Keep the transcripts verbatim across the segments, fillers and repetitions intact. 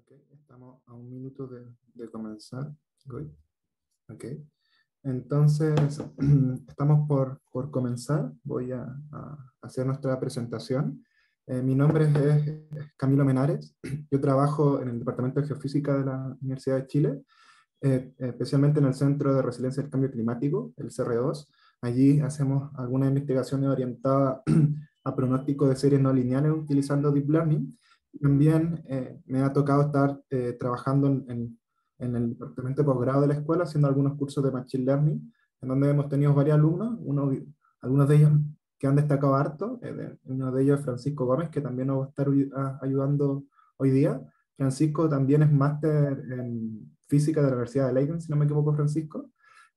Ok, estamos a un minuto de, de comenzar. Good. Ok, entonces estamos por, por comenzar. Voy a, a hacer nuestra presentación. Eh, mi nombre es, es Camilo Menares. Yo trabajo en el Departamento de Geofísica de la Universidad de Chile, eh, especialmente en el Centro de Resiliencia del Cambio Climático, el C R dos. Allí hacemos algunas investigaciones orientadas a pronóstico de series no lineales utilizando Deep Learning. También eh, me ha tocado estar eh, trabajando en, en, en el departamento de posgrado de la escuela, haciendo algunos cursos de Machine Learning, en donde hemos tenido varios alumnos, uno, algunos de ellos que han destacado harto. Eh, de, uno de ellos es Francisco Gómez, que también nos va a estar a, ayudando hoy día. Francisco también es máster en física de la Universidad de Leiden, si no me equivoco, Francisco.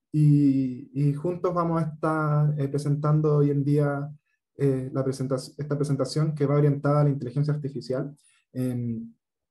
Y, y juntos vamos a estar eh, presentando hoy en día eh, la presentación, esta presentación que va orientada a la inteligencia artificial. Eh,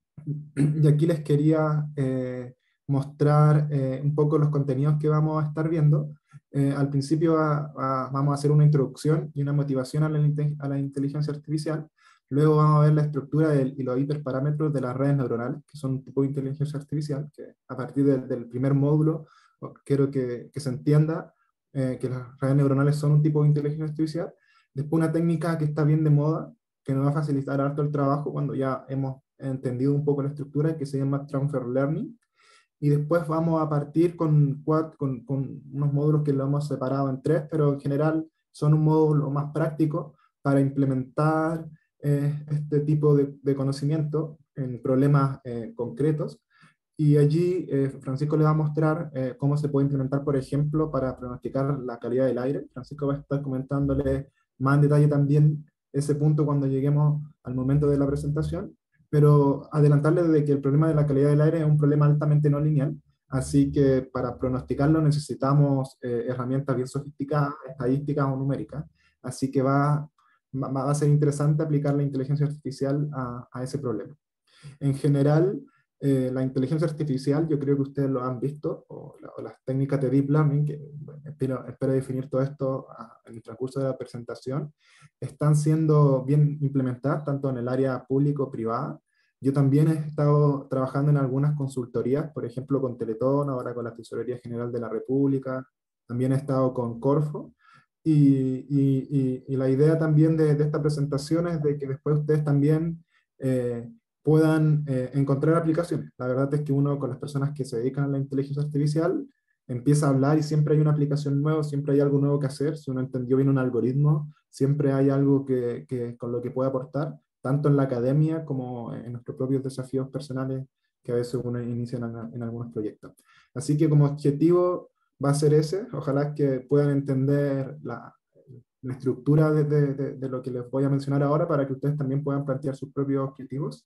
y aquí les quería eh, mostrar eh, un poco los contenidos que vamos a estar viendo. Eh, al principio a, a, vamos a hacer una introducción y una motivación a la, a la inteligencia artificial. Luego vamos a ver la estructura del, y los hiperparámetros de las redes neuronales, que son un tipo de inteligencia artificial, que a partir del, del primer módulo quiero que, que se entienda eh, que las redes neuronales son un tipo de inteligencia artificial. Después una técnica que está bien de moda, que nos va a facilitar harto el trabajo cuando ya hemos entendido un poco la estructura, que se llama Transfer Learning. Y después vamos a partir con, con, con unos módulos que lo hemos separado en tres, pero en general son un módulo más práctico para implementar eh, este tipo de, de conocimiento en problemas eh, concretos. Y allí eh, Francisco le va a mostrar eh, cómo se puede implementar, por ejemplo, para pronosticar la calidad del aire. Francisco va a estar comentándole más en detalle también ese punto cuando lleguemos al momento de la presentación, pero adelantarle de que el problema de la calidad del aire es un problema altamente no lineal, así que para pronosticarlo necesitamos eh, herramientas bien sofisticadas, estadísticas o numéricas, así que va, va, va a ser interesante aplicar la inteligencia artificial a, a ese problema. En general, eh, la inteligencia artificial, yo creo que ustedes lo han visto, o, la, o las técnicas de Deep Learning, que bueno, espero, espero definir todo esto a, en el transcurso de la presentación, están siendo bien implementadas tanto en el área público-privada. Yo también he estado trabajando en algunas consultorías, por ejemplo con Teletón, ahora con la Tesorería General de la República, también he estado con Corfo, y, y, y, y la idea también de, de esta presentación es de que después ustedes también eh, puedan eh, encontrar aplicaciones. La verdad es que uno con las personas que se dedican a la inteligencia artificial empieza a hablar y siempre hay una aplicación nueva, siempre hay algo nuevo que hacer. Si uno entendió bien un algoritmo, siempre hay algo que, que, con lo que puede aportar, tanto en la academia como en nuestros propios desafíos personales que a veces uno inicia en, en algunos proyectos. Así que como objetivo va a ser ese, ojalá que puedan entender la, la estructura de, de, de, de lo que les voy a mencionar ahora para que ustedes también puedan plantear sus propios objetivos.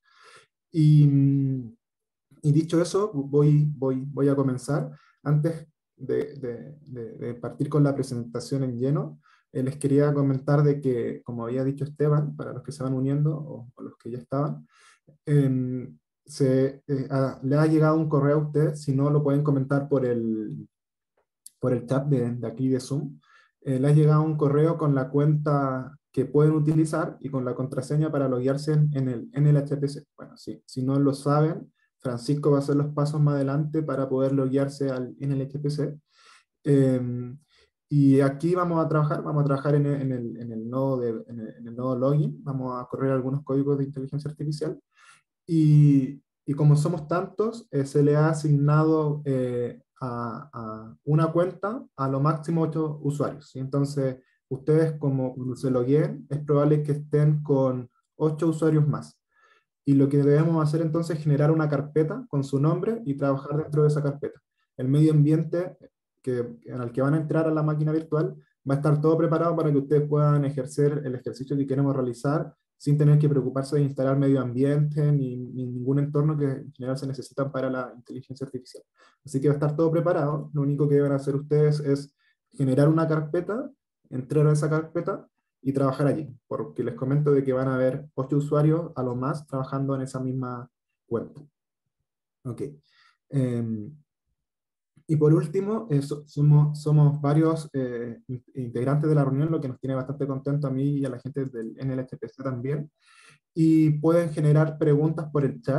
Y, y dicho eso, voy, voy, voy a comenzar. Antes de, de, de, de partir con la presentación en lleno, eh, les quería comentar de que, como había dicho Esteban, para los que se van uniendo o, o los que ya estaban, eh, se, eh, a, le ha llegado un correo a ustedes, si no lo pueden comentar por el, por el chat de, de aquí de Zoom. Eh, le ha llegado un correo con la cuenta que pueden utilizar y con la contraseña para loguearse en, en el N L H P C. Bueno, sí, si no lo saben, Francisco va a hacer los pasos más adelante para poder loguearse al N L H P C. Eh, y aquí vamos a trabajar, vamos a trabajar en el, en el, en el, nodo, de, en el, en el nodo login, vamos a correr algunos códigos de inteligencia artificial. Y, y como somos tantos, eh, se le ha asignado eh, a, a una cuenta a lo máximo ocho usuarios, ¿sí? Entonces, ustedes como se logueen, es probable que estén con ocho usuarios más. Y lo que debemos hacer entonces es generar una carpeta con su nombre y trabajar dentro de esa carpeta. El medio ambiente que, en el que van a entrar a la máquina virtual va a estar todo preparado para que ustedes puedan ejercer el ejercicio que queremos realizar sin tener que preocuparse de instalar medio ambiente ni, ni ningún entorno que en general se necesitan para la inteligencia artificial. Así que va a estar todo preparado. Lo único que deben hacer ustedes es generar una carpeta, entrar a esa carpeta y trabajar allí, porque les comento de que van a haber ocho usuarios a lo más trabajando en esa misma cuenta. Ok. Eh, y por último, eh, so, somos, somos varios eh, integrantes de la reunión, lo que nos tiene bastante contento a mí y a la gente del N L H P C también, y pueden generar preguntas por el chat.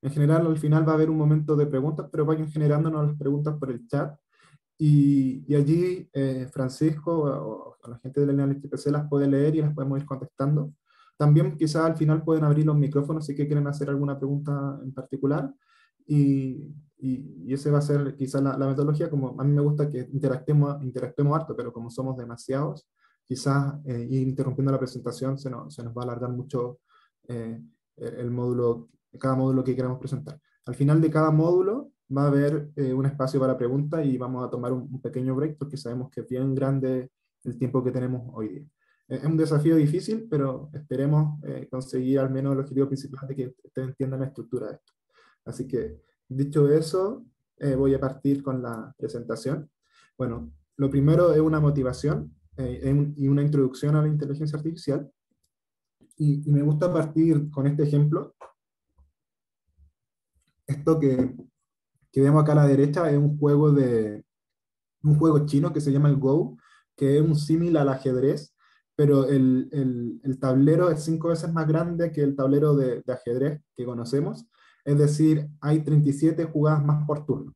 En general, al final va a haber un momento de preguntas, pero vayan generándonos las preguntas por el chat. Y, y allí eh, Francisco o, o la gente de la N T P C las puede leer y las podemos ir contestando. También quizás al final pueden abrir los micrófonos si que quieren hacer alguna pregunta en particular. Y, y, y ese va a ser quizás la, la metodología. Como a mí me gusta que interactuemos, interactuemos harto, pero como somos demasiados, quizás eh, ir interrumpiendo la presentación se nos, se nos va a alargar mucho eh, el módulo, cada módulo que queramos presentar. Al final de cada módulo va a haber eh, un espacio para preguntas y vamos a tomar un, un pequeño break porque sabemos que es bien grande el tiempo que tenemos hoy día. Eh, es un desafío difícil, pero esperemos eh, conseguir al menos el objetivo principal de que ustedes entiendan la estructura de esto. Así que, dicho eso, eh, voy a partir con la presentación. Bueno, lo primero es una motivación eh, y una introducción a la inteligencia artificial. Y, y me gusta partir con este ejemplo. Esto que, que vemos acá a la derecha es un juego de un juego chino que se llama el Go, que es un símil al ajedrez, pero el, el, el tablero es cinco veces más grande que el tablero de, de ajedrez que conocemos, es decir, hay treinta y siete jugadas más por turno.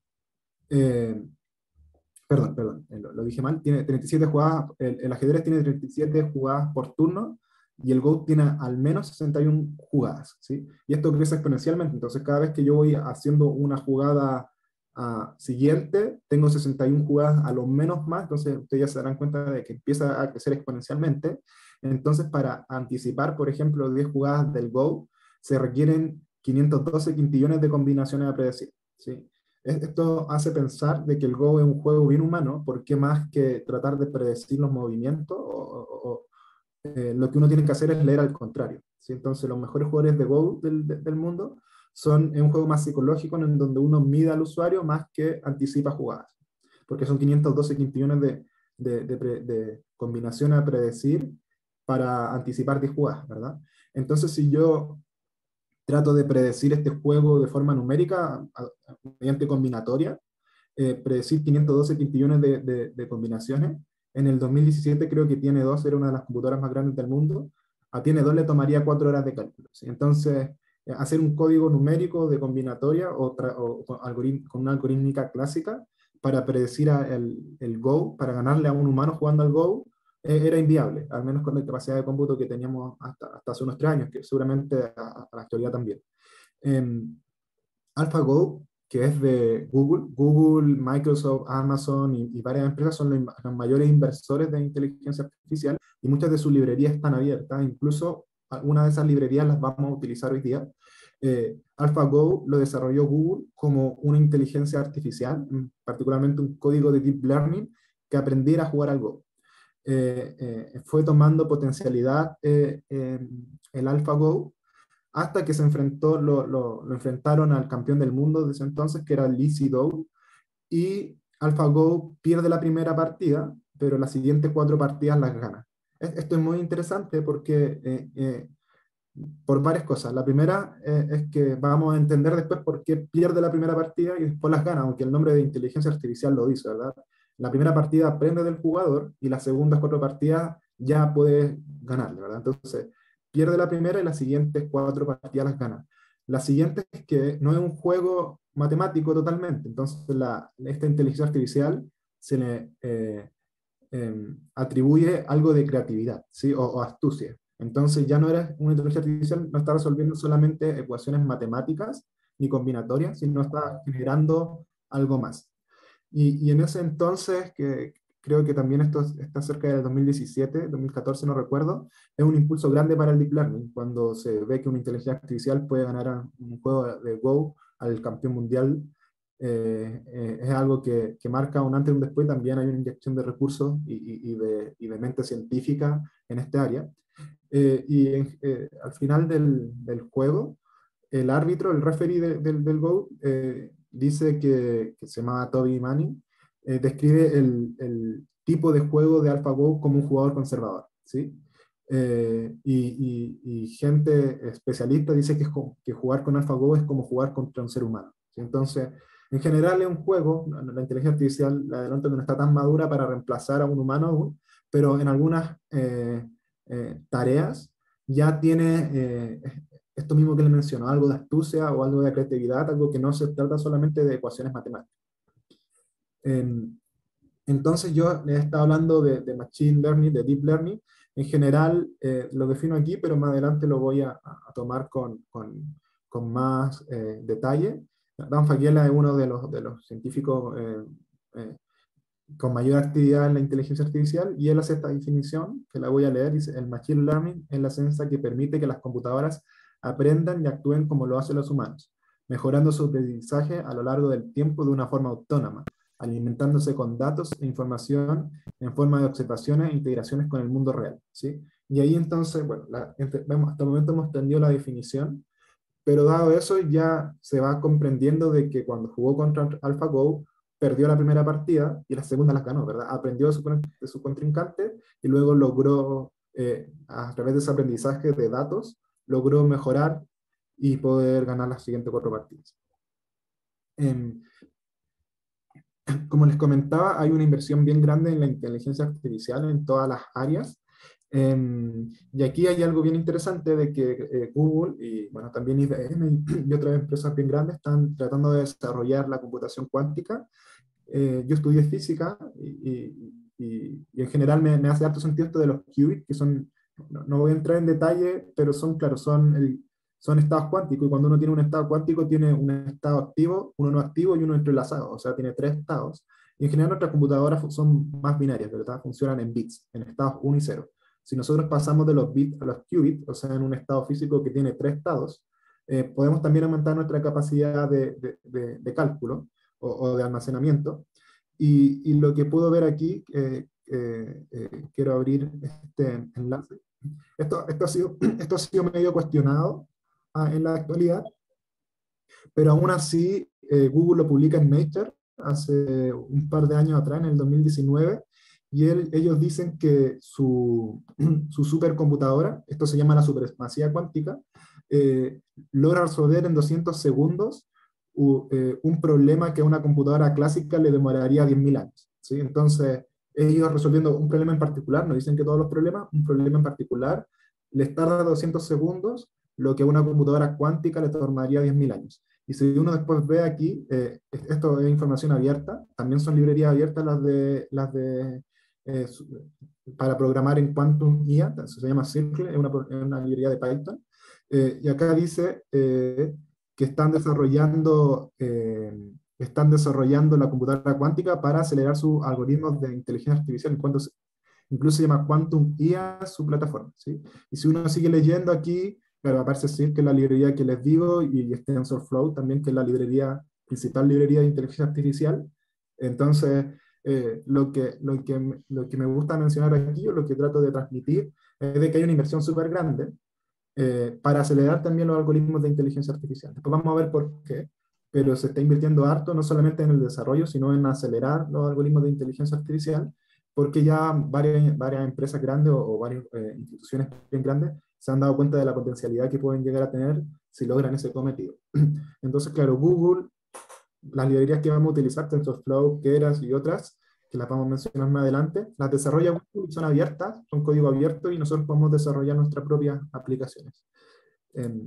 Eh, perdón, perdón, eh, lo, lo, dije mal, tiene treinta y siete jugadas, el, el ajedrez tiene treinta y siete jugadas por turno, y el Go tiene al menos sesenta y una jugadas, ¿sí? Y esto crece exponencialmente, entonces cada vez que yo voy haciendo una jugada uh, siguiente, tengo sesenta y una jugadas a lo menos más, entonces ustedes ya se darán cuenta de que empieza a crecer exponencialmente. Entonces, para anticipar, por ejemplo, diez jugadas del Go, se requieren quinientos doce quintillones de combinaciones a predecir, ¿sí? Esto hace pensar de que el Go es un juego bien humano, porque más que tratar de predecir los movimientos, o, o, o, eh, lo que uno tiene que hacer es leer al contrario, ¿sí? Entonces los mejores jugadores de Go del, del mundo son en un juego más psicológico, en donde uno mide al usuario más que anticipa jugadas, porque son quinientos doce quintillones de, de, de, de, de combinaciones a predecir para anticipar diez jugadas, ¿verdad? Entonces si yo trato de predecir este juego de forma numérica, a, a, mediante combinatoria, eh, predecir quinientos doce quintillones de, de, de combinaciones. En el dos mil diecisiete creo que Tiene dos era una de las computadoras más grandes del mundo. A Tiene dos le tomaría cuatro horas de cálculo, ¿sí? Entonces, eh, hacer un código numérico de combinatoria o, o con, con una algorítmica clásica para predecir a el, el Go, para ganarle a un humano jugando al Go, eh, era inviable, al menos con la capacidad de cómputo que teníamos hasta, hasta hace unos tres años, que seguramente a, a la actualidad también. Eh, AlphaGo, que es de Google, Google, Microsoft, Amazon y, y varias empresas son los, los mayores inversores de inteligencia artificial, y muchas de sus librerías están abiertas, incluso algunas de esas librerías las vamos a utilizar hoy día. Eh, AlphaGo lo desarrolló Google como una inteligencia artificial, particularmente un código de Deep Learning que aprendiera a jugar al Go. Eh, eh, fue tomando potencialidad eh, eh, el AlphaGo hasta que se enfrentó, lo, lo, lo enfrentaron al campeón del mundo de ese entonces, que era Lee Sedol, y AlphaGo pierde la primera partida, pero las siguientes cuatro partidas las gana. Esto es muy interesante porque, eh, eh, por varias cosas. La primera eh, es que vamos a entender después por qué pierde la primera partida y después las gana, aunque el nombre de inteligencia artificial lo dice, ¿verdad? La primera partida aprende del jugador y las segundas cuatro partidas ya puede ganarle, ¿verdad? Entonces, pierde la primera y las siguientes cuatro partidas las gana. La siguiente es que no es un juego matemático totalmente, entonces la, esta inteligencia artificial se le eh, eh, atribuye algo de creatividad, ¿sí? o, o astucia. Entonces ya no era una inteligencia artificial, no está resolviendo solamente ecuaciones matemáticas ni combinatorias, sino está generando algo más. Y, y en ese entonces, que creo que también esto está cerca del dos mil diecisiete, dos mil catorce, no recuerdo, es un impulso grande para el Deep Learning, cuando se ve que una inteligencia artificial puede ganar a un juego de Go al campeón mundial. Eh, eh, es algo que, que marca un antes y un después. También hay una inyección de recursos y, y, y, de, y de mente científica en este área. Eh, y eh, al final del, del juego, el árbitro, el referee de, de, del Go, eh, dice que, que se llama Toby Manning, eh, describe el, el, tipo de juego de AlphaGo como un jugador conservador, ¿sí? Eh, y, y, y gente especialista dice que, es como, que jugar con AlphaGo es como jugar contra un ser humano, ¿sí? Entonces, en general es un juego, la inteligencia artificial, la adelanto que no está tan madura para reemplazar a un humano aún, pero en algunas eh, eh, tareas ya tiene, eh, esto mismo que le mencionó, algo de astucia o algo de creatividad, algo que no se trata solamente de ecuaciones matemáticas. Eh, entonces yo he estado hablando de, de Machine Learning, de Deep Learning. En general eh, lo defino aquí, pero más adelante lo voy a, a tomar con, con, con más eh, detalle. Dan Fagiela es uno de los, de los científicos eh, eh, con mayor actividad en la inteligencia artificial, y él hace esta definición, que la voy a leer. Dice: el Machine Learning es la ciencia que permite que las computadoras aprendan y actúen como lo hacen los humanos, mejorando su aprendizaje a lo largo del tiempo de una forma autónoma, alimentándose con datos e información en forma de observaciones e integraciones con el mundo real, ¿sí? Y ahí entonces, bueno, la, entre, vemos, hasta el momento hemos entendido la definición, pero dado eso ya se va comprendiendo de que cuando jugó contra AlphaGo, perdió la primera partida y la segunda la ganó, ¿verdad? Aprendió de su, de su contrincante y luego logró, eh, a través de ese aprendizaje de datos, logró mejorar y poder ganar las siguientes cuatro partidas. Eh, como les comentaba, hay una inversión bien grande en la inteligencia artificial en todas las áreas. Eh, y aquí hay algo bien interesante de que eh, Google y bueno, también I B M y, y otras empresas bien grandes están tratando de desarrollar la computación cuántica. Eh, yo estudié física y, y, y, y en general me, me hace harto sentido esto de los qubits, que son, no, no voy a entrar en detalle, pero son, claro, son, el, son estados cuánticos, y cuando uno tiene un estado cuántico tiene un estado activo, uno no activo y uno entrelazado, o sea, tiene tres estados. Y en general nuestras computadoras son más binarias, ¿verdad? Funcionan en bits, en estados uno y cero. Si nosotros pasamos de los bits a los qubits, o sea, en un estado físico que tiene tres estados, eh, podemos también aumentar nuestra capacidad de, de, de, de cálculo o, o de almacenamiento. Y, y lo que puedo ver aquí, eh, eh, eh, quiero abrir este enlace. Esto, esto, ha, sido, esto ha sido medio cuestionado ah, en la actualidad, pero aún así eh, Google lo publica en Nature hace un par de años atrás, en el dos mil diecinueve, y él, ellos dicen que su, su supercomputadora, esto se llama la supremacía cuántica, eh, logra resolver en doscientos segundos uh, eh, un problema que a una computadora clásica le demoraría diez mil años, ¿sí? Entonces, ellos resolviendo un problema en particular, no dicen que todos los problemas, un problema en particular, les tarda doscientos segundos, lo que a una computadora cuántica le tomaría diez mil años. Y si uno después ve aquí, eh, esto es información abierta, también son librerías abiertas las de, las de eh, para programar en Quantum I A, se llama Circle, es una, es una librería de Python. Eh, y acá dice eh, que están desarrollando, eh, están desarrollando la computadora cuántica para acelerar sus algoritmos de inteligencia artificial, en cuanto se, incluso se llama Quantum I A su plataforma, ¿sí? Y si uno sigue leyendo aquí, claro, aparece decir que es la librería que les digo, y TensorFlow también, que es la librería, principal librería de inteligencia artificial. Entonces, eh, lo, que, lo, que, lo que me gusta mencionar aquí, o lo que trato de transmitir, es de que hay una inversión súper grande eh, para acelerar también los algoritmos de inteligencia artificial. Después vamos a ver por qué, pero se está invirtiendo harto, no solamente en el desarrollo, sino en acelerar los algoritmos de inteligencia artificial, porque ya varias, varias empresas grandes o, o varias eh, instituciones bien grandes se han dado cuenta de la potencialidad que pueden llegar a tener si logran ese cometido. Entonces, claro, Google, las librerías que vamos a utilizar, TensorFlow, Keras y otras, que las vamos a mencionar más adelante, las desarrolla Google y son abiertas, son código abierto, y nosotros podemos desarrollar nuestras propias aplicaciones. Eh,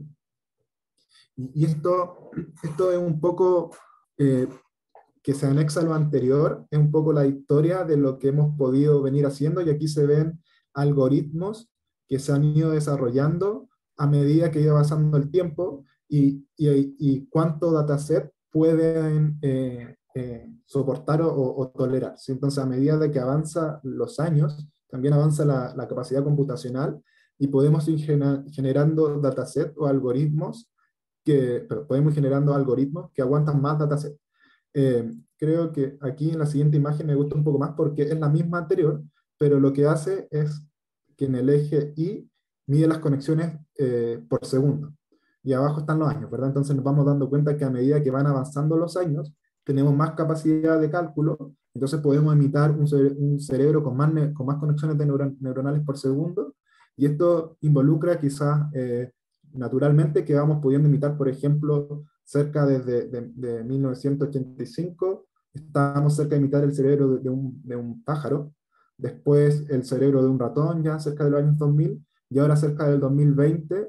y esto, esto es un poco, eh, que se anexa a lo anterior, es un poco la historia de lo que hemos podido venir haciendo, y aquí se ven algoritmos que se han ido desarrollando a medida que iba pasando el tiempo, y, y, y cuánto dataset pueden eh, eh, soportar o, o tolerar. ¿Sí? Entonces, a medida de que avanza los años, también avanza la, la capacidad computacional, y podemos ir generando dataset o algoritmos que, pero podemos ir generando algoritmos que aguantan más dataset. Eh, creo que aquí en la siguiente imagen me gusta un poco más porque es la misma anterior, pero lo que hace es que en el eje Y mide las conexiones eh, por segundo. Y abajo están los años, ¿verdad? Entonces nos vamos dando cuenta que a medida que van avanzando los años, tenemos más capacidad de cálculo, entonces podemos imitar un, cere un cerebro con más, con más conexiones de neuron neuronales por segundo, y esto involucra quizás eh, naturalmente que vamos pudiendo imitar, por ejemplo, cerca desde de, de mil novecientos ochenta y cinco, estábamos cerca de imitar el cerebro de, de, un, de un pájaro, después el cerebro de un ratón ya cerca de los años dos mil, y ahora cerca del dos mil veinte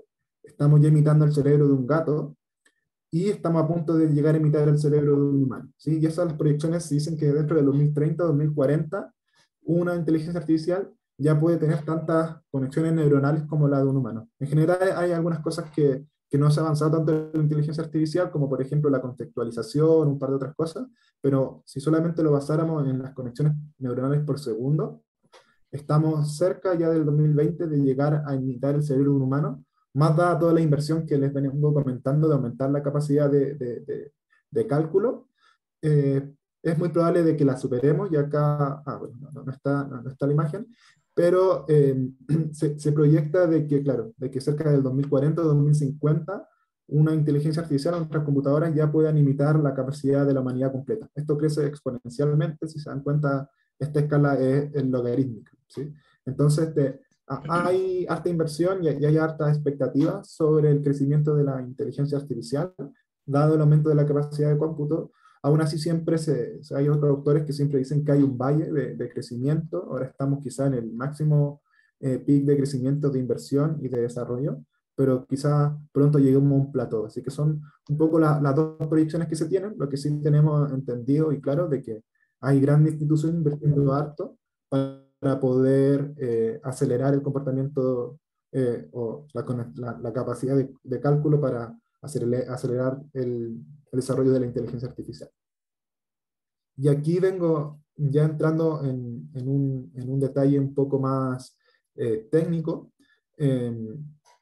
estamos ya imitando el cerebro de un gato, y estamos a punto de llegar a imitar el cerebro de un humano, ¿sí? Y esas las proyecciones dicen que dentro de dos mil treinta, dos mil cuarenta, una inteligencia artificial ya puede tener tantas conexiones neuronales como la de un humano. En general hay algunas cosas que, que no se ha avanzado tanto en la inteligencia artificial, como por ejemplo la contextualización, un par de otras cosas, pero si solamente lo basáramos en las conexiones neuronales por segundo, estamos cerca ya del dos mil veinte de llegar a imitar el cerebro de un humano, más dada toda la inversión que les vengo comentando de aumentar la capacidad de, de, de, de cálculo. eh, es muy probable de que la superemos, y acá, ah, bueno, no, no está, no, no está la imagen, pero eh, se, se proyecta de que, claro, de que cerca del dos mil cuarenta o dos mil cincuenta, una inteligencia artificial o nuestras computadoras ya puedan imitar la capacidad de la humanidad completa. Esto crece exponencialmente, si se dan cuenta, esta escala es, es logarítmica, ¿sí? Entonces, de, hay harta inversión y, y hay harta expectativa sobre el crecimiento de la inteligencia artificial, dado el aumento de la capacidad de cómputo. Aún así, siempre se, hay otros autores que siempre dicen que hay un valle de, de crecimiento. Ahora estamos quizá en el máximo eh, peak de crecimiento, de inversión y de desarrollo, pero quizá pronto lleguemos a un plató. Así que son un poco la, las dos proyecciones que se tienen. Lo que sí tenemos entendido y claro de que hay grandes instituciones invirtiendo harto para, para poder eh, acelerar el comportamiento eh, o la, la, la, capacidad de, de cálculo para acelerar, acelerar el, el desarrollo de la inteligencia artificial. Y aquí vengo ya entrando en, en, un, en un detalle un poco más eh, técnico. Eh,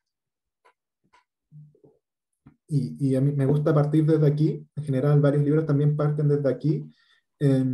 y, y a mí me gusta partir desde aquí. En general, varios libros también parten desde aquí. Eh,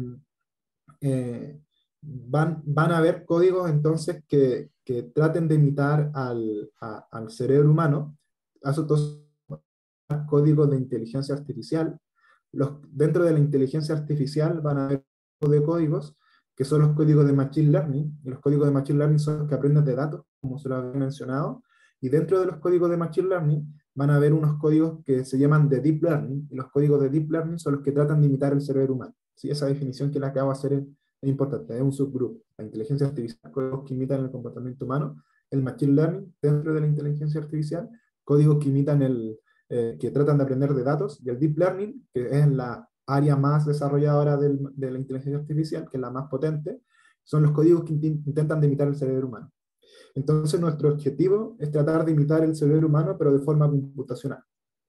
eh, van, van a haber códigos entonces que, que traten de imitar al, a, al cerebro humano. Esos códigos de inteligencia artificial. Los, dentro de la inteligencia artificial van a haber de códigos que son los códigos de Machine Learning, y los códigos de Machine Learning son los que aprenden de datos, como se lo había mencionado, y dentro de los códigos de Machine Learning van a haber unos códigos que se llaman de Deep Learning, y los códigos de Deep Learning son los que tratan de imitar el cerebro humano. ¿Sí? Esa definición que le acabo de hacer es, es importante, es un subgrupo. La inteligencia artificial, códigos que imitan el comportamiento humano, el Machine Learning dentro de la inteligencia artificial, códigos que imitan el, eh, que tratan de aprender de datos, y el Deep Learning, que es la área más desarrolladora del, de la inteligencia artificial, que es la más potente, son los códigos que intentan de imitar el cerebro humano. Entonces nuestro objetivo es tratar de imitar el cerebro humano, pero de forma computacional.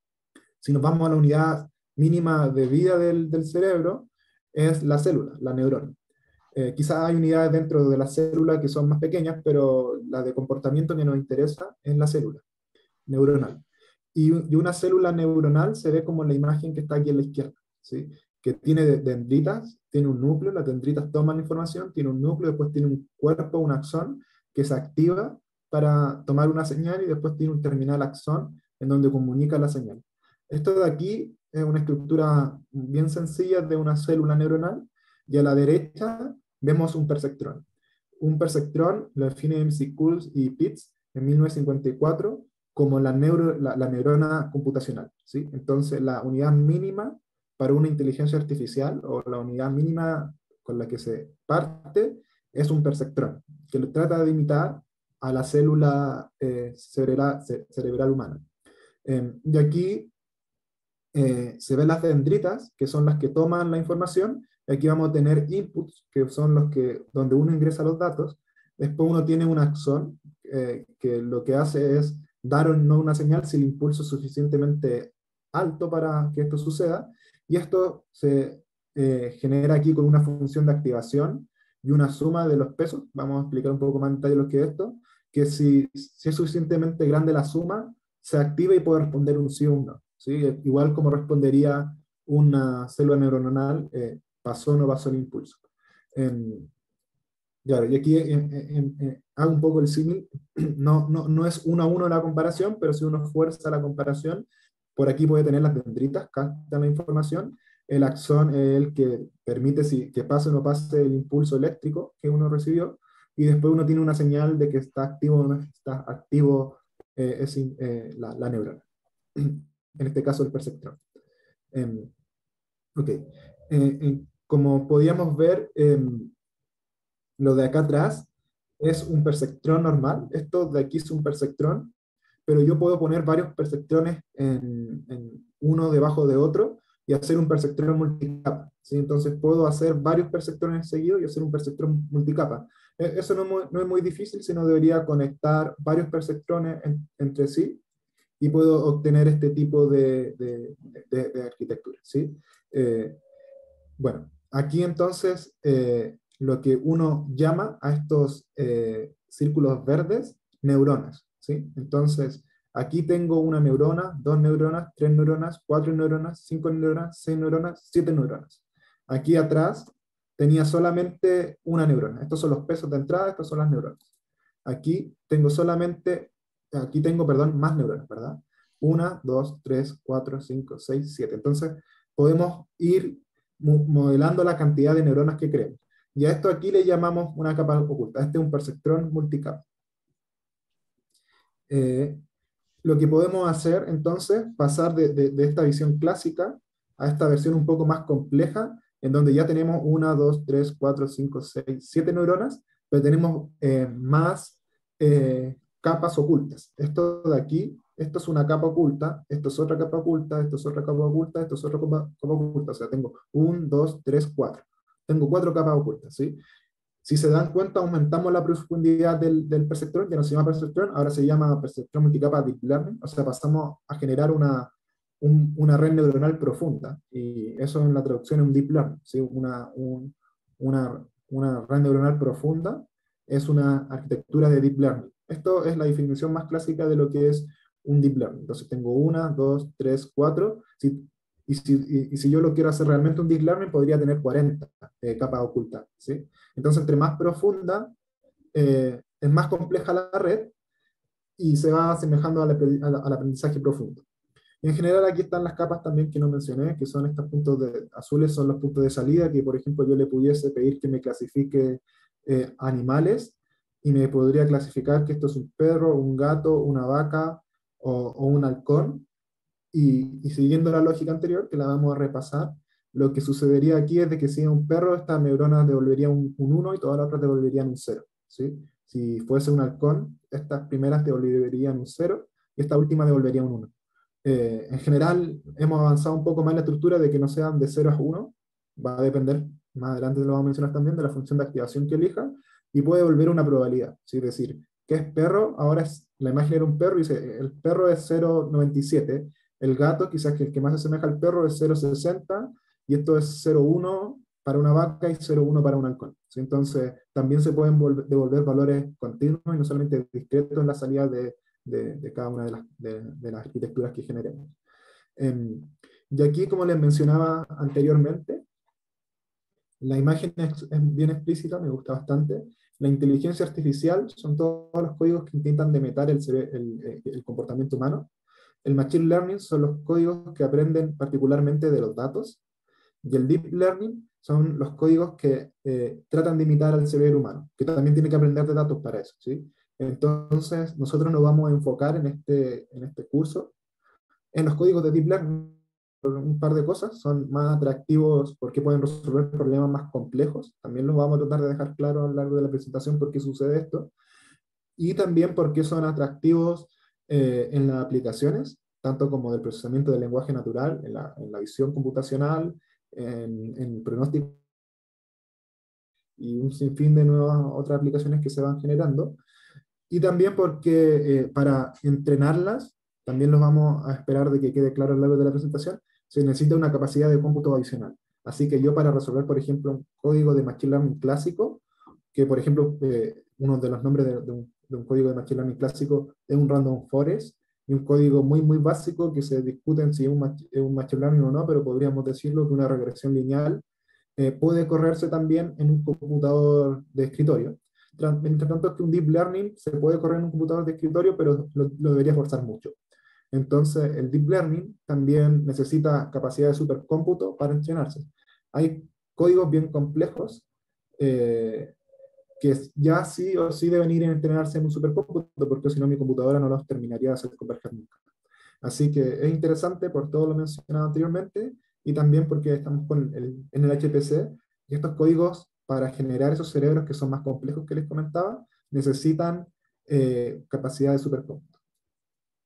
Si nos vamos a la unidad mínima de vida del, del cerebro, es la célula, la neurona. Eh, quizás hay unidades dentro de la célula que son más pequeñas, pero la de comportamiento que nos interesa es la célula neuronal. Y, y una célula neuronal se ve como la imagen que está aquí a la izquierda, ¿sí? Que tiene dendritas, tiene un núcleo, las dendritas toman la información, tiene un núcleo, después tiene un cuerpo, un axón, que se activa para tomar una señal, y después tiene un terminal axón en donde comunica la señal. Esto de aquí es una estructura bien sencilla de una célula neuronal, y a la derecha vemos un perceptrón. Un perceptrón lo define M C Coons y Pitts en mil novecientos cincuenta y cuatro como la, neuro, la, la neurona computacional, ¿sí? Entonces, la unidad mínima para una inteligencia artificial, o la unidad mínima con la que se parte, es un perceptrón, que lo trata de imitar a la célula eh, cerebral, cerebral humana. Eh, y aquí eh, se ven las dendritas, que son las que toman la información. Aquí vamos a tener inputs, que son los que, donde uno ingresa los datos. Después uno tiene un axón, eh, que lo que hace es dar o no una señal si el impulso es suficientemente alto para que esto suceda, y esto se eh, genera aquí con una función de activación y una suma de los pesos. Vamos a explicar un poco más en detalle lo que es esto, que si, si es suficientemente grande la suma, se activa y puede responder un sí o un no, ¿sí? Igual como respondería una célula neuronal, eh, pasó o no pasó el impulso. Eh, Claro, y aquí eh, eh, eh, hago un poco el símil. No, no, no es uno a uno la comparación, pero si uno fuerza la comparación, por aquí puede tener las dendritas, captan la información. El axón es el que permite si, que pase o no pase el impulso eléctrico que uno recibió, y después uno tiene una señal de que está activo o no está activo eh, es, eh, la, la neurona. En este caso, el perceptrón. Eh, ok. Eh, eh, como podíamos ver, eh, lo de acá atrás es un perceptrón normal. Esto de aquí es un perceptrón, pero yo puedo poner varios perceptrones en, en uno debajo de otro y hacer un perceptrón multicapa, ¿sí? Entonces puedo hacer varios perceptrones seguidos y hacer un perceptrón multicapa. Eh, Eso no, mu- no es muy difícil, sino debería conectar varios perceptrones en- entre sí y puedo obtener este tipo de, de, de- de arquitectura, ¿sí? Eh, bueno, aquí entonces eh, lo que uno llama a estos eh, círculos verdes, neuronas, ¿sí? Entonces, aquí tengo una neurona, dos neuronas, tres neuronas, cuatro neuronas, cinco neuronas, seis neuronas, siete neuronas. Aquí atrás tenía solamente una neurona. Estos son los pesos de entrada, estas son las neuronas. Aquí tengo solamente, aquí tengo, perdón, más neuronas, ¿verdad? Una, dos, tres, cuatro, cinco, seis, siete. Entonces, podemos ir modelando la cantidad de neuronas que queremos. Y a esto aquí le llamamos una capa oculta. Este es un perceptrón multicapa. Eh, lo que podemos hacer entonces, pasar de, de, de esta visión clásica a esta versión un poco más compleja, en donde ya tenemos una, dos, tres, cuatro, cinco, seis, siete neuronas, pero tenemos eh, más eh, capas ocultas. Esto de aquí, esto es una capa oculta, esto es otra capa oculta, esto es otra capa oculta, esto es otra capa, capa oculta. O sea, tengo uno, dos, tres, cuatro. Tengo cuatro capas ocultas, ¿sí? Si se dan cuenta, aumentamos la profundidad del, del perceptrón, ya no se llama perceptrón, ahora se llama perceptrón multicapa deep learning, o sea, pasamos a generar una, un, una red neuronal profunda, y eso en la traducción es un deep learning, ¿sí? una, un, una, una red neuronal profunda es una arquitectura de deep learning. Esto es la definición más clásica de lo que es un deep learning. Entonces tengo una, dos, tres, cuatro, si, y, si, y, y si yo lo quiero hacer realmente un deep learning, podría tener cuarenta eh, capas ocultas, ¿sí? Entonces, entre más profunda, eh, es más compleja la red y se va asemejando al, al, al aprendizaje profundo. Y en general aquí están las capas también que no mencioné, que son estos puntos de, azules, son los puntos de salida, que por ejemplo yo le pudiese pedir que me clasifique eh, animales, y me podría clasificar que esto es un perro, un gato, una vaca o, o un halcón, y, y siguiendo la lógica anterior, que la vamos a repasar, lo que sucedería aquí es de que si es un perro, estas neuronas devolverían un, un uno y todas las otras devolverían un cero, ¿sí? Si fuese un halcón, estas primeras devolverían un cero y esta última devolvería un uno. Eh, en general, hemos avanzado un poco más en la estructura de que no sean de cero a uno, va a depender, más adelante lo vamos a mencionar también, de la función de activación que elija, y puede devolver una probabilidad, ¿sí? Es decir, ¿qué es perro? Ahora es, la imagen era un perro y dice, el perro es cero coma noventa y siete, el gato, quizás que el que más se asemeja al perro, es cero coma sesenta, y esto es cero coma uno para una vaca y cero coma uno para un halcón, ¿sí? Entonces, también se pueden devolver valores continuos y no solamente discretos en la salida de, de, de cada una de las, de, de las arquitecturas que generemos. Eh, y aquí, como les mencionaba anteriormente, la imagen es, es bien explícita, me gusta bastante. La inteligencia artificial son todos los códigos que intentan delimitar el, el, el comportamiento humano. El machine learning son los códigos que aprenden particularmente de los datos, y el deep learning son los códigos que eh, tratan de imitar al cerebro humano, que también tiene que aprender de datos para eso, ¿sí? Entonces, nosotros nos vamos a enfocar en este, en este curso en los códigos de deep learning. Un par de cosas, son más atractivos porque pueden resolver problemas más complejos, también los vamos a tratar de dejar claro a lo largo de la presentación por qué sucede esto, y también por qué son atractivos eh, en las aplicaciones, tanto como del procesamiento del lenguaje natural, en la, en la visión computacional, en, en pronóstico, y un sinfín de nuevas otras aplicaciones que se van generando. Y también porque eh, para entrenarlas, también los vamos a esperar de que quede claro a lo largo de la presentación, se necesita una capacidad de cómputo adicional. Así que yo, para resolver, por ejemplo, un código de Machine Learning clásico, que por ejemplo, eh, uno de los nombres de, de, un, de, un, código de Machine Learning clásico es un Random Forest, y un código muy, muy básico que se discute si es un, es un Machine Learning o no, pero podríamos decirlo que una regresión lineal eh, puede correrse también en un computador de escritorio. Mientras tanto, que un deep learning se puede correr en un computador de escritorio, pero lo, lo debería forzar mucho. Entonces, el deep learning también necesita capacidad de supercómputo para entrenarse. Hay códigos bien complejos eh, que ya sí o sí deben ir a entrenarse en un supercómputo, porque si no mi computadora no los terminaría de hacer converger nunca. Así que es interesante por todo lo mencionado anteriormente, y también porque estamos con el, en el H P C, y estos códigos para generar esos cerebros que son más complejos que les comentaba, necesitan eh, capacidad de supercómputo.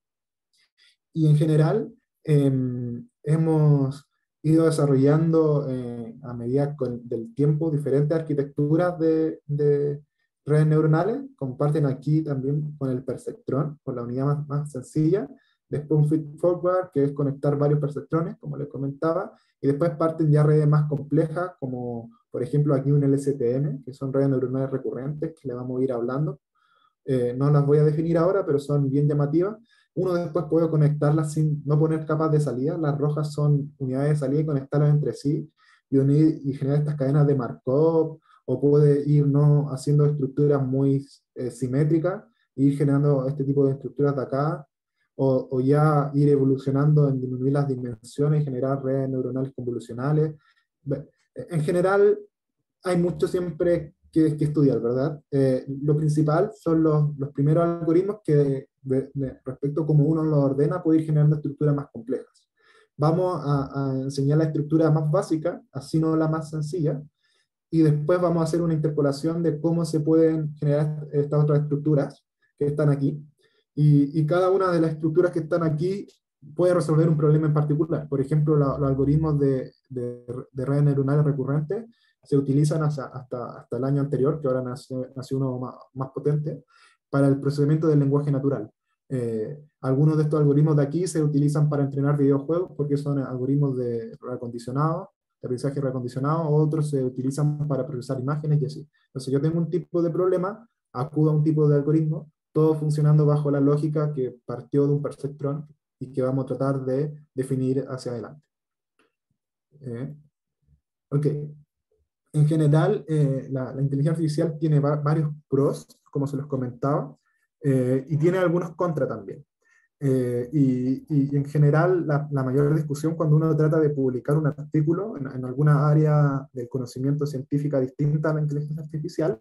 y en general eh, hemos ido desarrollando eh, a medida con, del tiempo diferentes arquitecturas de, de redes neuronales. Comparten aquí también con el perceptrón, con la unidad más, más sencilla. Después un feed forward, que es conectar varios perceptrones, como les comentaba, y después parten ya redes más complejas, como por ejemplo aquí un L S T M, que son redes neuronales recurrentes, que le vamos a ir hablando. Eh, no las voy a definir ahora, pero son bien llamativas. Uno después puede conectarlas sin no poner capas de salida. Las rojas son unidades de salida y conectarlas entre sí y, unir, y generar estas cadenas de Markov, o puede ir no haciendo estructuras muy eh, simétricas e ir generando este tipo de estructuras de acá, o, o ya ir evolucionando en disminuir las dimensiones y generar redes neuronales convolucionales. En general, hay mucho siempre que, que estudiar, ¿verdad? Eh, lo principal son los, los primeros algoritmos que, de, de, respecto a cómo uno los ordena, puede ir generando estructuras más complejas. Vamos a, a enseñar la estructura más básica, así no la más sencilla, y después vamos a hacer una interpolación de cómo se pueden generar estas otras estructuras que están aquí. Y, y cada una de las estructuras que están aquí puede resolver un problema en particular. Por ejemplo, la, los algoritmos de, de, de redes neuronales recurrentes se utilizan hasta, hasta, hasta el año anterior, que ahora nace, nació uno más, más potente, para el procesamiento del lenguaje natural. Eh, algunos de estos algoritmos de aquí se utilizan para entrenar videojuegos porque son algoritmos de reacondicionado, de aprendizaje reacondicionado, otros se utilizan para procesar imágenes y así. Entonces yo tengo un tipo de problema, acudo a un tipo de algoritmo, todo funcionando bajo la lógica que partió de un perceptrón y que vamos a tratar de definir hacia adelante. Eh, ok. En general, eh, la, la inteligencia artificial tiene va varios pros, como se los comentaba, eh, y tiene algunos contra también. Eh, y, y, en general, la, la mayor discusión cuando uno trata de publicar un artículo en, en alguna área del conocimiento científica distinta a la inteligencia artificial,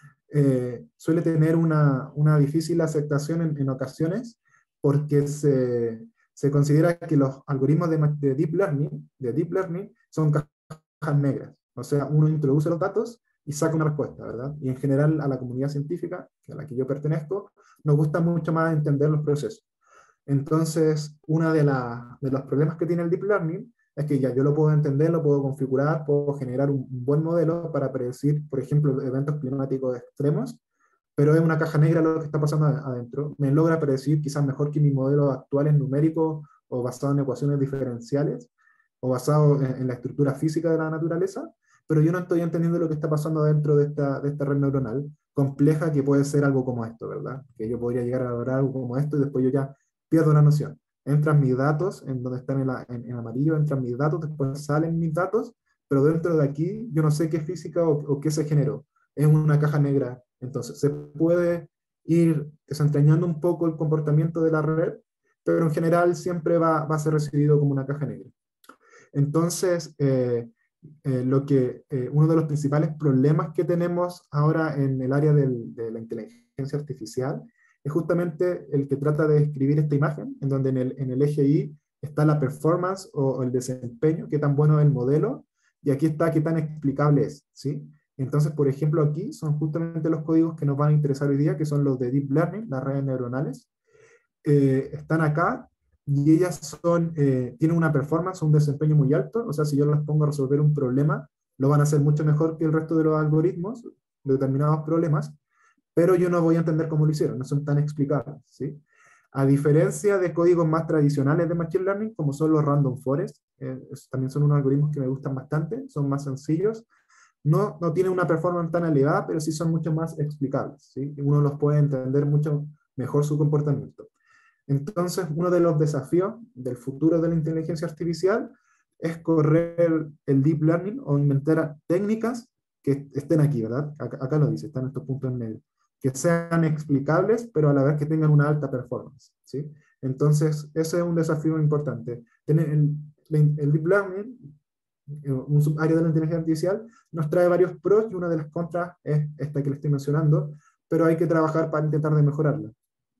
eh, suele tener una, una difícil aceptación en, en ocasiones, porque se, se considera que los algoritmos de, de, deep learning, de deep learning son cajas negras. O sea, uno introduce los datos y saca una respuesta, ¿verdad? Y en general a la comunidad científica, a la que yo pertenezco, nos gusta mucho más entender los procesos. Entonces, uno de, la, de los problemas que tiene el deep learning es que ya yo lo puedo entender, lo puedo configurar, puedo generar un, un buen modelo para predecir, por ejemplo, eventos climáticos extremos, pero es una caja negra lo que está pasando adentro. Me logra predecir quizás mejor que mis modelos actuales numéricos o basados en ecuaciones diferenciales o basados en, en la estructura física de la naturaleza, pero yo no estoy entendiendo lo que está pasando dentro de esta, de esta red neuronal compleja, que puede ser algo como esto, ¿verdad? Que yo podría llegar a lograr algo como esto y después yo ya pierdo la noción. Entran mis datos, en donde están en, la, en, en amarillo, entran mis datos, después salen mis datos, pero dentro de aquí yo no sé qué física o, o qué se generó. Es una caja negra. Entonces se puede ir desentrañando un poco el comportamiento de la red, pero en general siempre va, va a ser recibido como una caja negra. Entonces, eh, eh, lo que, eh, uno de los principales problemas que tenemos ahora en el área del, de la inteligencia artificial es justamente el que trata de describir esta imagen, en donde en el, en el eje Y está la performance o, o el desempeño, qué tan bueno es el modelo, y aquí está qué tan explicable es, ¿sí? Entonces, por ejemplo, aquí son justamente los códigos que nos van a interesar hoy día, que son los de Deep Learning, las redes neuronales. Eh, están acá, y ellas son, eh, tienen una performance, un desempeño muy alto. O sea, si yo las pongo a resolver un problema, lo van a hacer mucho mejor que el resto de los algoritmos de determinados problemas, pero yo no voy a entender cómo lo hicieron, no son tan explicables, ¿sí? A diferencia de códigos más tradicionales de Machine Learning, como son los Random Forest, eh, también son unos algoritmos que me gustan bastante, son más sencillos, no, no tienen una performance tan elevada, pero sí son mucho más explicables, ¿sí? Uno los puede entender mucho mejor su comportamiento. Entonces, uno de los desafíos del futuro de la inteligencia artificial es correr el deep learning o inventar técnicas que estén aquí, ¿verdad? Acá, acá lo dice, están estos puntos en negro, que sean explicables, pero a la vez que tengan una alta performance, ¿sí? Entonces, ese es un desafío importante. Tener el, el deep learning, un subárea de la inteligencia artificial, nos trae varios pros, y una de las contras es esta que le estoy mencionando, pero hay que trabajar para intentar de mejorarla.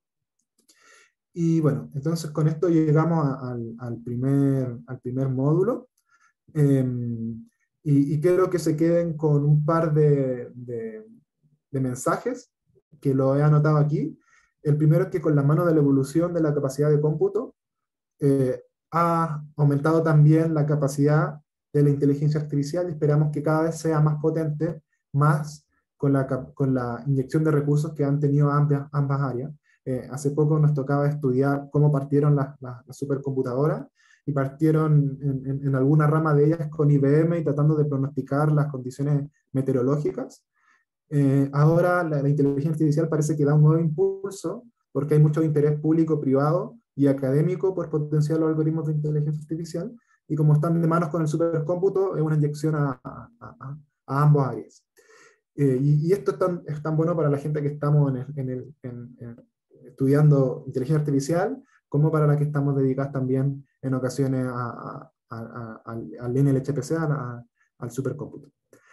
Y bueno, entonces con esto llegamos a, al, al, primer, al primer módulo, eh, y, y quiero que se queden con un par de, de, de mensajes que lo he anotado aquí. El primero es que con la mano de la evolución de la capacidad de cómputo, eh, ha aumentado también la capacidad de la inteligencia artificial y esperamos que cada vez sea más potente, más con la, con la inyección de recursos que han tenido ambas, ambas áreas. Eh, hace poco nos tocaba estudiar cómo partieron las, las, las supercomputadoras y partieron en, en, en alguna rama de ellas con I B M y tratando de pronosticar las condiciones meteorológicas. Eh, ahora la, la inteligencia artificial parece que da un nuevo impulso porque hay mucho interés público, privado y académico por potenciar los algoritmos de inteligencia artificial, y como están de manos con el supercómputo, es una inyección a, a, a, a ambas áreas. Eh, y, y, esto es tan, es tan bueno para la gente que estamos en el, en el, en, en, estudiando inteligencia artificial, como para la que estamos dedicadas también en ocasiones a, a, a, al, al N L H P C, a, al supercómputo.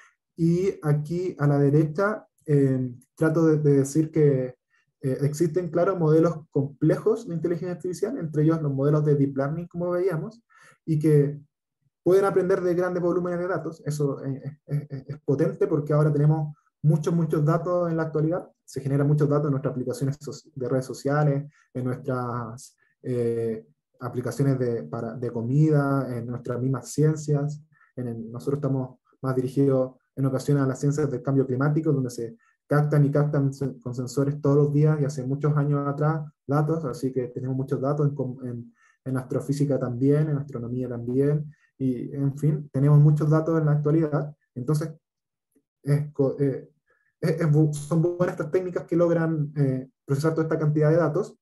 Y aquí a la derecha eh, trato de, de decir que eh, existen, claro, modelos complejos de inteligencia artificial, entre ellos los modelos de deep learning, como veíamos, y que pueden aprender de grandes volúmenes de datos. Eso es, es, es potente porque ahora tenemos muchos, muchos datos en la actualidad. Se generan muchos datos en nuestras aplicaciones de redes sociales, en nuestras eh, aplicaciones de, para, de comida, en nuestras mismas ciencias. En el, nosotros estamos más dirigidos en ocasiones a las ciencias del cambio climático, donde se captan y captan con sensores todos los días y hace muchos años atrás datos, así que tenemos muchos datos en, en, en astrofísica también, en astronomía también, y en fin, tenemos muchos datos en la actualidad. Entonces es, eh, es, es, son buenas estas técnicas que logran eh, procesar toda esta cantidad de datos,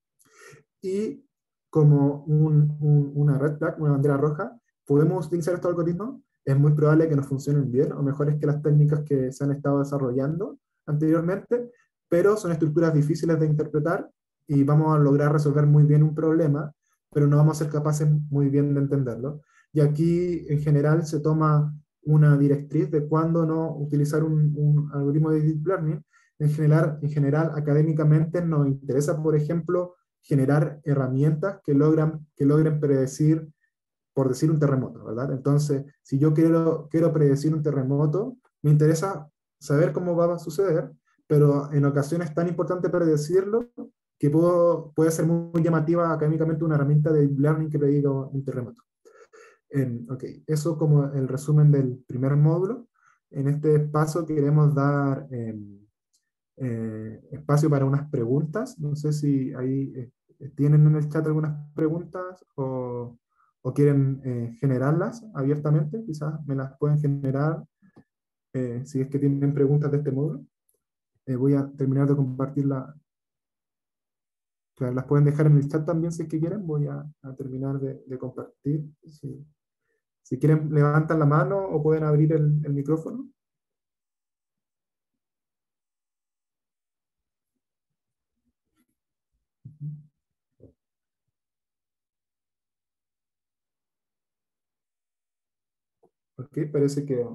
y como un, un, una red flag, una bandera roja, podemos utilizar estos algoritmos. Es muy probable que nos funcionen bien o mejores que las técnicas que se han estado desarrollando anteriormente, pero son estructuras difíciles de interpretar y vamos a lograr resolver muy bien un problema, pero no vamos a ser capaces muy bien de entenderlo. Y aquí, en general, se toma una directriz de cuándo no utilizar un, un algoritmo de deep learning. En general, en general, académicamente nos interesa, por ejemplo, generar herramientas que, logran, que logren predecir, por decir, un terremoto, ¿verdad? Entonces, si yo quiero, quiero predecir un terremoto, me interesa saber cómo va a suceder, pero en ocasiones es tan importante predecirlo que puedo, puede ser muy llamativa académicamente una herramienta de deep learning que prediga un terremoto. Eh, ok, eso como el resumen del primer módulo. En este paso queremos dar eh, eh, espacio para unas preguntas. No sé si ahí eh, tienen en el chat algunas preguntas o, o quieren eh, generarlas abiertamente. Quizás me las pueden generar eh, si es que tienen preguntas de este módulo. Eh, voy a terminar de compartir la... Las pueden dejar en el chat también si es que quieren. Voy a, a terminar de, de compartir. Sí. Si quieren, levantan la mano o pueden abrir el, el micrófono. Ok, parece que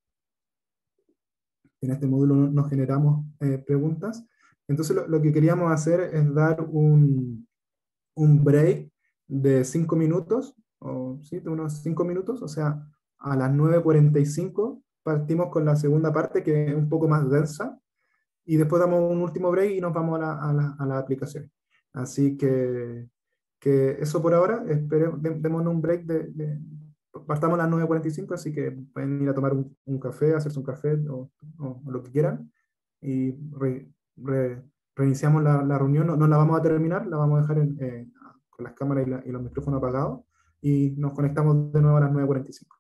en este módulo no, no generamos eh, preguntas. Entonces lo, lo que queríamos hacer es dar un, un break de cinco minutos, o sí, de unos cinco minutos, o sea, a las nueve cuarenta y cinco partimos con la segunda parte, que es un poco más densa, y después damos un último break y nos vamos a la, a la, a la aplicación. Así que, que eso por ahora, esperemos, démonos un break de, de partamos a las nueve cuarenta y cinco, así que pueden ir a tomar un, un café, hacerse un café o, o, o lo que quieran, y re, re, reiniciamos la, la reunión. No, no la vamos a terminar, la vamos a dejar en, eh, con las cámaras y, la, y los micrófonos apagados, y nos conectamos de nuevo a las nueve cuarenta y cinco.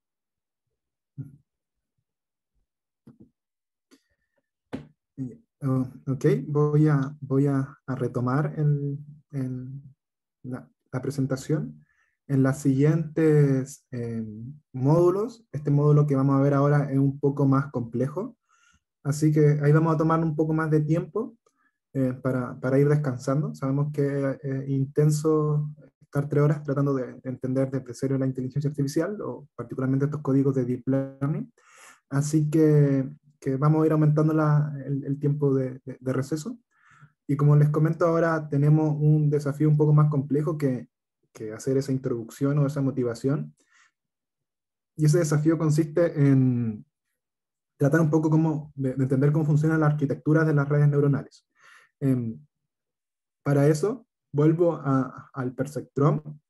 Uh, ok, voy a, voy a, a retomar el, el, la, la presentación. En los siguientes eh, módulos, este módulo que vamos a ver ahora es un poco más complejo, así que ahí vamos a tomar un poco más de tiempo eh, para, para ir descansando. Sabemos que es eh, intenso estar tres horas tratando de entender desde cero la inteligencia artificial, o particularmente estos códigos de deep learning, así que, que vamos a ir aumentando la, el, el tiempo de, de, de receso. Y como les comento ahora, tenemos un desafío un poco más complejo que, que hacer esa introducción o esa motivación. Y ese desafío consiste en tratar un poco cómo, de, de entender cómo funcionan las arquitecturas de las redes neuronales. Eh, para eso, vuelvo a, al perceptrón,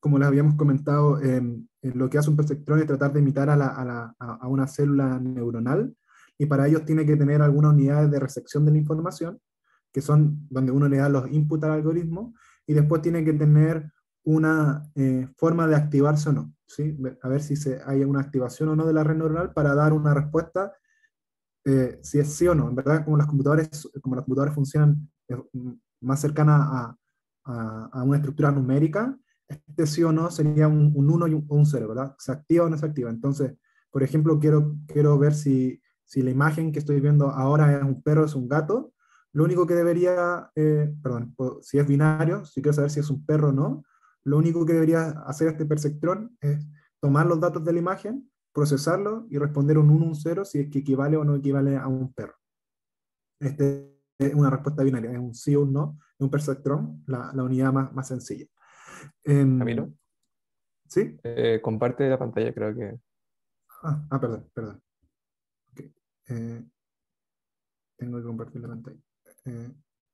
como les habíamos comentado, eh, eh, lo que hace un perceptrón es tratar de imitar a, la, a, la, a una célula neuronal, y para ello tiene que tener algunas unidades de recepción de la información, que son donde uno le da los inputs al algoritmo, y después tiene que tener una eh, forma de activarse o no, ¿sí? A ver si se, hay una activación o no de la red neuronal para dar una respuesta, eh, si es sí o no. En verdad, como los computadores, como los computadores funcionan eh, más cercana a, a, a, una estructura numérica, este sí o no sería un, un uno y un, un cero, ¿verdad? ¿Se activa o no se activa? Entonces, por ejemplo, quiero, quiero ver si, si la imagen que estoy viendo ahora es un perro o es un gato. Lo único que debería, eh, perdón, si es binario, si quiero saber si es un perro o no, lo único que debería hacer este perceptrón es tomar los datos de la imagen, procesarlo y responder un uno o un cero si es que equivale o no equivale a un perro. Este es una respuesta binaria, es un sí o un no, es un perceptrón, la, la unidad más, más sencilla. Camilo, Um, ¿Sí? eh, comparte la pantalla, creo que... Ah, ah perdón, perdón. Okay. Eh, tengo que compartir la pantalla. Eh,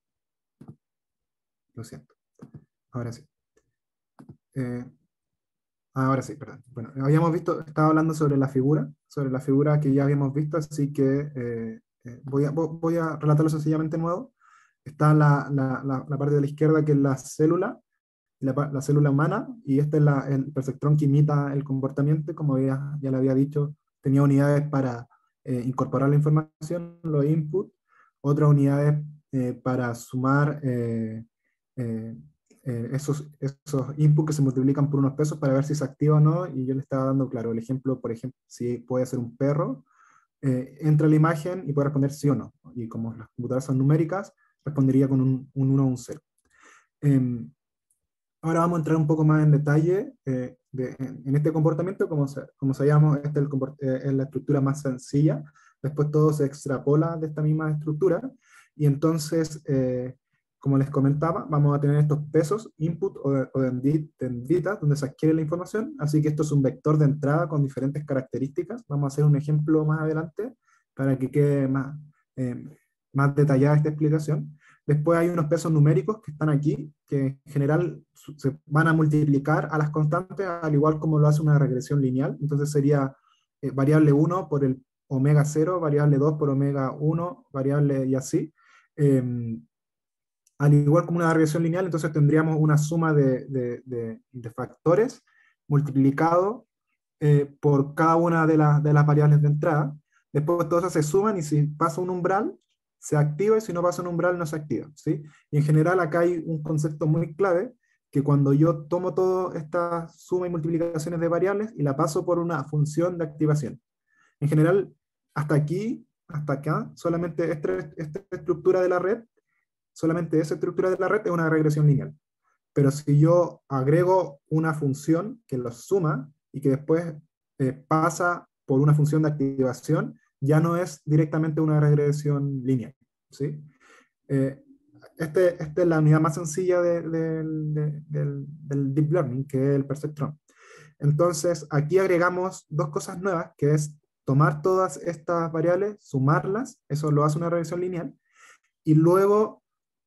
lo siento. Ahora sí. Eh, ahora sí, perdón. Bueno, habíamos visto, estaba hablando sobre la figura, sobre la figura que ya habíamos visto, así que eh, eh, voy, a, voy a relatarlo sencillamente de nuevo. Está la, la, la, la parte de la izquierda, que es la célula, la, la célula humana, y este es la, el perceptrón que imita el comportamiento. Como ya, ya le había dicho, tenía unidades para eh, incorporar la información, los inputs, otras unidades eh, para sumar eh, eh, eh, esos, esos inputs que se multiplican por unos pesos para ver si se activa o no, y yo le estaba dando, claro, el ejemplo, por ejemplo, si puede ser un perro, eh, entra la imagen y puede responder sí o no, y como las computadoras son numéricas, respondería con un, un uno o un cero. Eh, Ahora vamos a entrar un poco más en detalle eh, de, en, en este comportamiento. Como, se, como sabíamos, esta es, el, eh, es la estructura más sencilla. Después todo se extrapola de esta misma estructura. Y entonces, eh, como les comentaba, vamos a tener estos pesos, input o, de, o denditas, donde se adquiere la información. Así que esto es un vector de entrada con diferentes características. Vamos a hacer un ejemplo más adelante para que quede más, eh, más detallada esta explicación. Después hay unos pesos numéricos que están aquí, que en general se van a multiplicar a las constantes, al igual como lo hace una regresión lineal. Entonces sería eh, variable uno por el omega cero, variable dos por omega uno, variable y así. Eh, al igual como una regresión lineal, entonces tendríamos una suma de, de, de, de factores multiplicado eh, por cada una de, la, de las variables de entrada. Después todas se suman, y si pasa un umbral, se activa, y si no pasa un umbral, no se activa, ¿sí? Y en general acá hay un concepto muy clave, que cuando yo tomo toda esta suma y multiplicaciones de variables y la paso por una función de activación. En general, hasta aquí, hasta acá, solamente esta, esta estructura de la red, solamente esa estructura de la red es una regresión lineal. Pero si yo agrego una función que los suma y que después eh, pasa por una función de activación, ya no es directamente una regresión lineal, ¿sí? Eh, este, esta es la unidad más sencilla de, de, de, del, del Deep Learning, que es el perceptrón. Entonces, aquí agregamos dos cosas nuevas, que es tomar todas estas variables, sumarlas, eso lo hace una regresión lineal, y luego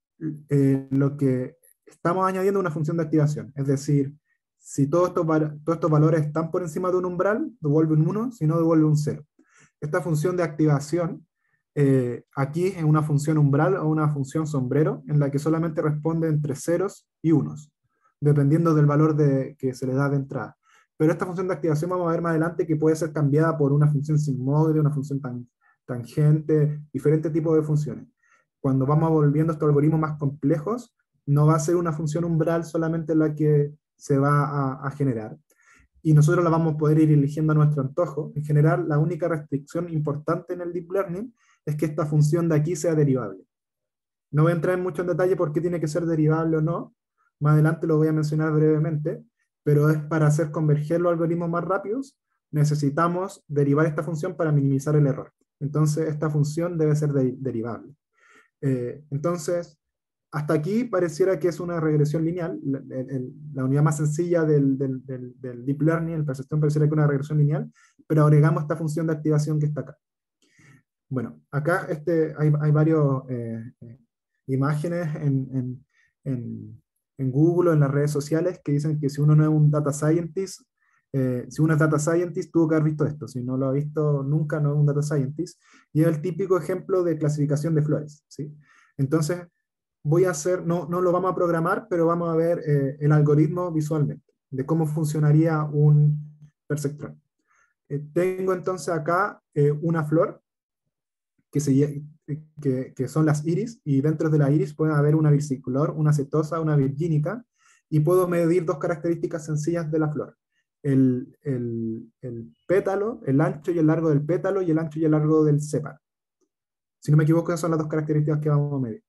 eh, lo que estamos añadiendo una función de activación. Es decir, si todos estos, todos estos valores están por encima de un umbral, devuelve un uno, si no, devuelve un cero. Esta función de activación, eh, aquí es una función umbral o una función sombrero, en la que solamente responde entre ceros y unos, dependiendo del valor de, que se le da de entrada. Pero esta función de activación vamos a ver más adelante que puede ser cambiada por una función sigmoide, una función tan, tangente, diferentes tipos de funciones. Cuando vamos volviendo estos algoritmos más complejos, no va a ser una función umbral solamente la que se va a, a generar, y nosotros la vamos a poder ir eligiendo a nuestro antojo. En general, la única restricción importante en el Deep Learning es que esta función de aquí sea derivable. No voy a entrar en mucho en detalle por qué tiene que ser derivable o no, más adelante lo voy a mencionar brevemente, pero es para hacer converger los algoritmos más rápidos, necesitamos derivar esta función para minimizar el error. Entonces, esta función debe ser de derivable. Eh, entonces, hasta aquí pareciera que es una regresión lineal. La, el, la unidad más sencilla del, del, del, del Deep Learning, el perceptrón, pareciera que es una regresión lineal, pero agregamos esta función de activación que está acá. Bueno, acá este, hay, hay varias eh, eh, imágenes en, en, en, en Google o en las redes sociales que dicen que si uno no es un data scientist, eh, si uno es data scientist, tuvo que haber visto esto. Si no lo ha visto nunca, no es un data scientist. Y es el típico ejemplo de clasificación de flores, ¿sí? Entonces, voy a hacer, no, no lo vamos a programar, pero vamos a ver eh, el algoritmo visualmente, de cómo funcionaría un perceptrón. Eh, tengo entonces acá eh, una flor, que, se, que, que son las iris, y dentro de la iris puede haber una versicolor, una setosa, una virgínica, y puedo medir dos características sencillas de la flor. El, el, el pétalo, el ancho y el largo del pétalo, y el ancho y el largo del sépalo. Si no me equivoco, esas son las dos características que vamos a medir.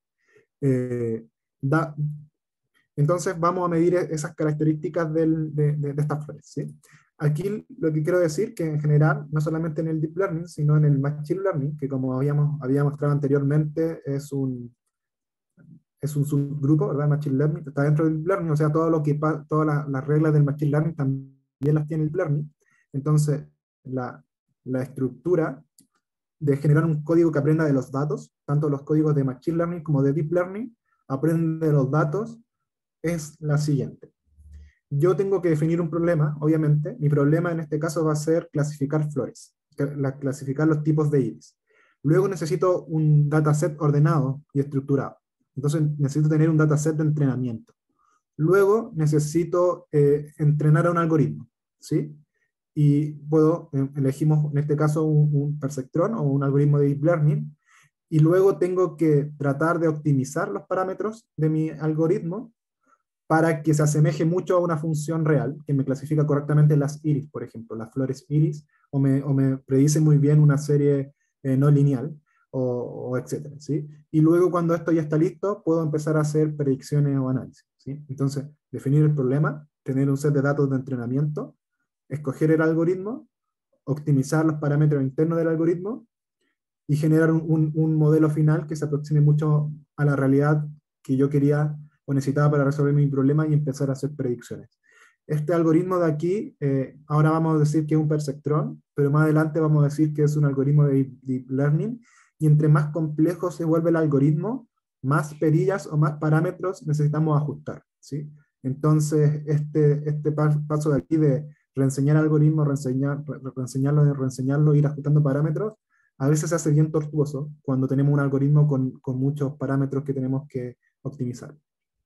Eh, da, entonces vamos a medir esas características del, de, de, de estas flores, ¿sí? Aquí lo que quiero decir que en general, no solamente en el Deep Learning, sino en el Machine Learning, que como habíamos, había mostrado anteriormente, es un, es un subgrupo, ¿verdad? Machine Learning, está dentro del Deep Learning, o sea, todo lo que, todas las, las reglas del Machine Learning también las tiene el Deep Learning. Entonces, la, la estructura de generar un código que aprenda de los datos, tanto los códigos de Machine Learning como de Deep Learning, aprende de los datos, es la siguiente. Yo tengo que definir un problema, obviamente. Mi problema en este caso va a ser clasificar flores, clasificar los tipos de iris. Luego necesito un dataset ordenado y estructurado. Entonces necesito tener un dataset de entrenamiento. Luego necesito eh, entrenar a un algoritmo, ¿sí? Y puedo, eh, elegimos en este caso un, un perceptrón o un algoritmo de deep learning, y luego tengo que tratar de optimizar los parámetros de mi algoritmo para que se asemeje mucho a una función real, que me clasifica correctamente las iris, por ejemplo, las flores iris, o me, o me predice muy bien una serie eh, no lineal, o, o etcétera, ¿sí? Y luego cuando esto ya está listo, puedo empezar a hacer predicciones o análisis, ¿sí? Entonces, definir el problema, tener un set de datos de entrenamiento, escoger el algoritmo, optimizar los parámetros internos del algoritmo, y generar un, un, un modelo final que se aproxime mucho a la realidad que yo quería o necesitaba para resolver mi problema y empezar a hacer predicciones. Este algoritmo de aquí, eh, ahora vamos a decir que es un perceptrón, pero más adelante vamos a decir que es un algoritmo de deep learning, y entre más complejo se vuelve el algoritmo, más perillas o más parámetros necesitamos ajustar, ¿sí? Entonces, este, este paso de aquí de reenseñar algoritmos, reenseñar, reenseñarlo, reenseñarlo, ir ajustando parámetros, a veces se hace bien tortuoso cuando tenemos un algoritmo con, con muchos parámetros que tenemos que optimizar.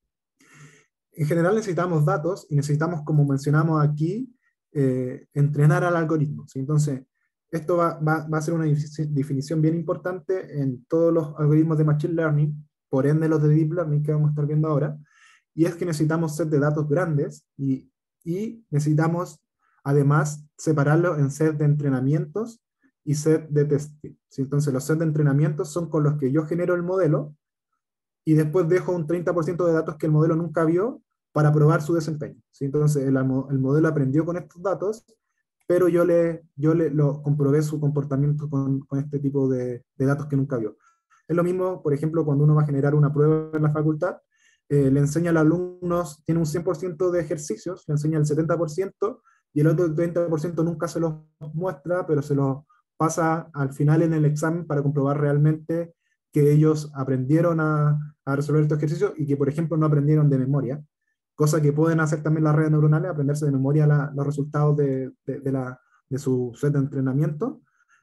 En general necesitamos datos y necesitamos, como mencionamos aquí, eh, entrenar al algoritmo, ¿sí? Entonces, esto va, va, va a ser una definición bien importante en todos los algoritmos de Machine Learning, por ende los de Deep Learning que vamos a estar viendo ahora, y es que necesitamos set de datos grandes y, y necesitamos además separarlo en set de entrenamientos y set de testing, ¿sí? Entonces los sets de entrenamiento son con los que yo genero el modelo y después dejo un treinta por ciento de datos que el modelo nunca vio para probar su desempeño, ¿sí? Entonces el, el modelo aprendió con estos datos, pero yo le, yo le lo comprobé su comportamiento con, con este tipo de, de datos que nunca vio. Es lo mismo, por ejemplo, cuando uno va a generar una prueba en la facultad, eh, le enseña al alumno, tiene un cien por ciento de ejercicios, le enseña el setenta por ciento, y el otro treinta por ciento nunca se los muestra, pero se los pasa al final en el examen para comprobar realmente que ellos aprendieron a, a resolver estos ejercicios y que, por ejemplo, no aprendieron de memoria, cosa que pueden hacer también las redes neuronales, aprenderse de memoria la, los resultados de, de, de, la, de su set de entrenamiento,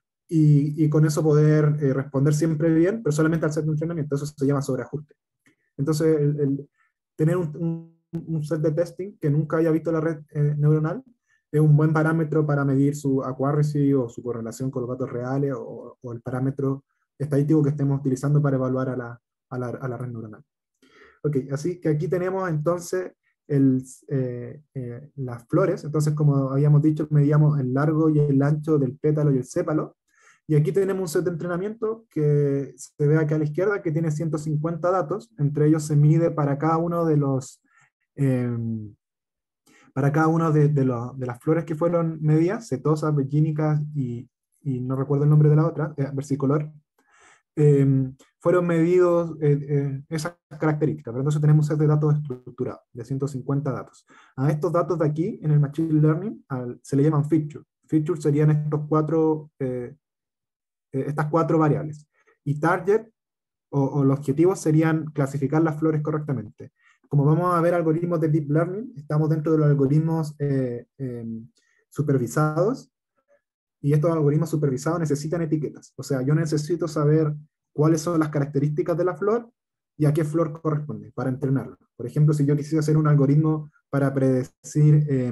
y, y con eso poder eh, responder siempre bien, pero solamente al set de entrenamiento. Eso se llama sobreajuste. Entonces, el, el tener un, un, un set de testing que nunca haya visto la red eh, neuronal es un buen parámetro para medir su accuracy o su correlación con los datos reales, o, o el parámetro estadístico que estemos utilizando para evaluar a la, a la, a la red neuronal. Ok, así que aquí tenemos entonces el, eh, eh, las flores. Entonces, como habíamos dicho, medíamos el largo y el ancho del pétalo y el sépalo. Y aquí tenemos un set de entrenamiento que se ve aquí a la izquierda, que tiene ciento cincuenta datos. Entre ellos se mide para cada uno de los... Eh, para cada una de, de, lo, de las flores que fueron medidas, setosas, virgínicas y, y no recuerdo el nombre de la otra, eh, versicolor, eh, fueron medidos eh, eh, esas características. Pero entonces tenemos un set de datos estructurados, de ciento cincuenta datos. A estos datos de aquí, en el Machine Learning, al, se le llaman features. Features serían estos cuatro, eh, eh, estas cuatro variables. Y target, o, o los objetivos serían clasificar las flores correctamente. como vamos a ver algoritmos de Deep Learning, estamos dentro de los algoritmos eh, eh, supervisados, y estos algoritmos supervisados necesitan etiquetas. O sea, yo necesito saber cuáles son las características de la flor y a qué flor corresponde para entrenarlo. Por ejemplo, si yo quisiera hacer un algoritmo para predecir eh,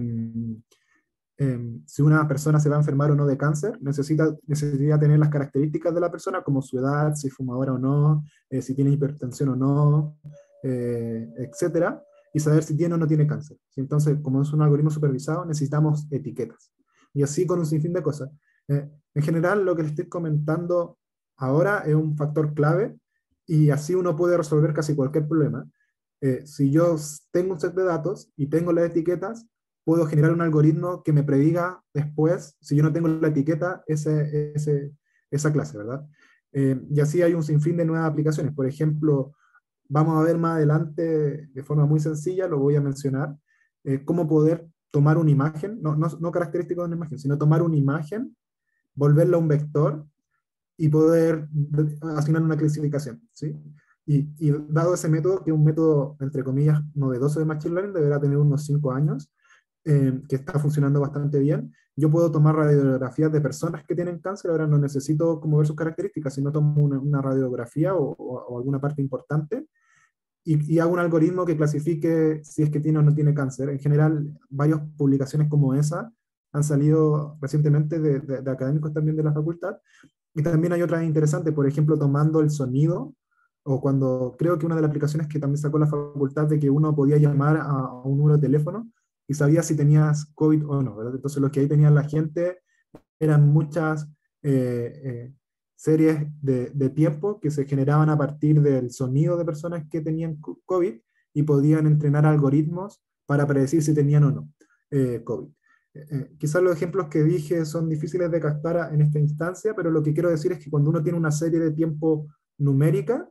eh, si una persona se va a enfermar o no de cáncer, necesita, necesita tener las características de la persona, como su edad, si es fumadora o no, eh, si tiene hipertensión o no, eh, etcétera, y saber si tiene o no tiene cáncer. Entonces, como es un algoritmo supervisado, necesitamos etiquetas. Y así con un sinfín de cosas. Eh, en general, lo que les estoy comentando ahora es un factor clave, y así uno puede resolver casi cualquier problema. Eh, si yo tengo un set de datos y tengo las etiquetas, puedo generar un algoritmo que me prediga después, si yo no tengo la etiqueta, ese, ese, esa clase, ¿verdad? Eh, y así hay un sinfín de nuevas aplicaciones. Por ejemplo, vamos a ver más adelante, de forma muy sencilla, lo voy a mencionar, eh, cómo poder tomar una imagen, no, no, no característico de una imagen, sino tomar una imagen, volverla a un vector y poder asignar una clasificación, ¿sí? Y, y dado ese método, que es un método, entre comillas, novedoso de Machine Learning, deberá tener unos cinco años, eh, que está funcionando bastante bien, yo puedo tomar radiografías de personas que tienen cáncer. Ahora no necesito como ver sus características, sino tomo una, una radiografía o, o, o alguna parte importante, y, y hago un algoritmo que clasifique si es que tiene o no tiene cáncer. En general, varias publicaciones como esa han salido recientemente de, de, de académicos también de la facultad, y también hay otras interesantes, por ejemplo, tomando el sonido, o cuando creo que una de las aplicaciones que también sacó la facultad, de que uno podía llamar a, a un número de teléfono y sabía si tenías COVID o no, ¿verdad? Entonces lo que ahí tenía la gente eran muchas eh, eh, series de, de tiempo que se generaban a partir del sonido de personas que tenían COVID, y podían entrenar algoritmos para predecir si tenían o no eh, COVID. Eh, quizás los ejemplos que dije son difíciles de captar en esta instancia, pero lo que quiero decir es que cuando uno tiene una serie de tiempo numérica,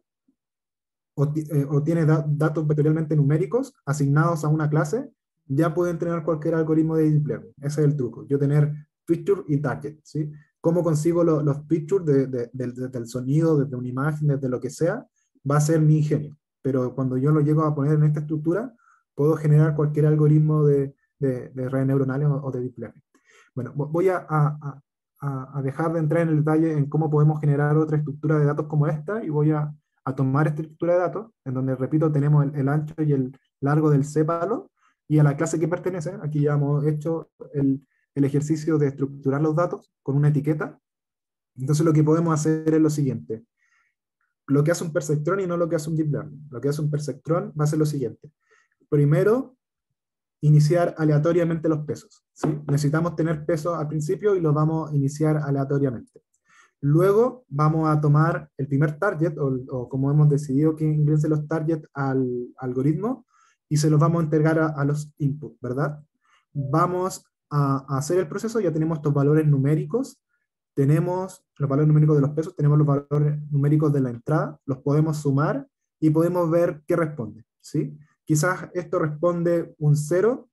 o, eh, o tiene da datos vectorialmente numéricos asignados a una clase, ya puede entrenar cualquier algoritmo de Deep Learning. Ese es el truco, yo tener feature y target, ¿sí? ¿Cómo consigo lo, los features de, de, de, de, del sonido, desde una imagen, desde lo que sea? Va a ser mi ingenio. Pero cuando yo lo llego a poner en esta estructura, puedo generar cualquier algoritmo de, de, de redes neuronales o, o de Deep Learning. Bueno, voy a, a, a, a dejar de entrar en el detalle en cómo podemos generar otra estructura de datos como esta, y voy a, a tomar esta estructura de datos, en donde, repito, tenemos el, el ancho y el largo del sépalo, y a la clase que pertenece. Aquí ya hemos hecho el, el ejercicio de estructurar los datos con una etiqueta. Entonces lo que podemos hacer es lo siguiente: lo que hace un perceptrón y no lo que hace un deep learning. Lo que hace un perceptrón va a ser lo siguiente: primero, iniciar aleatoriamente los pesos, ¿sí? Necesitamos tener pesos al principio y los vamos a iniciar aleatoriamente. Luego vamos a tomar el primer target, o, o como hemos decidido que ingresen los targets al algoritmo, y se los vamos a entregar a, a los inputs, ¿verdad? Vamos a, a hacer el proceso. Ya tenemos estos valores numéricos, tenemos los valores numéricos de los pesos, tenemos los valores numéricos de la entrada, los podemos sumar y podemos ver qué responde, ¿sí? Quizás esto responde un cero,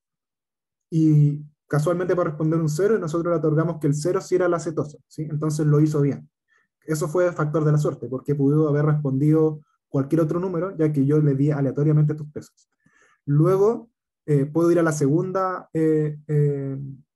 y casualmente va a responder un cero, y nosotros le otorgamos que el cero sí era la cetosa, ¿sí? Entonces lo hizo bien. Eso fue el factor de la suerte, porque pudo haber respondido cualquier otro número, ya que yo le di aleatoriamente estos pesos. Luego eh, puedo ir a la segunda eh, eh,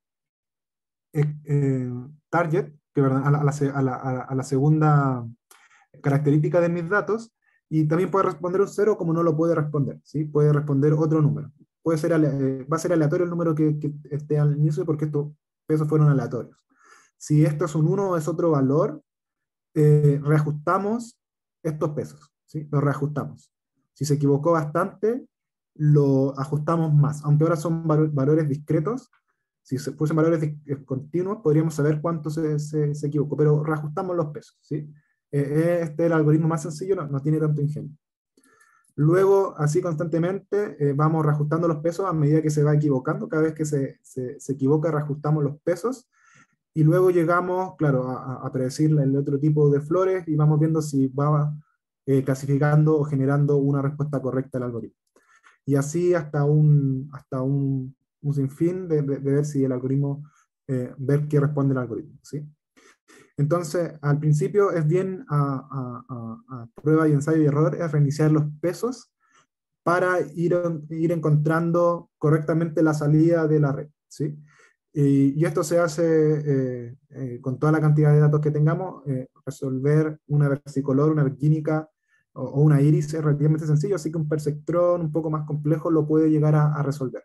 eh, target, que, ¿verdad? A, la, a, la, a, la, a la segunda característica de mis datos, y también puede responder un cero, como no lo puede responder, ¿sí? Puede responder otro número. Puede ser, eh, va a ser aleatorio el número que, que esté al inicio, porque estos pesos fueron aleatorios. Si esto es un uno o es otro valor, eh, reajustamos estos pesos, ¿sí? Los reajustamos. Si se equivocó bastante, lo ajustamos más. Aunque ahora son val valores discretos, si se fuesen valores continuos, podríamos saber cuánto se, se, se equivocó, pero reajustamos los pesos, ¿sí? Eh, este es el algoritmo más sencillo, no, no tiene tanto ingenio. Luego, así constantemente, eh, vamos reajustando los pesos a medida que se va equivocando. Cada vez que se, se, se equivoca, reajustamos los pesos, y luego llegamos, claro, a, a predecir el otro tipo de flores, y vamos viendo si va eh, clasificando o generando una respuesta correcta al algoritmo. Y así hasta un, hasta un, un sinfín de, de, de ver si el algoritmo, eh, ver qué responde el algoritmo, ¿sí? Entonces, al principio es bien a, a, a, a prueba y ensayo y error, es reiniciar los pesos, para ir, ir encontrando correctamente la salida de la red, ¿sí? Y, y esto se hace eh, eh, con toda la cantidad de datos que tengamos. Eh, resolver una versicolor, una virgínica o, o una iris es relativamente sencillo, así que un perceptrón un poco más complejo lo puede llegar a, a resolver.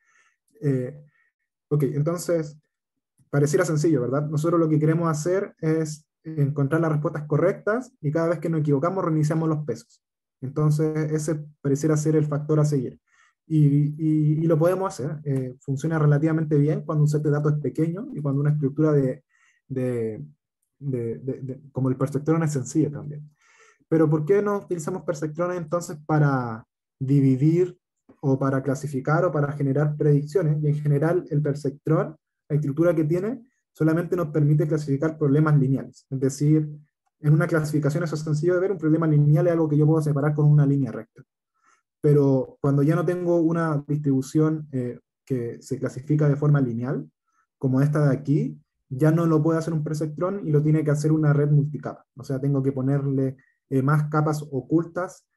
Eh, ok, entonces, pareciera sencillo, ¿verdad? Nosotros lo que queremos hacer es encontrar las respuestas correctas y cada vez que nos equivocamos reiniciamos los pesos. Entonces, ese pareciera ser el factor a seguir. Y, y, y lo podemos hacer. Eh, funciona relativamente bien cuando un set de datos es pequeño y cuando una estructura de, de, de, de, de como el perceptrón es sencilla también. Pero ¿por qué no utilizamos perceptrones entonces para dividir o para clasificar o para generar predicciones? Y en general el perceptrón, la estructura que tiene, solamente nos permite clasificar problemas lineales. Es decir, en una clasificación eso es sencillo de ver, un problema lineal es algo que yo puedo separar con una línea recta. Pero cuando ya no tengo una distribución eh, que se clasifica de forma lineal, como esta de aquí, ya no lo puede hacer un perceptrón y lo tiene que hacer una red multicapa. O sea, tengo que ponerle eh, más capas ocultas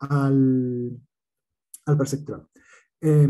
al, al perceptrón. Eh,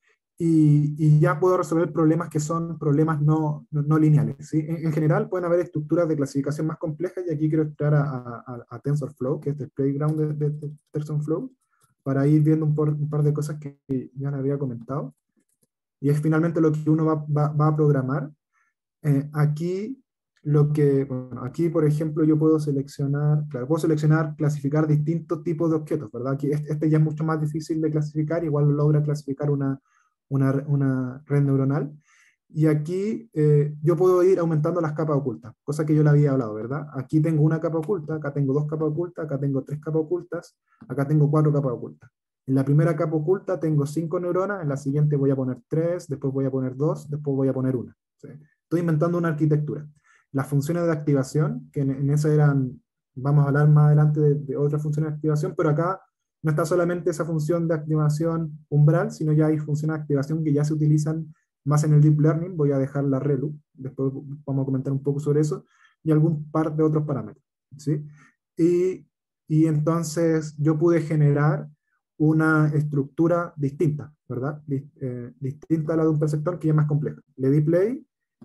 y, y, ya puedo resolver problemas que son problemas no, no, no lineales. ¿Sí? En, en, general pueden haber estructuras de clasificación más complejas y aquí quiero entrar a, a, a TensorFlow, que es el playground de, de, de TensorFlow, para ir viendo un, por, un par de cosas que ya les había comentado. Y es finalmente lo que uno va, va, va a programar. Eh, aquí, lo que, bueno, aquí por ejemplo yo puedo seleccionar, claro, puedo seleccionar, clasificar distintos tipos de objetos, ¿verdad? Aquí este, este ya es mucho más difícil de clasificar, igual logra clasificar una, una, una red neuronal. Y aquí eh, yo puedo ir aumentando las capas ocultas, cosa que yo le había hablado, ¿verdad? Aquí tengo una capa oculta, acá tengo dos capas ocultas, acá tengo tres capas ocultas, acá tengo cuatro capas ocultas. En la primera capa oculta tengo cinco neuronas, en la siguiente voy a poner tres, después voy a poner dos, después voy a poner una. ¿Sí? Estoy inventando una arquitectura. Las funciones de activación, que en, en esa eran, vamos a hablar más adelante de, de otras funciones de activación, pero acá no está solamente esa función de activación umbral, sino ya hay funciones de activación que ya se utilizan más en el Deep Learning. Voy a dejar la ReLU, después vamos a comentar un poco sobre eso, y algún par de otros parámetros. ¿Sí? Y, y entonces yo pude generar una estructura distinta, ¿verdad? Eh, distinta a la de un perceptor, que es más compleja. Le di play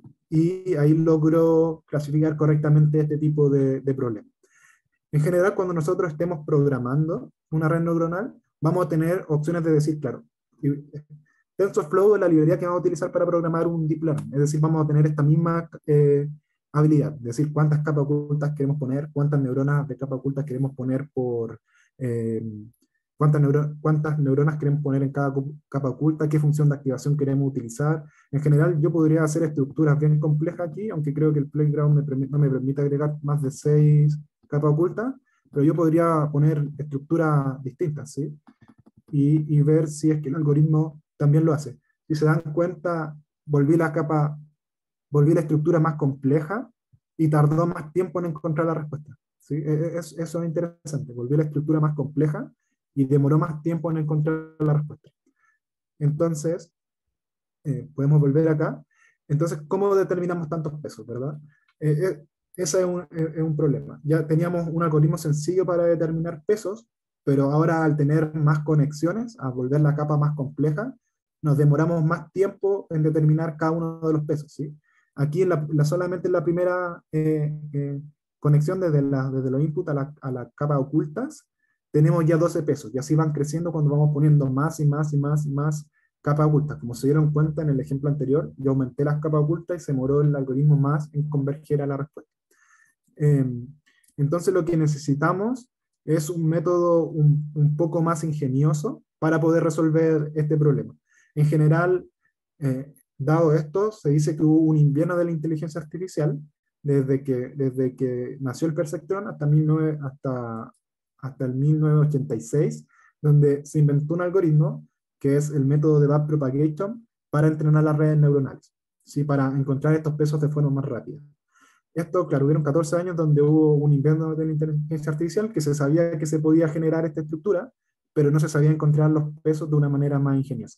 y ahí logró clasificar correctamente este tipo de, de problemas. En general, cuando nosotros estemos programando una red neuronal, vamos a tener opciones de decir, claro, TensorFlow es la librería que vamos a utilizar para programar un deep learning, es decir, vamos a tener esta misma eh, habilidad, es decir, cuántas capas ocultas queremos poner, cuántas neuronas de capa ocultas queremos poner por... Eh, Cuántas, neuro cuántas neuronas queremos poner en cada capa oculta, qué función de activación queremos utilizar. En general, yo podría hacer estructuras bien complejas aquí, aunque creo que el Playground me no me permite agregar más de seis capas ocultas, pero yo podría poner estructuras distintas, ¿sí? Y, y ver si es que el algoritmo también lo hace. Si se dan cuenta, volví la capa, volví la estructura más compleja y tardó más tiempo en encontrar la respuesta. ¿Sí? Es, eso es interesante, volví la estructura más compleja y demoró más tiempo en encontrar la respuesta. Entonces, eh, podemos volver acá. Entonces, ¿cómo determinamos tantos pesos, verdad? Eh, eh, ese es un, es un problema. Ya teníamos un algoritmo sencillo para determinar pesos, pero ahora al tener más conexiones, a volver la capa más compleja, nos demoramos más tiempo en determinar cada uno de los pesos, ¿sí? Aquí en la, la, solamente en la primera eh, eh, conexión desde, la, desde los inputs a la, a la capa ocultas, tenemos ya doce pesos, y así van creciendo cuando vamos poniendo más y más y más y más capas ocultas. Como se dieron cuenta en el ejemplo anterior, yo aumenté las capas ocultas y se demoró el algoritmo más en converger a la respuesta. Eh, entonces lo que necesitamos es un método un, un poco más ingenioso para poder resolver este problema. En general, eh, dado esto, se dice que hubo un invierno de la inteligencia artificial desde que, desde que nació el perceptrón hasta, mil nueve, hasta, hasta el mil novecientos ochenta y seis, donde se inventó un algoritmo que es el método de backpropagation para entrenar las redes neuronales, ¿sí? Para encontrar estos pesos de forma más rápida. Esto, claro, hubieron catorce años donde hubo un invierno de la inteligencia artificial que se sabía que se podía generar esta estructura, pero no se sabía encontrar los pesos de una manera más ingeniosa.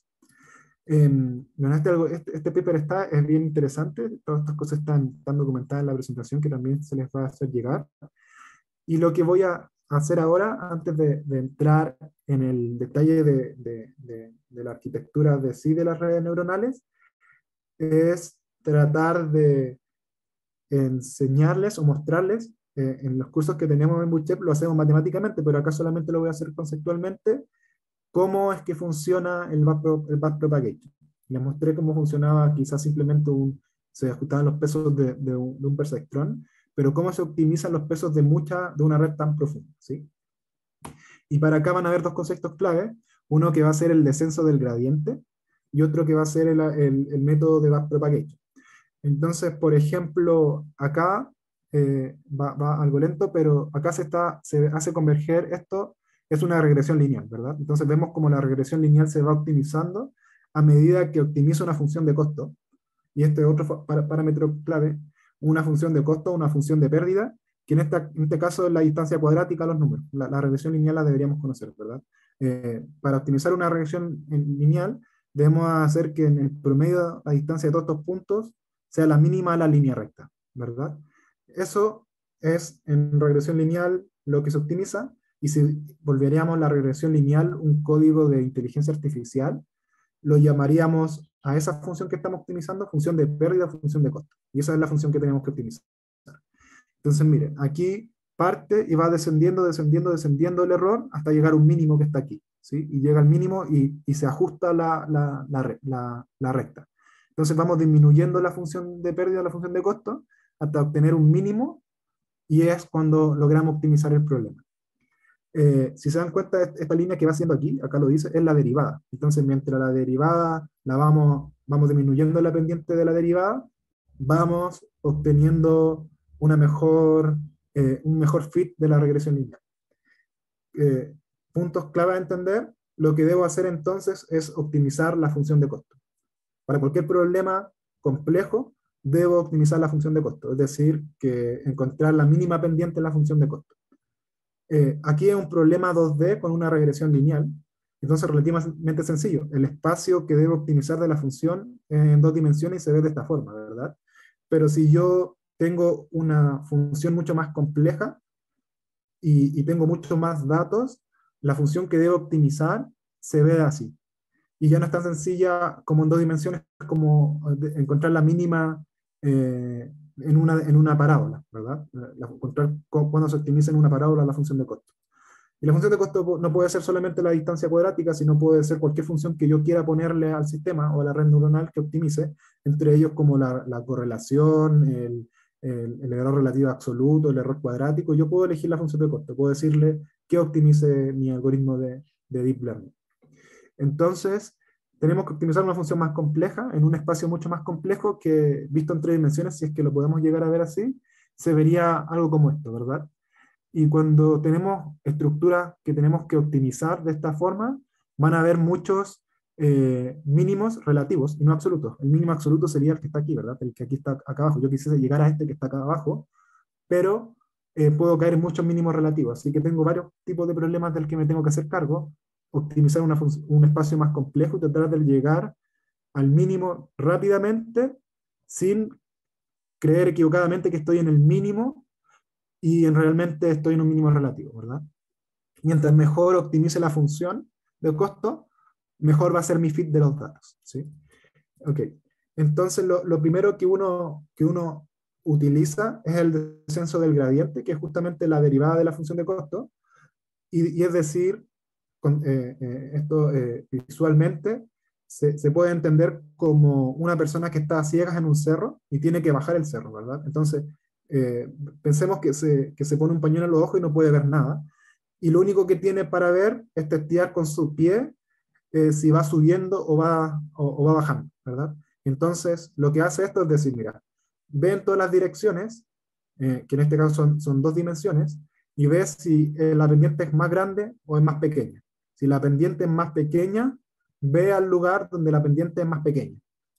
Eh, bueno, este, este, este paper está, es bien interesante, todas estas cosas están, están documentadas en la presentación que también se les va a hacer llegar. Y lo que voy a, hacer ahora, antes de, de entrar en el detalle de, de, de, de la arquitectura de sí de las redes neuronales, es tratar de enseñarles o mostrarles, eh, en los cursos que tenemos en Bootstrap lo hacemos matemáticamente, pero acá solamente lo voy a hacer conceptualmente, cómo es que funciona el backpro- el backpropagation. Les mostré cómo funcionaba quizás simplemente un, se ajustaban los pesos de, de un, de un perceptrón, pero cómo se optimizan los pesos de, mucha, de una red tan profunda, ¿sí? Y para acá van a haber dos conceptos clave, uno que va a ser el descenso del gradiente y otro que va a ser el, el, el método de backpropagation. Entonces, por ejemplo, acá eh, va, va algo lento, pero acá se, está, se hace converger esto, es una regresión lineal, ¿verdad? Entonces vemos como la regresión lineal se va optimizando a medida que optimiza una función de costo, y este es otro parámetro clave, una función de costo, una función de pérdida, que en, esta, en este caso es la distancia cuadrática a los números. La, la regresión lineal la deberíamos conocer, ¿verdad? Eh, para optimizar una regresión lineal, debemos hacer que en el promedio la distancia de todos estos puntos sea la mínima a la línea recta, ¿verdad? Eso es en regresión lineal lo que se optimiza, y si volveríamos la regresión lineal un código de inteligencia artificial, lo llamaríamos a esa función que estamos optimizando función de pérdida, función de costo. Y esa es la función que tenemos que optimizar. Entonces, miren, aquí parte y va descendiendo, descendiendo, descendiendo el error hasta llegar a un mínimo que está aquí, ¿sí? Y llega al mínimo y, y se ajusta la, la, la, la, la recta. Entonces vamos disminuyendo la función de pérdida, la función de costo, hasta obtener un mínimo, y es cuando logramos optimizar el problema. Eh, si se dan cuenta, esta línea que va haciendo aquí, acá lo dice, es la derivada. Entonces, mientras la derivada la vamos, vamos disminuyendo la pendiente de la derivada, vamos obteniendo una mejor, eh, un mejor fit de la regresión lineal. Eh, puntos clave a entender, lo que debo hacer entonces es optimizar la función de costo. Para cualquier problema complejo, debo optimizar la función de costo, es decir, que encontrar la mínima pendiente en la función de costo. Eh, aquí es un problema dos D con una regresión lineal, entonces relativamente sencillo. El espacio que debo optimizar de la función es en dos dimensiones y se ve de esta forma, ¿verdad? Pero si yo tengo una función mucho más compleja y, y tengo muchos más datos, la función que debo optimizar se ve así. Y ya no es tan sencilla como en dos dimensiones, como encontrar la mínima eh, en, una, en una parábola, ¿verdad? La, encontrar cuando se optimiza en una parábola la función de costo. Y la función de costo no puede ser solamente la distancia cuadrática, sino puede ser cualquier función que yo quiera ponerle al sistema o a la red neuronal que optimice, entre ellos como la, la correlación, el, el, el error relativo absoluto, el error cuadrático. Yo puedo elegir la función de costo, puedo decirle que optimice mi algoritmo de, de Deep Learning. Entonces, tenemos que optimizar una función más compleja en un espacio mucho más complejo que, visto en tres dimensiones, si es que lo podemos llegar a ver así, se vería algo como esto, ¿verdad? Y cuando tenemos estructuras que tenemos que optimizar de esta forma, van a haber muchos eh, mínimos relativos y no absolutos. El mínimo absoluto sería el que está aquí, ¿verdad? El que aquí está acá abajo. Yo quisiese llegar a este que está acá abajo, pero eh, puedo caer en muchos mínimos relativos. Así que tengo varios tipos de problemas del que me tengo que hacer cargo. Optimizar una un espacio más complejo y tratar de llegar al mínimo rápidamente sin creer equivocadamente que estoy en el mínimo y en realmente estoy en un mínimo relativo, ¿verdad? Mientras mejor optimice la función de costo, mejor va a ser mi fit de los datos, ¿sí? Ok. Entonces, lo, lo primero que uno, que uno utiliza es el descenso del gradiente, que es justamente la derivada de la función de costo, y, y es decir, con, eh, eh, esto eh, visualmente se, se, puede entender como una persona que está a ciegas en un cerro y tiene que bajar el cerro, ¿verdad? Entonces, eh, pensemos que se, que se pone un pañuelo en los ojos y no puede ver nada, y lo único que tiene para ver es testear con su pie eh, si va subiendo o va, o, o va bajando, ¿verdad? Entonces, lo que hace esto es decir, mira, ve en todas las direcciones, eh, que en este caso son, son dos dimensiones, y ves si eh, la pendiente es más grande o es más pequeña. Si la pendiente es más pequeña, ve al lugar donde la pendiente es más pequeña.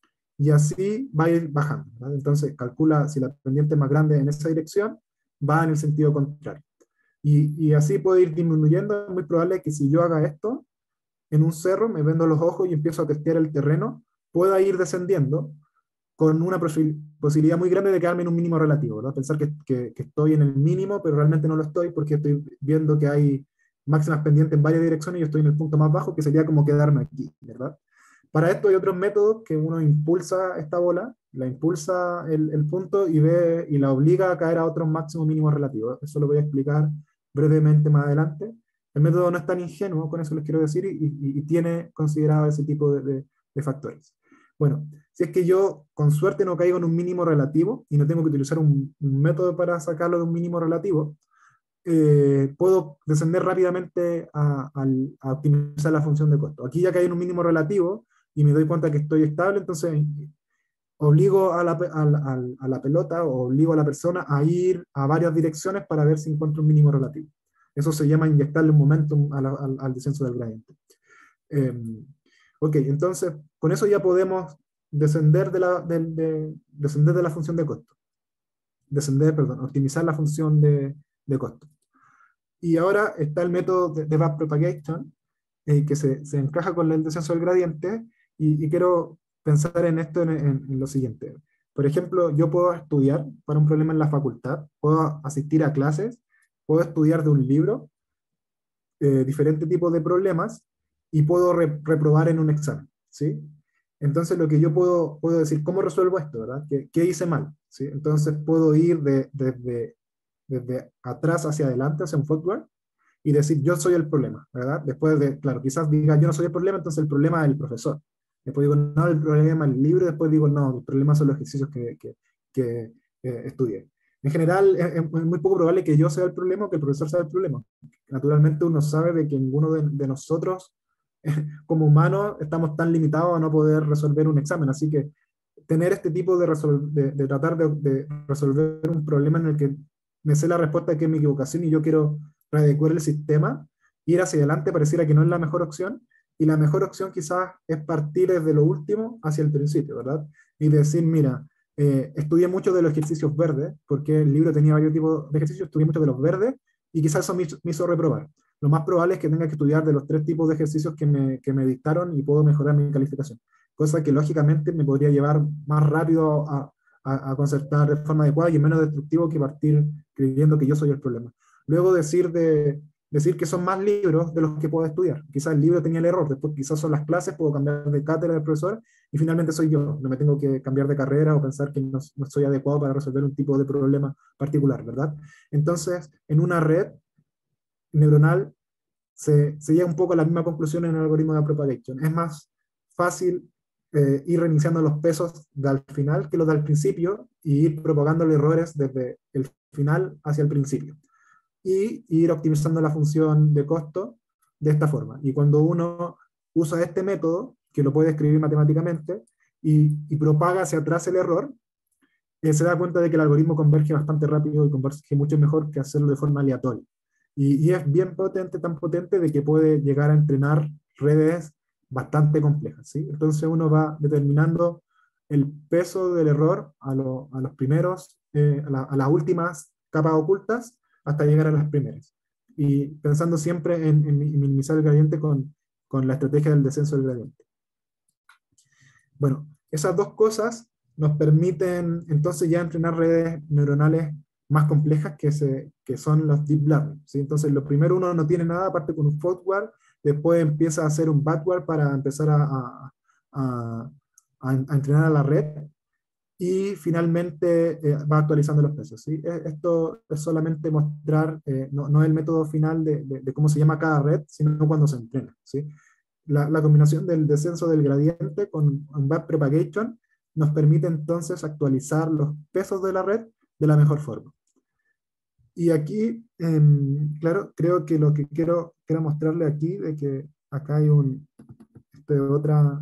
Y así va a ir bajando, ¿verdad? Entonces, calcula si la pendiente es más grande en esa dirección, va en el sentido contrario. Y, y así puede ir disminuyendo. Es muy probable que si yo haga esto, en un cerro, me vendo los ojos y empiezo a testear el terreno, pueda ir descendiendo, con una posi- posibilidad muy grande de quedarme en un mínimo relativo, ¿verdad? Pensar que, que, que estoy en el mínimo, pero realmente no lo estoy porque estoy viendo que hay máximas pendientes en varias direcciones y yo estoy en el punto más bajo, que sería como quedarme aquí, ¿verdad? Para esto hay otros métodos que uno impulsa esta bola, la impulsa el, el punto y, ve, y la obliga a caer a otros máximos mínimos relativos. Eso lo voy a explicar brevemente más adelante. El método no es tan ingenuo, con eso les quiero decir, y, y- y tiene considerado ese tipo de, de- de factores. Bueno, si es que yo con suerte no caigo en un mínimo relativo y no tengo que utilizar un, un método para sacarlo de un mínimo relativo, eh, puedo descender rápidamente a, al- a optimizar la función de costo. Aquí ya caí en un mínimo relativo y me doy cuenta que estoy estable, entonces obligo a la, pe- a la- a la- a la pelota o obligo a la persona a ir a varias direcciones para ver si encuentro un mínimo relativo. Eso se llama inyectarle un momentum a la- al, al descenso del gradiente. Eh, ok, entonces con eso ya podemos descender de la, del- de, descender de la función de costo. Descender, perdón, optimizar la función de, de costo. Y ahora está el método de, de backpropagation, eh, que se, se encaja con el descenso del gradiente, y, y quiero pensar en esto en, en- en lo siguiente. Por ejemplo, yo puedo estudiar para un problema en la facultad, puedo asistir a clases, puedo estudiar de un libro, eh, diferentes tipos de problemas, y puedo re- reprobar en un examen, ¿sí? Entonces lo que yo puedo, puedo decir, ¿cómo resuelvo esto, verdad? ¿Qué, qué hice mal? ¿Sí? Entonces puedo ir de, desde, desde atrás hacia adelante, hacia un footwork, y decir, yo soy el problema, ¿verdad? Después de, claro, quizás diga, yo no soy el problema, entonces el problema es el profesor. Después digo, no, el problema es el libro, después digo, no, el problema son los ejercicios que, que, que eh, estudié. En general, es, es muy poco probable que yo sea el problema o que el profesor sea el problema. Naturalmente uno sabe de que ninguno de, de nosotros, como humanos, estamos tan limitados a no poder resolver un examen, así que tener este tipo de, resol- de, de tratar de, de resolver un problema en el que me sé la respuesta que es mi equivocación y yo quiero readecuar el sistema, ir hacia adelante pareciera que no es la mejor opción, y la mejor opción quizás es partir desde lo último hacia el principio, ¿verdad? Y decir, mira, eh, estudié mucho de los ejercicios verdes, porque el libro tenía varios tipos de ejercicios, estudié mucho de los verdes, y quizás eso me hizo, me hizo reprobar. Lo más probable es que tenga que estudiar de los tres tipos de ejercicios que me, que me dictaron y puedo mejorar mi calificación. Cosa que lógicamente me podría llevar más rápido a, a, a concertar de forma adecuada y es menos destructivo que partir creyendo que yo soy el problema. Luego decir, de, decir que son más libros de los que puedo estudiar. Quizás el libro tenía el error, después quizás son las clases, puedo cambiar de cátedra del profesor y finalmente soy yo. No me tengo que cambiar de carrera o pensar que no, no soy adecuado para resolver un tipo de problema particular, ¿verdad? Entonces, en una red neuronal se, se llega un poco a la misma conclusión en el algoritmo de propagation. Es más fácil eh, ir reiniciando los pesos del final que los del principio y ir propagando errores desde el final hacia el principio. Y ir optimizando la función de costo de esta forma. Y cuando uno usa este método, que lo puede escribir matemáticamente, y, y propaga hacia atrás el error, eh, se da cuenta de que el algoritmo converge bastante rápido y converge mucho mejor que hacerlo de forma aleatoria. Y, y es bien potente, tan potente de que puede llegar a entrenar redes bastante complejas, ¿sí? Entonces uno va determinando el peso del error a, lo, a los primeros, eh, a, la, a, las últimas capas ocultas hasta llegar a las primeras. Y pensando siempre en, en minimizar el gradiente con, con la estrategia del descenso del gradiente. Bueno, esas dos cosas nos permiten entonces ya entrenar redes neuronales más complejas que, se, que son los deep learning, ¿sí? Entonces, lo primero uno no tiene nada, aparte con un forward, después empieza a hacer un backward para empezar a, a, a, a entrenar a la red, y finalmente eh, va actualizando los pesos, ¿sí? Esto es solamente mostrar, eh, no, no es el método final de, de, de cómo se llama cada red, sino cuando se entrena, ¿sí? La, la, combinación del descenso del gradiente con un backpropagation nos permite entonces actualizar los pesos de la red de la mejor forma. Y aquí, eh, claro, creo que lo que quiero, quiero mostrarle aquí, de que acá hay un, este, otra,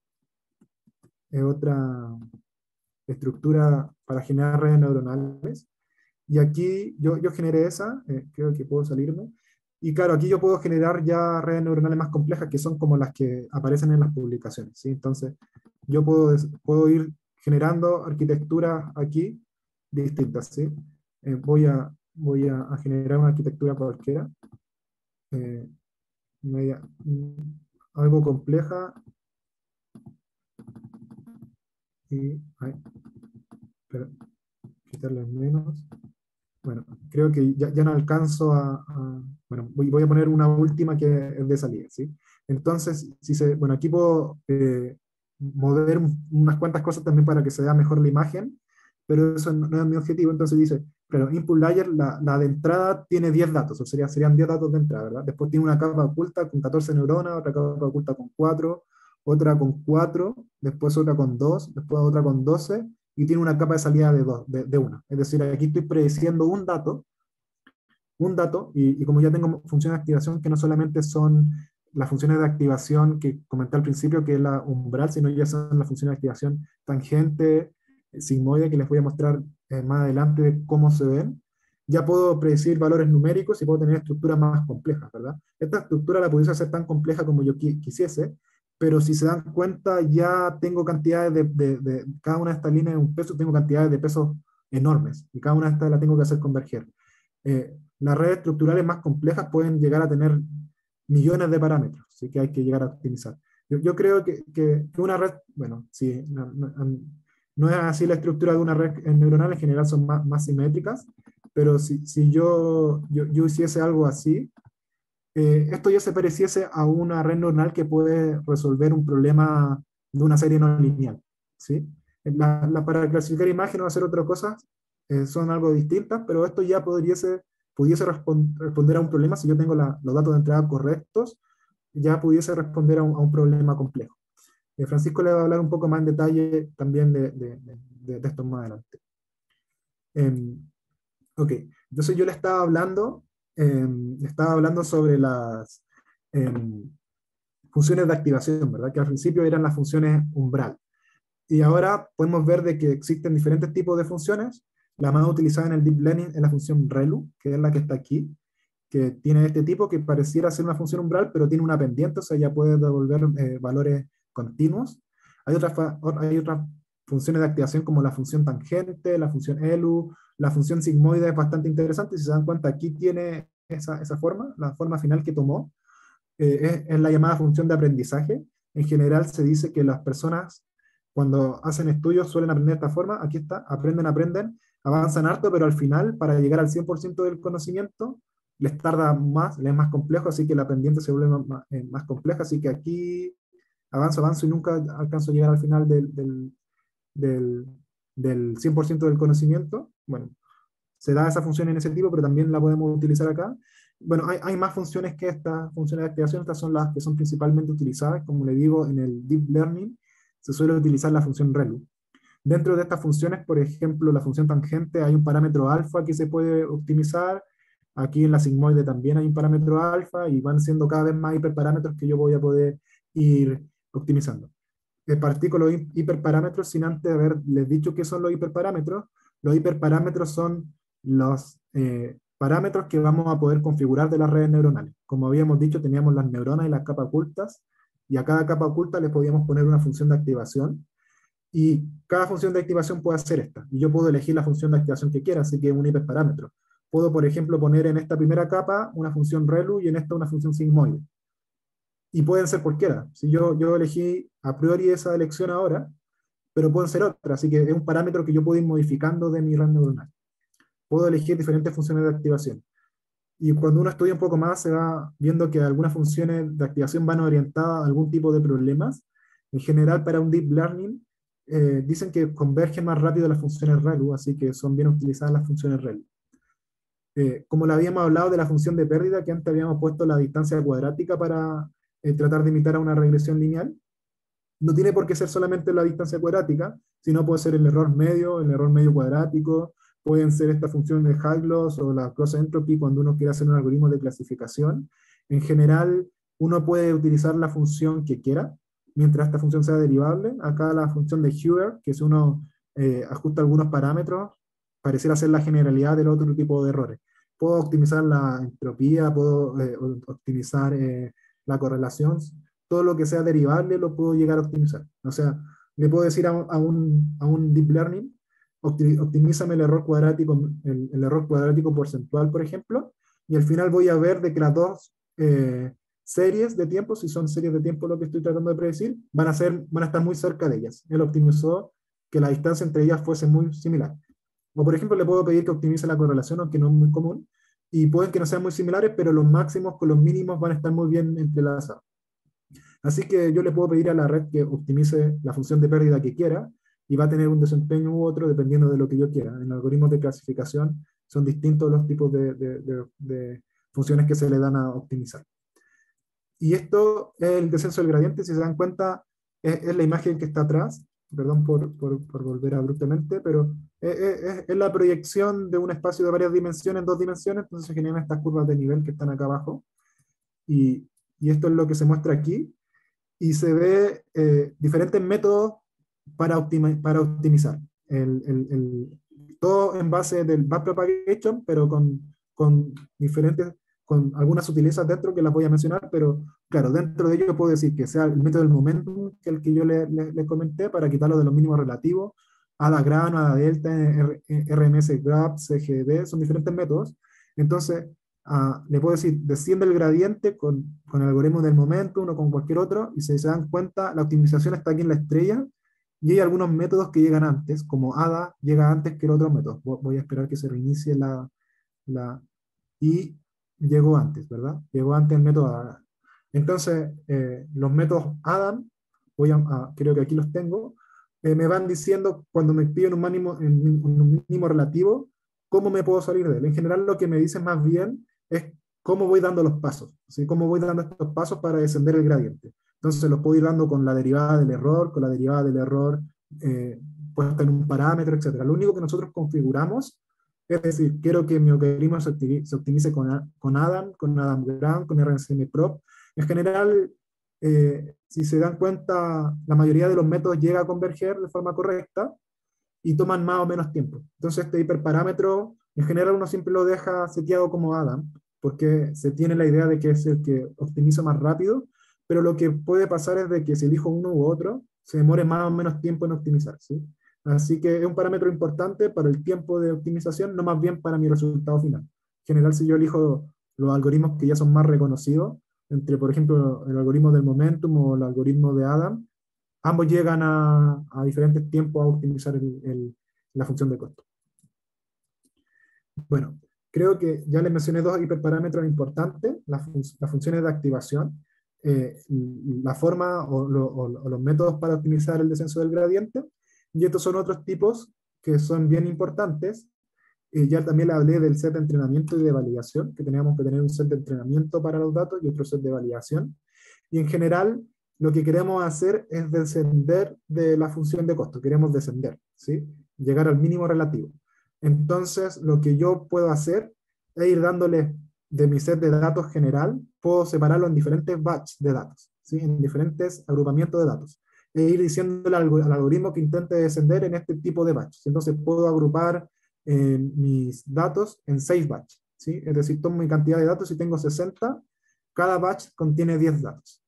eh, otra estructura para generar redes neuronales. Y aquí yo, yo generé esa, eh, creo que puedo salirme. Y claro, aquí yo puedo generar ya redes neuronales más complejas que son como las que aparecen en las publicaciones, ¿sí? Entonces, yo puedo, puedo ir generando arquitecturas aquí distintas, ¿sí? Eh, voy a, voy a, a, generar una arquitectura cualquiera, eh, media, algo compleja, y, ay, espera, quitarle menos. Bueno, creo que ya, ya no alcanzo a, a- bueno, voy, voy a poner una última que es de salida, ¿sí? Entonces, si se, bueno, aquí puedo eh, mover un- unas cuantas cosas también para que se vea mejor la imagen, pero eso no, no es mi objetivo. Entonces dice, pero input layer, la, la de entrada tiene diez datos, o sería, serían diez datos de entrada, ¿verdad? Después tiene una capa oculta con catorce neuronas, otra capa oculta con cuatro, otra con cuatro, después otra con dos, después otra con doce, y tiene una capa de salida de, dos, de, de una. Es decir, aquí estoy prediciendo un dato, un dato, y, y como ya tengo funciones de activación que no solamente son las funciones de activación que comenté al principio, que es la umbral, sino ya son las funciones de activación tangente, eh, sigmoide, que les voy a mostrar eh, más adelante de cómo se ven. Ya puedo predecir valores numéricos y puedo tener estructuras más complejas, ¿verdad? Esta estructura la pudiese hacer tan compleja como yo qui- quisiese, pero si se dan cuenta, ya tengo cantidades de, de, de, cada una de estas líneas de un peso, tengo cantidades de pesos enormes, y cada una de estas la tengo que hacer converger. Eh, las redes estructurales más complejas pueden llegar a tener millones de parámetros, así que hay que llegar a optimizar. Yo, yo creo que, que, que, una red, bueno, sí, no, no, no, es así la estructura de una red neuronal, en general son más, más simétricas, pero si, si yo, yo, yo hiciese algo así, eh, esto ya se pareciese a una red neuronal que puede resolver un problema de una serie no lineal, ¿sí? La, la, para clasificar imágenes o hacer otras cosas eh, son algo distintas, pero esto ya podriese, pudiese respond, responder a un problema si yo tengo la, los datos de entrada correctos, ya pudiese responder a un, a un problema complejo. Eh, Francisco le va a hablar un poco más en detalle también de, de, de, de esto más adelante. Eh, ok, entonces yo le estaba hablando, eh, le estaba hablando sobre las eh, funciones de activación, ¿verdad? Que al principio eran las funciones umbral. Y ahora podemos ver de que existen diferentes tipos de funciones. La más utilizada en el Deep Learning es la función ReLU, que es la que está aquí, que tiene este tipo que pareciera ser una función umbral, pero tiene una pendiente, o sea, ya puede devolver eh, valores continuos. Hay otras, hay otras funciones de activación como la función tangente, la función ELU, la función sigmoide es bastante interesante. Si se dan cuenta, aquí tiene esa, esa forma, la forma final que tomó, eh, es, es la llamada función de aprendizaje. En general se dice que las personas cuando hacen estudios suelen aprender de esta forma. Aquí está, aprenden, aprenden, avanzan harto, pero al final, para llegar al cien por ciento del conocimiento, les tarda más, les es más complejo, así que la pendiente se vuelve más, eh, más compleja. Así que aquí avanzo, avanzo y nunca alcanzo a llegar al final del, del, del, del cien por ciento del conocimiento. Bueno, se da esa función en ese tipo, pero también la podemos utilizar acá. Bueno, hay, hay más funciones que estas funciones de activación. Estas son las que son principalmente utilizadas. Como le digo, en el Deep Learning se suele utilizar la función ReLU. Dentro de estas funciones, por ejemplo, la función tangente, hay un parámetro alfa que se puede optimizar. Aquí en la sigmoide también hay un parámetro alfa, y van siendo cada vez más hiperparámetros que yo voy a poder ir optimizando. Eh, partí con los hiperparámetros sin antes haberles dicho qué son los hiperparámetros. Los hiperparámetros son los eh, parámetros que vamos a poder configurar de las redes neuronales. Como habíamos dicho, teníamos las neuronas y las capas ocultas, y a cada capa oculta le podíamos poner una función de activación, y cada función de activación puede hacer esta, y yo puedo elegir la función de activación que quiera, así que es un hiperparámetro. Puedo, por ejemplo, poner en esta primera capa una función ReLU y en esta una función sigmoide. Y pueden ser cualquiera. Si yo, yo elegí a priori esa elección ahora, pero pueden ser otras, así que es un parámetro que yo puedo ir modificando de mi red neuronal. Puedo elegir diferentes funciones de activación. Y cuando uno estudia un poco más, se va viendo que algunas funciones de activación van orientadas a algún tipo de problemas. En general, para un deep learning, eh, dicen que convergen más rápido las funciones ReLU, así que son bien utilizadas las funciones ReLU. Eh, como le habíamos hablado de la función de pérdida, que antes habíamos puesto la distancia cuadrática para eh, tratar de imitar a una regresión lineal, no tiene por qué ser solamente la distancia cuadrática, sino puede ser el error medio, el error medio cuadrático, pueden ser esta función de Hagelos o la cross entropy cuando uno quiere hacer un algoritmo de clasificación. En general, uno puede utilizar la función que quiera, mientras esta función sea derivable. Acá la función de Hoover, que si uno eh, ajusta algunos parámetros, pareciera ser la generalidad del otro tipo de errores. Puedo optimizar la entropía, puedo eh, optimizar eh, la correlación, todo lo que sea derivable lo puedo llegar a optimizar. O sea, le puedo decir a, a, un, a un deep learning, optimízame el error cuadrático, el, el error cuadrático porcentual, por ejemplo, y al final voy a ver de que las dos eh, series de tiempo, si son series de tiempo lo que estoy tratando de predecir, van a, ser, van a estar muy cerca de ellas. Él optimizó que la distancia entre ellas fuese muy similar. O por ejemplo, le puedo pedir que optimice la correlación, aunque no es muy común, y pueden que no sean muy similares, pero los máximos con los mínimos van a estar muy bien entrelazados. Así que yo le puedo pedir a la red que optimice la función de pérdida que quiera, y va a tener un desempeño u otro dependiendo de lo que yo quiera. En algoritmos de clasificación son distintos los tipos de, de, de, de funciones que se le dan a optimizar. Y esto es el descenso del gradiente, si se dan cuenta, es, es la imagen que está atrás, perdón por, por, por volver abruptamente, pero es, es, es la proyección de un espacio de varias dimensiones en dos dimensiones, entonces se generan estas curvas de nivel que están acá abajo, y, y esto es lo que se muestra aquí, y se ve eh, diferentes métodos para, optima, para optimizar. El, el, el, todo en base del backpropagation, pero con, con diferentes, con algunas sutilezas dentro que las voy a mencionar, pero claro, dentro de ello puedo decir que sea el método del momentum, que es el que yo les le, le comenté, para quitarlo de los mínimos relativos, ADA grano, ADA delta, R, RMS graph, C G D, son diferentes métodos. Entonces, Uh, le puedo decir, desciende el gradiente con, con el algoritmo del momentum o con cualquier otro, y si se dan cuenta, la optimización está aquí en la estrella, y hay algunos métodos que llegan antes, como ADA llega antes que el otro método. Voy a esperar que se reinicie la, la y llegó antes, ¿verdad? Llegó antes el método ADA. Entonces, eh, los métodos ADAM, voy a, a, creo que aquí los tengo, eh, me van diciendo cuando me piden un mínimo, un mínimo relativo, cómo me puedo salir de él. En general, lo que me dicen más bien es cómo voy dando los pasos, ¿sí? Cómo voy dando estos pasos para descender el gradiente. Entonces los puedo ir dando con la derivada del error, con la derivada del error eh, puesta en un parámetro, etcétera. Lo único que nosotros configuramos es decir, quiero que mi algoritmo se optimice, se optimice con, con Adam, con Adam Grant, con R C M Prop. En general, eh, si se dan cuenta, la mayoría de los métodos llega a converger de forma correcta y toman más o menos tiempo. Entonces este hiperparámetro, en general uno siempre lo deja seteado como Adam, porque se tiene la idea de que es el que optimiza más rápido, pero lo que puede pasar es de que si elijo uno u otro, se demore más o menos tiempo en optimizar, ¿sí? Así que es un parámetro importante para el tiempo de optimización, no más bien para mi resultado final. En general, si yo elijo los algoritmos que ya son más reconocidos, entre, por ejemplo, el algoritmo del momentum o el algoritmo de Adam, ambos llegan a, a diferentes tiempos a optimizar el, el, la función de costo. Bueno, creo que ya les mencioné dos hiperparámetros importantes, las, fun las funciones de activación, eh, la forma o, lo, o, o los métodos para optimizar el descenso del gradiente, y estos son otros tipos que son bien importantes. Eh, ya también le hablé del set de entrenamiento y de validación, que teníamos que tener un set de entrenamiento para los datos y otro set de validación. Y en general, lo que queremos hacer es descender de la función de costo, queremos descender, ¿sí? Llegar al mínimo relativo. Entonces, lo que yo puedo hacer es ir dándole de mi set de datos general, puedo separarlo en diferentes batches de datos, ¿sí? En diferentes agrupamientos de datos, e ir diciéndole al, al algoritmo que intente descender en este tipo de batches. Entonces, puedo agrupar eh, mis datos en seis batches, ¿sí? Es decir, tomo mi cantidad de datos y tengo sesenta, cada batch contiene diez datos.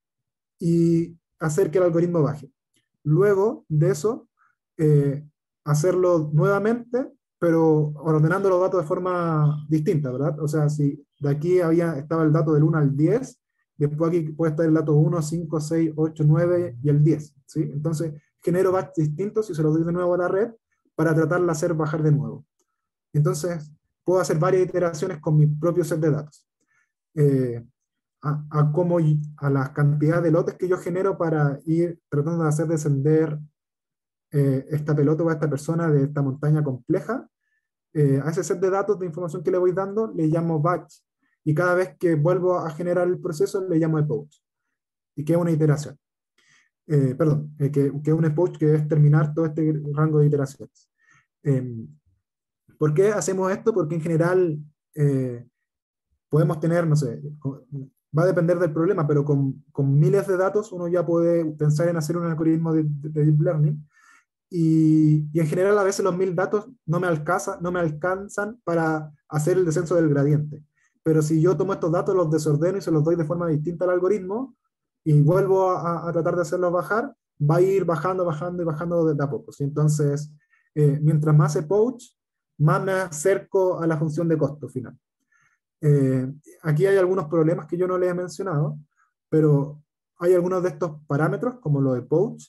Y hacer que el algoritmo baje. Luego de eso, eh, hacerlo nuevamente, pero ordenando los datos de forma distinta, ¿verdad? O sea, si de aquí había, estaba el dato del uno al diez, después aquí puede estar el dato uno, cinco, seis, ocho, nueve y el diez, ¿sí? Entonces, genero batches distintos y se los doy de nuevo a la red para tratar de hacer bajar de nuevo. Entonces, puedo hacer varias iteraciones con mi propio set de datos. Eh, A, a, cómo, a la cantidad de lotes que yo genero para ir tratando de hacer descender eh, esta pelota o a esta persona de esta montaña compleja, eh, a ese set de datos de información que le voy dando le llamo batch, y cada vez que vuelvo a generar el proceso le llamo epoch, y que es una iteración. Eh, perdón, eh, que, que es un epoch, que es terminar todo este rango de iteraciones. Eh, ¿Por qué hacemos esto? Porque en general eh, podemos tener, no sé, va a depender del problema, pero con, con miles de datos uno ya puede pensar en hacer un algoritmo de, de, de deep learning, y, y en general a veces los mil datos no me, alcanza, no me alcanzan para hacer el descenso del gradiente. Pero si yo tomo estos datos, los desordeno y se los doy de forma distinta al algoritmo, y vuelvo a, a tratar de hacerlos bajar, va a ir bajando, bajando y bajando de a poco, ¿sí? Entonces, eh, mientras más epoch, más me acerco a la función de costo final. Eh, aquí hay algunos problemas que yo no les he mencionado, pero hay algunos de estos parámetros, como los epoch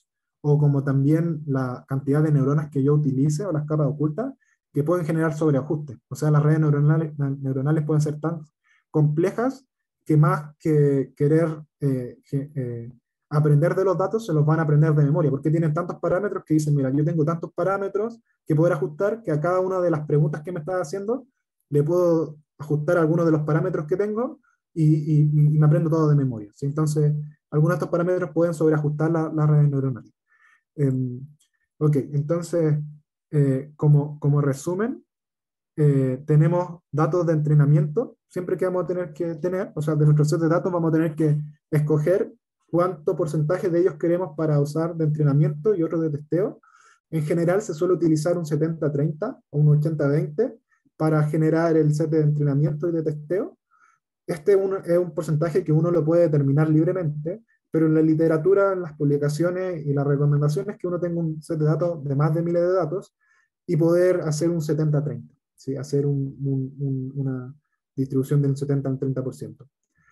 o como también la cantidad de neuronas que yo utilice o las capas ocultas, que pueden generar sobreajustes. O sea, las redes neuronales, neuronales pueden ser tan complejas que más que querer eh, que, eh, aprender de los datos, se los van a aprender de memoria, porque tienen tantos parámetros que dicen, mira, yo tengo tantos parámetros que poder ajustar, que a cada una de las preguntas que me estás haciendo, le puedo ajustar algunos de los parámetros que tengo y, y, y me aprendo todo de memoria. ¿Sí? Entonces, algunos de estos parámetros pueden sobreajustar las la redes neuronales. Eh, ok, entonces, eh, como, como resumen, eh, tenemos datos de entrenamiento, siempre que vamos a tener que tener, o sea, de nuestro set de datos vamos a tener que escoger cuánto porcentaje de ellos queremos para usar de entrenamiento y otro de testeo. En general se suele utilizar un setenta treinta o un ochenta veinte para generar el set de entrenamiento y de testeo. Este uno, es un porcentaje que uno lo puede determinar libremente, pero en la literatura, en las publicaciones y las recomendaciones, que uno tenga un set de datos de más de miles de datos y poder hacer un setenta treinta, ¿sí? Hacer un, un, un, una distribución del setenta al treinta por ciento.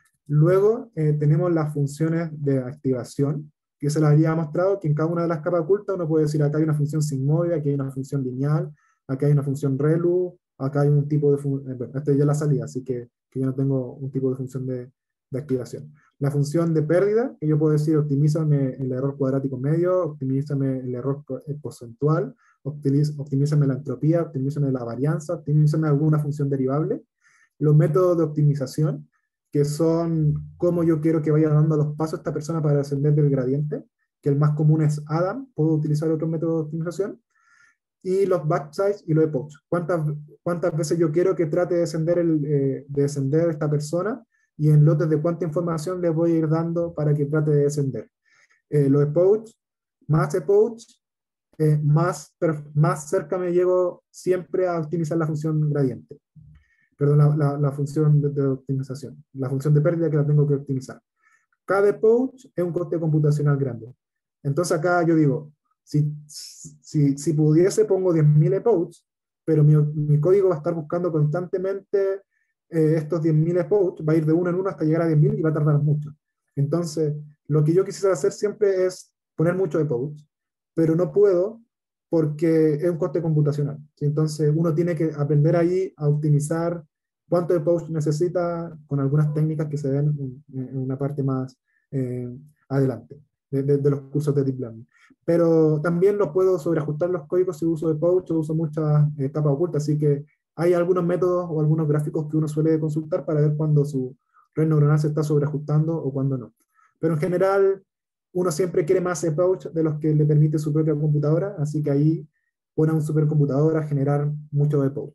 Luego eh, tenemos las funciones de activación, que se las había mostrado, que en cada una de las capas ocultas uno puede decir, acá hay una función sigmoide, aquí hay una función lineal, acá hay una función relu, acá hay un tipo de función, eh, bueno, esta ya la salida, así que, que yo no tengo un tipo de función de, de activación. La función de pérdida, que yo puedo decir, optimízame el error cuadrático medio, optimízame el error porcentual, optimízame la entropía, optimízame la varianza, optimízame alguna función derivable. Los métodos de optimización, que son cómo yo quiero que vaya dando los pasos esta persona para descender del gradiente, que el más común es Adam, puedo utilizar otro método de optimización, y los batch size y los epochs. ¿Cuántas, cuántas veces yo quiero que trate de descender, el, eh, de descender esta persona, y en lotes de cuánta información les voy a ir dando para que trate de descender. Eh, los epochs, más epochs, eh, más, más cerca me llego siempre a optimizar la función gradiente. Perdón, la, la, la función de, de optimización, la función de pérdida que la tengo que optimizar. Cada epoch es un coste computacional grande. Entonces acá yo digo, si, si, si pudiese pongo diez mil epochs, pero mi, mi código va a estar buscando constantemente eh, estos diez mil epochs, va a ir de uno en uno hasta llegar a diez mil y va a tardar mucho. Entonces, lo que yo quisiera hacer siempre es poner muchos epochs, pero no puedo porque es un coste computacional. ¿Sí? Entonces, uno tiene que aprender ahí a optimizar cuánto de post necesita con algunas técnicas que se ven en, en una parte más eh, adelante de, de, de los cursos de Deep Learning. Pero también lo puedo sobreajustar los códigos si uso de post o uso muchas eh, capas ocultas, así que hay algunos métodos o algunos gráficos que uno suele consultar para ver cuándo su red neuronal se está sobreajustando o cuándo no. Pero en general, uno siempre quiere más approach de los que le permite su propia computadora, así que ahí pone a un supercomputador a generar mucho approach.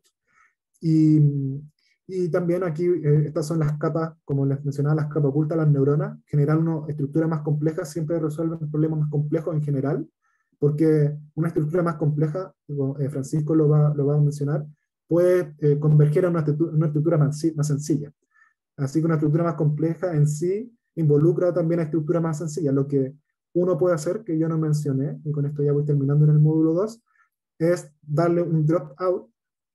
Y, y también aquí, eh, estas son las capas, como les mencionaba, las capas ocultas, las neuronas. Generar una estructura más compleja siempre resuelve problemas más complejos en general, porque una estructura más compleja, como eh, Francisco lo va, lo va a mencionar, puede eh, converger a una estructura, una estructura más, más sencilla. Así que una estructura más compleja en sí involucra también a estructuras más sencillas. Lo que uno puede hacer, que yo no mencioné, y con esto ya voy terminando en el módulo dos, es darle un dropout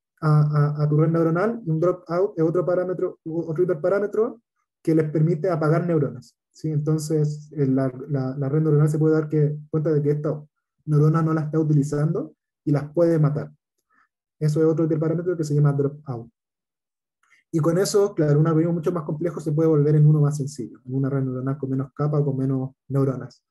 a, a, a tu red neuronal, y un dropout es otro parámetro, otro hiperparámetro que les permite apagar neuronas. ¿Sí? Entonces, la, la, la red neuronal se puede dar que, cuenta de que esta neurona no la está utilizando y las puede matar. Eso es otro hiperparámetro que se llama dropout. Y con eso, claro, un algoritmo mucho más complejo se puede volver en uno más sencillo, en una red neuronal con menos capas o con menos neuronas.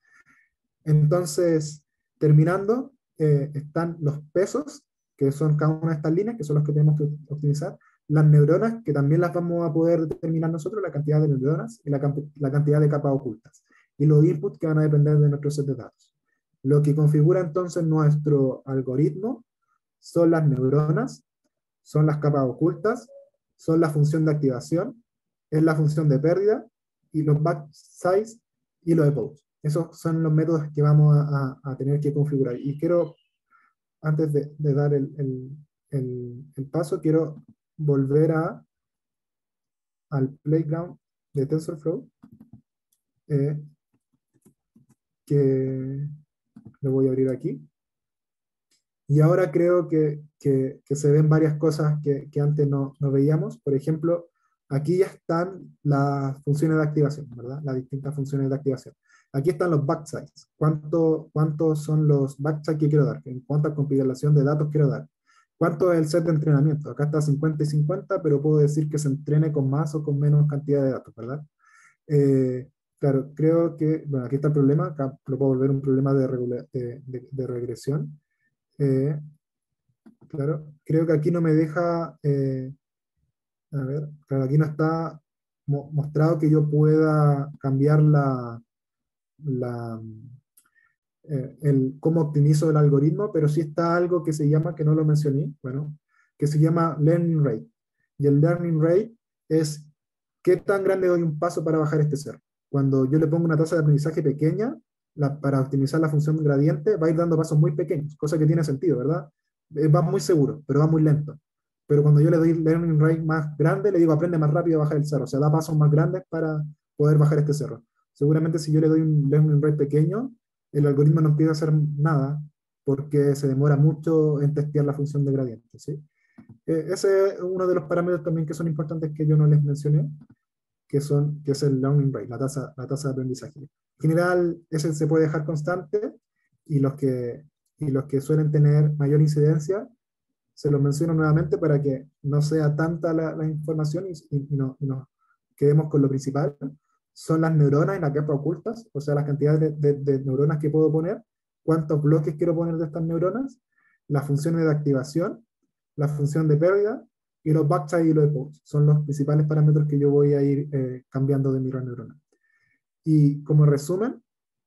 Entonces, terminando, eh, están los pesos, que son cada una de estas líneas, que son los que tenemos que optimizar, las neuronas, que también las vamos a poder determinar nosotros, la cantidad de neuronas y la, la cantidad de capas ocultas, y los inputs que van a depender de nuestro set de datos. Lo que configura entonces nuestro algoritmo son las neuronas, son las capas ocultas, son la función de activación, es la función de pérdida, y los batch size y los epoch. Esos son los métodos que vamos a, a, a tener que configurar. Y quiero, antes de, de dar el, el, el, el paso, quiero volver a, al playground de TensorFlow, eh, que lo voy a abrir aquí. Y ahora creo que, que, que se ven varias cosas que, que antes no, no veíamos. Por ejemplo, aquí ya están las funciones de activación, ¿verdad? Las distintas funciones de activación. Aquí están los backsize. ¿Cuánto, ¿Cuántos son los backsize que quiero dar? ¿En cuánta compilación de datos quiero dar? ¿Cuánto es el set de entrenamiento? Acá está cincuenta y cincuenta, pero puedo decir que se entrene con más o con menos cantidad de datos, ¿verdad? Eh, claro, creo que, bueno, aquí está el problema, acá lo puedo volver un problema de, regula- de, de- de regresión. Eh, claro, creo que aquí no me deja, eh, a ver, claro, aquí no está mo- mostrado que yo pueda cambiar la, la, eh, el, cómo optimizo el algoritmo, pero sí está algo que se llama, que no lo mencioné, bueno, que se llama learning rate. Y el learning rate es qué tan grande doy un paso para bajar este cerro. Cuando yo le pongo una tasa de aprendizaje pequeña, la, para optimizar la función gradiente, va a ir dando pasos muy pequeños, cosa que tiene sentido, ¿verdad? Eh, va muy seguro, pero va muy lento. Pero cuando yo le doy learning rate más grande, le digo aprende más rápido a bajar el cerro, o sea, da pasos más grandes para poder bajar este cerro. Seguramente si yo le doy un learning rate pequeño, el algoritmo no empieza a hacer nada porque se demora mucho en testear la función de gradiente, ¿sí? Eh, ese es uno de los parámetros también que son importantes que yo no les mencioné, que, son, que es el learning rate, la tasa, la tasa de aprendizaje. En general, ese se puede dejar constante y los que, y los que suelen tener mayor incidencia, se los menciono nuevamente para que no sea tanta la, la información y, y, y, no, y nos quedemos con lo principal. Son las neuronas y las capas ocultas, o sea, las cantidades de, de, de neuronas que puedo poner, cuántos bloques quiero poner de estas neuronas, las funciones de activación, la función de pérdida y los backside y los epochs. Son los principales parámetros que yo voy a ir eh, cambiando de mi red neuronal. Y como resumen,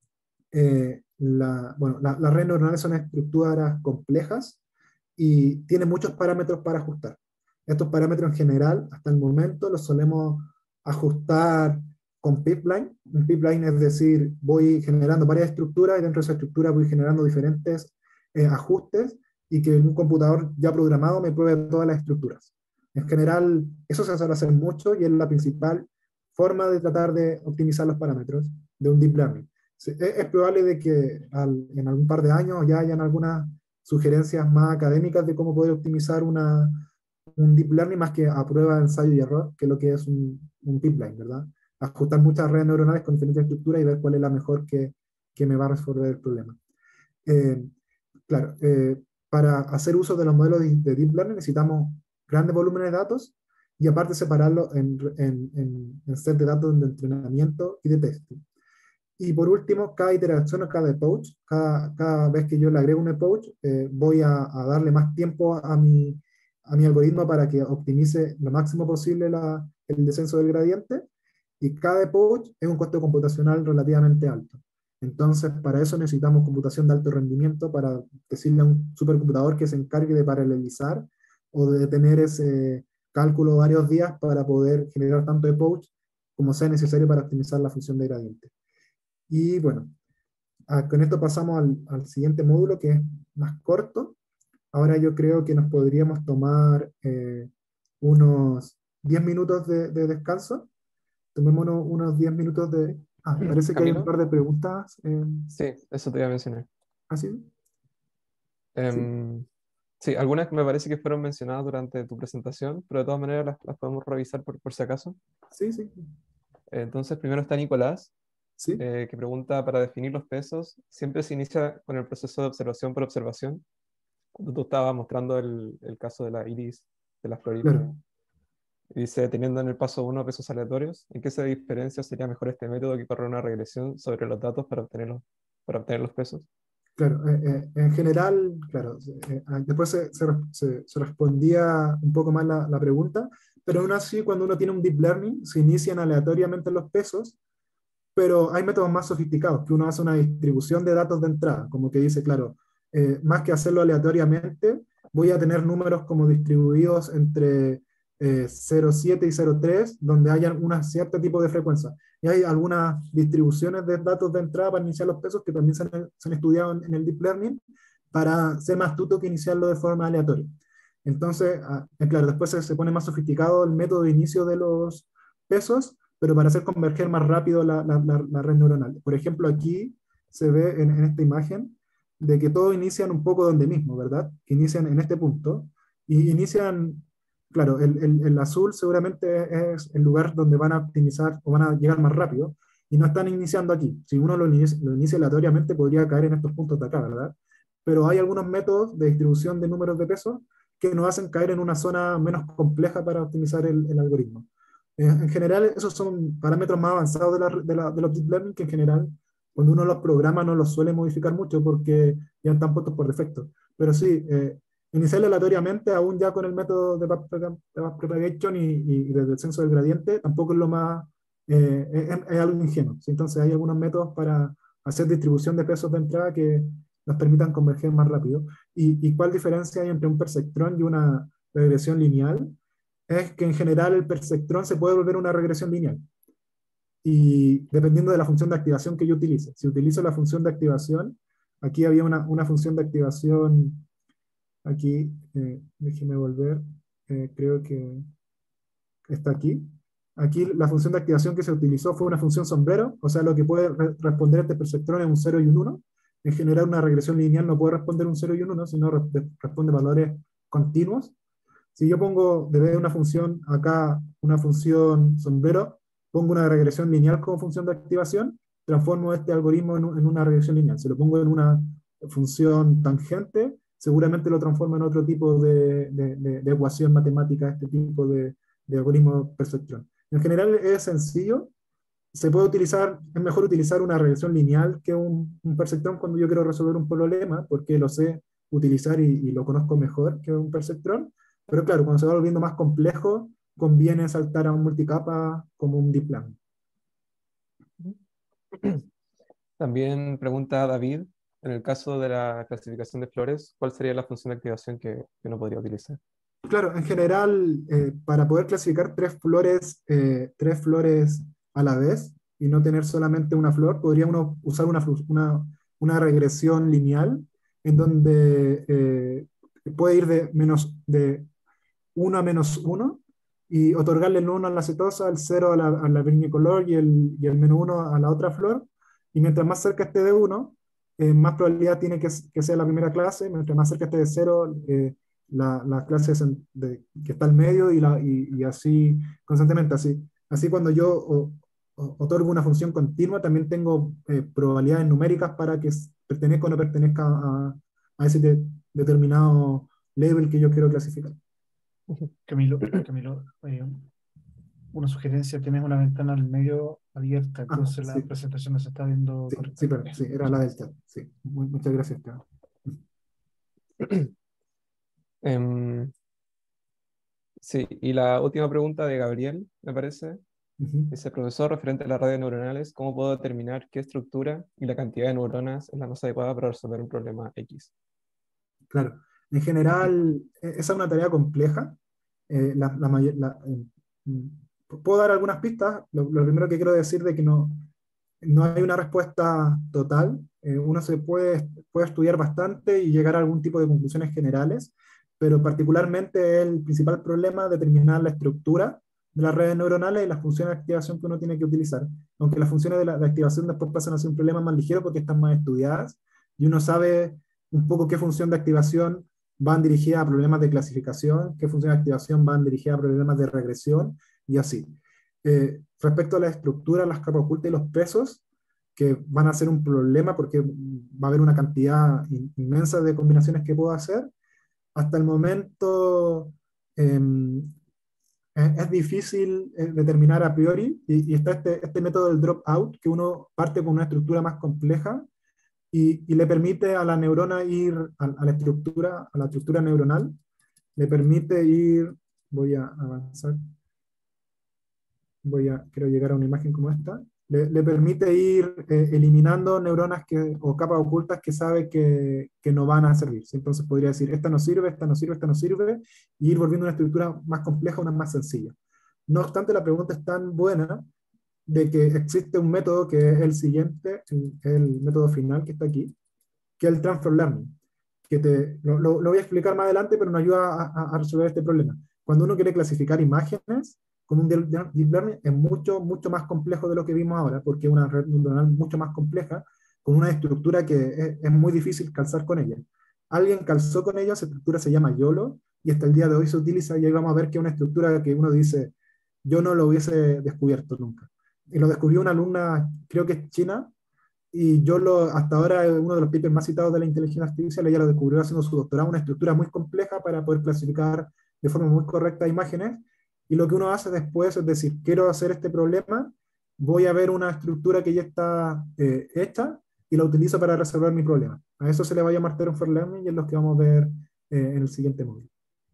eh, la, bueno, la, las redes neuronales son estructuras complejas y tienen muchos parámetros para ajustar. Estos parámetros en general, hasta el momento, los solemos ajustar con pipeline. Un pipeline es decir, voy generando varias estructuras y dentro de esa estructura voy generando diferentes eh, ajustes y que un computador ya programado me pruebe todas las estructuras. En general, eso se suele hacer mucho y es la principal forma de tratar de optimizar los parámetros de un deep learning. Es, es probable de que al, en algún par de años ya hayan algunas sugerencias más académicas de cómo poder optimizar una, un deep learning más que a prueba, ensayo y error, que es lo que es un, un pipeline, ¿verdad? Ajustar muchas redes neuronales con diferentes estructuras y ver cuál es la mejor que, que me va a resolver el problema. Eh, claro, eh, para hacer uso de los modelos de, de deep learning necesitamos grandes volúmenes de datos y aparte separarlos en, en, en, en set de datos de entrenamiento y de testing. Y por último, cada iteración o cada approach, cada, cada vez que yo le agrego un approach, eh, voy a, a, darle más tiempo a mi, a mi algoritmo para que optimice lo máximo posible la, el descenso del gradiente. Y cada approach es un costo computacional relativamente alto. Entonces, para eso necesitamos computación de alto rendimiento para decirle a un supercomputador que se encargue de paralelizar o de tener ese cálculo varios días para poder generar tanto approach como sea necesario para optimizar la función de gradiente. Y bueno, a, con esto pasamos al, al, siguiente módulo que es más corto. Ahora yo creo que nos podríamos tomar eh, unos diez minutos de, de descanso. Tomémonos unos diez minutos de... Ah, parece que hay un Camilo, par de preguntas. Eh, sí, eso te iba a mencionar. ¿Ah, sí? Sí, Em, sí, algunas me parece que fueron mencionadas durante tu presentación, pero de todas maneras las, las podemos revisar por, por si acaso. sí, sí, Entonces, primero está Nicolás, sí. eh, que pregunta, para definir los pesos, ¿siempre se inicia con el proceso de observación por observación? Cuando tú estabas mostrando el, el caso de la iris, de la florita. Claro, Y dice, teniendo en el paso uno pesos aleatorios, ¿en qué se diferencia? ¿Sería mejor este método que correr una regresión sobre los datos para obtener los, para obtener los pesos? claro. Eh, eh, en general, claro, eh, ah, después se, se, se- se respondía un poco más la, la pregunta, pero aún así cuando uno tiene un deep learning, se inician aleatoriamente los pesos, pero hay métodos más sofisticados, que uno hace una distribución de datos de entrada, como que dice, claro, eh, más que hacerlo aleatoriamente, voy a tener números como distribuidos entre eh, cero coma siete y cero coma tres, donde hayan un cierto tipo de frecuencia. Y hay algunas distribuciones de datos de entrada para iniciar los pesos que también se han, se han estudiado en, en el deep learning para ser más astuto que iniciarlo de forma aleatoria. Entonces, ah, eh, claro, después se, se pone más sofisticado el método de inicio de los pesos, pero para hacer converger más rápido la, la, la, la red neuronal. Por ejemplo, aquí se ve en, en esta imagen de que todos inician un poco donde mismo, ¿verdad? Que inician en este punto y inician, claro, el, el, el azul seguramente es el lugar donde van a optimizar o van a llegar más rápido, y no están iniciando aquí. Si uno lo inicia, lo inicia aleatoriamente, podría caer en estos puntos de acá, ¿verdad? Pero hay algunos métodos de distribución de números de pesos que nos hacen caer en una zona menos compleja para optimizar el, el algoritmo. Eh, en general, esos son parámetros más avanzados de, la, de, la, de los deep learning que en general, cuando uno los programa, no los suele modificar mucho porque ya están puestos por defecto. Pero sí, eh, iniciar aleatoriamente, aún ya con el método de backpropagation y, y, y de descenso del gradiente, tampoco es lo más, eh, es, es algo ingenuo. ¿Sí? Entonces hay algunos métodos para hacer distribución de pesos de entrada que nos permitan converger más rápido. ¿Y, y cuál diferencia hay entre un perceptrón y una regresión lineal? Es que en general el perceptrón se puede volver una regresión lineal. Y dependiendo de la función de activación que yo utilice. Si utilizo la función de activación, aquí había una, una función de activación, aquí, eh, déjeme volver, eh, creo que está aquí. Aquí la función de activación que se utilizó fue una función sombrero, o sea, lo que puede re responder este perceptrón es un cero y un uno. En general, una regresión lineal no puede responder un cero y un uno, sino re responde valores continuos. Si yo pongo, de vez de una función acá, una función sombrero, pongo una regresión lineal como función de activación, transformo este algoritmo en, en una regresión lineal. Si lo pongo en una función tangente, seguramente lo transformo en otro tipo de, de, de, de ecuación matemática, este tipo de, de algoritmo perceptrón. En general es sencillo, se puede utilizar, es mejor utilizar una regresión lineal que un, un perceptrón cuando yo quiero resolver un problema, porque lo sé utilizar y, y lo conozco mejor que un perceptrón. Pero claro, cuando se va volviendo más complejo, conviene saltar a un multicapa como un deep learning. También pregunta David, en el caso de la clasificación de flores, ¿cuál sería la función de activación que, que uno podría utilizar? Claro, en general, eh, para poder clasificar tres flores, eh, tres flores a la vez y no tener solamente una flor, podría uno usar una, una, una regresión lineal en donde eh, puede ir de, menos, de uno a menos uno y otorgarle el uno a la acetosa, el cero a la, a la vignicolor y el, y el menos uno a la otra flor. Y mientras más cerca esté de uno, eh, más probabilidad tiene que, que sea la primera clase. Mientras más cerca esté de cero, eh, la, la clase de, que está al medio y, la, y, y así constantemente. Así, así cuando yo o, o, otorgo una función continua, también tengo eh, probabilidades numéricas para que pertenezca o no pertenezca a, a ese de, determinado label que yo quiero clasificar. Camilo, Camilo, eh, una sugerencia, tienes una ventana al medio abierta, Ah, entonces la sí, presentación no se está viendo sí, sí, correctamente. pero, sí, era la del chat. Sí. Muy- muchas gracias, Esteban. Em, sí, y la última pregunta de Gabriel, me parece. Ujú. Dice, profesor, referente a las redes neuronales, ¿cómo puedo determinar qué estructura y la cantidad de neuronas es la más adecuada para resolver un problema X? Claro. En general, e- esa es una tarea compleja. Eh, la, la mayor- la- eh, mm, puedo dar algunas pistas. Lo, lo primero que quiero decir de que no, no hay una respuesta total. Eh, uno se puede, puede estudiar bastante y llegar a algún tipo de conclusiones generales, pero particularmente el principal problema es determinar la estructura de las redes neuronales y las funciones de activación que uno tiene que utilizar. Aunque las funciones de, la, de activación después pasan a ser un problema más ligero porque están más estudiadas y uno sabe un poco qué función de activación van dirigidas a problemas de clasificación, qué función de activación van dirigidas a problemas de regresión y así. Eh, respecto a la estructura, las capas ocultas y los pesos, que van a ser un problema porque va a haber una cantidad in- inmensa de combinaciones que puedo hacer, hasta el momento eh, es, es difícil eh, determinar a priori, y, y está este, este método del dropout, que uno parte con una estructura más compleja y, y le permite a la neurona ir a, a la estructura, a la estructura neuronal, le permite ir, voy a avanzar, voy a, quiero llegar a una imagen como esta, le, le permite ir eh, eliminando neuronas que, o capas ocultas que sabe que, que no van a servir. ¿Sí? Entonces podría decir, esta no sirve, esta no sirve, esta no sirve, y ir volviendo una estructura más compleja a una más sencilla. No obstante, la pregunta es tan buena de que existe un método que es el siguiente, el, el método final que está aquí, que es el transfer learning, que te, lo, lo, lo voy a explicar más adelante, pero nos ayuda a, a resolver este problema. Cuando uno quiere clasificar imágenes, con un deep learning es mucho, mucho más complejo de lo que vimos ahora, porque es una red neuronal mucho más compleja, con una estructura que es, es muy difícil calzar con ella. Alguien calzó con ella, esa estructura se llama YOLO, y hasta el día de hoy se utiliza, y ahí vamos a ver que es una estructura que uno dice, yo no lo hubiese descubierto nunca. y lo descubrió una alumna, creo que es china, y yo lo, hasta ahora es uno de los papers más citados de la inteligencia artificial. Ella lo descubrió haciendo su doctorado, una estructura muy compleja para poder clasificar de forma muy correcta imágenes, y lo que uno hace después es decir, quiero hacer este problema, voy a ver una estructura que ya está eh, hecha, y la utilizo para resolver mi problema. A eso se le va a llamar Theorem for Learning, y es lo que vamos a ver eh, en el siguiente módulo.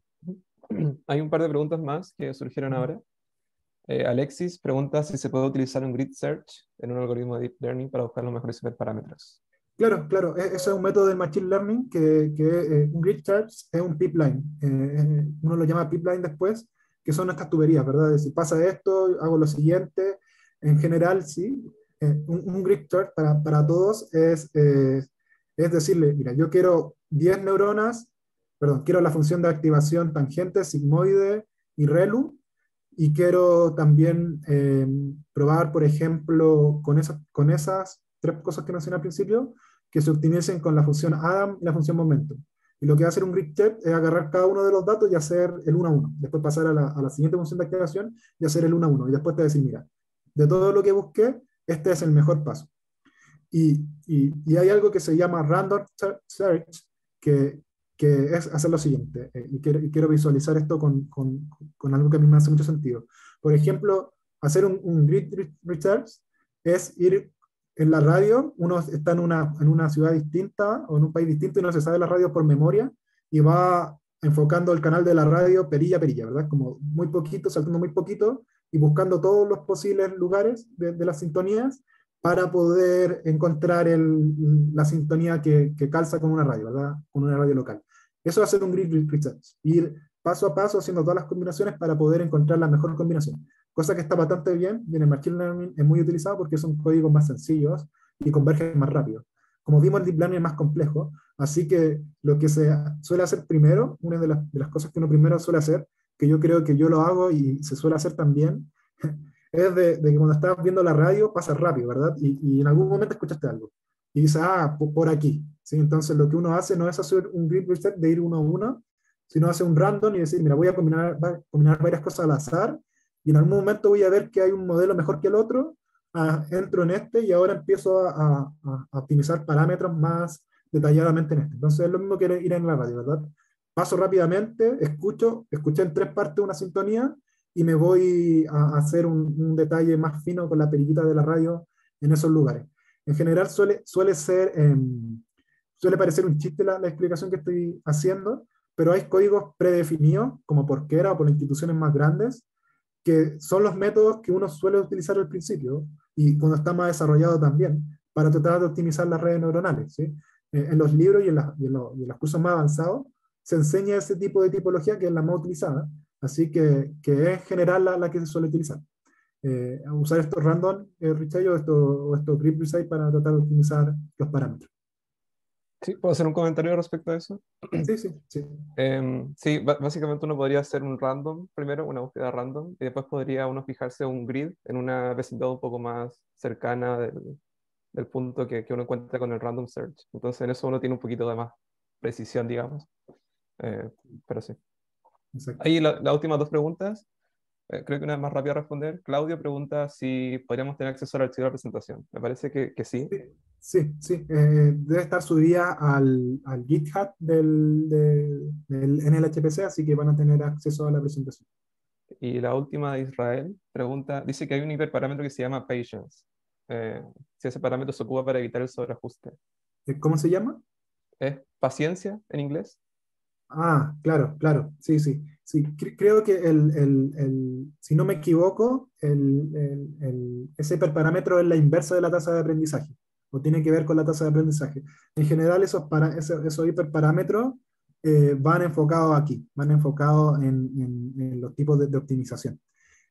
Hay un par de preguntas más que surgieron ahora. Eh, Alexis pregunta si se puede utilizar un grid search en un algoritmo de deep learning para buscar los mejores hiperparámetros. Claro, claro, ese es un método del Machine Learning que, que eh, un grid search es un pipeline. Eh, uno lo llama pipeline después, que son estas tuberías, ¿verdad? Si pasa esto, hago lo siguiente. En general, sí. Eh, un, un grid search para, para todos es, eh, es decirle, mira, yo quiero diez neuronas, perdón, quiero la función de activación tangente, sigmoide y relu, y quiero también eh, probar, por ejemplo, con esas, con esas tres cosas que mencioné al principio, que se optimicen con la función Adam y la función momento. Y lo que va a hacer un grid search es agarrar cada uno de los datos y hacer el uno a uno. Después pasar a la, a la siguiente función de activación y hacer el uno a uno. Y después te va a decir, mira, de todo lo que busqué, este es el mejor paso. Y, y, y hay algo que se llama random search, que, que es hacer lo siguiente, eh, y, quiero, y quiero visualizar esto con, con, con algo que a mí me hace mucho sentido. Por ejemplo, hacer un, un grid research es ir en la radio, uno está en una, en una ciudad distinta o en un país distinto y no se sabe la radio por memoria, y va enfocando el canal de la radio perilla a perilla, ¿verdad? Como muy poquito, saltando muy poquito, y buscando todos los posibles lugares de, de las sintonías, para poder encontrar el, la sintonía que, que calza con una radio, ¿verdad? Con una radio local. Eso va a ser un grid research, ir paso a paso haciendo todas las combinaciones para poder encontrar la mejor combinación. Cosa que está bastante bien, y en el Machine Learning es muy utilizado porque son códigos más sencillos y convergen más rápido. Como vimos, el Deep Learning es más complejo, así que lo que se suele hacer primero, una de las, de las cosas que uno primero suele hacer, que yo creo que yo lo hago y se suele hacer también, es de, de que cuando estás viendo la radio pasa rápido, ¿verdad? Y, y en algún momento escuchaste algo y dices, ah, por, por aquí, ¿sí? Entonces lo que uno hace no es hacer un grid reset de ir uno a uno, sino hacer un random y decir, mira, voy a combinar, voy a combinar varias cosas al azar, y en algún momento voy a ver que hay un modelo mejor que el otro, ah, entro en este y ahora empiezo a, a, a optimizar parámetros más detalladamente en este. Entonces es lo mismo que ir en la radio, ¿verdad? Paso rápidamente, escucho, escuché en tres partes una sintonía, y me voy a hacer un, un detalle más fino con la perillita de la radio en esos lugares. En general suele, suele ser, eh, suele parecer un chiste la, la explicación que estoy haciendo, pero hay códigos predefinidos, como Porquera o por instituciones más grandes, que son los métodos que uno suele utilizar al principio, y cuando está más desarrollado también, para tratar de optimizar las redes neuronales, ¿sí? Eh, en los libros y en, la, y, en los, y en los cursos más avanzados se enseña ese tipo de tipología, que es la más utilizada, así que, que es en general la, la que se suele utilizar. Eh, usar estos random eh, research o estos, o estos grid research para tratar de optimizar los parámetros. Sí, ¿puedo hacer un comentario respecto a eso? Sí, sí, sí. Eh, sí, básicamente uno podría hacer un random primero, una búsqueda random, y después podría uno fijarse un grid en una vecindad un poco más cercana del, del punto que, que uno encuentra con el random search. Entonces en eso uno tiene un poquito de más precisión, digamos. Eh, pero sí. Exacto. Ahí la, las últimas dos preguntas, eh, creo que una es más rápida a responder. Claudio pregunta si podríamos tener acceso al archivo de la presentación. Me parece que, que sí. Sí, sí, sí. Eh, debe estar subida al, al GitHub del, de, del N L H P C, así que van a tener acceso a la presentación. Y la última de Israel pregunta, dice que hay un hiperparámetro que se llama patience. Eh, si ese parámetro se ocupa para evitar el sobreajuste. ¿Cómo se llama? ¿Es paciencia en inglés? Ah, claro, claro, sí, sí. Sí, cre- creo que el, el- el- si no me equivoco, el, el- el- ese hiperparámetro es la inversa de la tasa de aprendizaje, o tiene que ver con la tasa de aprendizaje. En general, esos, para, esos, esos hiperparámetros eh, van enfocados aquí, van enfocados en, en- en los tipos de, de optimización.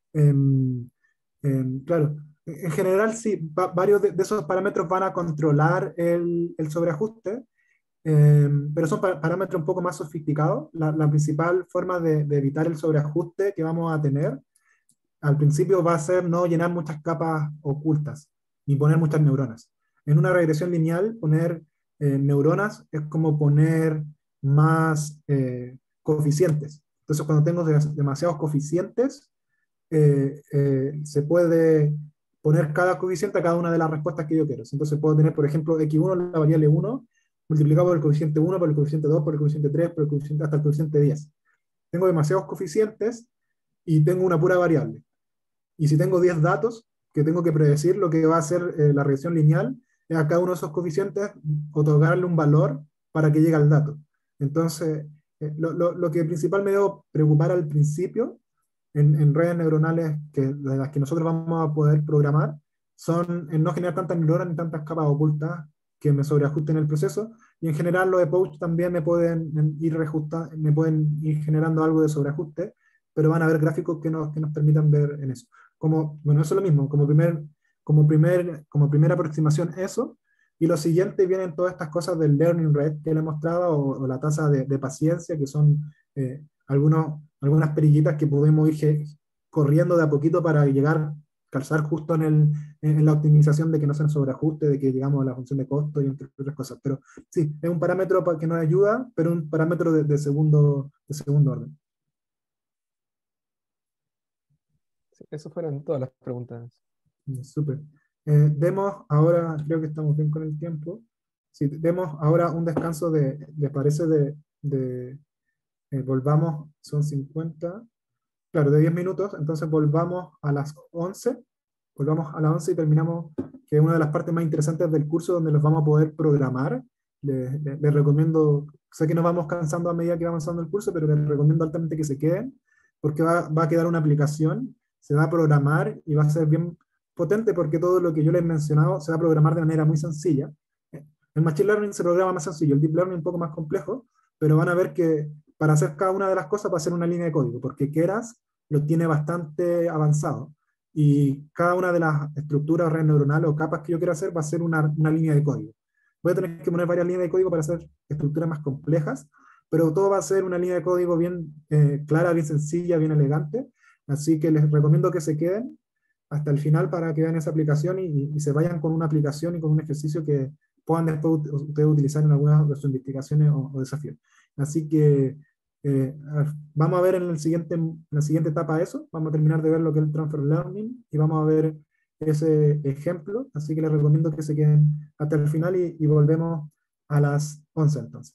Em, em, claro, en en general, sí, va- varios de, de esos parámetros van a controlar el, el sobreajuste. Eh, pero son pa- parámetros un poco más sofisticados. La, la principal forma de, de evitar el sobreajuste que vamos a tener al principio va a ser no llenar muchas capas ocultas, ni poner muchas neuronas. En una regresión lineal, poner eh, neuronas es como poner más eh, coeficientes. Entonces, cuando tengo de- demasiados coeficientes, eh, eh, se puede poner cada coeficiente a cada una de las respuestas que yo quiero. Entonces puedo tener, por ejemplo, equis uno, la variable uno, multiplicado por el coeficiente uno, por el coeficiente dos, por el coeficiente tres, por el coeficiente, hasta el coeficiente diez. Tengo demasiados coeficientes y tengo una pura variable. Y si tengo diez datos que tengo que predecir, lo que va a hacer eh, la regresión lineal es a cada uno de esos coeficientes otorgarle un valor para que llegue al dato. Entonces, eh, lo, lo, lo que principal me debo preocupar al principio en, en redes neuronales que, de las que nosotros vamos a poder programar son en no generar tantas neuronas ni tantas capas ocultas que me sobreajusten el proceso, y en general los approach también me pueden ir reajusta, me pueden ir generando algo de sobreajuste, pero van a haber gráficos que nos, que nos permitan ver en eso. Como, bueno, eso es lo mismo, como, primer, como, primer, como primera aproximación eso, y lo siguiente vienen todas estas cosas del learning rate que le mostraba, o, o la tasa de, de paciencia, que son eh, algunos, algunas perillitas que podemos ir corriendo de a poquito para llegar, calzar justo en, el, en la optimización de que no se nos sobreajuste, de que llegamos a la función de costo y entre otras cosas. Pero sí, es un parámetro que nos ayuda, pero un parámetro de, de, segundo, de segundo orden. Sí, esas fueron todas las preguntas. Súper. Eh, demos ahora, creo que estamos bien con el tiempo. Sí, demos ahora un descanso de, ¿les parece? De, de eh, volvamos, son cincuenta, claro, de diez minutos, entonces volvamos a las once, volvamos a las once y terminamos, que es una de las partes más interesantes del curso, donde los vamos a poder programar. Les, les, les recomiendo, sé que nos vamos cansando a medida que va avanzando el curso, pero les recomiendo altamente que se queden, porque va, va a quedar una aplicación, se va a programar y va a ser bien potente, porque todo lo que yo les he mencionado se va a programar de manera muy sencilla. El Machine Learning se programa más sencillo, el Deep Learning un poco más complejo, pero van a ver que para hacer cada una de las cosas va a ser una línea de código, porque Keras lo tiene bastante avanzado, y cada una de las estructuras, redes neuronales o capas que yo quiero hacer va a ser una, una línea de código. Voy a tener que poner varias líneas de código para hacer estructuras más complejas, pero todo va a ser una línea de código bien eh, clara, bien sencilla, bien elegante, así que les recomiendo que se queden hasta el final para que vean esa aplicación y, y se vayan con una aplicación y con un ejercicio que puedan después ustedes utilizar en algunas de sus investigaciones o, o desafíos. Así que eh, vamos a ver en, el siguiente, en la siguiente etapa eso, vamos a terminar de ver lo que es el Transfer Learning y vamos a ver ese ejemplo, así que les recomiendo que se queden hasta el final y, y volvemos a las once entonces.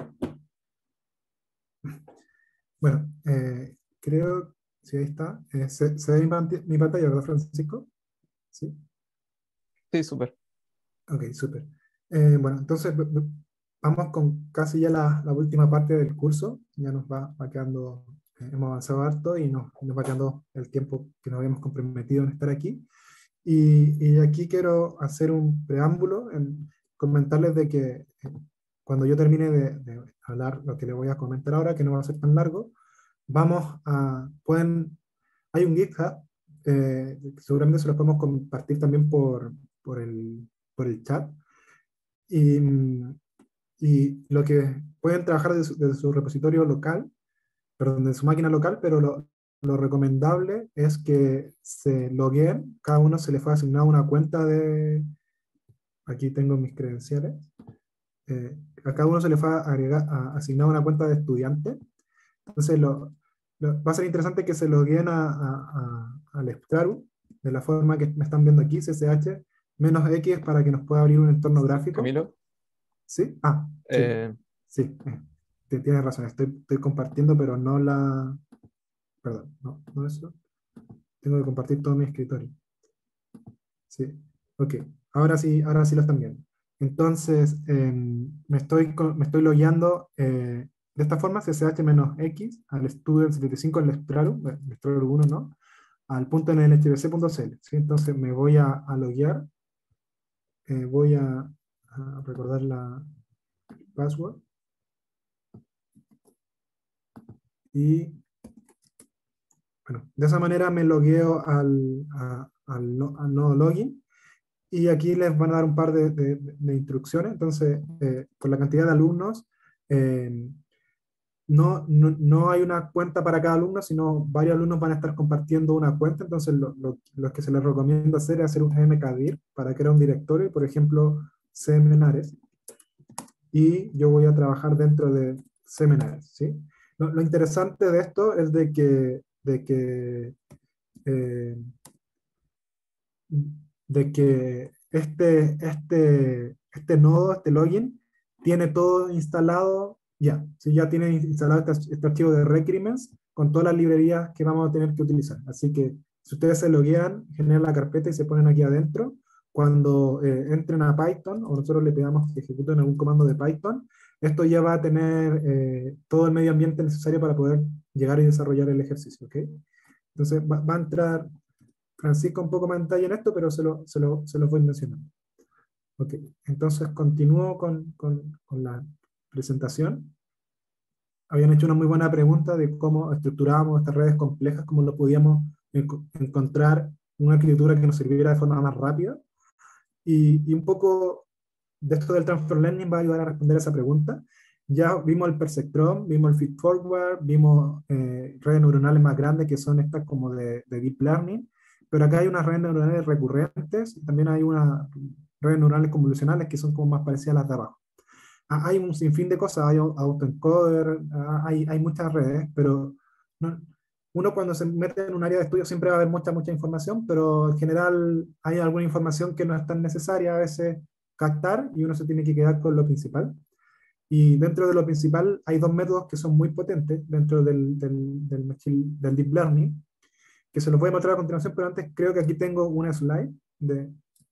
Bueno, eh, creo, si ahí está, eh, ¿se, se ve mi, mi pantalla, verdad, Francisco? Sí. Sí, súper. Ok, súper. Eh, bueno, entonces vamos con casi ya la, la última parte del curso. Ya nos va, va quedando, eh, hemos avanzado harto y nos, nos va quedando el tiempo que nos habíamos comprometido en estar aquí. Y, y aquí quiero hacer un preámbulo, en comentarles de que eh, cuando yo termine de, de hablar lo que les voy a comentar ahora, que no va a ser tan largo, vamos a, pueden, hay un GitHub, eh, seguramente se los podemos compartir también por, por, el, por el chat, y, y lo que pueden trabajar desde su, desde su repositorio local, perdón, de su máquina local, pero lo, lo recomendable es que se logueen, cada uno se le fue asignado una cuenta de, aquí tengo mis credenciales, eh, a cada uno se le fue a agregar, a, asignado una cuenta de estudiante, entonces lo, lo, va a ser interesante que se logueen a, a, a, al Sptraru, de la forma que me están viendo aquí, C S H menos X, para que nos pueda abrir un entorno gráfico. Camilo. ¿Sí? Ah, sí. Eh, sí, eh, tienes razón, estoy, estoy compartiendo, pero no la... Perdón, no, no eso. Tengo que compartir todo mi escritorio. Sí, ok. Ahora sí, ahora sí lo están viendo. Entonces, eh, me estoy, me estoy logueando eh, de esta forma, C S H menos X, al Student setenta y cinco, al Sptraru, el Sptraru uno, ¿no? Al punto en el h b c punto c l. ¿Sí? Entonces me voy a, a loguear, eh, voy a, a recordar la password, y bueno, de esa manera me logueo al, a, al, no, al nodo login, y aquí les van a dar un par de, de, de instrucciones. Entonces, eh, por la cantidad de alumnos, eh, no, no, no hay una cuenta para cada alumno, sino varios alumnos van a estar compartiendo una cuenta. Entonces, lo, lo, lo que se les recomienda hacer es hacer un mkdir para crear un directorio, por ejemplo, cmenares, y yo voy a trabajar dentro de cmenares, ¿sí? Lo, lo interesante de esto es de que, de que eh, de que este, este, este nodo, este login, tiene todo instalado ya. Si ya tiene instalado este, este archivo de requirements con todas las librerías que vamos a tener que utilizar. Así que si ustedes se loguean, generan la carpeta y se ponen aquí adentro, cuando eh, entren a Python o nosotros le pedamos que ejecuten algún comando de Python, esto ya va a tener eh, todo el medio ambiente necesario para poder llegar y desarrollar el ejercicio. ¿Okay? Entonces va, va a entrar Francisco un poco más en detalle en esto, pero se lo, se lo, se lo voy mencionando. Ok, entonces continúo con, con, con la presentación. Habían hecho una muy buena pregunta de cómo estructurábamos estas redes complejas, cómo lo podíamos enco encontrar una arquitectura que nos sirviera de forma más rápida. Y, y un poco de esto del Transfer Learning va a ayudar a responder a esa pregunta. Ya vimos el perceptron, vimos el feedforward, vimos eh, redes neuronales más grandes que son estas como de, de Deep Learning, pero acá hay unas redes neuronales recurrentes y también hay unas redes neuronales convolucionales que son como más parecidas a las de abajo. Ah, hay un sinfín de cosas, hay autoencoder, ah, hay, hay muchas redes, pero no, uno cuando se mete en un área de estudio siempre va a haber mucha, mucha información, pero en general hay alguna información que no es tan necesaria a veces captar y uno se tiene que quedar con lo principal. Y dentro de lo principal hay dos métodos que son muy potentes dentro del, del, del, machine, del Deep Learning, que se los voy a mostrar a continuación, pero antes creo que aquí tengo una slide de...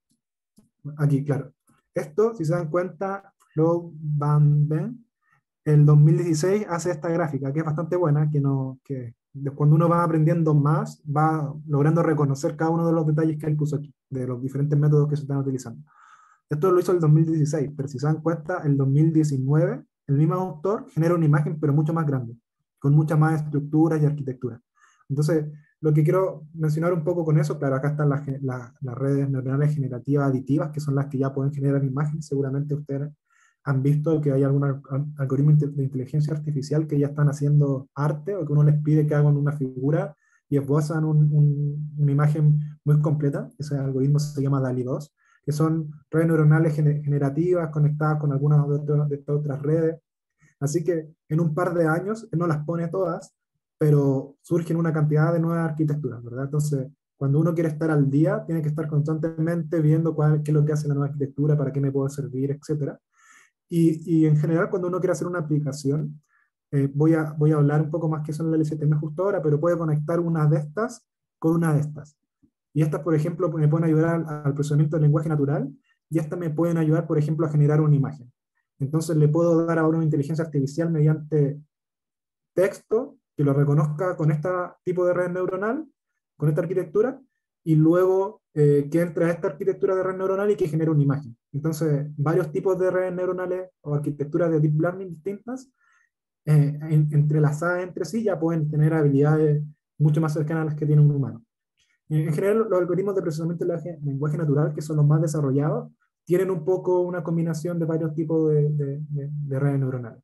Aquí, claro. Esto, si se dan cuenta, Flow Van Ben, el dos mil dieciséis hace esta gráfica, que es bastante buena, que, no, que cuando uno va aprendiendo más, va logrando reconocer cada uno de los detalles que él puso aquí, de los diferentes métodos que se están utilizando. Esto lo hizo el dos mil dieciséis, pero si se dan cuenta, el dos mil diecinueve, el mismo autor genera una imagen, pero mucho más grande, con muchas más estructuras y arquitectura. Entonces, lo que quiero mencionar un poco con eso, claro, acá están las, las, las redes neuronales generativas aditivas, que son las que ya pueden generar imágenes. Seguramente ustedes han visto que hay algún algoritmo de inteligencia artificial que ya están haciendo arte, o que uno les pide que hagan una figura y esbozan un, un, una imagen muy completa. Ese algoritmo se llama DALL-E dos, que son redes neuronales generativas conectadas con algunas de, otro, de estas otras redes. Así que en un par de años, él no las pone todas, pero surgen una cantidad de nuevas arquitecturas, ¿verdad? Entonces, cuando uno quiere estar al día, tiene que estar constantemente viendo cuál, qué es lo que hace la nueva arquitectura, para qué me puede servir, etcétera. Y, y en general, cuando uno quiere hacer una aplicación, eh, voy, a, voy a hablar un poco más que son el L S T M justo ahora, pero puede conectar una de estas con una de estas. Y estas, por ejemplo, me pueden ayudar al, al procesamiento del lenguaje natural, y estas me pueden ayudar, por ejemplo, a generar una imagen. Entonces le puedo dar ahora una inteligencia artificial mediante texto que lo reconozca con este tipo de red neuronal, con esta arquitectura, y luego eh, que entre a esta arquitectura de red neuronal y que genere una imagen. Entonces, varios tipos de redes neuronales o arquitecturas de deep learning distintas, eh, en, entrelazadas entre sí, ya pueden tener habilidades mucho más cercanas a las que tiene un humano. En general, los algoritmos de procesamiento del lenguaje natural, que son los más desarrollados, tienen un poco una combinación de varios tipos de, de, de, de redes neuronales.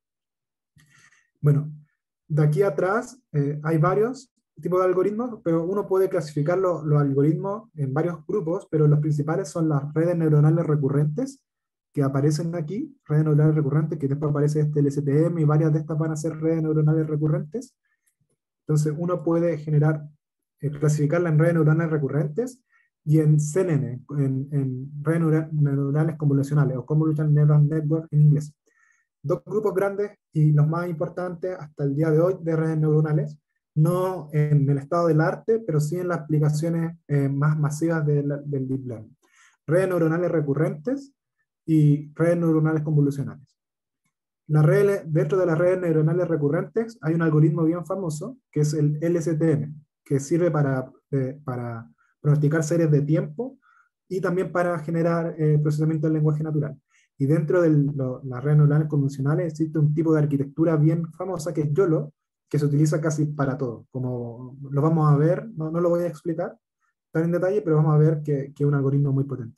Bueno, de aquí atrás eh, hay varios tipos de algoritmos, pero uno puede clasificar los, los algoritmos en varios grupos, pero los principales son las redes neuronales recurrentes, que aparecen aquí, redes neuronales recurrentes, que después aparece este L S T M, y varias de estas van a ser redes neuronales recurrentes. Entonces uno puede generar, eh, clasificarla en redes neuronales recurrentes y en C N N, en, en redes neuronales convolucionales, o Convolutional Neural Network en inglés. Dos grupos grandes y los más importantes hasta el día de hoy de redes neuronales, no en el estado del arte, pero sí en las aplicaciones eh, más masivas de la, del Deep Learning. Redes neuronales recurrentes y redes neuronales convolucionales. La red, dentro de las redes neuronales recurrentes hay un algoritmo bien famoso, que es el L S T M, que sirve para, eh, para pronosticar series de tiempo y también para generar eh, procesamiento del lenguaje natural. Y dentro de lo, las redes neuronales convencionales existe un tipo de arquitectura bien famosa que es YOLO, que se utiliza casi para todo. Como lo vamos a ver, no, no lo voy a explicar tan en detalle, pero vamos a ver que, que es un algoritmo muy potente.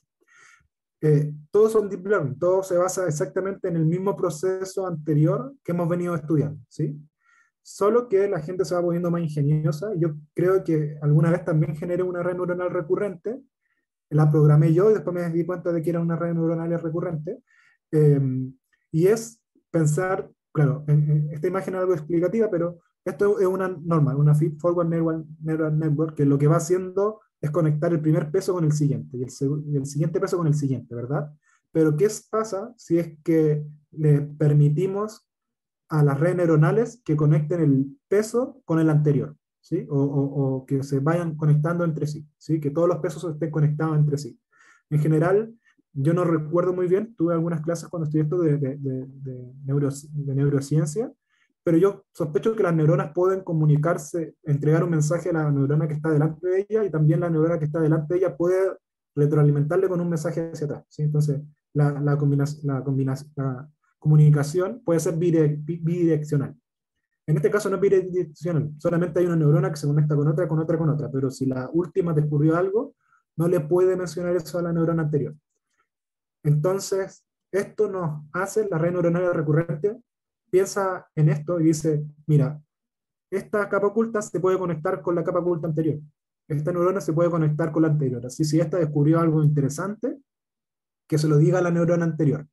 Eh, todos son deep learning, todo se basa exactamente en el mismo proceso anterior que hemos venido estudiando, ¿sí? Solo que la gente se va poniendo más ingeniosa. Yo creo que alguna vez también generé una red neuronal recurrente, la programé yo y después me di cuenta de que era una red neuronal recurrente, eh, y es pensar, claro, en, en esta imagen es algo explicativa, pero esto es una norma, una feed forward neural, neural network, que lo que va haciendo es conectar el primer peso con el siguiente, y el, y el siguiente peso con el siguiente, ¿verdad? Pero ¿qué pasa si es que le permitimos a las redes neuronales que conecten el peso con el anterior, ¿sí? O, o, o que se vayan conectando entre sí, ¿sí? Que todos los pesos estén conectados entre sí. En general, yo no recuerdo muy bien, tuve algunas clases cuando estudié esto de, de, de, de, neuro, de neurociencia, pero yo sospecho que las neuronas pueden comunicarse, entregar un mensaje a la neurona que está delante de ella, y también la neurona que está delante de ella puede retroalimentarle con un mensaje hacia atrás, ¿sí? Entonces, la, la, combinación, la, combinación, la comunicación puede ser bidireccional. En este caso no es bidireccional, solamente hay una neurona que se conecta con otra, con otra, con otra, pero si la última descubrió algo, no le puede mencionar eso a la neurona anterior. Entonces, esto nos hace, la red neuronal recurrente piensa en esto y dice, mira, esta capa oculta se puede conectar con la capa oculta anterior. Esta neurona se puede conectar con la anterior. Así, si esta descubrió algo interesante, que se lo diga a la neurona anterior.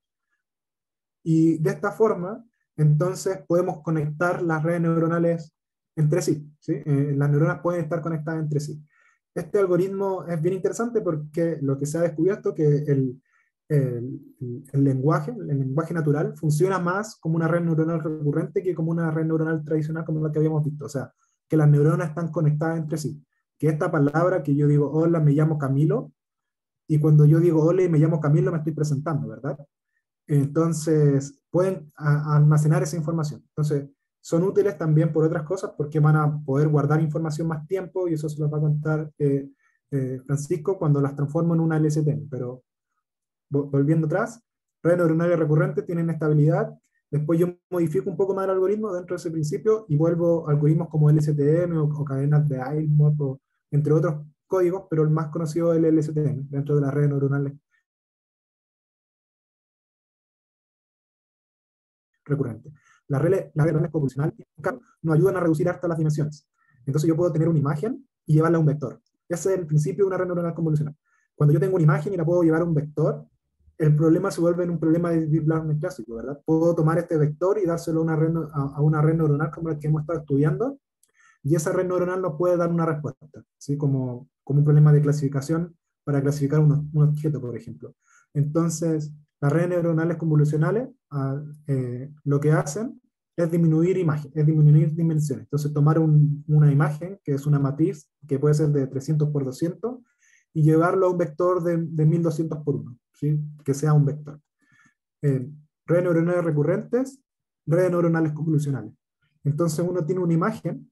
Y de esta forma, entonces, podemos conectar las redes neuronales entre sí, ¿sí? Eh, las neuronas pueden estar conectadas entre sí. Este algoritmo es bien interesante porque lo que se ha descubierto es que el, el, el lenguaje, el lenguaje natural, funciona más como una red neuronal recurrente que como una red neuronal tradicional como la que habíamos visto. O sea, que las neuronas están conectadas entre sí. Que esta palabra que yo digo, hola, me llamo Camilo, y cuando yo digo hola y me llamo Camilo, me estoy presentando, ¿verdad? Entonces, pueden a, almacenar esa información. Entonces, son útiles también por otras cosas, porque van a poder guardar información más tiempo, y eso se los va a contar eh, eh, Francisco cuando las transformo en una L S T M. Pero, volviendo atrás, redes neuronales recurrentes tienen estabilidad. Después yo modifico un poco más el algoritmo dentro de ese principio, y vuelvo a algoritmos como L S T M o, o cadenas de Aylmore, o, entre otros códigos, pero el más conocido es el L S T M, dentro de las redes neuronales recurrente. Las redes, las redes convolucionales nos ayudan a reducir hasta las dimensiones. Entonces yo puedo tener una imagen y llevarla a un vector. Ese es el principio de una red neuronal convolucional. Cuando yo tengo una imagen y la puedo llevar a un vector, el problema se vuelve en un problema de deep learning clásico, ¿verdad? Puedo tomar este vector y dárselo a una red, a una red neuronal como la que hemos estado estudiando, y esa red neuronal nos puede dar una respuesta, ¿sí? Como, como un problema de clasificación para clasificar un, un objeto, por ejemplo. Entonces, las redes neuronales convolucionales eh, lo que hacen es disminuir imagen, es disminuir dimensiones. Entonces, tomar un, una imagen, que es una matriz, que puede ser de trescientos por doscientos, y llevarlo a un vector de, de mil doscientos por uno, ¿sí? Que sea un vector. Eh, redes neuronales recurrentes, redes neuronales convolucionales. Entonces, uno tiene una imagen.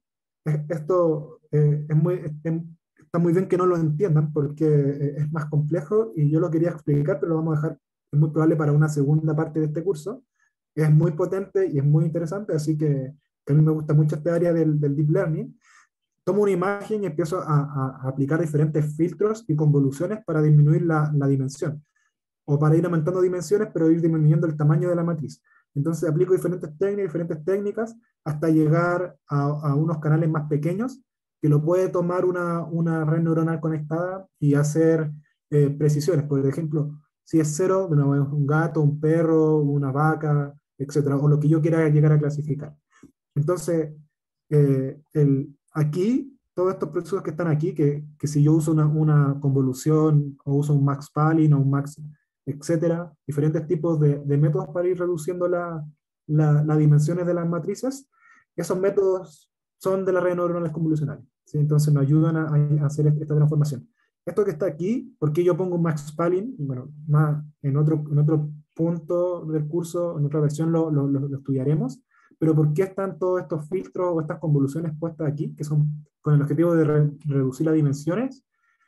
Esto eh, es muy, es, está muy bien que no lo entiendan porque es más complejo, y yo lo quería explicar, pero lo vamos a dejar, es muy probable, para una segunda parte de este curso. Es muy potente y es muy interesante, así que, que a mí me gusta mucho esta área del, del Deep Learning. Tomo una imagen y empiezo a, a, a aplicar diferentes filtros y convoluciones para disminuir la, la dimensión, o para ir aumentando dimensiones, pero ir disminuyendo el tamaño de la matriz. Entonces aplico diferentes técnicas, diferentes técnicas, hasta llegar a, a unos canales más pequeños, que lo puede tomar una, una red neuronal conectada y hacer eh, precisiones. Por ejemplo, si es cero, de nuevo, un gato, un perro, una vaca, etcétera, o lo que yo quiera llegar a clasificar. Entonces, eh, el, aquí, todos estos procesos que están aquí, que, que si yo uso una, una convolución, o uso un max Palin o un max, etcétera, diferentes tipos de, de métodos para ir reduciendo las la, la dimensiones de las matrices, esos métodos son de las redes neuronales convolucionales, ¿sí? Entonces nos ayudan a, a hacer esta transformación. Esto que está aquí, ¿por qué yo pongo un max Palin? Bueno, más en otro, en otro punto del curso, en otra versión lo, lo, lo, lo estudiaremos, pero ¿por qué están todos estos filtros o estas convoluciones puestas aquí, que son con el objetivo de re, reducir las dimensiones?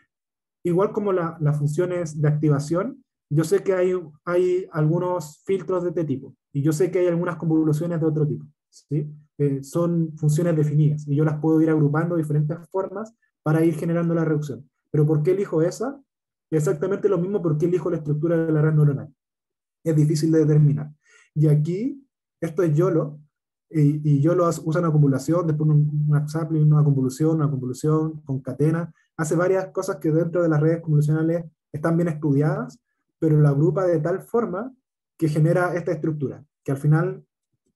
Igual como la, las funciones de activación, yo sé que hay, hay algunos filtros de este tipo, y yo sé que hay algunas convoluciones de otro tipo, ¿sí? Eh, son funciones definidas, y yo las puedo ir agrupando de diferentes formas para ir generando la reducción. ¿Pero por qué elijo esa? Exactamente lo mismo por qué elijo la estructura de la red neuronal. Es difícil de determinar. Y aquí, esto es YOLO, y, y YOLO usa una acumulación, después un, una sapling, una convolución, una convolución, concatena, hace varias cosas que dentro de las redes convolucionales están bien estudiadas, pero la agrupa de tal forma que genera esta estructura, que al final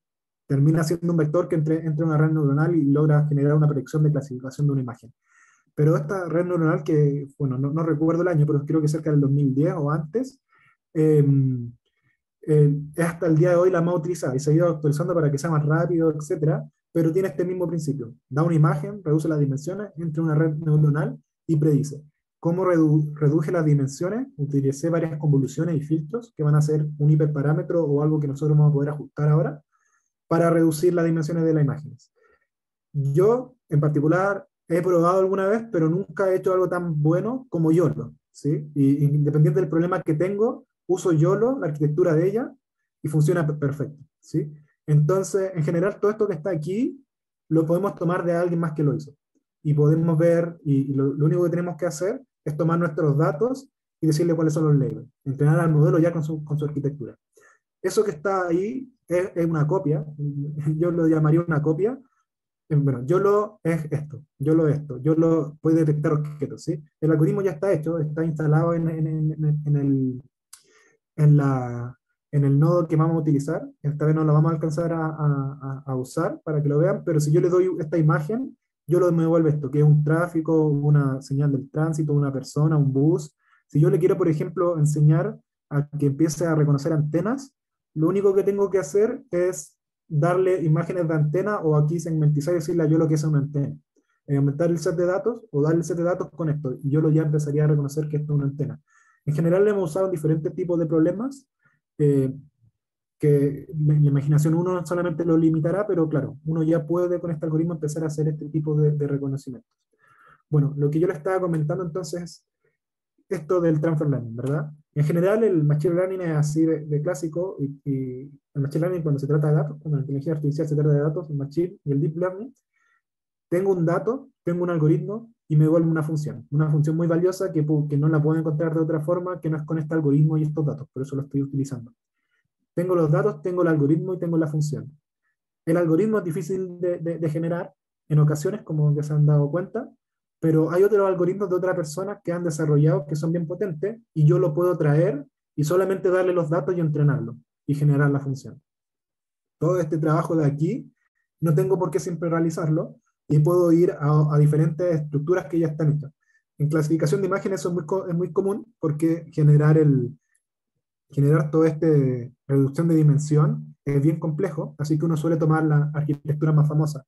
termina siendo un vector que entre, entre una red neuronal y logra generar una predicción de clasificación de una imagen. pero esta red neuronal que, bueno, no, no recuerdo el año, pero creo que cerca del dos mil diez o antes, eh, eh, es hasta el día de hoy la más utilizada y se ha ido actualizando para que sea más rápido, etcétera, pero tiene este mismo principio. Da una imagen, reduce las dimensiones, entra una red neuronal y predice. ¿Cómo redu reduje las dimensiones? Utilicé varias convoluciones y filtros que van a ser un hiperparámetro o algo que nosotros vamos a poder ajustar ahora para reducir las dimensiones de las imágenes. Yo, en particular, he probado alguna vez, pero nunca he hecho algo tan bueno como YOLO, ¿sí? Y, independiente del problema que tengo, uso YOLO, la arquitectura de ella, y funciona perfecto, ¿sí? Entonces, en general, todo esto que está aquí, lo podemos tomar de alguien más que lo hizo. Y podemos ver, y, y lo, lo único que tenemos que hacer es tomar nuestros datos y decirle cuáles son los labels. Entrenar al modelo ya con su, con su arquitectura. Eso que está ahí es, es una copia, yo lo llamaría una copia. Bueno, YOLO es esto, YOLO es esto, YOLO puede detectar objetos, ¿sí? El algoritmo ya está hecho, está instalado en, en, en, en, el, en, la, en el nodo que vamos a utilizar. Esta vez no lo vamos a alcanzar a, a, a usar para que lo vean, pero si yo le doy esta imagen, YOLO me devuelve esto, que es un tráfico, una señal del tránsito, una persona, un bus. Si yo le quiero, por ejemplo, enseñar a que empiece a reconocer antenas, lo único que tengo que hacer es darle imágenes de antena, o aquí segmentizar y decirle a YOLO que es una antena. Eh, aumentar el set de datos, o darle el set de datos con esto, y YOLO ya empezaría a reconocer que esto es una antena. En general lo hemos usado en diferentes tipos de problemas, eh, que la, la imaginación uno solamente lo limitará, pero claro, uno ya puede con este algoritmo empezar a hacer este tipo de, de reconocimientos. Bueno, lo que yo le estaba comentando entonces, esto del transfer learning, ¿verdad? En general el machine learning es así de, de clásico, y, y el machine learning cuando se trata de datos, cuando la inteligencia artificial se trata de datos, el machine y el deep learning, tengo un dato, tengo un algoritmo y me devuelve una función, una función muy valiosa que, que no la puedo encontrar de otra forma que no es con este algoritmo y estos datos, por eso lo estoy utilizando. Tengo los datos, tengo el algoritmo y tengo la función. El algoritmo es difícil de, de, de generar en ocasiones, como ya se han dado cuenta, pero hay otros algoritmos de otras personas que han desarrollado que son bien potentes y yo lo puedo traer y solamente darle los datos y entrenarlo y generar la función. Todo este trabajo de aquí no tengo por qué siempre realizarlo y puedo ir a, a diferentes estructuras que ya están hechas. En clasificación de imágenes eso es muy, es muy común porque generar, el, generar toda esta reducción de dimensión es bien complejo, así que uno suele tomar la arquitectura más famosa.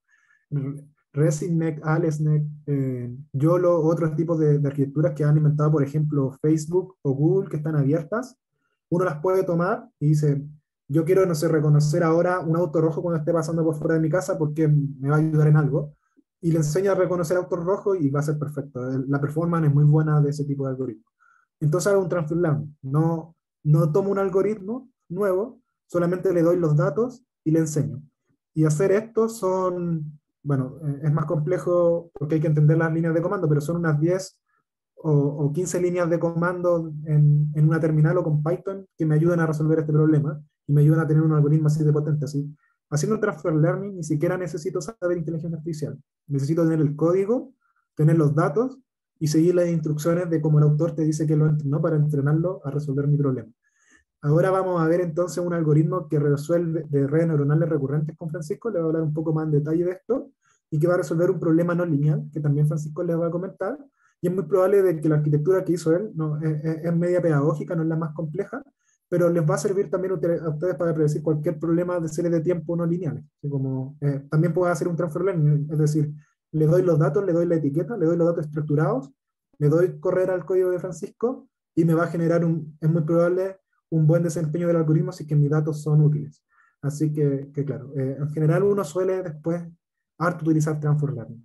ResNet, AlexNet, eh, YOLO, otros tipos de, de arquitecturas que han inventado, por ejemplo, Facebook o Google, que están abiertas, uno las puede tomar y dice, yo quiero, no sé, reconocer ahora un auto rojo cuando esté pasando por fuera de mi casa porque me va a ayudar en algo, y le enseña a reconocer autos rojos y va a ser perfecto. La performance es muy buena de ese tipo de algoritmo. Entonces hago un transfer learning, no, no tomo un algoritmo nuevo, solamente le doy los datos y le enseño. Y hacer esto son... Bueno, es más complejo porque hay que entender las líneas de comando, pero son unas diez o, o quince líneas de comando en, en una terminal o con Python que me ayudan a resolver este problema y me ayudan a tener un algoritmo así de potente. Así. Haciendo un transfer learning ni siquiera necesito saber inteligencia artificial. Necesito tener el código, tener los datos y seguir las instrucciones de cómo el autor te dice que lo entrenó para entrenarlo a resolver mi problema. Ahora vamos a ver entonces un algoritmo que resuelve de redes neuronales recurrentes con Francisco, le voy a hablar un poco más en detalle de esto, y que va a resolver un problema no lineal, que también Francisco les va a comentar, y es muy probable de que la arquitectura que hizo él no, es, es media pedagógica, no es la más compleja, pero les va a servir también a ustedes para predecir cualquier problema de series de tiempo no lineales. Como, eh, también puedo hacer un transfer learning, es decir, le doy los datos, le doy la etiqueta, le doy los datos estructurados, le doy correr al código de Francisco, y me va a generar, un, es muy probable, un buen desempeño del algoritmo si es que mis datos son útiles. Así que, que claro, eh, en general uno suele después harto utilizar transfer learning.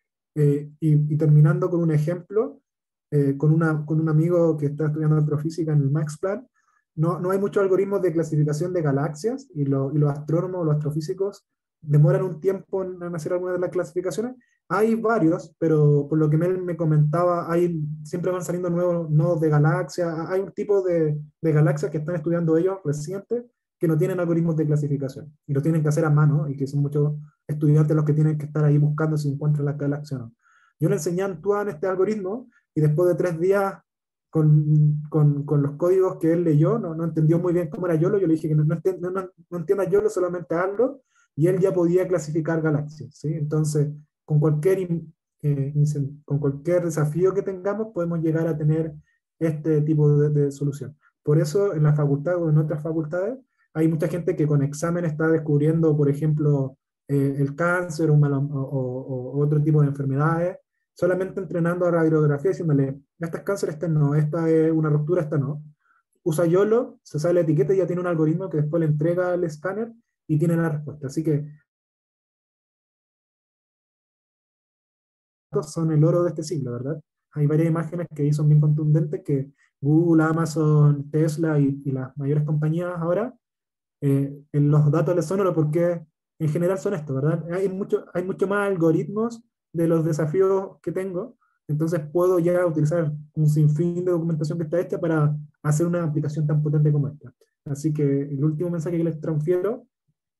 Eh, y, y terminando con un ejemplo, eh, con, una, con un amigo que está estudiando astrofísica en el Max Planck, no, no hay muchos algoritmos de clasificación de galaxias y, lo, y los astrónomos, los astrofísicos, demoran un tiempo en, en hacer algunas de las clasificaciones. Hay varios, pero por lo que él me comentaba, hay, siempre van saliendo nuevos nodos de galaxias. Hay un tipo de, de galaxias que están estudiando ellos recientes que no tienen algoritmos de clasificación y lo tienen que hacer a mano, y que son muchos estudiantes los que tienen que estar ahí buscando si encuentran la galaxia o no. Yo le enseñé a Antoine este algoritmo y después de tres días con, con, con los códigos que él leyó, no, no entendió muy bien cómo era YOLO. Yo le dije que no, no, no, no, no entiendas YOLO, solamente hazlo, y él ya podía clasificar galaxias, ¿sí? Entonces, con cualquier eh, incen- con cualquier desafío que tengamos, podemos llegar a tener este tipo de, de solución. Por eso en la facultad o en otras facultades hay mucha gente que con examen está descubriendo, por ejemplo, eh, el cáncer o, malo- o- o- o otro tipo de enfermedades, solamente entrenando a radiografía, diciéndole, esta es cáncer, esta no, esta es una ruptura, esta no. Usa YOLO, se sale la etiqueta y ya tiene un algoritmo que después le entrega al escáner y tiene la respuesta. Así que estos son el oro de este siglo, ¿verdad? Hay varias imágenes que ahí son bien contundentes que Google, Amazon, Tesla y, y las mayores compañías ahora, eh, en los datos les son oro porque en general son esto, ¿verdad? Hay mucho, hay mucho más algoritmos de los desafíos que tengo, entonces puedo ya utilizar un sinfín de documentación que está hecha para hacer una aplicación tan potente como esta. Así que el último mensaje que les transfiero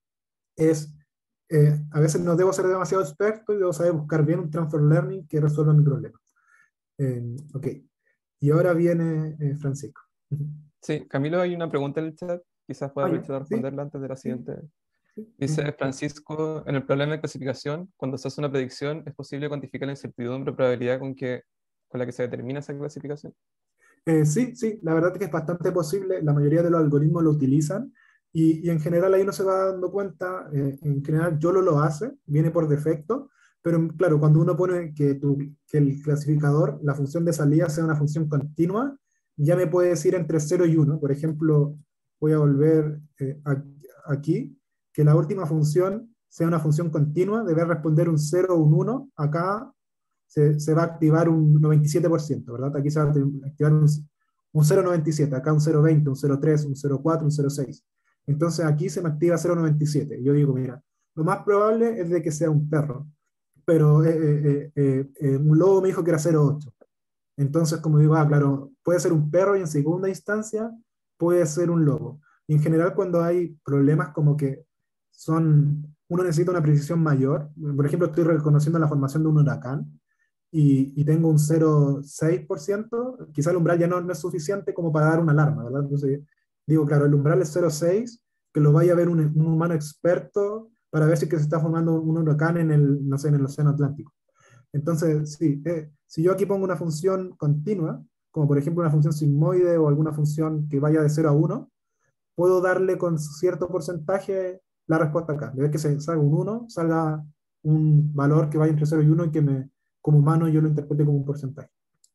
es, eh, a veces no debo ser demasiado experto y debo saber buscar bien un transfer learning que resuelva mi problema. Eh, ok, y ahora viene eh, Francisco. Sí, Camilo, hay una pregunta en el chat. Quizás pueda Ah, ya, aprovechar de sí, responderla antes de la sí, siguiente. sí. Dice Mm. Francisco, en el problema de clasificación, cuando se hace una predicción, ¿es posible cuantificar la incertidumbre o probabilidad con, que, con la que se determina esa clasificación? Eh, sí, sí, la verdad es que es bastante posible, la mayoría de los algoritmos lo utilizan y, y en general ahí uno se va dando cuenta, eh, en general YOLO lo hace, viene por defecto, pero claro, cuando uno pone que, tu, que el clasificador, la función de salida sea una función continua, ya me puede decir entre cero y uno. Por ejemplo, voy a volver eh, a- aquí, que la última función sea una función continua, debe responder un cero o un uno. Acá se, se va a activar un noventa y siete por ciento, ¿verdad? Aquí se va a activar un, un cero coma noventa y siete, acá un cero coma veinte, un cero coma tres, un cero coma cuatro, un cero coma seis. Entonces aquí se me activa cero coma noventa y siete. Yo digo, mira, lo más probable es de que sea un perro, pero eh, eh, eh, eh, un lobo me dijo que era cero coma ocho. Entonces, como digo, ah, claro, puede ser un perro y en segunda instancia puede ser un lobo. Y en general cuando hay problemas como que son, uno necesita una precisión mayor, por ejemplo, estoy reconociendo la formación de un huracán, y, y tengo un cero coma seis por ciento, quizá el umbral ya no, no es suficiente como para dar una alarma, ¿verdad? Entonces, digo, claro, el umbral es cero coma seis, que lo vaya a ver un, un humano experto para ver si es que se está formando un huracán en el, no sé, en el Océano Atlántico. Entonces, sí, eh, si yo aquí pongo una función continua, como por ejemplo una función sigmoide o alguna función que vaya de cero a uno, puedo darle con cierto porcentaje la respuesta acá. De vez que se salga un uno, salga un valor que vaya entre cero y uno y que me, como humano yo lo interprete como un porcentaje.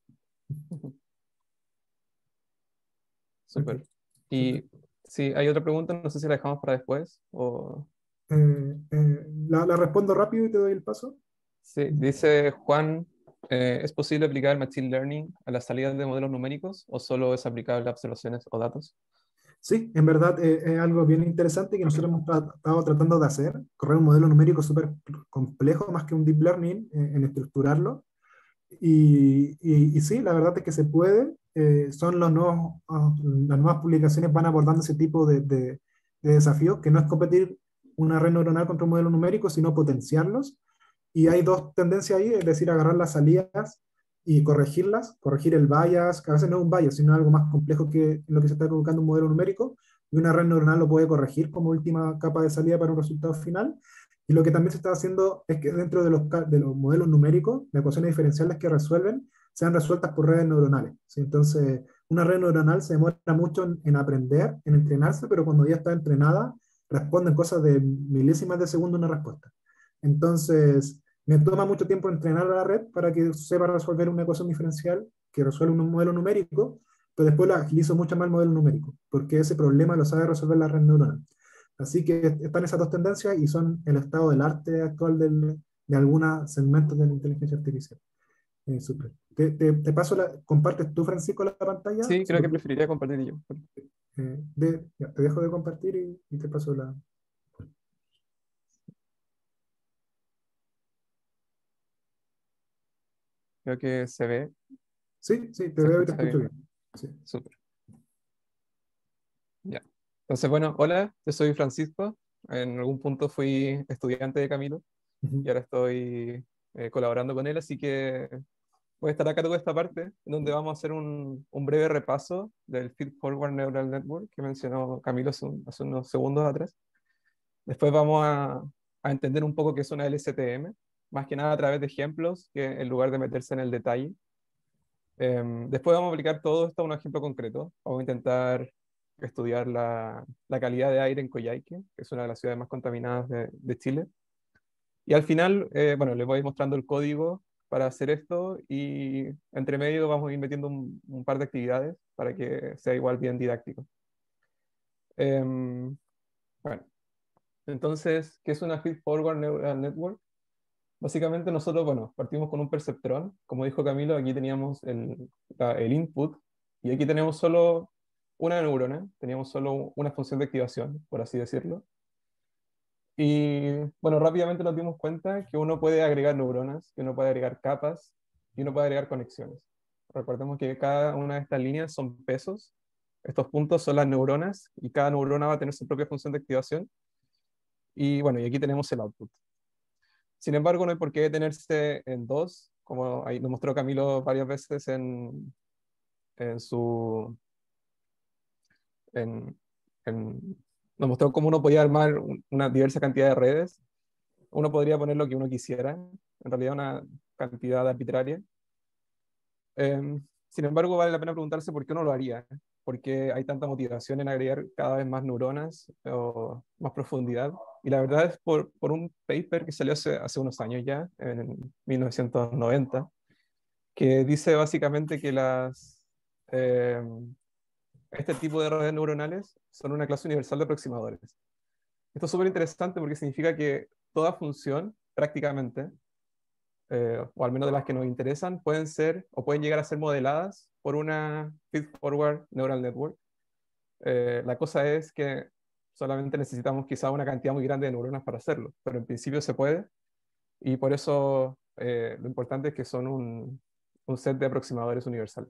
Ok, Súper. súper. Y si hay otra pregunta, no sé si la dejamos para después o... Eh, eh, la, la respondo rápido y te doy el paso. Sí, dice Juan, eh, ¿es posible aplicar el Machine Learning a las salidas de modelos numéricos o solo es aplicable a observaciones o datos? Sí, en verdad eh, es algo bien interesante que nosotros hemos tra- estado tratando de hacer, correr un modelo numérico súper complejo, más que un deep learning, eh, en estructurarlo. Y, y, y sí, la verdad es que se puede. Eh, son los nuevos, ah, las nuevas publicaciones van abordando ese tipo de, de, de desafíos, que no es competir una red neuronal contra un modelo numérico, sino potenciarlos. Y hay dos tendencias ahí, es decir, agarrar las salidas y corregirlas, corregir el bias, que a veces no es un bias, sino algo más complejo que lo que se está colocando un modelo numérico, y una red neuronal lo puede corregir como última capa de salida para un resultado final. Y lo que también se está haciendo es que dentro de los, de los modelos numéricos, las ecuaciones diferenciales que resuelven sean resueltas por redes neuronales, ¿sí? Entonces, una red neuronal se demora mucho en, en aprender, en entrenarse, pero cuando ya está entrenada, responde en cosas de milésimas de segundo una respuesta. Entonces, me toma mucho tiempo entrenar a la red para que sepa resolver una ecuación diferencial que resuelve un modelo numérico, pero después lo agilizo mucho más el modelo numérico, porque ese problema lo sabe resolver la red neuronal. Así que están esas dos tendencias y son el estado del arte actual del, de algunos segmentos de la inteligencia artificial. Eh, súper. Te, te, te paso la, compartes tú, Francisco, la pantalla. Sí, Si creo lo que puedes- preferiría compartir yo. eh, de- ya, te dejo de compartir y, y te paso la. Creo que se ve, Sí, sí, te se veo y te escucha escucho bien. bien. Sí. Súper. Ya. Entonces, bueno, hola, yo soy Francisco. En algún punto fui estudiante de Camilo Ujú. y ahora estoy eh, colaborando con él, así que voy a estar acá toda esta parte, en donde vamos a hacer un, un breve repaso del Feed Forward Neural Network que mencionó Camilo hace, un- hace unos segundos atrás. Después vamos a, a entender un poco qué es una L S T M más que nada a través de ejemplos, que en lugar de meterse en el detalle. Eh, después vamos a aplicar todo esto a un ejemplo concreto. Vamos a intentar estudiar la, la calidad de aire en Coyhaique, que es una de las ciudades más contaminadas de, de Chile. Y al final, eh, bueno, les voy mostrando el código para hacer esto y entre medio vamos a ir metiendo un, un par de actividades para que sea igual bien didáctico. Em, bueno, entonces, ¿qué es una Feed-Forward Neural Network? Básicamente nosotros, bueno, partimos con un perceptrón. Como dijo Camilo, aquí teníamos el, la- el input y aquí tenemos solo una neurona, teníamos solo una función de activación, por así decirlo. Y bueno, rápidamente nos dimos cuenta que uno puede agregar neuronas, que uno puede agregar capas y uno puede agregar conexiones. Recordemos que cada una de estas líneas son pesos. Estos puntos son las neuronas y cada neurona va a tener su propia función de activación. Y bueno, y aquí tenemos el output. Sin embargo, no hay por qué detenerse en dos, como ahí nos mostró Camilo varias veces en, en su... En, en- nos mostró cómo uno podía armar un- una diversa cantidad de redes. Uno podría poner lo que uno quisiera, en realidad una cantidad arbitraria. Eh, Sin embargo, vale la pena preguntarse por qué uno lo haría, por qué hay tanta motivación en agregar cada vez más neuronas o más profundidad. Y la verdad es por, por un paper que salió hace, hace unos años ya, en mil novecientos noventa, que dice básicamente que las, eh, este tipo de redes neuronales son una clase universal de aproximadores. Esto es súper interesante porque significa que toda función, prácticamente, eh, o al menos de las que nos interesan, pueden ser o pueden llegar a ser modeladas por una feed-forward neural network. Eh, la cosa es que solamente necesitamos quizá una cantidad muy grande de neuronas para hacerlo, pero en principio se puede y por eso eh, lo importante es que son un, un set de aproximadores universales.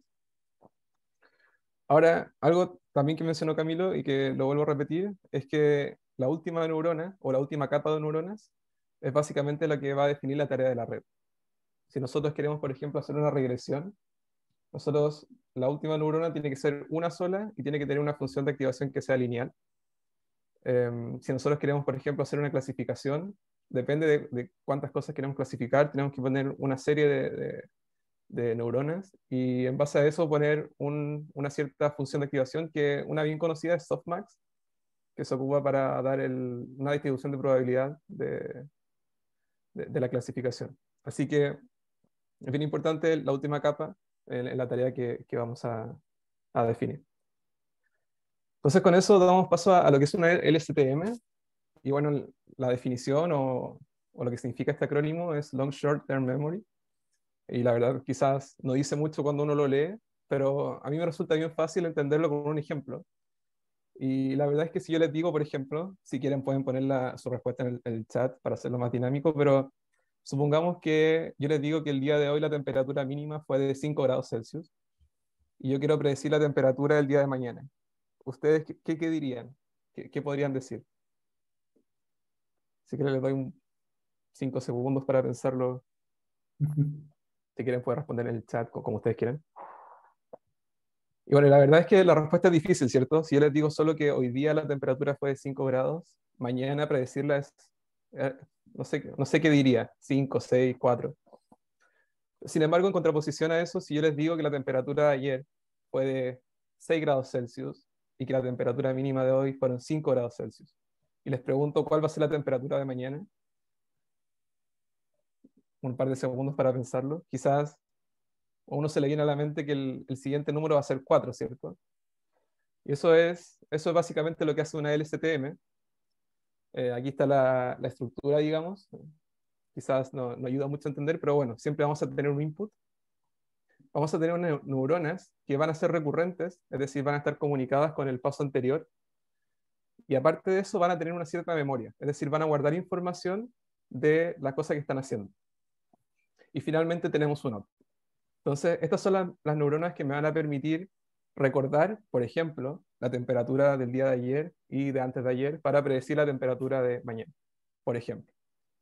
Ahora, algo también que mencionó Camilo y que lo vuelvo a repetir, es que la última neurona o la última capa de neuronas es básicamente la que va a definir la tarea de la red. Si nosotros queremos, por ejemplo, hacer una regresión, nosotros, la última neurona tiene que ser una sola y tiene que tener una función de activación que sea lineal. Eh, si nosotros queremos, por ejemplo, hacer una clasificación, depende de, de cuántas cosas queremos clasificar, tenemos que poner una serie de, de, de neuronas y en base a eso poner un, una cierta función de activación que una bien conocida es softmax, que se ocupa para dar el, una distribución de probabilidad de, de, de la clasificación. Así que es bien importante la última capa en, en la tarea que, que vamos a, a, definir. Entonces con eso damos paso a, a lo que es una L S T M. Y bueno, la definición o, o lo que significa este acrónimo es Long Short Term Memory. Y la verdad quizás no dice mucho cuando uno lo lee, pero a mí me resulta bien fácil entenderlo con un ejemplo. Y la verdad es que si yo les digo, por ejemplo, si quieren pueden poner la, su respuesta en el, el chat para hacerlo más dinámico, pero supongamos que yo les digo que el día de hoy la temperatura mínima fue de cinco grados Celsius y yo quiero predecir la temperatura del día de mañana. ¿Ustedes qué, qué, qué dirían? ¿Qué, ¿Qué podrían decir? Si quieren les doy cinco segundos para pensarlo. Si quieren pueden responder en el chat como ustedes quieran. Y bueno, la verdad es que la respuesta es difícil, ¿cierto? Si yo les digo solo que hoy día la temperatura fue de cinco grados, mañana predecirla es, eh, no sé, no sé qué diría, cinco, seis, cuatro. Sin embargo, en contraposición a eso, si yo les digo que la temperatura de ayer fue de seis grados Celsius y que la temperatura mínima de hoy fueron cinco grados Celsius, y les pregunto cuál va a ser la temperatura de mañana, un par de segundos para pensarlo, quizás a uno se le viene a la mente que el, el siguiente número va a ser cuatro, ¿cierto? Y eso es, eso es básicamente lo que hace una L S T M. Eh, aquí está la, la estructura, digamos. Quizás no, no ayuda mucho a entender, pero bueno, siempre vamos a tener un input. Vamos a tener unas neuronas que van a ser recurrentes, es decir, van a estar comunicadas con el paso anterior. Y aparte de eso, van a tener una cierta memoria, es decir, van a guardar información de la cosa que están haciendo. Y finalmente tenemos un output. Entonces, estas son las, las neuronas que me van a permitir recordar, por ejemplo, la temperatura del día de ayer y de antes de ayer para predecir la temperatura de mañana, por ejemplo.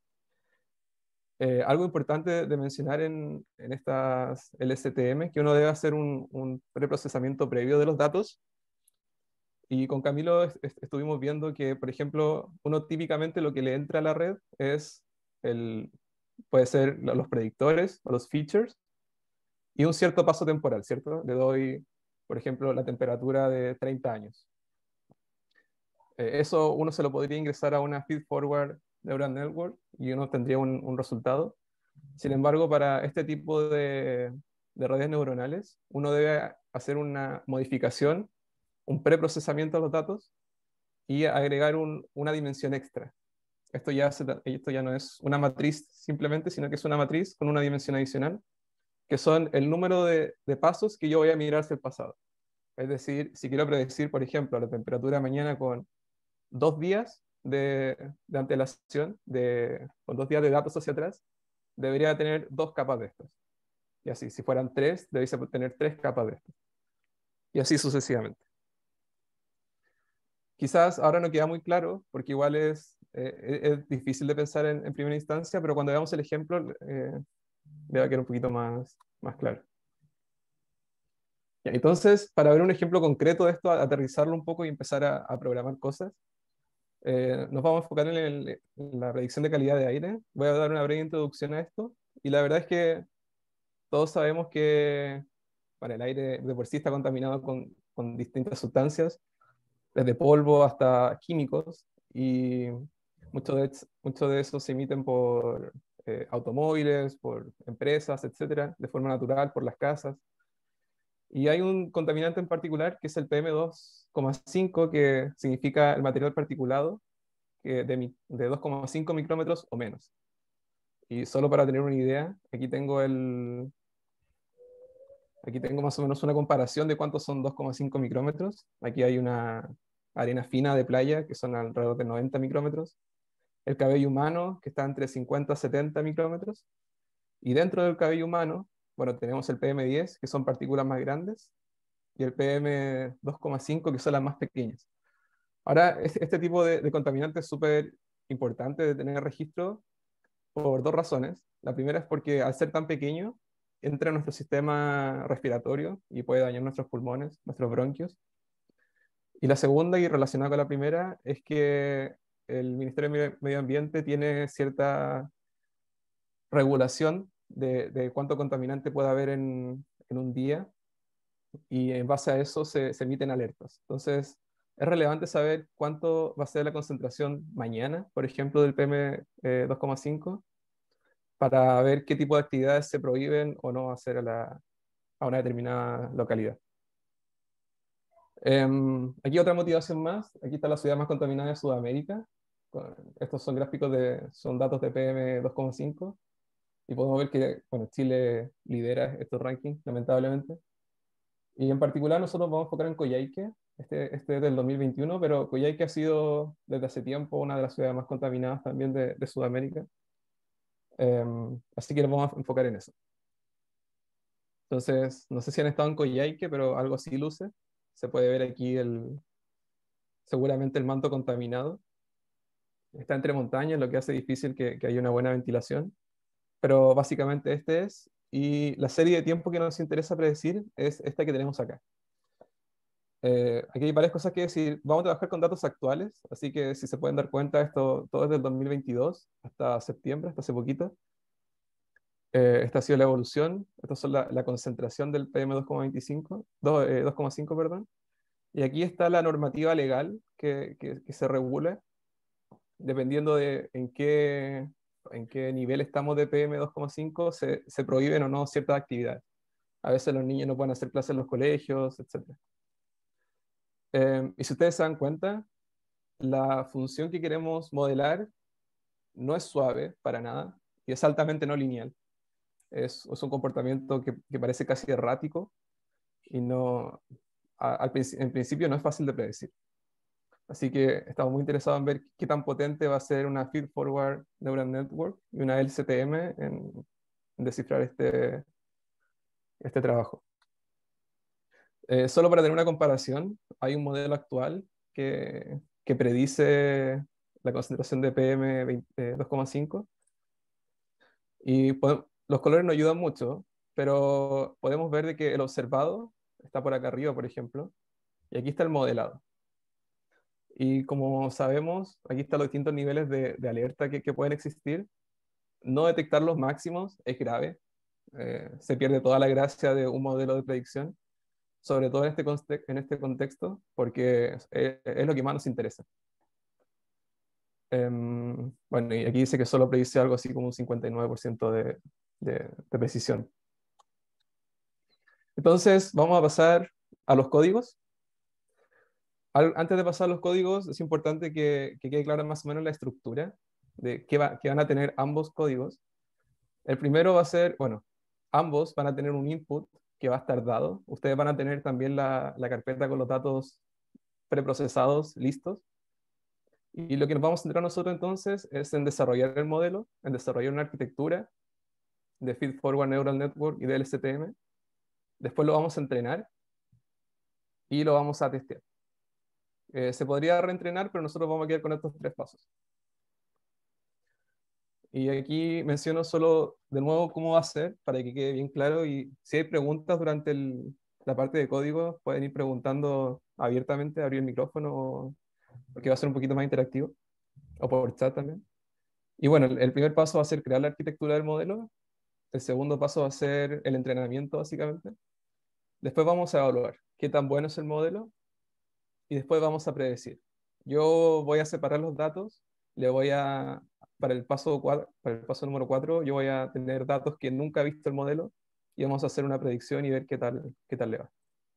Eh, algo importante de mencionar en, en estas L S T M es que uno debe hacer un, un preprocesamiento previo de los datos. Y con Camilo est estuvimos viendo que, por ejemplo, uno típicamente lo que le entra a la red es el, puede ser lo- los predictores o los features, y un cierto paso temporal, ¿cierto? Le doy, por ejemplo, la temperatura de treinta años. Eh, eso uno se lo podría ingresar a una feed-forward neural network y uno tendría un, un resultado. Sin embargo, para este tipo de, de redes neuronales, uno debe hacer una modificación, un preprocesamiento de los datos y agregar un- una dimensión extra. Esto ya, se tra- esto ya no es una matriz simplemente, sino que es una matriz con una dimensión adicional, que son el número de, de pasos que yo voy a mirar hacia el pasado. Es decir, si quiero predecir, por ejemplo, la temperatura de mañana con dos días de, de antelación, de, con dos días de datos hacia atrás, debería tener dos capas de estos. Y así, si fueran tres, debería tener tres capas de estos. Y así sucesivamente. Quizás ahora no queda muy claro, porque igual es, eh, es difícil de pensar en, en primera instancia, pero cuando veamos el ejemplo, eh, le va a quedar un poquito más, más claro. Ya, entonces, para ver un ejemplo concreto de esto, aterrizarlo un poco y empezar a, a programar cosas, eh, nos vamos a enfocar en, el- en la predicción de calidad de aire. Voy a dar una breve introducción a esto. Y la verdad es que todos sabemos que bueno, el aire de por sí está contaminado con, con distintas sustancias, desde polvo hasta químicos, y muchos de, muchos de esos se emiten por eh, automóviles, por empresas, etcétera, de forma natural, por las casas. Y hay un contaminante en particular que es el P M dos coma cinco, que significa el material particulado que de, mi- de dos coma cinco micrómetros o menos. Y solo para tener una idea, aquí tengo el, aquí tengo más o menos una comparación de cuántos son dos coma cinco micrómetros. Aquí hay una arena fina de playa que son alrededor de noventa micrómetros. El cabello humano que está entre cincuenta a setenta micrómetros. Y dentro del cabello humano, bueno, tenemos el P M diez, que son partículas más grandes, y el P M dos coma cinco, que son las más pequeñas. Ahora, este, este tipo de, de contaminante es súper importante de tener registro por dos razones. La primera es porque al ser tan pequeño, entra en nuestro sistema respiratorio y puede dañar nuestros pulmones, nuestros bronquios. Y la segunda, y relacionada con la primera, es que el Ministerio de Medio Ambiente tiene cierta regulación de, de cuánto contaminante puede haber en, en un día, y en base a eso se, se emiten alertas. Entonces, es relevante saber cuánto va a ser la concentración mañana, por ejemplo, del P M dos coma cinco, para ver qué tipo de actividades se prohíben o no hacer a, la, a una determinada localidad. Em, aquí otra motivación más. Aquí está la ciudad más contaminada de Sudamérica. Estos son gráficos de, son datos de P M dos coma cinco. Y podemos ver que bueno, Chile lidera estos rankings, lamentablemente. Y en particular nosotros vamos a enfocar en Coyhaique. Este, este es del dos mil veintiuno, pero Coyhaique ha sido desde hace tiempo una de las ciudades más contaminadas también de, de Sudamérica. Em, así que nos vamos a enfocar en eso. Entonces, no sé si han estado en Coyhaique, pero algo así luce. Se puede ver aquí el, seguramente el manto contaminado. Está entre montañas, lo que hace difícil que, que haya una buena ventilación. Pero básicamente este es. Y la serie de tiempo que nos interesa predecir es esta que tenemos acá. Eh, aquí hay varias cosas que decir. Vamos a trabajar con datos actuales, así que si se pueden dar cuenta, esto todo es del dos mil veintidós hasta septiembre, hasta hace poquito. Eh, esta ha sido la evolución. Esta es la, la concentración del P M dos coma veinticinco, dos, eh, dos coma cinco, perdón. Y aquí está la normativa legal que, que, que se regula dependiendo de en qué, en qué nivel estamos de P M dos coma cinco, se, se prohíben o no ciertas actividades. A veces los niños no pueden hacer clases en los colegios, etcétera. Eh, y si ustedes se dan cuenta, la función que queremos modelar no es suave para nada y es altamente no lineal. Es, es un comportamiento que, que parece casi errático y no, a- al, princi- en principio no es fácil de predecir. Así que estamos muy interesados en ver qué tan potente va a ser una Feed Forward Neural Network y una L C T M en, en descifrar este, este trabajo. Eh, solo para tener una comparación, hay un modelo actual que, que predice la concentración de P M dos coma cinco, y podemos- los colores no ayudan mucho, pero podemos ver de que el observado está por acá arriba, por ejemplo, y aquí está el modelado. Y como sabemos, aquí están los distintos niveles de, de alerta que, que pueden existir. no detectar los máximos es grave. Eh, se pierde toda la gracia de un modelo de predicción, sobre todo en este, conte- en este contexto, porque es, es lo que más nos interesa. Em, bueno, y aquí dice que solo predice algo así como un cincuenta y nueve por ciento de, de, de precisión. Entonces, vamos a pasar a los códigos. Al- antes de pasar a los códigos, es importante que, que quede clara más o menos la estructura de qué, va, qué van a tener ambos códigos. El primero va a ser, bueno, ambos van a tener un input que va a estar dado. Ustedes van a tener también la, la carpeta con los datos preprocesados listos. Y lo que nos vamos a centrar nosotros entonces es en desarrollar el modelo, en desarrollar una arquitectura de Feed Forward Neural Network y de L S T M. Después lo vamos a entrenar y lo vamos a testear. Eh, se podría reentrenar, pero nosotros vamos a quedar con estos tres pasos. Y aquí menciono solo de nuevo cómo va a ser para que quede bien claro. Y si hay preguntas durante el, la parte de código, pueden ir preguntando abiertamente, abrir el micrófono, porque va a ser un poquito más interactivo, o por chat también. Y bueno, el, el primer paso va a ser crear la arquitectura del modelo. El segundo paso va a ser el entrenamiento, básicamente. Después vamos a evaluar qué tan bueno es el modelo y después vamos a predecir. Yo voy a separar los datos, le voy a, para el paso cuatro, para el paso número cuatro, yo voy a tener datos que nunca he visto el modelo y vamos a hacer una predicción y ver qué tal, qué tal le va.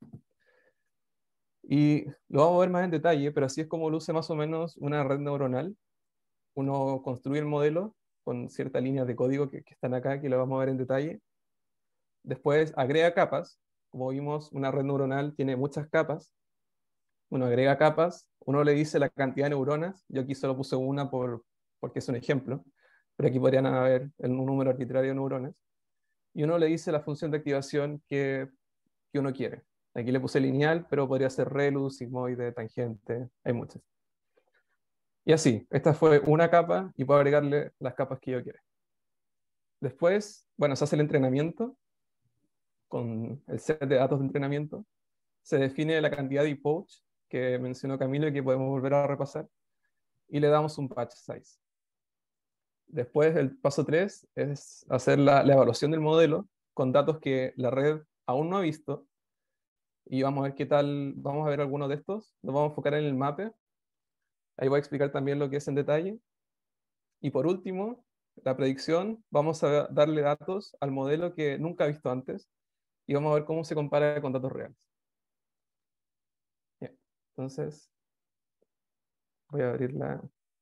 Y lo vamos a ver más en detalle, pero así es como luce más o menos una red neuronal. Uno construye el modelo con ciertas líneas de código que, que están acá, que lo vamos a ver en detalle. Después agrega capas. Como vimos, una red neuronal tiene muchas capas. Uno agrega capas, uno le dice la cantidad de neuronas. Yo aquí solo puse una por, porque es un ejemplo, pero aquí podrían haber un número arbitrario de neuronas. Y uno le dice la función de activación que, que uno quiere. Aquí le puse lineal, pero podría ser relu, sigmoide, tangente, hay muchas. Y así, esta fue una capa y puedo agregarle las capas que yo quiera. Después, bueno, se hace el entrenamiento con el set de datos de entrenamiento. Se define la cantidad de epoch que mencionó Camilo y que podemos volver a repasar. Y le damos un patch size. Después, el paso tres es hacer la, la evaluación del modelo con datos que la red aún no ha visto. Y vamos a ver qué tal, vamos a ver algunos de estos. Nos vamos a enfocar en el mapper. Ahí voy a explicar también lo que es en detalle. Y por último, la predicción, vamos a darle datos al modelo que nunca ha visto antes y vamos a ver cómo se compara con datos reales. Bien. Entonces, voy a abrir la,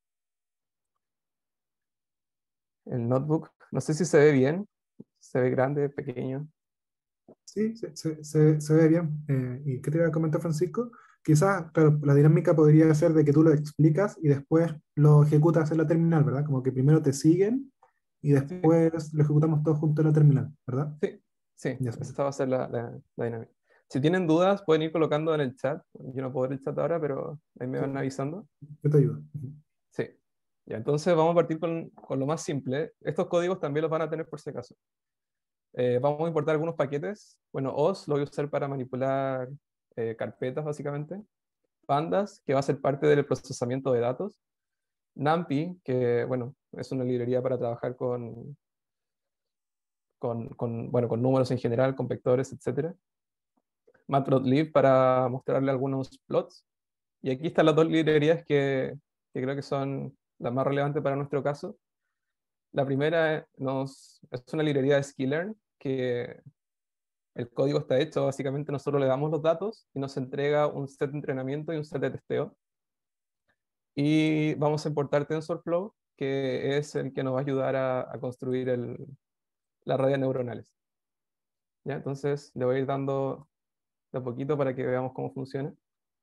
el notebook. No sé si se ve bien, se ve grande, pequeño. Sí, se, se- se- se ve bien. Eh, ¿y qué te iba a comentar, Francisco? Quizás, claro, la dinámica podría ser de que tú lo explicas y después lo ejecutas en la terminal, ¿verdad? Como que primero te siguen y Sí, después lo ejecutamos todos juntos en la terminal, ¿verdad? sí, sí, Ya está. esa va a ser la, la, la dinámica. Si tienen dudas, pueden ir colocando en el chat. Yo no puedo ver el chat ahora, pero ahí me Sí, van avisando. yo te ayudo. Ujú. Sí. Ya, entonces vamos a partir con, con lo más simple. Estos códigos también los van a tener por si acaso. Eh, vamos a importar algunos paquetes. Bueno, O S lo voy a usar para manipular eh, carpetas, básicamente. Pandas, que va a ser parte del procesamiento de datos. NumPy, que bueno, es una librería para trabajar con, con, con, bueno, con números en general, con vectores, etcétera. Matplotlib para mostrarle algunos plots. Y aquí están las dos librerías que, que creo que son las más relevantes para nuestro caso. La primera nos, es una librería de sklearn que el código está hecho, básicamente nosotros le damos los datos y nos entrega un set de entrenamiento y un set de testeo. Y vamos a importar TensorFlow, que es el que nos va a ayudar a, a construir el, las redes neuronales. ¿Ya? Entonces le voy a ir dando de a poquito para que veamos cómo funciona.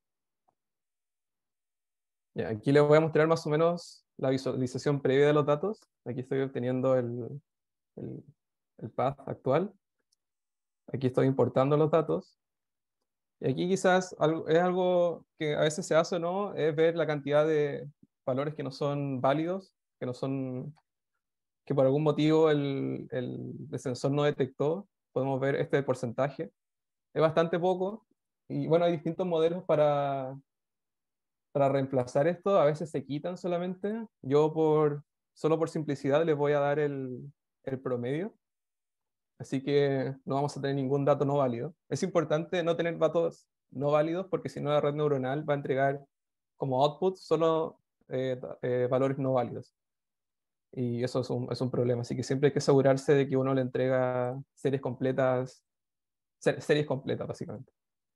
Ya, aquí les voy a mostrar más o menos la visualización previa de los datos. Aquí estoy obteniendo el, el, el path actual. Aquí estoy importando los datos. Y aquí quizás algo, es algo que a veces se hace o no, es ver la cantidad de valores que no son válidos, que no son, que por algún motivo el, el, el sensor no detectó. Podemos ver este porcentaje. Es bastante poco. Y bueno, hay distintos modelos para, para reemplazar esto. A veces se quitan solamente. Yo por solo por simplicidad les voy a dar el, el promedio. Así que no vamos a tener ningún dato no válido. Es importante no tener datos no válidos porque si no la red neuronal va a entregar como output solo eh, eh, valores no válidos. Y eso es un, es un problema. Así que siempre hay que asegurarse de que uno le entrega series completas, ser, series completas básicamente.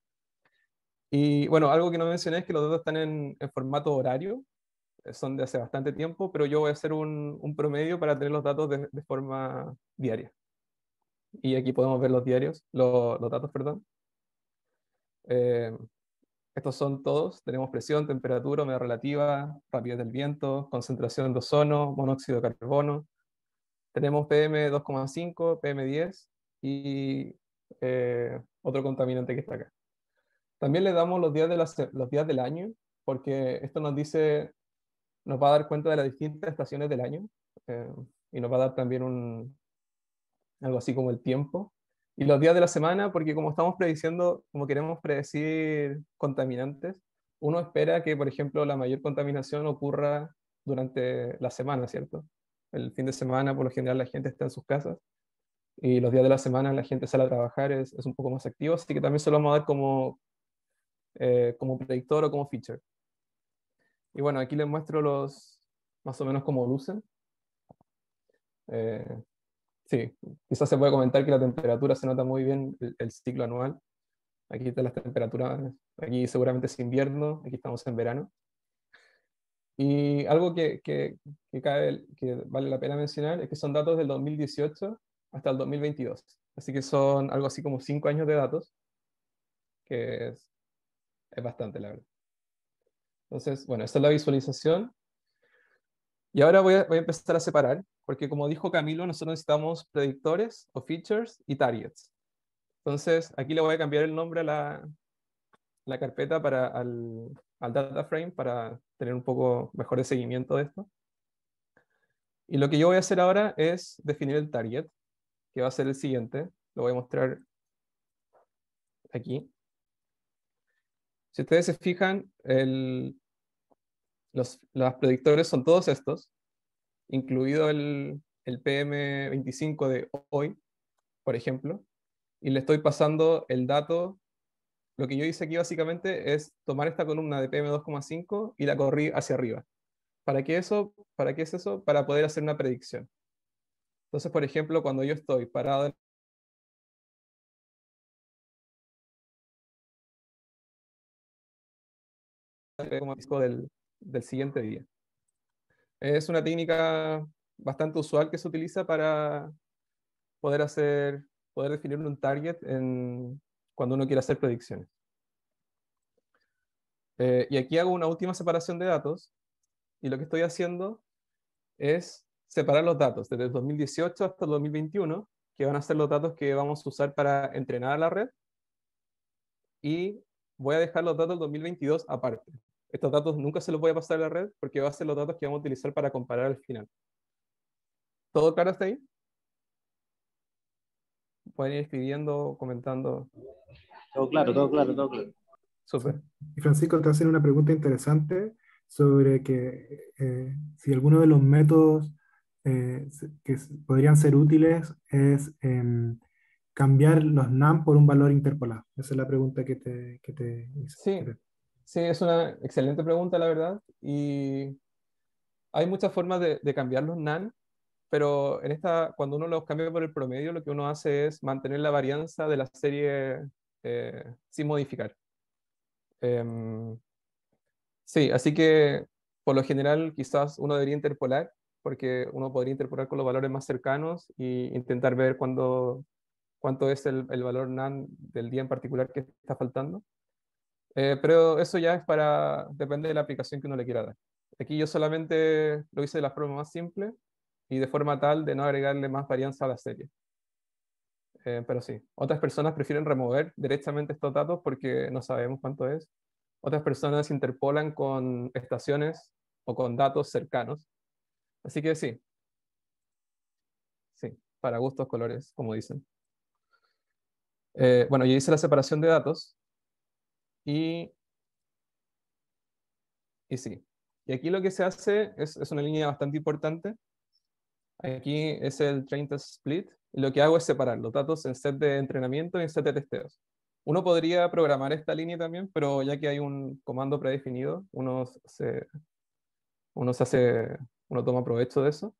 Y bueno, algo que no mencioné es que los datos están en, en formato horario, son de hace bastante tiempo, pero yo voy a hacer un, un promedio para tener los datos de, de forma diaria. Y aquí podemos ver los diarios, los, los datos, perdón. Eh, estos son todos. Tenemos presión, temperatura, humedad relativa, rapidez del viento, concentración de ozono, monóxido de carbono. Tenemos P M dos coma cinco, P M diez y eh, otro contaminante que está acá. También le damos los días, de la, los días del año, porque esto nos dice, nos va a dar cuenta de las distintas estaciones del año eh, y nos va a dar también un, algo así como el tiempo. Y los días de la semana, porque como estamos prediciendo, como queremos predecir contaminantes, uno espera que, por ejemplo, la mayor contaminación ocurra durante la semana, ¿cierto? El fin de semana, por lo general, la gente está en sus casas y los días de la semana la gente sale a trabajar, es, es un poco más activo, así que también se lo vamos a dar como, eh, como predictor o como feature. Y bueno, aquí les muestro los, más o menos cómo lucen. Eh, sí, quizás se puede comentar que la temperatura se nota muy bien el, el ciclo anual. Aquí están las temperaturas, aquí seguramente es invierno, aquí estamos en verano. Y algo que, que, que, cabe, que vale la pena mencionar es que son datos del dos mil dieciocho hasta el dos mil veintidós. Así que son algo así como cinco años de datos, que es, es bastante, la verdad. Entonces, bueno, esta es la visualización. Y ahora voy a, voy a empezar a separar, porque como dijo Camilo, nosotros necesitamos predictores o features y targets. Entonces, aquí le voy a cambiar el nombre a la, la carpeta para, al, al data frame para tener un poco mejor de seguimiento de esto. Y lo que yo voy a hacer ahora es definir el target, que va a ser el siguiente. Lo voy a mostrar aquí. Si ustedes se fijan, el, los, los predictores son todos estos, incluido el, el P M veinticinco de hoy, por ejemplo, y le estoy pasando el dato. Lo que yo hice aquí básicamente es tomar esta columna de P M dos coma cinco y la corrí hacia arriba. ¿Para qué eso? ¿Para qué es eso? Para poder hacer una predicción. Entonces, por ejemplo, cuando yo estoy parado en el disco del, del siguiente día. Es una técnica bastante usual que se utiliza para poder hacer, poder definir un target en, cuando uno quiere hacer predicciones. Eh, y aquí hago una última separación de datos, y lo que estoy haciendo es separar los datos desde el dos mil dieciocho hasta el dos mil veintiuno, que van a ser los datos que vamos a usar para entrenar a la red, y voy a dejar los datos del dos mil veintidós aparte. Estos datos nunca se los voy a pasar a la red porque van a ser los datos que vamos a utilizar para comparar al final. ¿Todo claro hasta ahí? Pueden ir escribiendo, comentando. Todo claro, todo claro, todo claro. Súper. Y Francisco, te hacen una pregunta interesante sobre que eh, si alguno de los métodos eh, que podrían ser útiles es eh, cambiar los NaN por un valor interpolado. Esa es la pregunta que te, que te hice. Sí, sí, es una excelente pregunta, la verdad. Y hay muchas formas de, de cambiar los NaN, pero en esta, cuando uno los cambia por el promedio, lo que uno hace es mantener la varianza de la serie eh, sin modificar. Um, sí, así que por lo general quizás uno debería interpolar, porque uno podría interpolar con los valores más cercanos e intentar ver cuándo, cuánto es el, el valor NaN del día en particular que está faltando. Eh, pero eso ya es para, depende de la aplicación que uno le quiera dar. Aquí yo solamente lo hice de la forma más simple y de forma tal de no agregarle más varianza a la serie. Eh, pero sí, otras personas prefieren remover directamente estos datos porque no sabemos cuánto es. Otras personas interpolan con estaciones o con datos cercanos. Así que sí, sí, para gustos colores, como dicen. Eh, bueno, yo hice la separación de datos y, y sí. Y aquí lo que se hace es, es una línea bastante importante Aquí es el train test split, y lo que hago es separar los datos en set de entrenamiento y en set de testeos. Uno podría programar esta línea también, pero ya que hay un comando predefinido, uno se, uno se hace, uno toma provecho de eso.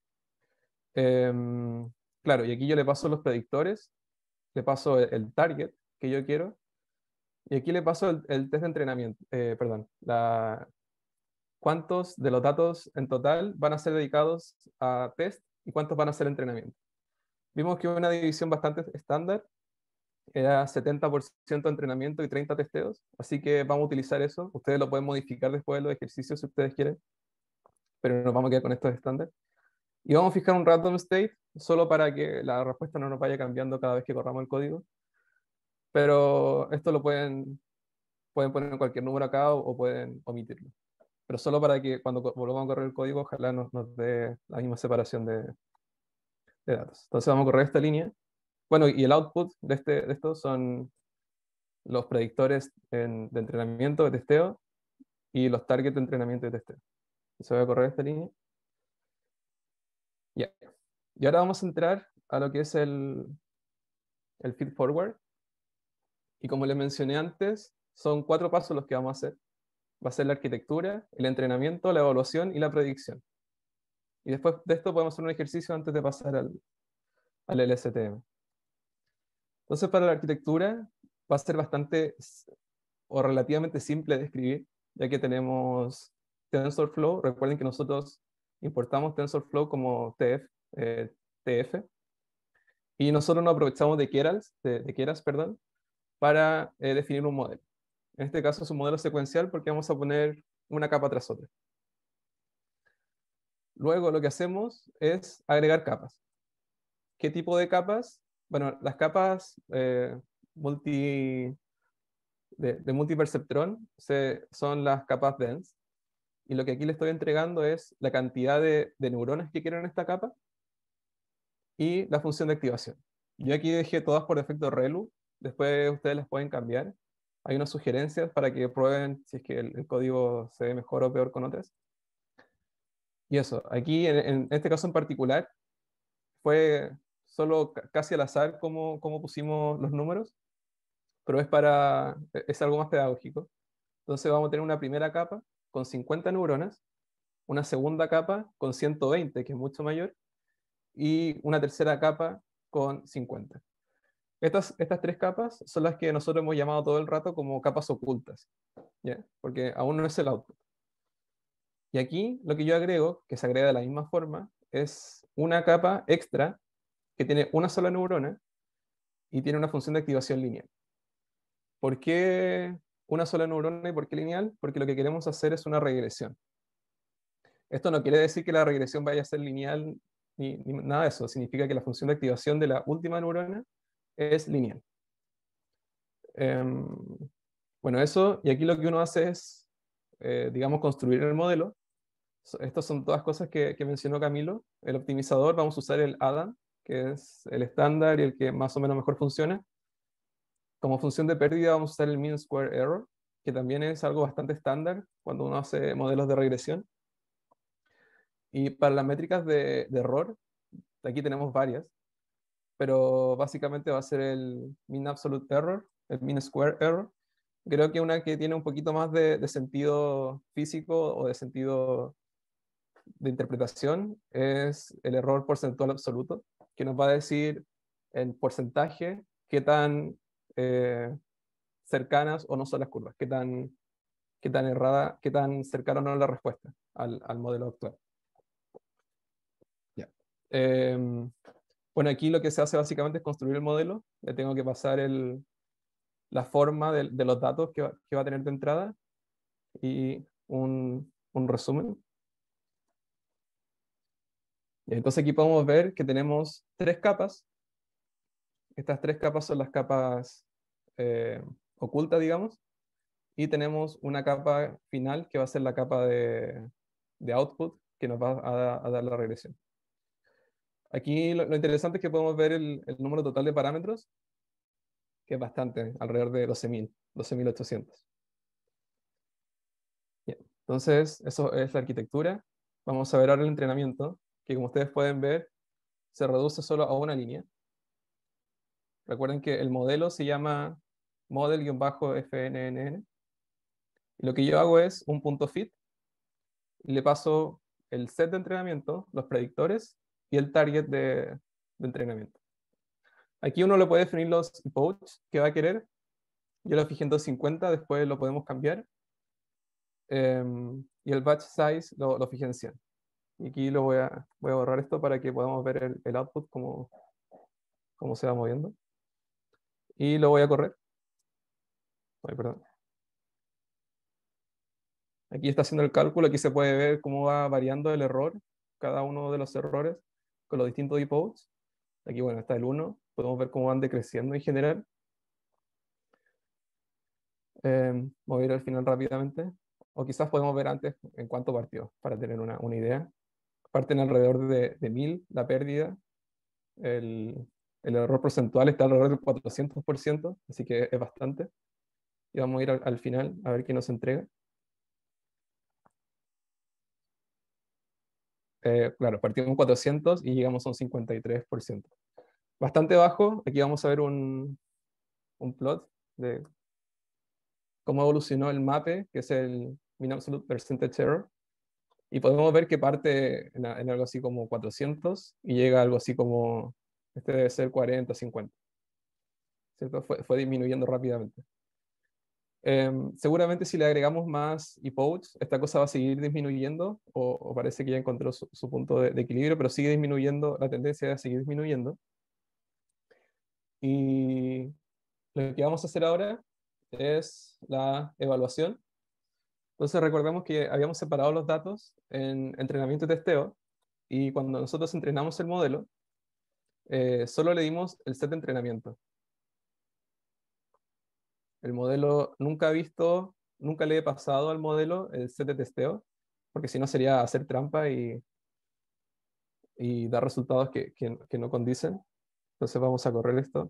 Em, claro, y aquí yo le paso los predictores, le paso el, el target que yo quiero, y aquí le paso el, el test de entrenamiento, eh, perdón, la, cuántos de los datos en total van a ser dedicados a test y cuántos van a ser entrenamiento. Vimos que una división bastante estándar era setenta por ciento entrenamiento y treinta testeos, así que vamos a utilizar eso. Ustedes lo pueden modificar después de los ejercicios si ustedes quieren, pero nos vamos a quedar con estos estándar. Y vamos a fijar un random state solo para que la respuesta no nos vaya cambiando cada vez que corramos el código. Pero esto lo pueden, pueden poner cualquier número acá o, o pueden omitirlo. Pero solo para que cuando volvamos a correr el código, ojalá nos, nos dé la misma separación de, de datos. Entonces vamos a correr esta línea. Bueno, y el output de, este, de estos son los predictores en, de entrenamiento, de testeo, y los targets de entrenamiento y testeo. Entonces voy a correr esta línea. Ya. Y ahora vamos a entrar a lo que es el, el feed forward. Y como les mencioné antes, son cuatro pasos los que vamos a hacer. Va a ser la arquitectura, el entrenamiento, la evaluación y la predicción. Y después de esto podemos hacer un ejercicio antes de pasar al, al L S T M. Entonces, para la arquitectura va a ser bastante o relativamente simple de escribir, ya que tenemos TensorFlow. Recuerden que nosotros importamos TensorFlow como T F, eh, T F, y nosotros nos aprovechamos de Keras, de, de Keras, perdón, para eh, definir un modelo. En este caso es un modelo secuencial porque vamos a poner una capa tras otra. Luego lo que hacemos es agregar capas. ¿Qué tipo de capas? Bueno, las capas eh, multi, de, de multiperceptrón se, son las capas dense. Y lo que aquí le estoy entregando es la cantidad de, de neuronas que quiero en esta capa y la función de activación. Yo aquí dejé todas por defecto ReLU. Después ustedes las pueden cambiar. Hay unas sugerencias para que prueben si es que el, el código se ve mejor o peor con otras. Y eso, aquí en, en este caso en particular, fue solo casi al azar cómo, cómo pusimos los números, pero es, para, es algo más pedagógico. Entonces vamos a tener una primera capa con cincuenta neuronas, una segunda capa con ciento veinte, que es mucho mayor, y una tercera capa con cincuenta. Estas, estas tres capas son las que nosotros hemos llamado todo el rato como capas ocultas, ¿ya? Porque aún no es el output. Y aquí lo que yo agrego, que se agrega de la misma forma, es una capa extra que tiene una sola neurona y tiene una función de activación lineal. ¿Por qué una sola neurona y por qué lineal? Porque lo que queremos hacer es una regresión. Esto no quiere decir que la regresión vaya a ser lineal ni, ni nada de eso. Significa que la función de activación de la última neurona es lineal. Um, bueno, eso, y aquí lo que uno hace es, eh, digamos, construir el modelo. Estas son todas cosas que, que mencionó Camilo. El optimizador, vamos a usar el Adam, que es el estándar y el que más o menos mejor funciona. Como función de pérdida vamos a usar el mean square error, que también es algo bastante estándar cuando uno hace modelos de regresión. Y para las métricas de, de error, aquí tenemos varias, pero básicamente va a ser el mean absolute error, el mean square error. Creo que una que tiene un poquito más de, de sentido físico o de sentido de interpretación es el error porcentual absoluto, que nos va a decir en porcentaje qué tan eh, cercanas o no son las curvas, qué tan, qué tan errada, qué tan cercana o no es la respuesta al, al modelo actual. Yeah. Eh, bueno, aquí lo que se hace básicamente es construir el modelo. Le tengo que pasar el, la forma de, de los datos que va, que va a tener de entrada y un, un resumen. Y entonces aquí podemos ver que tenemos tres capas. Estas tres capas son las capas eh, ocultas, digamos. Y tenemos una capa final que va a ser la capa de, de output que nos va a, a dar la regresión. Aquí lo, lo interesante es que podemos ver el, el número total de parámetros, que es bastante, alrededor de doce mil, doce mil ochocientos. Bien. Entonces, eso es la arquitectura. Vamos a ver ahora el entrenamiento. que como ustedes pueden ver, se reduce solo a una línea. Recuerden que el modelo se llama model-F N N N. Y lo que yo hago es un punto fit, y le paso el set de entrenamiento, los predictores, y el target de, de entrenamiento. Aquí uno le puede definir los epochs que va a querer. Yo lo fijé en doscientos cincuenta, después lo podemos cambiar. Um, y el batch size lo, lo fijé en cien. Y aquí lo voy a, voy a borrar esto para que podamos ver el, el output, cómo, cómo se va moviendo. Y lo voy a correr. Ay, perdón. Aquí está haciendo el cálculo, aquí se puede ver cómo va variando el error, cada uno de los errores con los distintos epochs. Aquí, bueno, está el uno, podemos ver cómo van decreciendo en general. Eh, voy a ir al final rápidamente, o quizás podemos ver antes en cuánto partió, para tener una, una idea. Parten alrededor de, de mil la pérdida, el, el error porcentual está alrededor del cuatrocientos por ciento, así que es bastante. Y vamos a ir al, al final a ver qué nos entrega. Eh, claro, partimos con cuatrocientos y llegamos a un cincuenta y tres por ciento. Bastante bajo. Aquí vamos a ver un, un plot de cómo evolucionó el MAPE, que es el Mean Absolute Percentage Error. Y podemos ver que parte en, en algo así como cuatrocientos y llega a algo así como, este debe ser cuarenta, cincuenta. ¿Cierto? Fue, fue disminuyendo rápidamente. Eh, seguramente si le agregamos más epochs, esta cosa va a seguir disminuyendo, o, o parece que ya encontró su, su punto de, de equilibrio, pero sigue disminuyendo, la tendencia es a seguir disminuyendo. Y lo que vamos a hacer ahora es la evaluación. Entonces recordemos que habíamos separado los datos en entrenamiento y testeo, y cuando nosotros entrenamos el modelo, eh, solo le dimos el set de entrenamiento. El modelo nunca ha visto, nunca le he pasado al modelo el set de testeo, porque si no sería hacer trampa y, y dar resultados que, que, que no condicen. Entonces vamos a correr esto.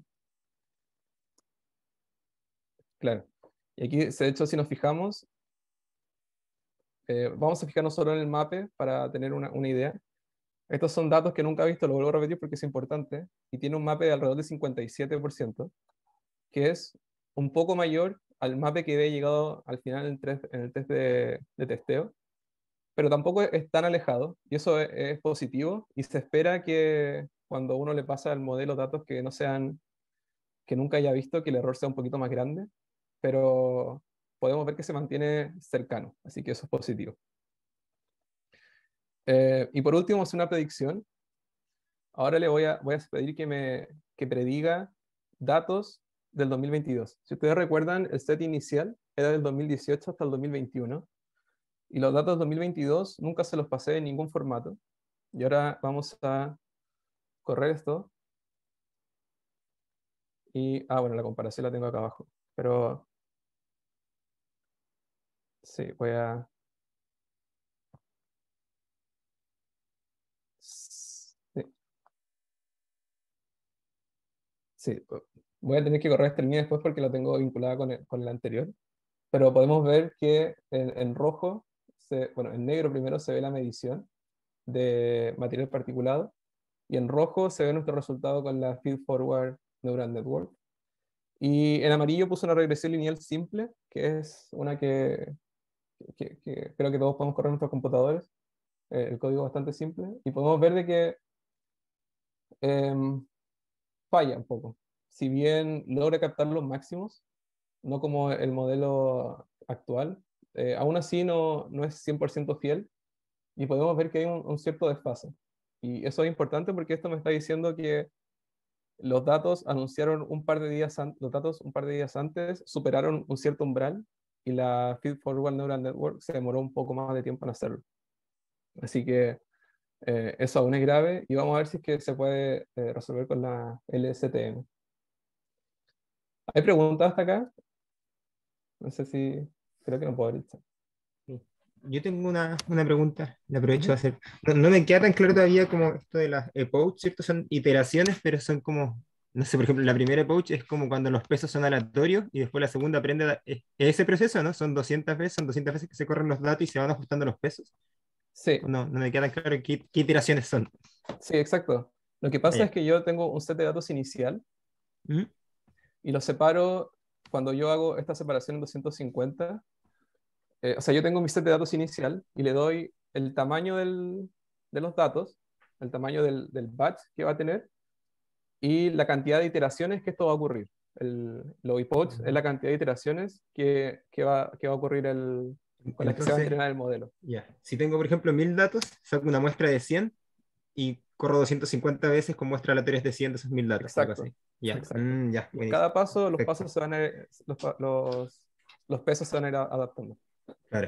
Claro. Y aquí, de hecho, si nos fijamos, eh, vamos a fijarnos solo en el mape para tener una, una idea. Estos son datos que nunca he visto, lo vuelvo a repetir porque es importante, y tiene un mape de alrededor del cincuenta y siete por ciento, que es un poco mayor al mape que había llegado al final en el test, en el test de, de testeo, pero tampoco es tan alejado, y eso es, es positivo, y se espera que cuando uno le pasa al modelo datos que no sean, que nunca haya visto, que el error sea un poquito más grande, pero podemos ver que se mantiene cercano, así que eso es positivo. Eh, y por último, es una predicción. Ahora le voy a, voy a pedir que me que prediga datos del dos mil veintidós. Si ustedes recuerdan, el set inicial era del dos mil dieciocho hasta el dos mil veintiuno, y los datos del dos mil veintidós nunca se los pasé en ningún formato. Y ahora vamos a correr esto. Y, ah, bueno, la comparación la tengo acá abajo. Pero, sí, voy a... Sí, sí, voy a tener que correr esta línea después porque la tengo vinculada con el, con el anterior. Pero podemos ver que en, en rojo, se, bueno, en negro primero se ve la medición de material particulado, y en rojo se ve nuestro resultado con la Feed Forward Neural Network. Y en amarillo puse una regresión lineal simple, que es una que, que, que creo que todos podemos correr en nuestros computadores. Eh, el código es bastante simple, y podemos ver de que eh, falla un poco. Si bien logra captar los máximos, no como el modelo actual, eh, aún así no, no es cien por ciento fiel, y podemos ver que hay un, un cierto desfase. Y eso es importante porque esto me está diciendo que los datos anunciaron un par de días antes, los datos un par de días antes superaron un cierto umbral, y la Feed Forward Neural Network se demoró un poco más de tiempo en hacerlo. Así que eh, eso aún es grave, y vamos a ver si es que se puede eh, resolver con la L S T M. ¿Hay preguntas hasta acá? No sé si... Creo que no puedo abrir. Yo tengo una, una pregunta, la aprovecho de hacer. No, no me queda tan claro todavía como esto de las epochs, ¿cierto? Son iteraciones, pero son como, no sé, por ejemplo, la primera epoch es como cuando los pesos son aleatorios, y después la segunda aprende a, es ese proceso, ¿no? Son doscientas veces, son doscientas veces que se corren los datos y se van ajustando los pesos. Sí, No, no me queda tan claro qué, qué iteraciones son. sí, exacto. Lo que pasa Ah, es que yo tengo un set de datos inicial ya. ¿Mm? y lo separo cuando yo hago esta separación en doscientos cincuenta. Eh, o sea, yo tengo mi set de datos inicial y le doy el tamaño del- de los datos, el tamaño del, del batch que va a tener y la cantidad de iteraciones que esto va a ocurrir. El, lo epoch es la cantidad de iteraciones que, que va, que va a ocurrir el, con las que se va a Entonces, entrenar el modelo. ya. Si tengo, por ejemplo, mil datos, saco una muestra de cien y corro doscientos cincuenta veces con muestras aleatorias de cien de esos mil datos, algo Exacto, así. Ya, exacto. mm, ya, Y en buenísimo. cada paso, los Perfecto. pasos se van a ir- los, pa- los, los pesos se van a ir a- adaptando. Claro.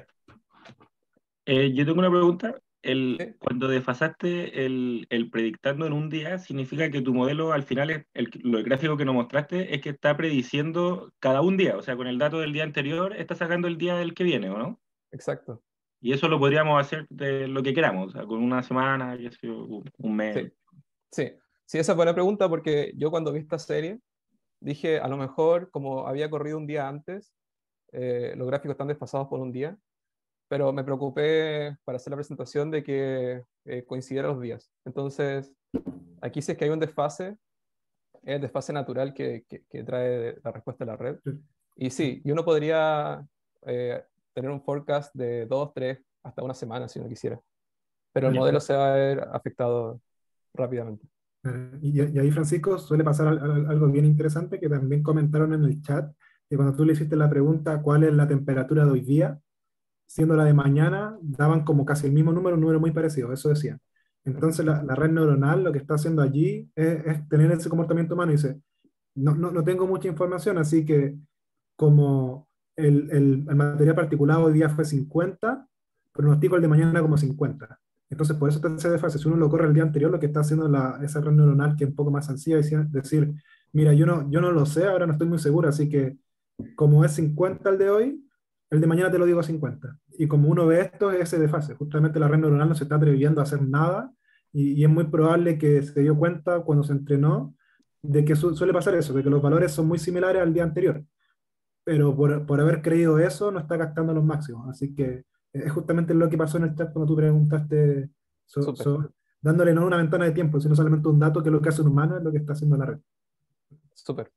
Eh, yo tengo una pregunta. El, ¿Sí? cuando desfasaste el, el predictando en un día, significa que tu modelo al final, es, el, lo- el gráfico que nos mostraste, es que está prediciendo cada un día. O sea, con el dato del día anterior, está sacando el día del que viene, ¿o no? Exacto. Y eso lo podríamos hacer de lo que queramos, o sea, con una semana, qué sé yo, un un mes. Sí, sí. Sí, esa es buena pregunta porque yo cuando vi esta serie dije, a lo mejor como había corrido un día antes, eh, los gráficos están desfasados por un día, pero me preocupé para hacer la presentación de que eh, coincidieran los días. Entonces, aquí si es que hay un desfase, es el desfase natural que, que, que trae la respuesta de la red. Sí. Y sí, y uno podría eh, tener un forecast de dos, tres, hasta una semana si uno quisiera, pero el Ya. modelo se va a ver afectado rápidamente. Eh, Y, y ahí, Francisco, suele pasar al- al- algo bien interesante que también comentaron en el chat, que cuando tú le hiciste la pregunta cuál es la temperatura de hoy día, siendo la de mañana, daban como casi el mismo número, un número muy parecido, eso decían. Entonces la, la red neuronal lo que está haciendo allí es, es tener ese comportamiento humano y dice, no, no, no tengo mucha información, así que como el, el, el material particulado hoy día fue cincuenta, pronostico el de mañana como cincuenta. Entonces, por eso está ese desfase. Si uno lo corre el día anterior, lo que está haciendo la, esa red neuronal, que es un poco más sencilla, es decir, mira, yo no, yo no lo sé, ahora no estoy muy seguro, así que como es cincuenta el de hoy, el de mañana te lo digo a cincuenta. Y como uno ve esto, es ese desfase. Justamente la red neuronal no se está atreviendo a hacer nada y, y es muy probable que se dio cuenta cuando se entrenó de que su, suele pasar eso, de que los valores son muy similares al día anterior, pero por, por haber creído eso no está captando los máximos. Así que es justamente lo que pasó en el chat cuando tú preguntaste, so- Súper, so- dándole no una ventana de tiempo, sino solamente un dato que es lo que hace un humano, es lo que está haciendo la red. súper.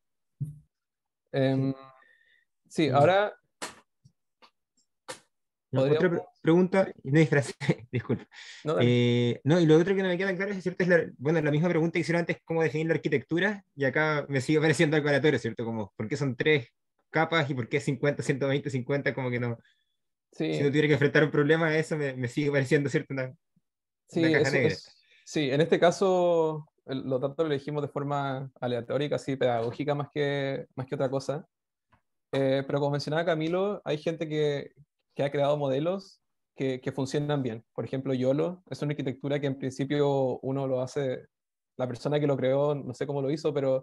Sí. Em, sí, Y ahora no, otra podríamos... pre- pregunta, y no disfraz, disculpa. No, dale. Eh, no, y lo otro que no me queda claro es, ¿cierto? Es la, bueno, la misma pregunta que hicieron antes, cómo definir la arquitectura, y acá me sigue pareciendo algo aleatorio, ¿cierto? Como, ¿por qué son tres capas y por qué cincuenta, ciento veinte, cincuenta? Como que no, si no Sí, tuviera que enfrentar un problema, eso me, me sigue pareciendo, ¿cierto? Una, una sí, caja eso negra. es... Sí, en este caso el- los datos lo elegimos de forma aleatoria y casi pedagógica más que, más que otra cosa. Eh, pero como mencionaba Camilo, hay gente que, que ha creado modelos que, que funcionan bien. Por ejemplo, YOLO es una arquitectura que en principio uno lo hace, la persona que lo creó, no sé cómo lo hizo, pero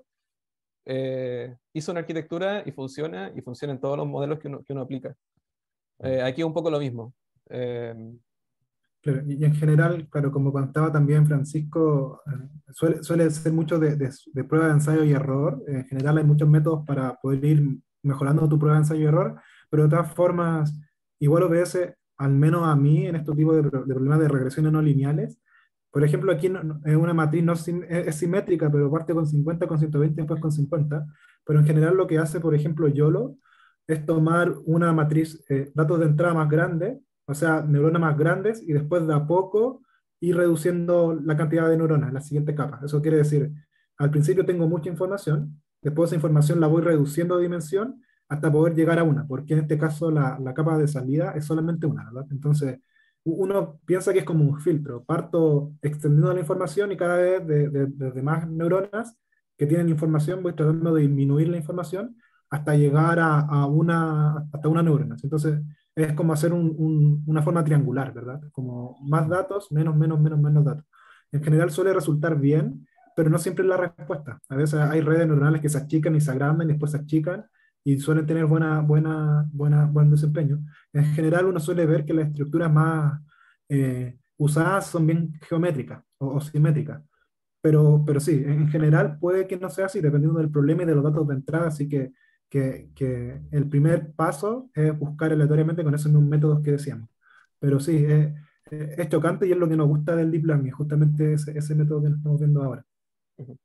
eh, hizo una arquitectura y funciona, y funciona en todos los modelos que uno, que uno aplica. Eh, aquí es un poco lo mismo. Eh, Claro, y y en general, claro, como contaba también Francisco, eh, suele, suele ser mucho de, de, de prueba de ensayo y error. En general hay muchos métodos para poder ir mejorando tu prueba de ensayo y error, pero de todas formas, igual O B S, al menos a mí, en este tipo de, pro- de problemas de regresiones no lineales, por ejemplo, aquí no- no- es una matriz no sim- es, es simétrica, pero parte con cincuenta, con ciento veinte, después con cincuenta, pero en general lo que hace, por ejemplo, YOLO, es tomar una matriz, eh, datos de entrada más grandes, o sea, neuronas más grandes, y después de a poco ir reduciendo la cantidad de neuronas en la siguiente capa. Eso quiere decir, al principio tengo mucha información, después esa información la voy reduciendo de dimensión hasta poder llegar a una, porque en este caso la, la capa de salida es solamente una, ¿verdad? Entonces, u- uno piensa que es como un filtro, parto extendiendo la información y cada vez de, de, de más neuronas que tienen información voy tratando de disminuir la información hasta llegar a, a una, hasta una neurona. Entonces, es como hacer un- un- una forma triangular, ¿verdad? Como más datos, menos, menos, menos, menos datos. En general suele resultar bien, pero no siempre es la respuesta. A veces hay redes neuronales que se achican y se agrandan y después se achican y suelen tener buena, buena, buena, buen desempeño. En general uno suele ver que las estructuras más eh, usadas son bien geométricas o, o simétricas. Pero, pero sí, en general puede que no sea así, dependiendo del problema y de los datos de entrada, así que, que, que el primer paso es buscar aleatoriamente con esos mismos métodos que decíamos. Pero sí, es, eh, es chocante y es lo que nos gusta del Deep Learning, justamente ese, ese método que estamos viendo ahora. Ujú.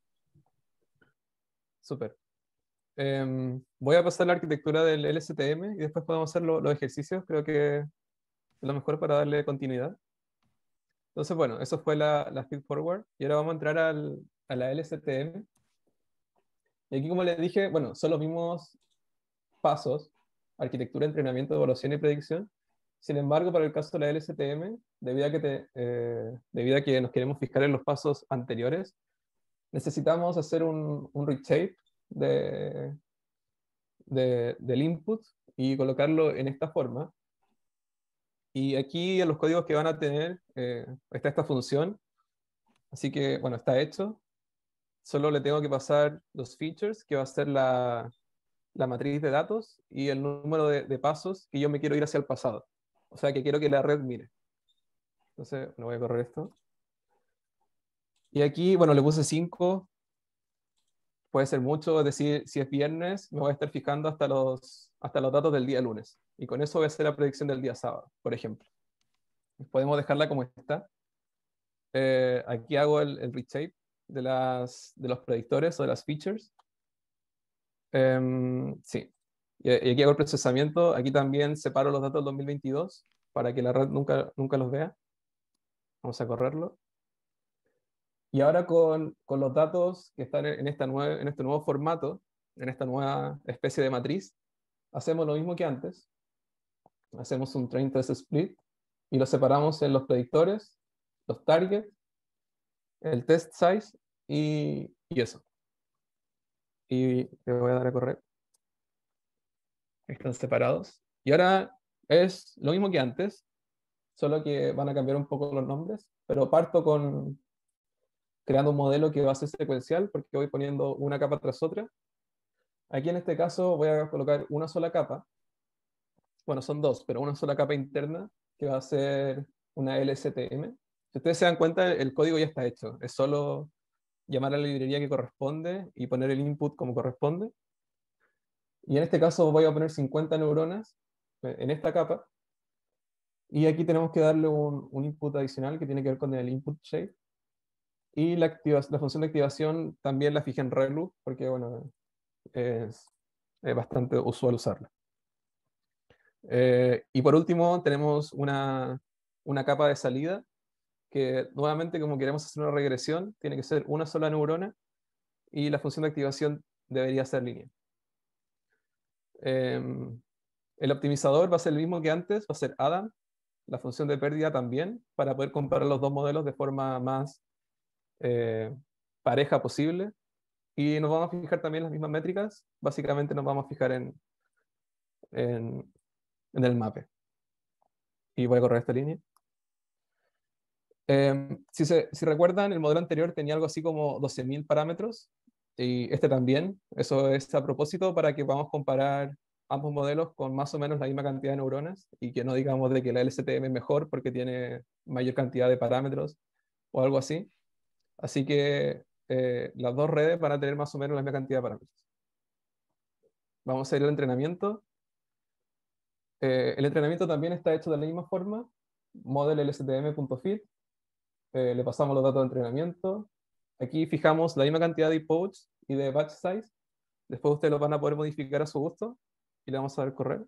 Súper. Em, voy a pasar la arquitectura del L S T M y después podemos hacer lo- los ejercicios. Creo que es lo mejor para darle continuidad. Entonces, bueno, eso fue la, la feed forward. Y ahora vamos a entrar al, a la L S T M. Y aquí, como les dije, bueno, son los mismos pasos: arquitectura, entrenamiento, evaluación y predicción. Sin embargo, para el caso de la L S T M, debido a que, te, eh, debido a que nos queremos fijar en los pasos anteriores, necesitamos hacer un, un reshape de, de, del input y colocarlo en esta forma. Y aquí en los códigos que van a tener eh, está esta función. Así que, bueno, está hecho. Solo le tengo que pasar los features, que va a ser la, la matriz de datos y el número de, de pasos que yo me quiero ir hacia el pasado. O sea, que quiero que la red mire. Entonces, no voy a correr esto. Y aquí, bueno, le puse cinco. Puede ser mucho, es decir, si es viernes, me voy a estar fijando hasta los, hasta los datos del día lunes. Y con eso voy a hacer la predicción del día sábado, por ejemplo. Podemos dejarla como está. Eh, aquí hago el, el reshape de, las, de los predictores o de las features. Um, sí. Y, y aquí hago el procesamiento. Aquí también separo los datos del dos mil veintidós para que la red nunca, nunca los vea. Vamos a correrlo. Y ahora con, con los datos que están en, esta nueve, en este nuevo formato, en esta nueva especie de matriz, hacemos lo mismo que antes. Hacemos un train test split y lo separamos en los predictores, los targets, el test size y, y eso. Y le voy a dar a correr. Están separados. Y ahora es lo mismo que antes, solo que van a cambiar un poco los nombres, pero parto con creando un modelo que va a ser secuencial porque voy poniendo una capa tras otra. Aquí en este caso voy a colocar una sola capa. Bueno, son dos, pero una sola capa interna que va a ser una L S T M. Si ustedes se dan cuenta, el código ya está hecho. Es solo llamar a la librería que corresponde y poner el input como corresponde. Y en este caso voy a poner cincuenta neuronas en esta capa. Y aquí tenemos que darle un, un input adicional que tiene que ver con el input shape. Y la, la función de activación también la fijé en relu, porque bueno, es, es bastante usual usarla. Eh, y por último tenemos una, una capa de salida, que nuevamente, como queremos hacer una regresión, tiene que ser una sola neurona y la función de activación debería ser lineal. Eh, el optimizador va a ser el mismo que antes, va a ser Adam, la función de pérdida también, para poder comparar los dos modelos de forma más eh, pareja posible. Y nos vamos a fijar también en las mismas métricas. Básicamente nos vamos a fijar en, en, en el mape. Y voy a correr esta línea. Eh, si, se, si recuerdan, el modelo anterior tenía algo así como doce mil parámetros, y este también. Eso es a propósito para que podamos comparar ambos modelos con más o menos la misma cantidad de neuronas y que no digamos de que la L S T M es mejor porque tiene mayor cantidad de parámetros o algo así. Así que eh, las dos redes van a tener más o menos la misma cantidad de parámetros. Vamos a ir al entrenamiento. Eh, el entrenamiento también está hecho de la misma forma. Model lstm.fit. Eh, le pasamos los datos de entrenamiento. Aquí fijamos la misma cantidad de epochs y de batch size. Después ustedes los van a poder modificar a su gusto y le vamos a dar correr.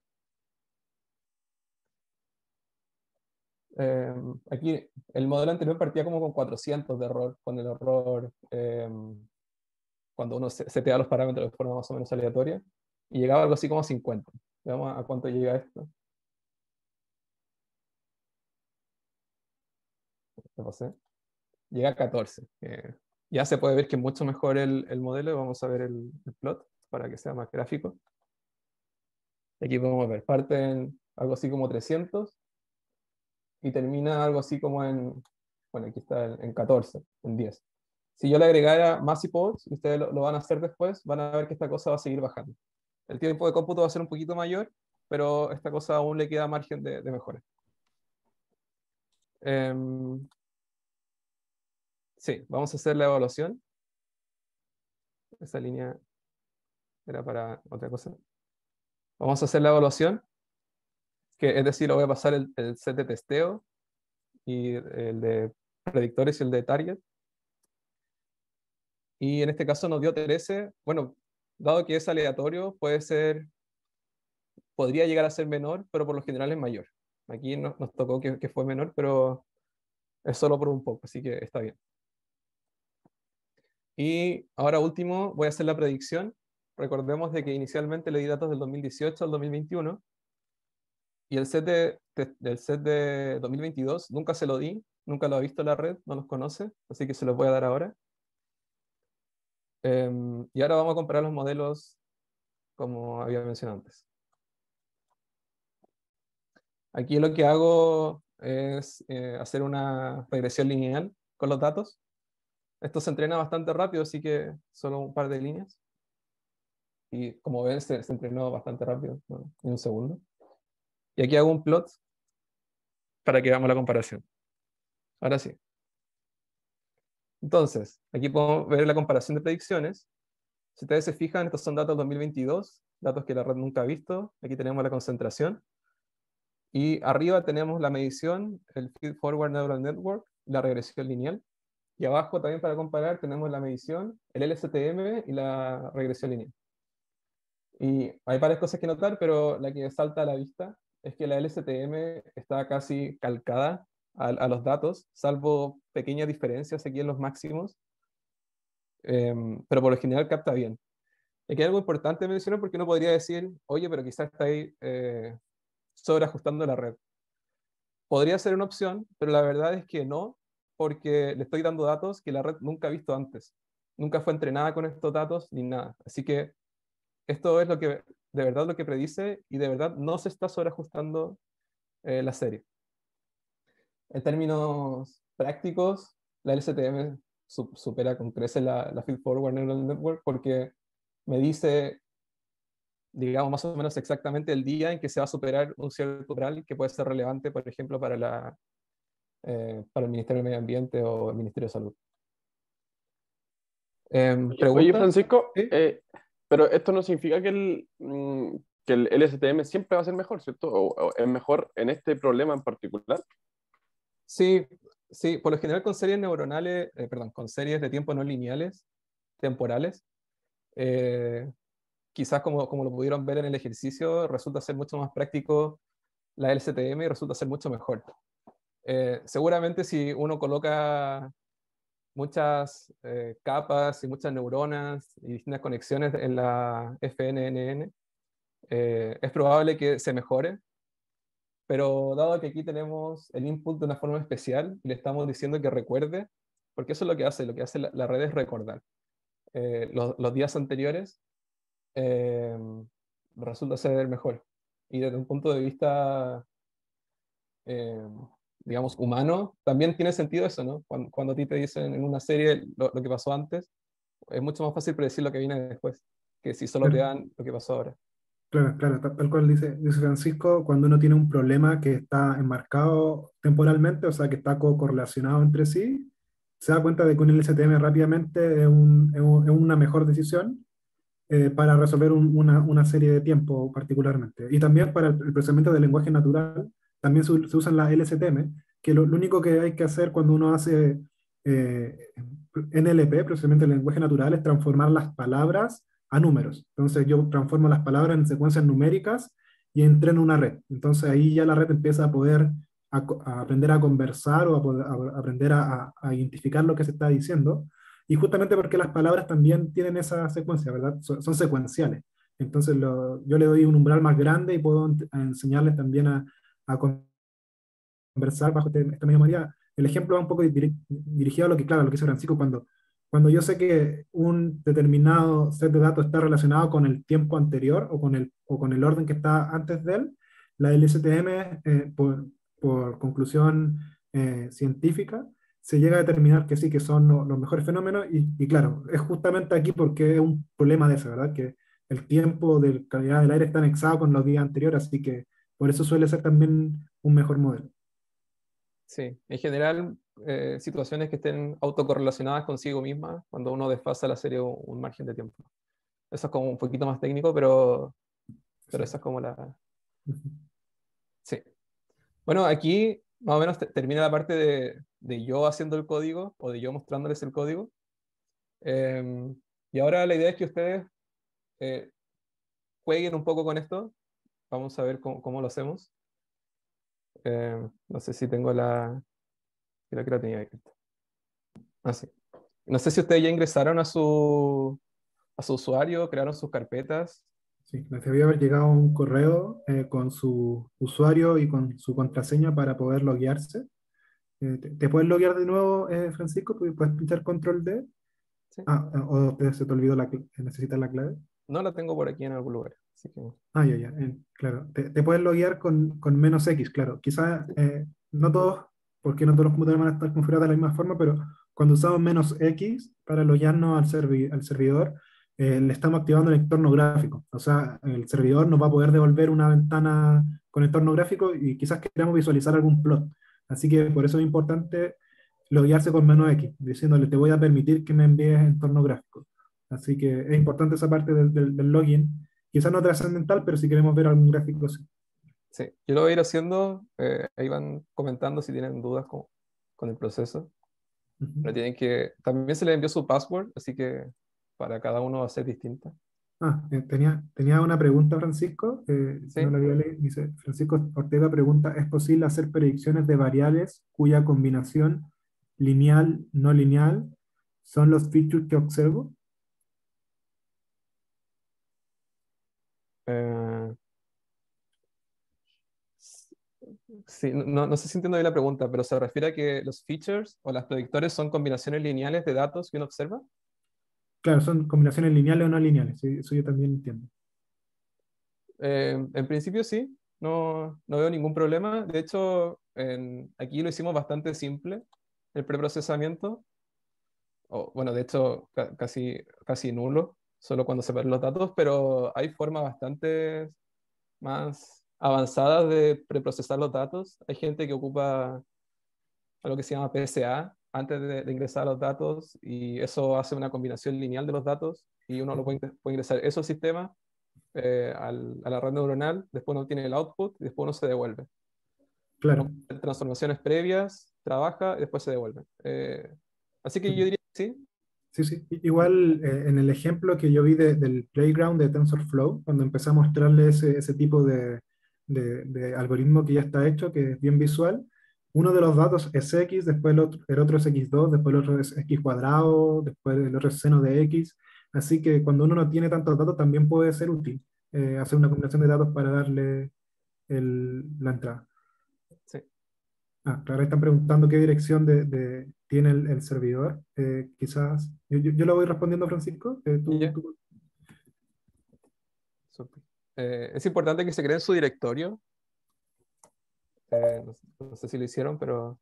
Eh, aquí el modelo anterior partía como con cuatrocientos de error, con el error eh, cuando uno setea los parámetros de forma más o menos aleatoria, y llegaba algo así como a cincuenta. Veamos a cuánto llega esto. ¿Qué pasé? Llega a catorce. Eh, ya se puede ver que es mucho mejor el, el modelo. Vamos a ver el, el plot para que sea más gráfico. Aquí podemos ver, parte en algo así como trescientos y termina algo así como en, bueno, aquí está en, en catorce, en diez. Si yo le agregara más epochs, y ustedes lo, lo van a hacer después, van a ver que esta cosa va a seguir bajando. El tiempo de cómputo va a ser un poquito mayor, pero esta cosa aún le queda margen de, de mejora. Eh, sí, vamos a hacer la evaluación. Esa línea era para otra cosa. Vamos a hacer la evaluación, que es decir, le voy a pasar el, el set de testeo y el de predictores y el de target. Y en este caso nos dio trece. Bueno, dado que es aleatorio, puede ser, podría llegar a ser menor, pero por lo general es mayor. Aquí no, nos tocó que, que fue menor, pero es solo por un poco, así que está bien. Y ahora último, voy a hacer la predicción. Recordemos de que inicialmente le di datos del dos mil dieciocho al dos mil veintiuno, y el set de, de- del set de dos mil veintidós nunca se lo di, nunca lo ha visto la red, no los conoce, así que se los voy a dar ahora. Em, y ahora vamos a comparar los modelos como había mencionado antes. Aquí lo que hago es eh, hacer una regresión lineal con los datos. Esto se entrena bastante rápido, así que solo un par de líneas. Y como ven, se, se entrenó bastante rápido, ¿no? En un segundo. Y aquí hago un plot para que veamos la comparación. Ahora sí. Entonces, aquí podemos ver la comparación de predicciones. Si ustedes se fijan, estos son datos dos mil veintidós, datos que la red nunca ha visto. Aquí tenemos la concentración. Y arriba tenemos la medición, el Feed Forward Neural Network, la regresión lineal. Y abajo también para comparar tenemos la medición, el L S T M y la regresión lineal. Y hay varias cosas que notar, pero la que salta a la vista es que la L S T M está casi calcada a, a los datos, salvo pequeñas diferencias aquí en los máximos, eh, pero por lo general capta bien. Aquí hay algo importante mencionar porque uno podría decir, oye, pero quizás está ahí eh, sobreajustando la red. Podría ser una opción, pero la verdad es que no, porque le estoy dando datos que la red nunca ha visto antes. Nunca fue entrenada con estos datos ni nada. Así que esto es lo que, de verdad lo que predice y de verdad no se está sobreajustando eh, la serie. En términos prácticos, la L S T M su- supera con creces la, la Feed Forward Neural Network porque me dice, digamos, más o menos exactamente el día en que se va a superar un cierto umbral que puede ser relevante, por ejemplo, para, la, eh, para el Ministerio de Medio Ambiente o el Ministerio de Salud. Em, Oye, oye, ¿preguntas? Francisco, ¿Sí? eh, pero esto no significa que el, mm, que el L S T M siempre va a ser mejor, ¿cierto? O, o es mejor en este problema en particular. Sí, sí, por lo general con series neuronales, eh, perdón, con series de tiempo no lineales, temporales, eh, quizás como, como lo pudieron ver en el ejercicio, resulta ser mucho más práctico la L S T M y resulta ser mucho mejor. Eh, seguramente si uno coloca muchas eh, capas y muchas neuronas y distintas conexiones en la F N N N, eh, es probable que se mejore, pero dado que aquí tenemos el input de una forma especial y le estamos diciendo que recuerde, porque eso es lo que hace, lo que hace la, la red es recordar eh, los, los días anteriores, eh, resulta ser mejor. Y desde un punto de vista, eh, digamos, humano, también tiene sentido eso, ¿no? Cuando, cuando a ti te dicen en una serie lo, lo que pasó antes, es mucho más fácil predecir lo que viene después, que si solo te Claro, dan lo que pasó ahora. claro, claro, tal tal cual dice, dice Francisco, cuando uno tiene un problema que está enmarcado temporalmente, o sea, que está co- correlacionado entre sí, se da cuenta de que un L S T M rápidamente es, un- es un- es una mejor decisión eh, para resolver un- una, una serie de tiempo particularmente. Y también para el, el procesamiento del lenguaje natural, también se, se usan las L S T M, que lo, lo único que hay que hacer cuando uno hace eh, N L P, procesamiento del lenguaje natural, es transformar las palabras a números. Entonces yo transformo las palabras en secuencias numéricas y entreno una red. Entonces ahí ya la red empieza a poder a, a aprender a conversar o a, poder, a aprender a, a identificar lo que se está diciendo. Y justamente porque las palabras también tienen esa secuencia, ¿verdad? Son, son secuenciales. Entonces lo, yo le doy un umbral más grande y puedo ent- a enseñarles también a, a conversar bajo este- esta misma manera. El ejemplo va un poco diri- dirigido a lo que, claro, a lo que dice Francisco, cuando, cuando yo sé que un determinado set de datos está relacionado con el tiempo anterior o con el, o con el orden que está antes de él, la L S T M, eh, por, por conclusión eh, científica, se llega a determinar que sí, que son lo- los mejores fenómenos, y, y claro, es justamente aquí porque es un problema de eso, ¿verdad? Que el tiempo de calidad del aire está anexado con los días anteriores, así que por eso suele ser también un mejor modelo. Sí, en general, eh, situaciones que estén autocorrelacionadas consigo mismas, cuando uno desfasa la serie un, un margen de tiempo. Eso es como un poquito más técnico, pero, pero esa es Exacto. como la... Ujú. Sí. Bueno, aquí más o menos te- termina la parte de, de yo haciendo el código o de yo mostrándoles el código. Em, y ahora la idea es que ustedes eh, jueguen un poco con esto. Vamos a ver cómo, cómo lo hacemos. Em, no sé si tengo la... Creo que la tenía aquí. Ah, sí. No sé si ustedes ya ingresaron a su, a su usuario, crearon sus carpetas. Sí, les debía haber llegado un correo eh, con su usuario y con su contraseña para poder loguearse. Eh, ¿te, te puedes loguear de nuevo, eh, Francisco? ¿Pu- ¿Puedes pinchar control D? ¿Sí? Ah, eh, o te- se te olvidó la cl- necesitas la clave. No la tengo por aquí en algún lugar. Así que, Ah, ya, ya, eh, claro. Te, te puedes loguear con, con menos X, claro. Quizás eh, no todos, porque no todos los computadores van a estar configurados de la misma forma, pero cuando usamos menos X para loguearnos al, servi- al servidor, eh, le estamos activando el entorno gráfico. O sea, el servidor nos va a poder devolver una ventana con entorno gráfico y quizás queramos visualizar algún plot. Así que por eso es importante loguearse con menos X, diciéndole, te voy a permitir que me envíes entorno gráfico. Así que es importante esa parte del, del, del login. Quizás no trascendental, pero si queremos ver algún gráfico, sí. sí, yo lo voy a ir haciendo. Eh, ahí van comentando si tienen dudas con, con el proceso. Ujú. Pero tienen que, también se les envió su password, así que para cada uno va a ser distinta. Ah, eh, tenía, tenía una pregunta, Francisco, eh, que no Sí, la había leído. Dice, Francisco Ortega pregunta, ¿es posible hacer predicciones de variables cuya combinación lineal, no lineal, son los features que observo? eh, sí, no, no sé si entiendo bien la pregunta, pero se refiere a que los features o las predictores son combinaciones lineales de datos que uno observa. Claro, son combinaciones lineales o no lineales, sí, eso yo también entiendo. Eh, en principio sí, no, no veo ningún problema. De hecho, en- aquí lo hicimos bastante simple, el preprocesamiento. O, bueno, de hecho, ca- casi, casi nulo, solo cuando se ven los datos, pero hay formas bastante más avanzadas de preprocesar los datos. Hay gente que ocupa algo que se llama P S A antes de, de ingresar los datos y eso hace una combinación lineal de los datos y uno lo puede, ingre- puede ingresar esos sistemas eh, al- a la red neuronal, después uno tiene el output y después uno se devuelve. Uno Claro, puede hacer transformaciones previas, trabaja y después se devuelve. Eh, así que yo sí, diría que sí. sí, sí. I- Igual eh, en el ejemplo que yo vi de- del playground de TensorFlow, cuando empecé a mostrarle ese, ese tipo de, de- de algoritmo que ya está hecho, que es bien visual, uno de los datos es X, después el otro, el otro es equis dos, después el otro es X cuadrado, después el otro es seno de X. Así que cuando uno no tiene tantos datos, también puede ser útil eh, hacer una combinación de datos para darle el- la entrada. Sí. Ah, claro, están preguntando qué dirección de, de- tiene el, el servidor. Eh, quizás, yo, yo, yo lo voy respondiendo, Francisco. Eh, tú, Ya, tú- súper. Eh, es importante que se creen su directorio. Eh, no, sé no sé si lo hicieron, pero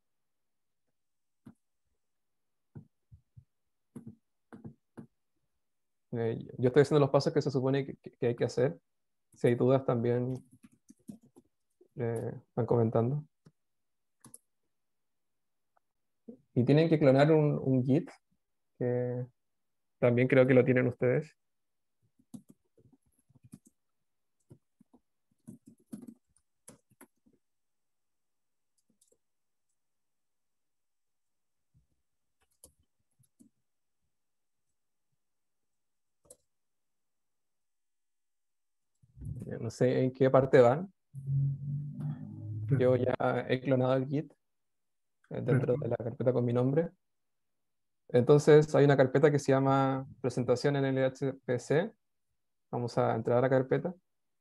eh, yo estoy haciendo los pasos que se supone que, que hay que hacer. Si hay dudas también eh, van comentando. Y tienen que clonar un, un Git, que también creo que lo tienen ustedes. Eh, No sé en qué parte van. Yo claro, ya he clonado el Git eh, dentro claro. de la carpeta con mi nombre. Entonces hay una carpeta que se llama presentación en L H P C. Vamos a entrar a la carpeta.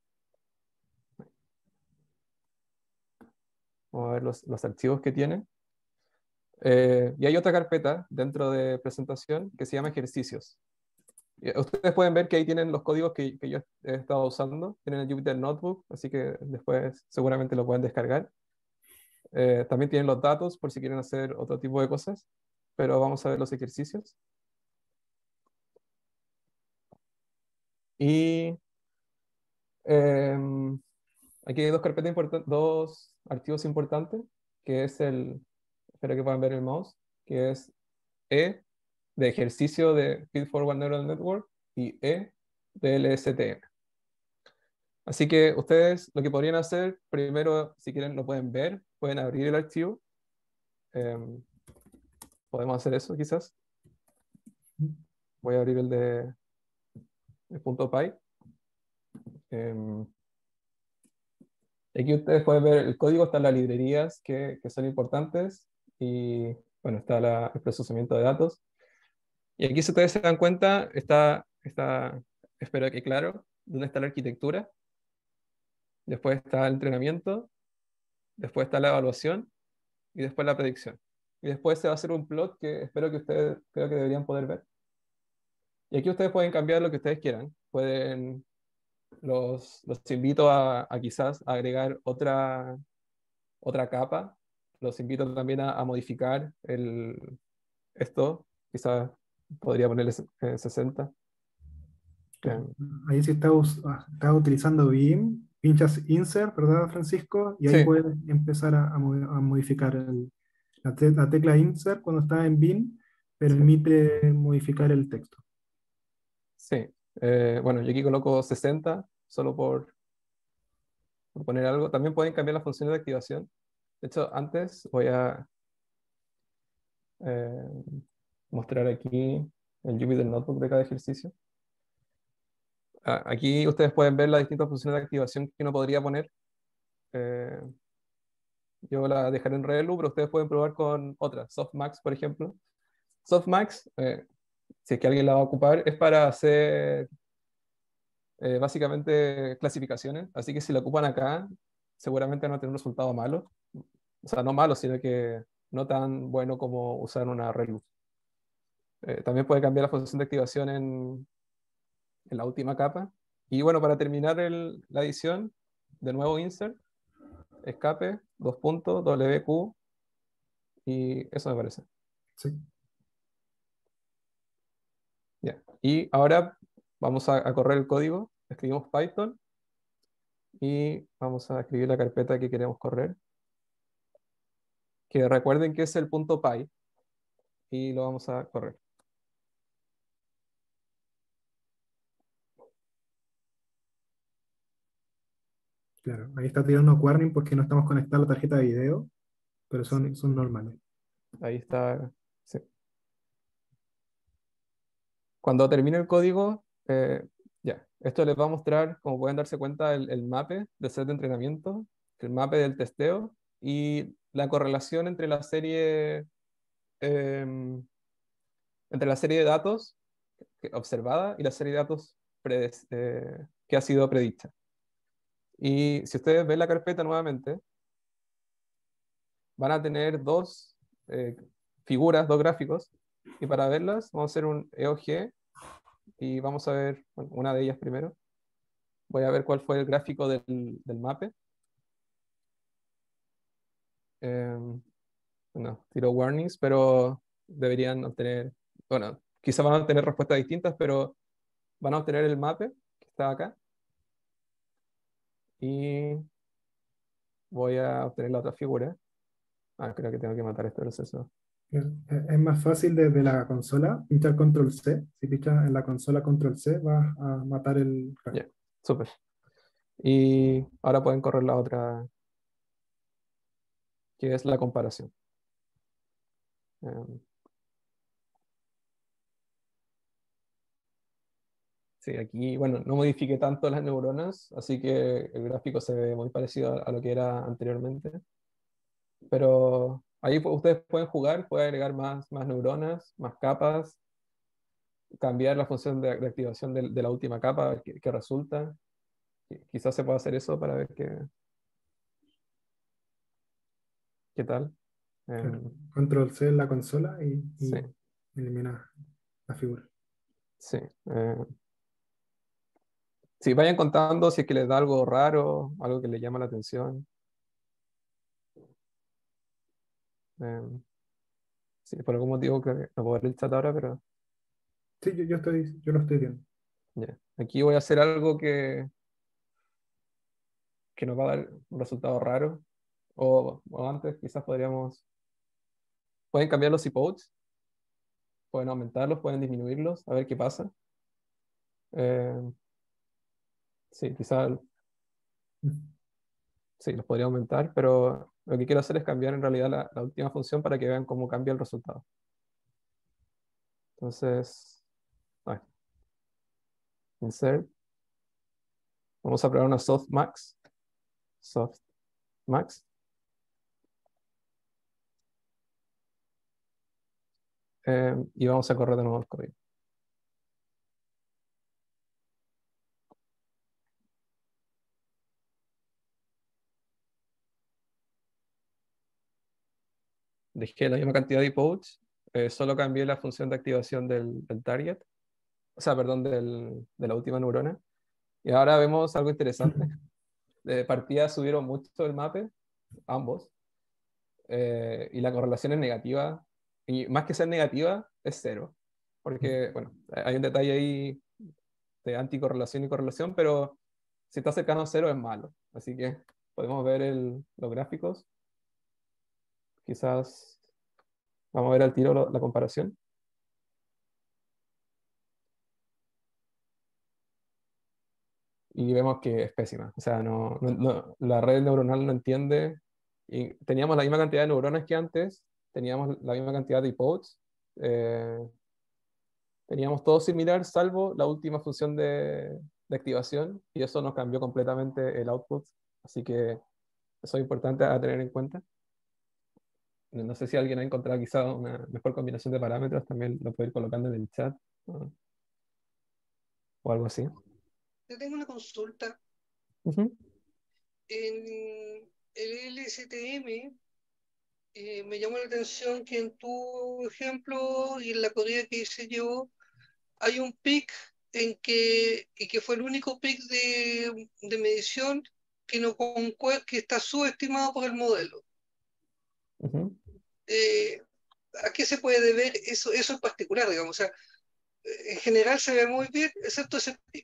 Vamos a ver los, los archivos que tiene. Eh, y hay otra carpeta dentro de presentación que se llama ejercicios. Y ustedes pueden ver que ahí tienen los códigos que, que yo he estado usando. Tienen el Jupyter Notebook, así que después seguramente lo pueden descargar. Eh, también tienen los datos por si quieren hacer otro tipo de cosas. Pero vamos a ver los ejercicios. Y em, aquí hay dos carpetas importantes, dos archivos importantes, que es el, espero que puedan ver el mouse, que es E de ejercicio de Feed Forward Neural Network y E de L S T M. Así que ustedes lo que podrían hacer, primero, si quieren, lo pueden ver pueden abrir el archivo. Em, podemos hacer eso quizás. Voy a abrir el de el punto .py. Em, aquí ustedes pueden ver el código, están las librerías que, que son importantes y bueno, está la- el procesamiento de datos. Y aquí, si ustedes se dan cuenta, está, está, espero que claro, dónde está la arquitectura, después está el entrenamiento, después está la evaluación y después la predicción. Y después se va a hacer un plot que espero que ustedes creo que deberían poder ver. Y aquí ustedes pueden cambiar lo que ustedes quieran. Pueden, los, los invito a, a quizás agregar otra, otra capa. Los invito también a, a modificar el, esto. Quizás podría ponerle eh, sesenta. Claro. Eh, Ahí sí estás, us- ah, estás utilizando Vim, pinchas Insert, ¿verdad, Francisco? Y ahí sí, puedes empezar a, a mo- a modificar el- la, te- la tecla Insert cuando está en Vim, permite modificar el texto. sí. Eh, bueno, yo aquí coloco sesenta solo por, por poner algo. También pueden cambiar las funciones de activación. De hecho, antes voy a eh, mostrar aquí el Jupyter Notebook de cada ejercicio. Ah, aquí ustedes pueden ver las distintas funciones de activación que uno podría poner. Eh, yo la dejaré en Revelu, pero ustedes pueden probar con otras. Softmax, por ejemplo. Softmax, eh, si es que alguien la va a ocupar, es para hacer eh, básicamente clasificaciones. Así que si la ocupan acá, seguramente van a tener un resultado malo. O sea, no malo, sino que no tan bueno como usar una Relu. Eh, también puede cambiar la función de activación en, en la última capa. Y bueno, para terminar el- la edición, de nuevo insert, escape, dos puntos, W Q, y eso me parece. ¿Sí? Ya. Y ahora vamos a, a correr el código, escribimos Python y vamos a escribir la carpeta que queremos correr, que recuerden que es el punto .py, y lo vamos a correr. Claro, ahí está tirando warning porque no estamos conectados a la tarjeta de video, pero son, son normales. Ahí está. Sí. Cuando termine el código, eh, ya, esto les va a mostrar, como pueden darse cuenta, el, el mape del set de entrenamiento, el mape del testeo y la correlación entre la serie, em, entre la serie de datos que- observada y la serie de datos predes- eh, que ha sido predicha. Y si ustedes ven la carpeta nuevamente, van a tener dos eh, figuras, dos gráficos, y para verlas vamos a hacer un E O G y vamos a ver bueno, una de ellas primero. Voy a ver cuál fue el gráfico del, del mape. Eh, bueno, tiro warnings, pero deberían obtener, bueno, quizás van a obtener respuestas distintas, pero van a obtener el mape que está acá. Y voy a obtener la otra figura. Ah, creo que tengo que matar este proceso. Es, es más fácil desde la consola, pinchar control C. Si pinchas en la consola control C, vas a matar el Ya, gráfico. súper. Y ahora pueden correr la otra, que es la comparación. Eh, Sí, aquí, bueno, no modifique tanto las neuronas, así que el gráfico se ve muy parecido a, a lo que era anteriormente. Pero ahí pu- ustedes pueden jugar, pueden agregar más, más neuronas, más capas, cambiar la función de, de activación del- de, la última capa, a ver qué, qué resulta. Qui- Quizás se pueda hacer eso para ver qué, qué tal. Claro. Em, Control C en la consola y, sí, y elimina la figura. sí. eh, sí, vayan contando si es que les da algo raro, algo que les llama la atención. Em, sí, por algún motivo creo que no puedo ver el chat ahora, pero Sí, yo, yo estoy, yo lo estoy viendo. ya. Aquí voy a hacer algo que, que nos va a dar un resultado raro. O, o antes, quizás podríamos. Pueden cambiar los epochs, pueden aumentarlos, pueden disminuirlos, a ver qué pasa. Eh, sí, quizás sí, los podría aumentar, pero Lo que quiero hacer es cambiar en realidad la, la última función para que vean cómo cambia el resultado. Entonces, ay, insert. Vamos a probar una softmax. Softmax. Eh, y vamos a correr de nuevo el código. Dejé la misma cantidad de epochs, eh, solo cambié la función de activación del, del target, o sea, perdón, del, de la última neurona. Y ahora vemos algo interesante. De partida subieron mucho el mape, ambos, eh, y la correlación es negativa, y más que ser negativa, es cero. Porque, bueno, hay un detalle ahí de anticorrelación y correlación, pero si está cercano a cero es malo. Así que podemos ver el, los gráficos. Quizás vamos a ver al tiro lo, la comparación. Y vemos que es pésima. O sea, no, no, no, la red neuronal no entiende. Y teníamos la misma cantidad de neuronas que antes, teníamos la misma cantidad de epochs, eh, teníamos todo similar, salvo la última función de, de activación, y eso nos cambió completamente el output. Así que eso es importante a tener en cuenta. No sé si alguien ha encontrado quizá una mejor combinación de parámetros, también lo puede ir colocando en el chat, ¿no? O algo así. Yo tengo una consulta. Uh-huh. En el L S T M eh, me llamó la atención que en tu ejemplo y en la corrida que hice yo hay un pic en que, y que fue el único pic de, de medición que, no concue- que está subestimado por el modelo. Uh-huh. Eh, ¿A qué se puede deber eso, eso en particular, digamos? O sea, en general se ve muy bien, excepto ese pic.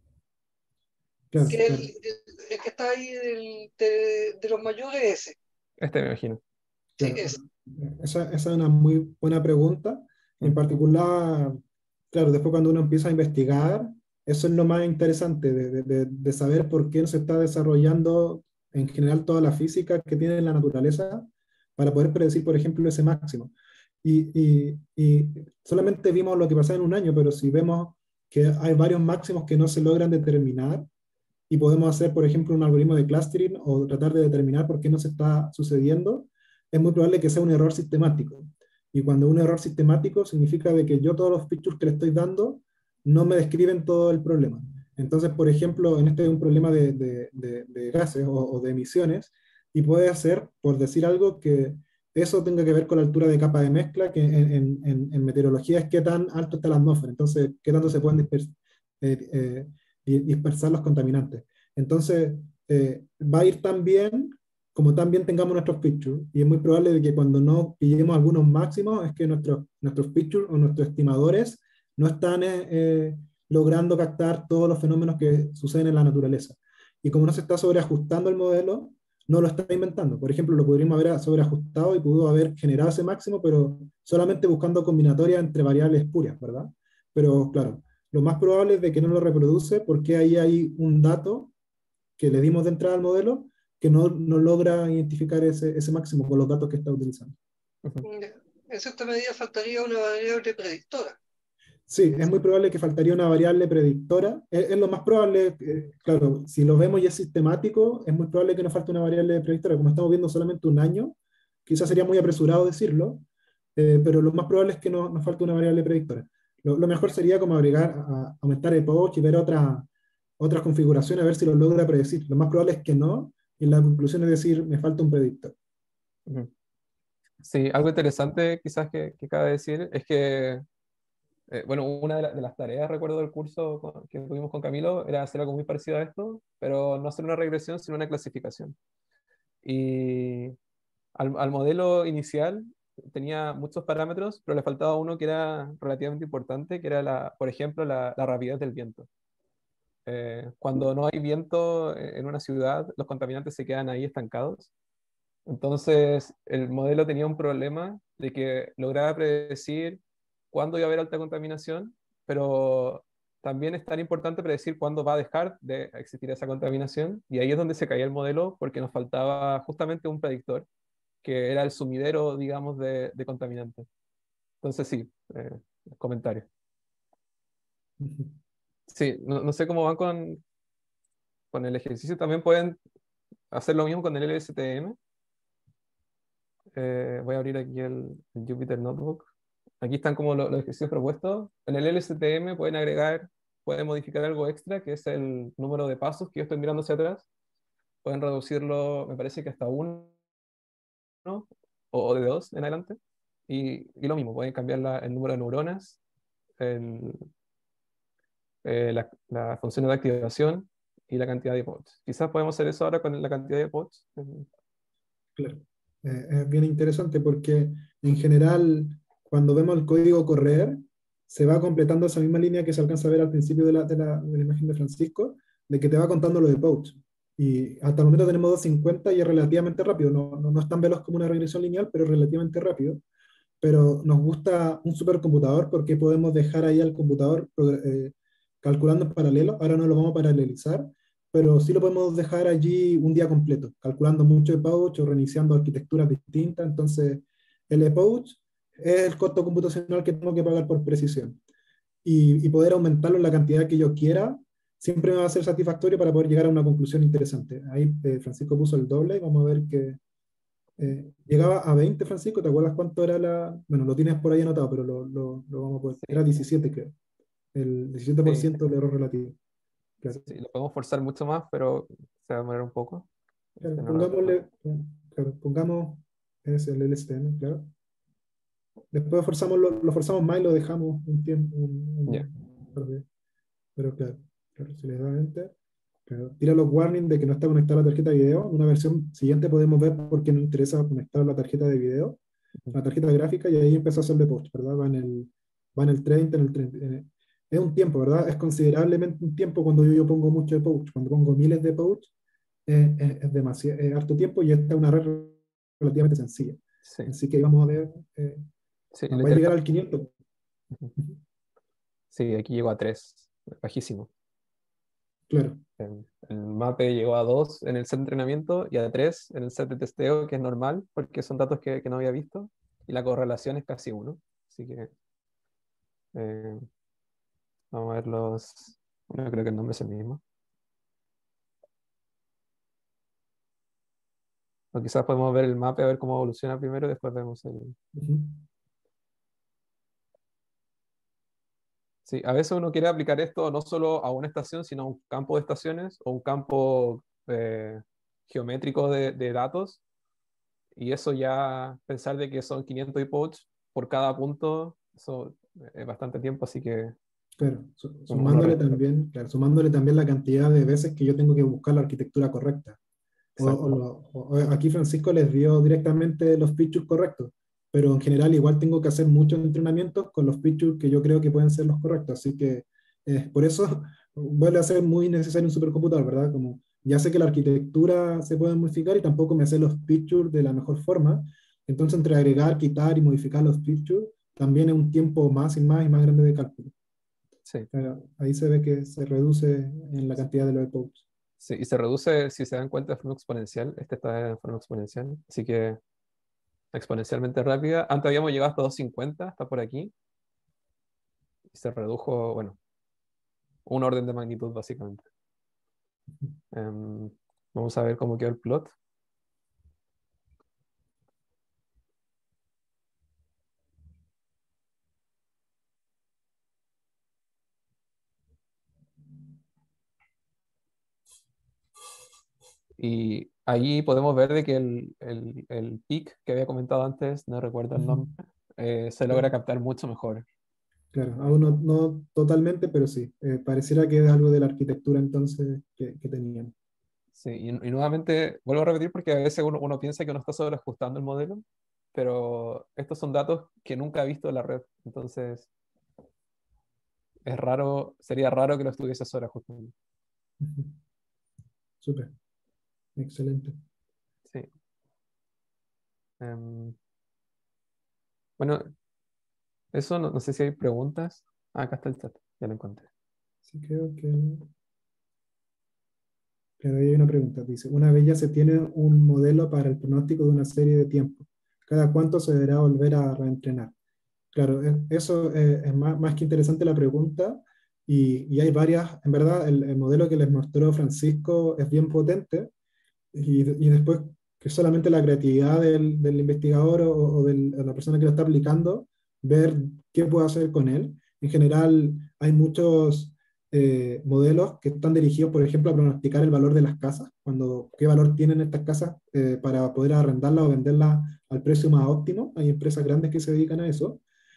Claro, Que claro. el, el, el que está ahí del, de, de los mayores es ese. Este me imagino. Sí, Claro, ese. esa, esa es una muy buena pregunta. En particular, claro, después cuando uno empieza a investigar, eso es lo más interesante de, de- de- de saber por qué no se está desarrollando en general toda la física que tiene la naturaleza para poder predecir, por ejemplo, ese máximo. Y, y- y solamente vimos lo que pasaba en un año, pero si vemos que hay varios máximos que no se logran determinar, y podemos hacer, por ejemplo, un algoritmo de clustering o tratar de determinar por qué no se está sucediendo, es muy probable que sea un error sistemático. Y cuando un error sistemático significa de que yo todos los features que le estoy dando no me describen todo el problema. Entonces, por ejemplo, en este es un problema de, de, de, de gases o, o de emisiones, y puede ser, por decir algo, que eso tenga que ver con la altura de capa de mezcla, que en, en, en meteorología es qué tan alto está la atmósfera, entonces qué tanto se pueden dispersar, eh, eh, dispersar los contaminantes. Entonces, eh, va a ir tan bien como también tengamos nuestros features, y es muy probable de que cuando no pillemos algunos máximos es que nuestros, nuestros features o nuestros estimadores no están eh, eh, logrando captar todos los fenómenos que suceden en la naturaleza. Y como no se está sobreajustando el modelo, no lo está inventando. Por ejemplo, lo podríamos haber sobreajustado y pudo haber generado ese máximo, pero solamente buscando combinatorias entre variables puras, ¿verdad? Pero claro, lo más probable es de que no lo reproduce porque ahí hay un dato que le dimos de entrada al modelo que no, no logra identificar ese, ese máximo con los datos que está utilizando. En cierta medida faltaría una variable predictora. Sí, es muy probable que faltaría una variable predictora. Es, es lo más probable, eh, claro, si lo vemos y es sistemático, es muy probable que nos falte una variable predictora. Como estamos viendo solamente un año, quizás sería muy apresurado decirlo, eh, pero lo más probable es que no, nos falte una variable predictora. Lo, lo mejor sería como agregar, a, aumentar el poch y ver otra, otras configuraciones a ver si lo logra predecir. Lo más probable es que no, y la conclusión es decir, me falta un predictor. Sí, algo interesante quizás que, que cabe decir es que, eh, bueno, una de, la- de las tareas, recuerdo del curso con- que tuvimos con Camilo, era hacer algo muy parecido a esto, pero no hacer una regresión, sino una clasificación. Y al, al modelo inicial tenía muchos parámetros, pero le faltaba uno que era relativamente importante, que era, la, por ejemplo, la, la rapidez del viento. Eh, cuando no hay viento en una ciudad, los contaminantes se quedan ahí estancados. Entonces, el modelo tenía un problema de que lograba predecir cuándo iba a haber alta contaminación, pero también es tan importante predecir cuándo va a dejar de existir esa contaminación, y ahí es donde se caía el modelo porque nos faltaba justamente un predictor, que era el sumidero, digamos, de, de contaminantes. Entonces sí, eh, comentario. Ujú. Sí, no, no sé cómo van con, con el ejercicio, también pueden hacer lo mismo con el L S T M. Eh, voy a abrir aquí el, el Jupyter Notebook. Aquí están como lo- los ejercicios propuestos. En el L S T M pueden agregar, pueden modificar algo extra, que es el número de pasos que yo estoy mirando hacia atrás. Pueden reducirlo, me parece que hasta uno o, o de dos en adelante. Y, y lo mismo, pueden cambiar la- el número de neuronas, el, eh, la, la función de activación y la cantidad de pods. Quizás podemos hacer eso ahora con la cantidad de pods. Claro. Eh, es bien interesante porque en general, cuando vemos el código correr, se va completando esa misma línea que se alcanza a ver al principio de la, de la, de la imagen de Francisco, de que te va contando lo de Pouch. Y hasta el momento tenemos doscientos cincuenta y es relativamente rápido. No, no, no es tan veloz como una regresión lineal, pero es relativamente rápido. Pero nos gusta un supercomputador porque podemos dejar ahí al computador eh, calculando en paralelo. Ahora no lo vamos a paralelizar, pero sí lo podemos dejar allí un día completo, calculando mucho de Pouch o reiniciando arquitecturas distintas. Entonces, el ePouch es el costo computacional que tengo que pagar por precisión. Y, y poder aumentarlo en la cantidad que yo quiera, siempre me va a ser satisfactorio para poder llegar a una conclusión interesante. Ahí eh, Francisco puso el doble, vamos a ver que eh, llegaba a veinte, Francisco. ¿Te acuerdas cuánto era la...? Bueno, lo tienes por ahí anotado, pero lo, lo, lo vamos a poder... Era Sí, diecisiete, creo. El diecisiete por sí, ciento del error relativo. Claro. sí, lo podemos forzar mucho más, pero se va a demorar un poco. Claro, Este, no lo- pongámosle... Claro, pongamos... Es el L S T M, claro. Después forzamos lo, lo forzamos más y lo dejamos un tiempo... Un, Ya. un- pero claro, claro, si le da enter... Claro, tira los warnings de que no está conectada la tarjeta de video. En una versión siguiente podemos ver por qué nos interesa conectar la tarjeta de video, la tarjeta gráfica, y ahí empezó a hacerle post, ¿verdad? Va en el, va en el treinta, en el treinta. en el- es un tiempo, ¿verdad? Es considerablemente un tiempo cuando yo, yo pongo mucho de post. Cuando pongo miles de posts, eh, es, es demasiado, es harto tiempo, y esta es una red relativamente sencilla. Sí, Así que ahí vamos a ver, eh, sí, lo va a llegar interesante. al quinientos. Sí, aquí llegó a tres, bajísimo. Claro, El, el MAPE llegó a dos en el set de entrenamiento y a tres en el set de testeo, que es normal, porque son datos que, que no había visto, y la correlación es casi uno. Así que eh, vamos a ver los... Bueno, creo que el nombre es el mismo. O quizás podemos ver el MAPE, a ver cómo evoluciona primero, y después vemos el... ujú, Sí, a veces uno quiere aplicar esto no solo a una estación, sino a un campo de estaciones o un campo eh, geométrico de, de datos. Y eso ya, pensar de que son quinientos iPods por cada punto, eso es bastante tiempo, así que claro. Su- uno, uno Sumándole respeta. también, claro, sumándole también la cantidad de veces que yo tengo que buscar la arquitectura correcta. O, o Exacto. lo- o- aquí Francisco les dio directamente los features correctos, pero en general igual tengo que hacer muchos entrenamientos con los features que yo creo que pueden ser los correctos. Así que eh, por eso vuelve a ser muy necesario un supercomputador, ¿verdad? Como ya sé que la arquitectura se puede modificar y tampoco me hace los features de la mejor forma. Entonces, entre agregar, quitar y modificar los features, también es un tiempo más y más y más grande de cálculo. Sí, Claro, ahí se ve que se reduce en la cantidad de los epochs. sí, y se reduce, si se dan cuenta, de forma exponencial. Este está en forma exponencial, así que exponencialmente rápida. Antes habíamos llegado hasta doscientos cincuenta, está por aquí, y se redujo, bueno, un orden de magnitud, básicamente. Em, vamos a ver cómo quedó el plot. Y ahí podemos ver de que el, el, el peak que había comentado antes, no recuerdo el Ujú. nombre, eh, se logra captar mucho mejor. Claro, aún no, no totalmente, pero sí. Eh, pareciera que es algo de la arquitectura entonces que, que tenían. Sí, y, y nuevamente, vuelvo a repetir porque a veces uno, uno piensa que uno está sobreajustando el modelo, pero estos son datos que nunca ha visto la red. Entonces, es raro, sería raro que lo estuviese sobreajustando. Ujú. Súper, excelente. Sí. Em, bueno, eso no, no sé si hay preguntas. Ah, acá está el chat, ya lo encontré. Sí, creo que... Claro, ahí hay una pregunta. Dice, una vez ya se tiene un modelo para el pronóstico de una serie de tiempo, ¿cada cuánto se deberá volver a reentrenar? Claro, e- eso eh, es más, más que interesante la pregunta y, y hay varias, en verdad el, el modelo que les mostró Francisco es bien potente y, y después que solamente la creatividad del, del investigador o, o del- de la persona que lo está aplicando, ver qué puede hacer con él. En general hay muchos eh, modelos que están dirigidos, por ejemplo, a pronosticar el valor de las casas, cuando qué valor tienen estas casas eh, para poder arrendarlas o venderlas al precio más óptimo. Hay empresas grandes que se dedican a eso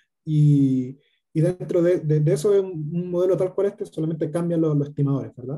y, y dentro de, de, de eso es un, un modelo tal cual este, solamente cambian los, los estimadores, ¿verdad?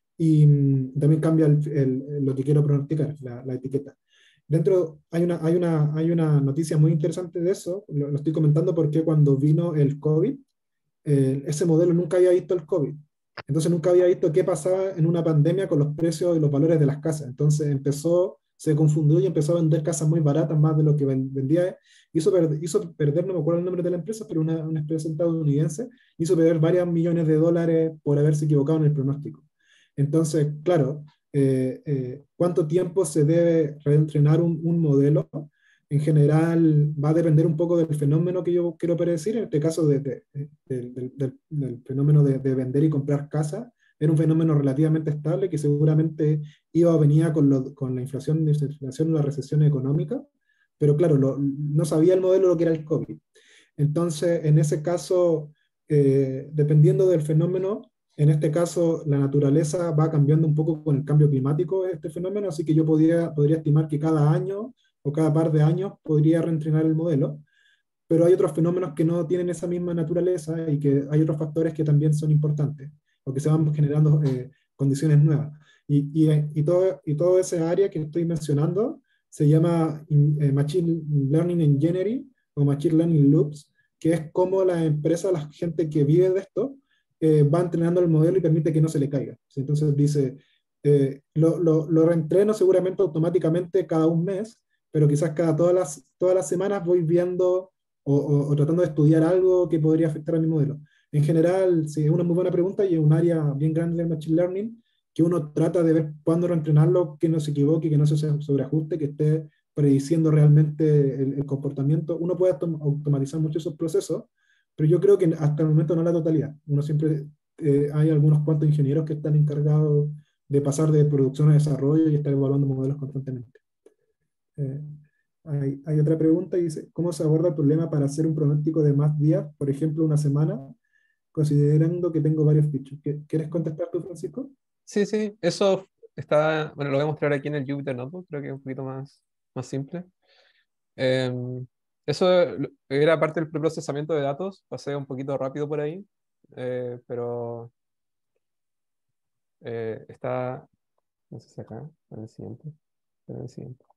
Y mm, también cambia el, el- lo que quiero pronosticar, la, la etiqueta. Dentro hay una, hay, una, hay una noticia muy interesante de eso, lo, lo estoy comentando porque cuando vino el COVID, eh, ese modelo nunca había visto el COVID. Entonces nunca había visto qué pasaba en una pandemia con los precios y los valores de las casas. Entonces empezó, se confundió y empezó a vender casas muy baratas, más de lo que ven- vendía. Hizo, per- hizo perder, no me acuerdo el nombre de la empresa, pero una, una empresa estadounidense, hizo perder varios millones de dólares por haberse equivocado en el pronóstico. Entonces, claro, eh, eh, ¿cuánto tiempo se debe reentrenar un, un modelo? En general va a depender un poco del fenómeno que yo quiero predecir. En este caso, de, de- de- del, del- del fenómeno de, de vender y comprar casa, era un fenómeno relativamente estable que seguramente iba o venía con, lo- con la inflación, desinflación, la recesión económica, pero claro, lo- no sabía el modelo lo que era el COVID. Entonces, en ese caso, eh, dependiendo del fenómeno, en este caso, la naturaleza va cambiando un poco con el cambio climático de este fenómeno, así que yo podría, podría estimar que cada año o cada par de años podría reentrenar el modelo, pero hay otros fenómenos que no tienen esa misma naturaleza y que hay otros factores que también son importantes, o que se van generando eh, condiciones nuevas. Y, y, eh, y, todo, y todo ese área que estoy mencionando se llama in- eh, Machine Learning Engineering o Machine Learning Loops, que es como la empresa, la gente que vive de esto, eh, va entrenando el modelo y permite que no se le caiga. ¿Sí? Entonces dice, eh, lo, lo, lo reentreno seguramente automáticamente cada un mes, pero quizás cada todas las, todas las semanas voy viendo o, o- o tratando de estudiar algo que podría afectar a mi modelo. En general, sí, es una muy buena pregunta y es un área bien grande del Machine Learning que uno trata de ver cuándo reentrenarlo, que no se equivoque, que no se sobreajuste, que esté prediciendo realmente el, el comportamiento. Uno puede autom- automatizar mucho esos procesos, pero yo creo que hasta el momento no la totalidad. Uno siempre, eh, hay algunos cuantos ingenieros que están encargados de pasar de producción a desarrollo y estar evaluando modelos constantemente. Eh, hay, hay otra pregunta y dice, ¿cómo se aborda el problema para hacer un pronóstico de más días, por ejemplo, una semana, considerando que tengo varios bichos? ¿Qué- ¿Quieres contestar tú, Francisco? Sí, sí, eso está, bueno, lo voy a mostrar aquí en el Jupyter Notebook, creo que es un poquito más, más simple. Em, eso lo- era parte del preprocesamiento de datos, pasé un poquito rápido por ahí, eh, pero eh, está, no sé si acá, en el siguiente, en el siguiente.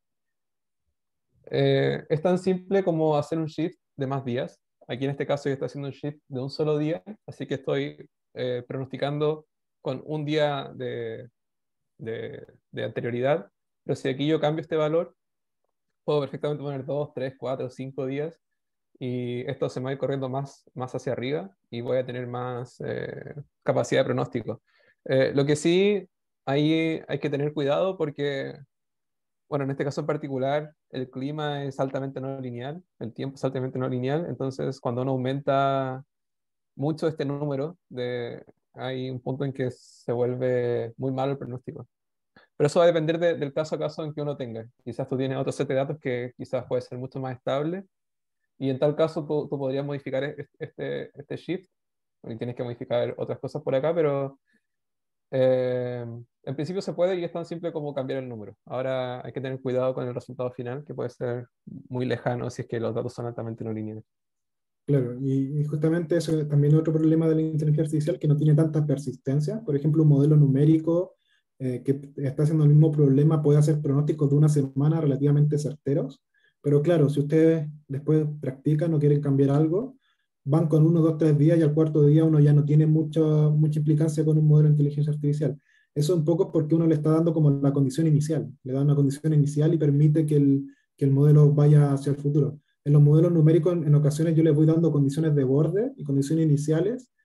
Eh, es tan simple como hacer un shift de más días. Aquí en este caso yo estoy haciendo un shift de un solo día, así que estoy eh, pronosticando con un día de, de, de anterioridad, pero si aquí yo cambio este valor, puedo perfectamente poner dos, tres, cuatro, cinco días y esto se me va a ir corriendo más, más hacia arriba y voy a tener más eh, capacidad de pronóstico. Eh, lo que sí, ahí hay que tener cuidado porque, bueno, en este caso en particular, el clima es altamente no lineal, el tiempo es altamente no lineal, entonces cuando uno aumenta mucho este número, de, hay un punto en que se vuelve muy malo el pronóstico. Pero eso va a depender de- del caso a caso en que uno tenga. Quizás tú tienes otro set de datos que quizás puede ser mucho más estable y en tal caso tú, tú podrías modificar es- este, este shift y tienes que modificar otras cosas por acá, pero eh, en principio se puede y es tan simple como cambiar el número. Ahora hay que tener cuidado con el resultado final, que puede ser muy lejano si es que los datos son altamente no lineales. Claro, y, y justamente eso también es otro problema de la inteligencia artificial, que no tiene tanta persistencia. Por ejemplo, un modelo numérico eh, que está haciendo el mismo problema puede hacer pronósticos de una semana relativamente certeros, pero claro, si ustedes después practican o quieren cambiar algo, van con uno, dos, tres días y al cuarto día uno ya no tiene mucha, mucha implicancia con un modelo de inteligencia artificial. Eso un poco es porque uno le está dando como la condición inicial, le da una condición inicial y permite que el, que el modelo vaya hacia el futuro. En los modelos numéricos, en, en ocasiones yo les voy dando condiciones de borde y condiciones iniciales,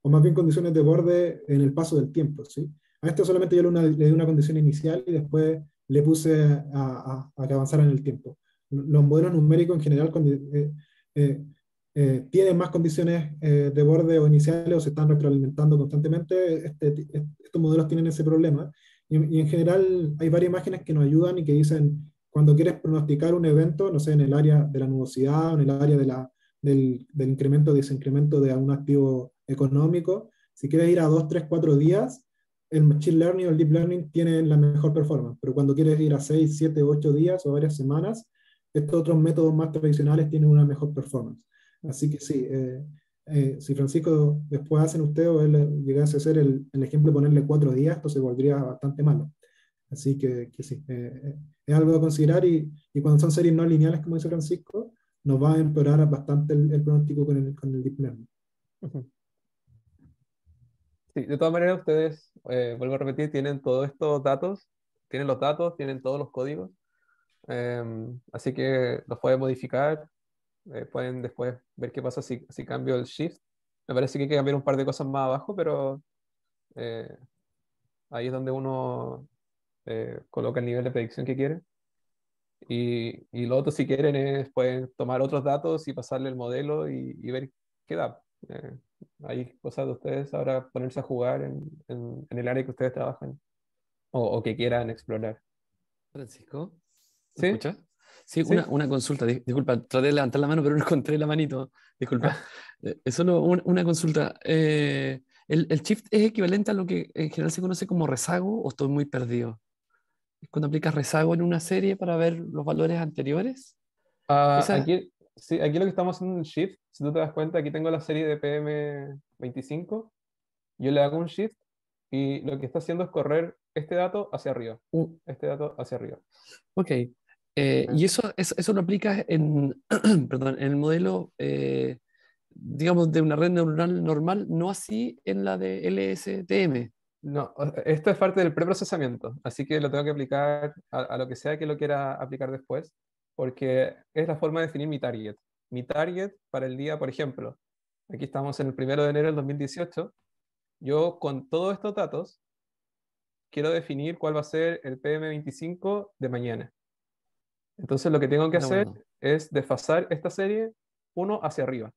o más bien condiciones de borde en el paso del tiempo, ¿sí? A esto solamente yo le, una- le di una condición inicial y después le puse a, a- a que avanzara en el tiempo. Los modelos numéricos en general condi- eh, eh, eh, tienen más condiciones eh, de borde o iniciales o se están retroalimentando constantemente. Este- este- estos modelos tienen ese problema. Y, y en general hay varias imágenes que nos ayudan y que dicen, cuando quieres pronosticar un evento, no sé, en el área de la nubosidad, o en el área de la, del, del incremento o desencremento de algún activo económico, si quieres ir a dos, tres, cuatro días, el Machine Learning o el Deep Learning tienen la mejor performance, pero cuando quieres ir a seis, siete, ocho días o varias semanas, estos otros métodos más tradicionales tienen una mejor performance. Así que sí, eh, eh, si Francisco después hacen usted o él llegase a hacer el, el ejemplo de ponerle cuatro días, esto se volvería bastante malo. Así que, que sí, eh, eh, es algo a considerar y, y cuando son series no lineales, como dice Francisco, nos va a empeorar bastante el, el pronóstico con el, con el Deep Learning. Ujú. Sí, de todas maneras, ustedes, eh, vuelvo a repetir, tienen todos estos datos, tienen los datos, tienen todos los códigos, em, así que los pueden modificar, eh, pueden después ver qué pasa si, si cambio el shift. Me parece que hay que cambiar un par de cosas más abajo, pero eh, ahí es donde uno eh, coloca el nivel de predicción que quiere. Y, y lo otro, si quieren, es pueden tomar otros datos y pasarle el modelo y, y ver qué da. Eh, hay cosas de ustedes ahora ponerse a jugar en, en- en el área que ustedes trabajan o, o que quieran explorar. Francisco, ¿me ¿Sí? escuchas? Sí, ¿Sí? una, una consulta. Dis- Disculpa, traté de levantar la mano, pero no encontré la manito. Disculpa. Eh, Es solo un- una consulta. Eh, ¿el, el shift es equivalente a lo que en general se conoce como rezago o estoy muy perdido? ¿Es cuando aplicas rezago en una serie para ver los valores anteriores? Ah, Esa, aquí, sí, aquí lo que estamos haciendo en el shift, si tú te das cuenta, aquí tengo la serie de P M veinticinco, yo le hago un shift y lo que está haciendo es correr este dato hacia arriba, uh, este dato hacia arriba. ok. Eh, y eso, eso, eso lo aplicas en, perdón, en el modelo, eh, digamos, de una red neuronal normal, no así en la de L S T M. No, o- esto es parte del preprocesamiento, así que lo tengo que aplicar a, a lo que sea que lo quiera aplicar después, porque es la forma de definir mi target. Mi target para el día, por ejemplo, aquí estamos en el primero de enero del dos mil dieciocho, yo con todos estos datos quiero definir cuál va a ser el P M veinticinco de mañana. Entonces lo que tengo que De hacer acuerdo. es desfasar esta serie uno hacia arriba.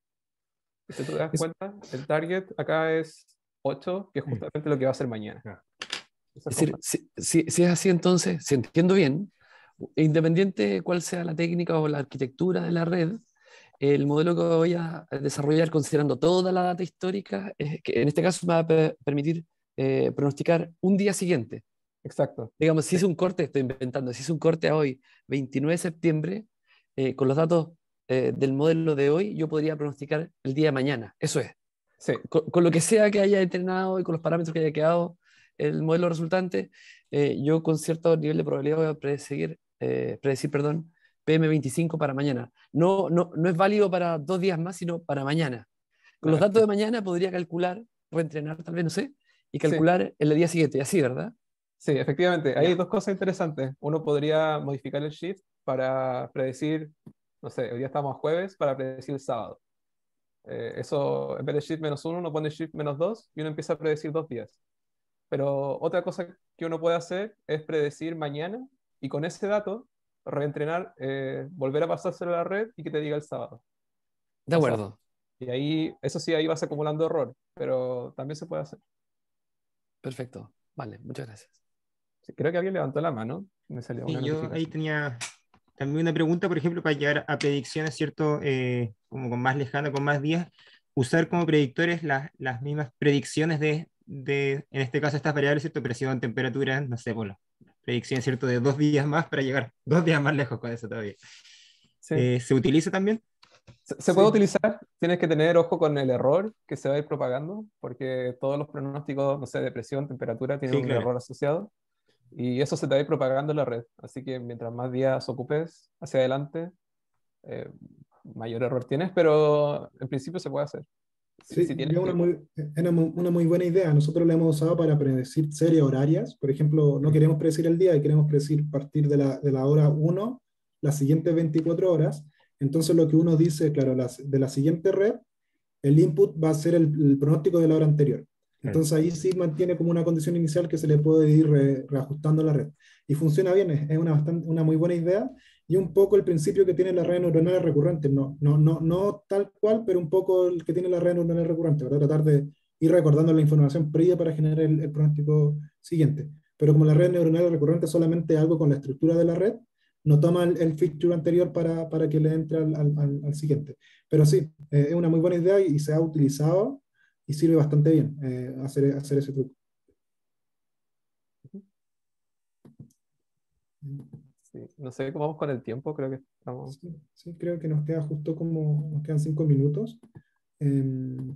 Y si tú te das Es, cuenta, el target acá es ocho, que es Mm. justamente lo que va a ser mañana. Ah. Esa es es como- decir, si, si- si es así, entonces, si entiendo bien, independiente de cuál sea la técnica o la arquitectura de la red, el modelo que voy a desarrollar considerando toda la data histórica, es que en este caso me va a pe- permitir eh, pronosticar un día siguiente. Exacto. Digamos, si Sí, hice un corte, estoy inventando, si hice un corte a hoy, veintinueve de septiembre, eh, con los datos eh, del modelo de hoy, yo podría pronosticar el día de mañana. Eso es. sí, Con, con lo que sea que haya entrenado y con los parámetros que haya quedado el modelo resultante, eh, yo con cierto nivel de probabilidad voy a predecir, eh, predecir perdón, P M veinticinco para mañana. No, no, no es válido para dos días más, sino para mañana. Con los claro. datos de mañana podría calcular, reentrenar tal vez, no sé, y Sí, calcular el día siguiente, y así, ¿verdad? sí, efectivamente. Hay Ya. dos cosas interesantes. Uno podría modificar el shift para predecir, no sé, hoy día estamos a jueves, para predecir el sábado. Eh, eso, en vez de shift menos uno, uno pone shift menos dos y uno empieza a predecir dos días. Pero otra cosa que uno puede hacer es predecir mañana y con ese dato reentrenar, eh, volver a pasárselo a la red y que te diga el sábado. De O sea, acuerdo. y ahí, eso sí, ahí vas acumulando error, pero también se puede hacer. Perfecto. Vale, muchas gracias. Sí, creo que alguien levantó la mano, me salió una Y yo ahí notificación. tenía también una pregunta, por ejemplo, para llegar a predicciones, ¿cierto? Eh, como con más lejano, con más días, usar como predictores las, las mismas predicciones de, de, en este caso, estas variables, ¿cierto? Presión, temperatura, no sé, por la predicción, ¿cierto? De dos días más para llegar dos días más lejos con eso todavía. Sí. Eh, ¿se utiliza también? Se, se puede utilizar, tienes que tener ojo con el error que se va a ir propagando, porque todos los pronósticos, no sé, de presión, temperatura, tienen Sí, un claro. error asociado, y eso se te va a ir propagando en la red. Así que mientras más días ocupes hacia adelante, eh, mayor error tienes, pero en principio se puede hacer. Si, Sí, si y tienes es una que... muy, era mu- una muy buena idea. Nosotros la hemos usado para predecir series horarias. Por ejemplo, no Mm. queremos predecir el día y queremos predecir a partir de la, de la hora uno, las siguientes veinticuatro horas. Entonces lo que uno dice, claro, las, de la siguiente red, el input va a ser el, el pronóstico de la hora anterior. Claro. Entonces ahí sí mantiene como una condición inicial que se le puede ir re- reajustando a la red. Y funciona bien, es, es una, bastante, una muy buena idea y un poco el principio que tiene la red neuronal recurrente, no, no, no, no tal cual, pero un poco el que tiene la red neuronal recurrente, ¿verdad? Tratar de ir recordando la información previa para generar el, el pronóstico siguiente. Pero como la red neuronal recurrente es solamente algo con la estructura de la red, no toma el, el feature anterior para, para que le entre al, al, al- al siguiente. Pero sí, eh, es una muy buena idea y, y se ha utilizado y sirve bastante bien eh, hacer, hacer ese truco. Sí, no sé cómo vamos con el tiempo, creo que estamos... Sí, sí, creo que nos queda justo como, nos quedan cinco minutos. Em,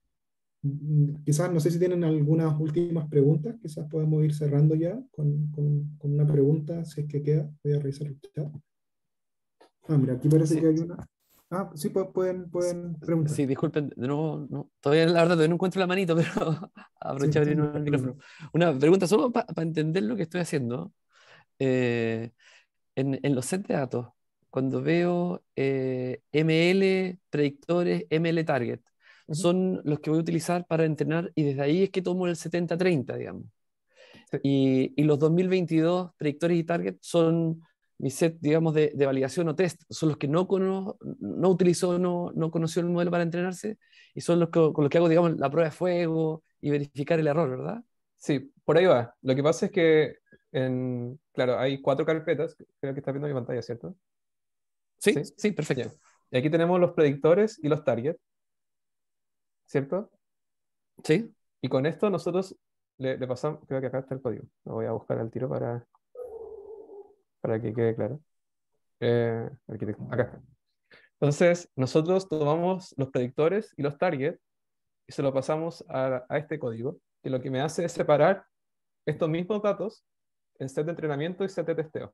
mm, quizás, no sé si tienen algunas últimas preguntas, quizás podemos ir cerrando ya con, con, con una pregunta, si es que queda. Voy a revisar el chat. Ah, mira, aquí parece Sí, que hay una. Ah, sí, pu- pueden, pueden preguntar. sí, disculpen, de nuevo, no, todavía la verdad todavía no encuentro la manito, pero Sí, aproveché a sí, abrir no hay el problema. micrófono. Una pregunta solo para entender lo que estoy haciendo. Eh, en, en los sets de datos, cuando veo eh, M L predictores, M L target, Ujú. son los que voy a utilizar para entrenar y desde ahí es que tomo el setenta treinta, digamos. Sí. Y, y los dos mil veintidós predictores y target son mi set, digamos, de, de validación o test. Son los que no, cono, no utilizó, no, no conoció el modelo para entrenarse y son los que, con los que hago, digamos, la prueba de fuego y verificar el error, ¿verdad? Sí, por ahí va. Lo que pasa es que, en, claro, hay cuatro carpetas, creo que estás viendo mi pantalla, ¿cierto? Sí, Sí. sí, perfecto. Ya. Y aquí tenemos los predictores y los targets, ¿cierto? Sí. Y con esto nosotros le, le pasamos, creo que acá está el código. Lo voy a buscar al tiro para, para que quede claro. Eh, aquí, acá está. Entonces, nosotros tomamos los predictores y los targets y se lo pasamos a, a este código, que lo que me hace es separar estos mismos datos en set de entrenamiento y set de testeo.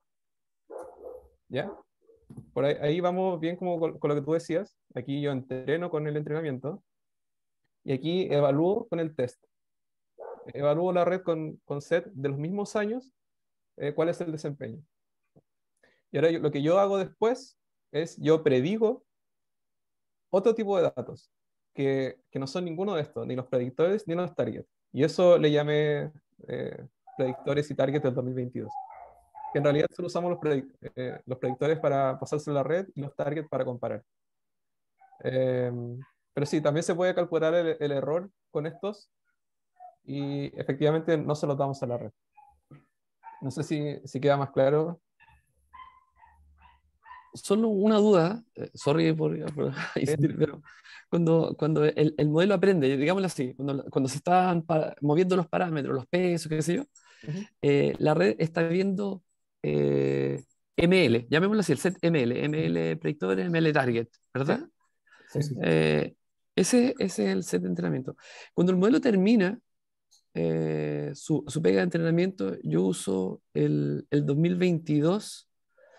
¿Ya? Por ahí, ahí vamos bien como con, con lo que tú decías. Aquí yo entreno con el entrenamiento y aquí evalúo con el test. Evalúo la red con, con set de los mismos años, eh, cuál es el desempeño. Y ahora yo- lo que yo hago después es yo predigo otro tipo de datos que, que no son ninguno de estos, ni los predictores ni los targets. Y eso le llamé eh, predictores y targets del dos mil veintidós. Que en realidad solo usamos los, predic eh, los predictores para pasarse a la red y los targets para comparar. Eh, pero sí, también se puede calcular el, el error con estos y efectivamente no se los damos a la red. No sé si, si queda más claro. Solo una duda, eh, sorry por, por insistir, pero cuando, cuando el, el modelo aprende, digámoslo así, cuando, cuando se están pa- moviendo los parámetros, los pesos, qué sé yo, Uh-huh. eh, la red está viendo eh, M L, llamémoslo así, el set M L, M L predictor, M L target, ¿verdad? Sí, sí. Eh, ese, ese es el set de entrenamiento. Cuando el modelo termina eh, su, su pega de entrenamiento, yo uso el, el dos mil veintidós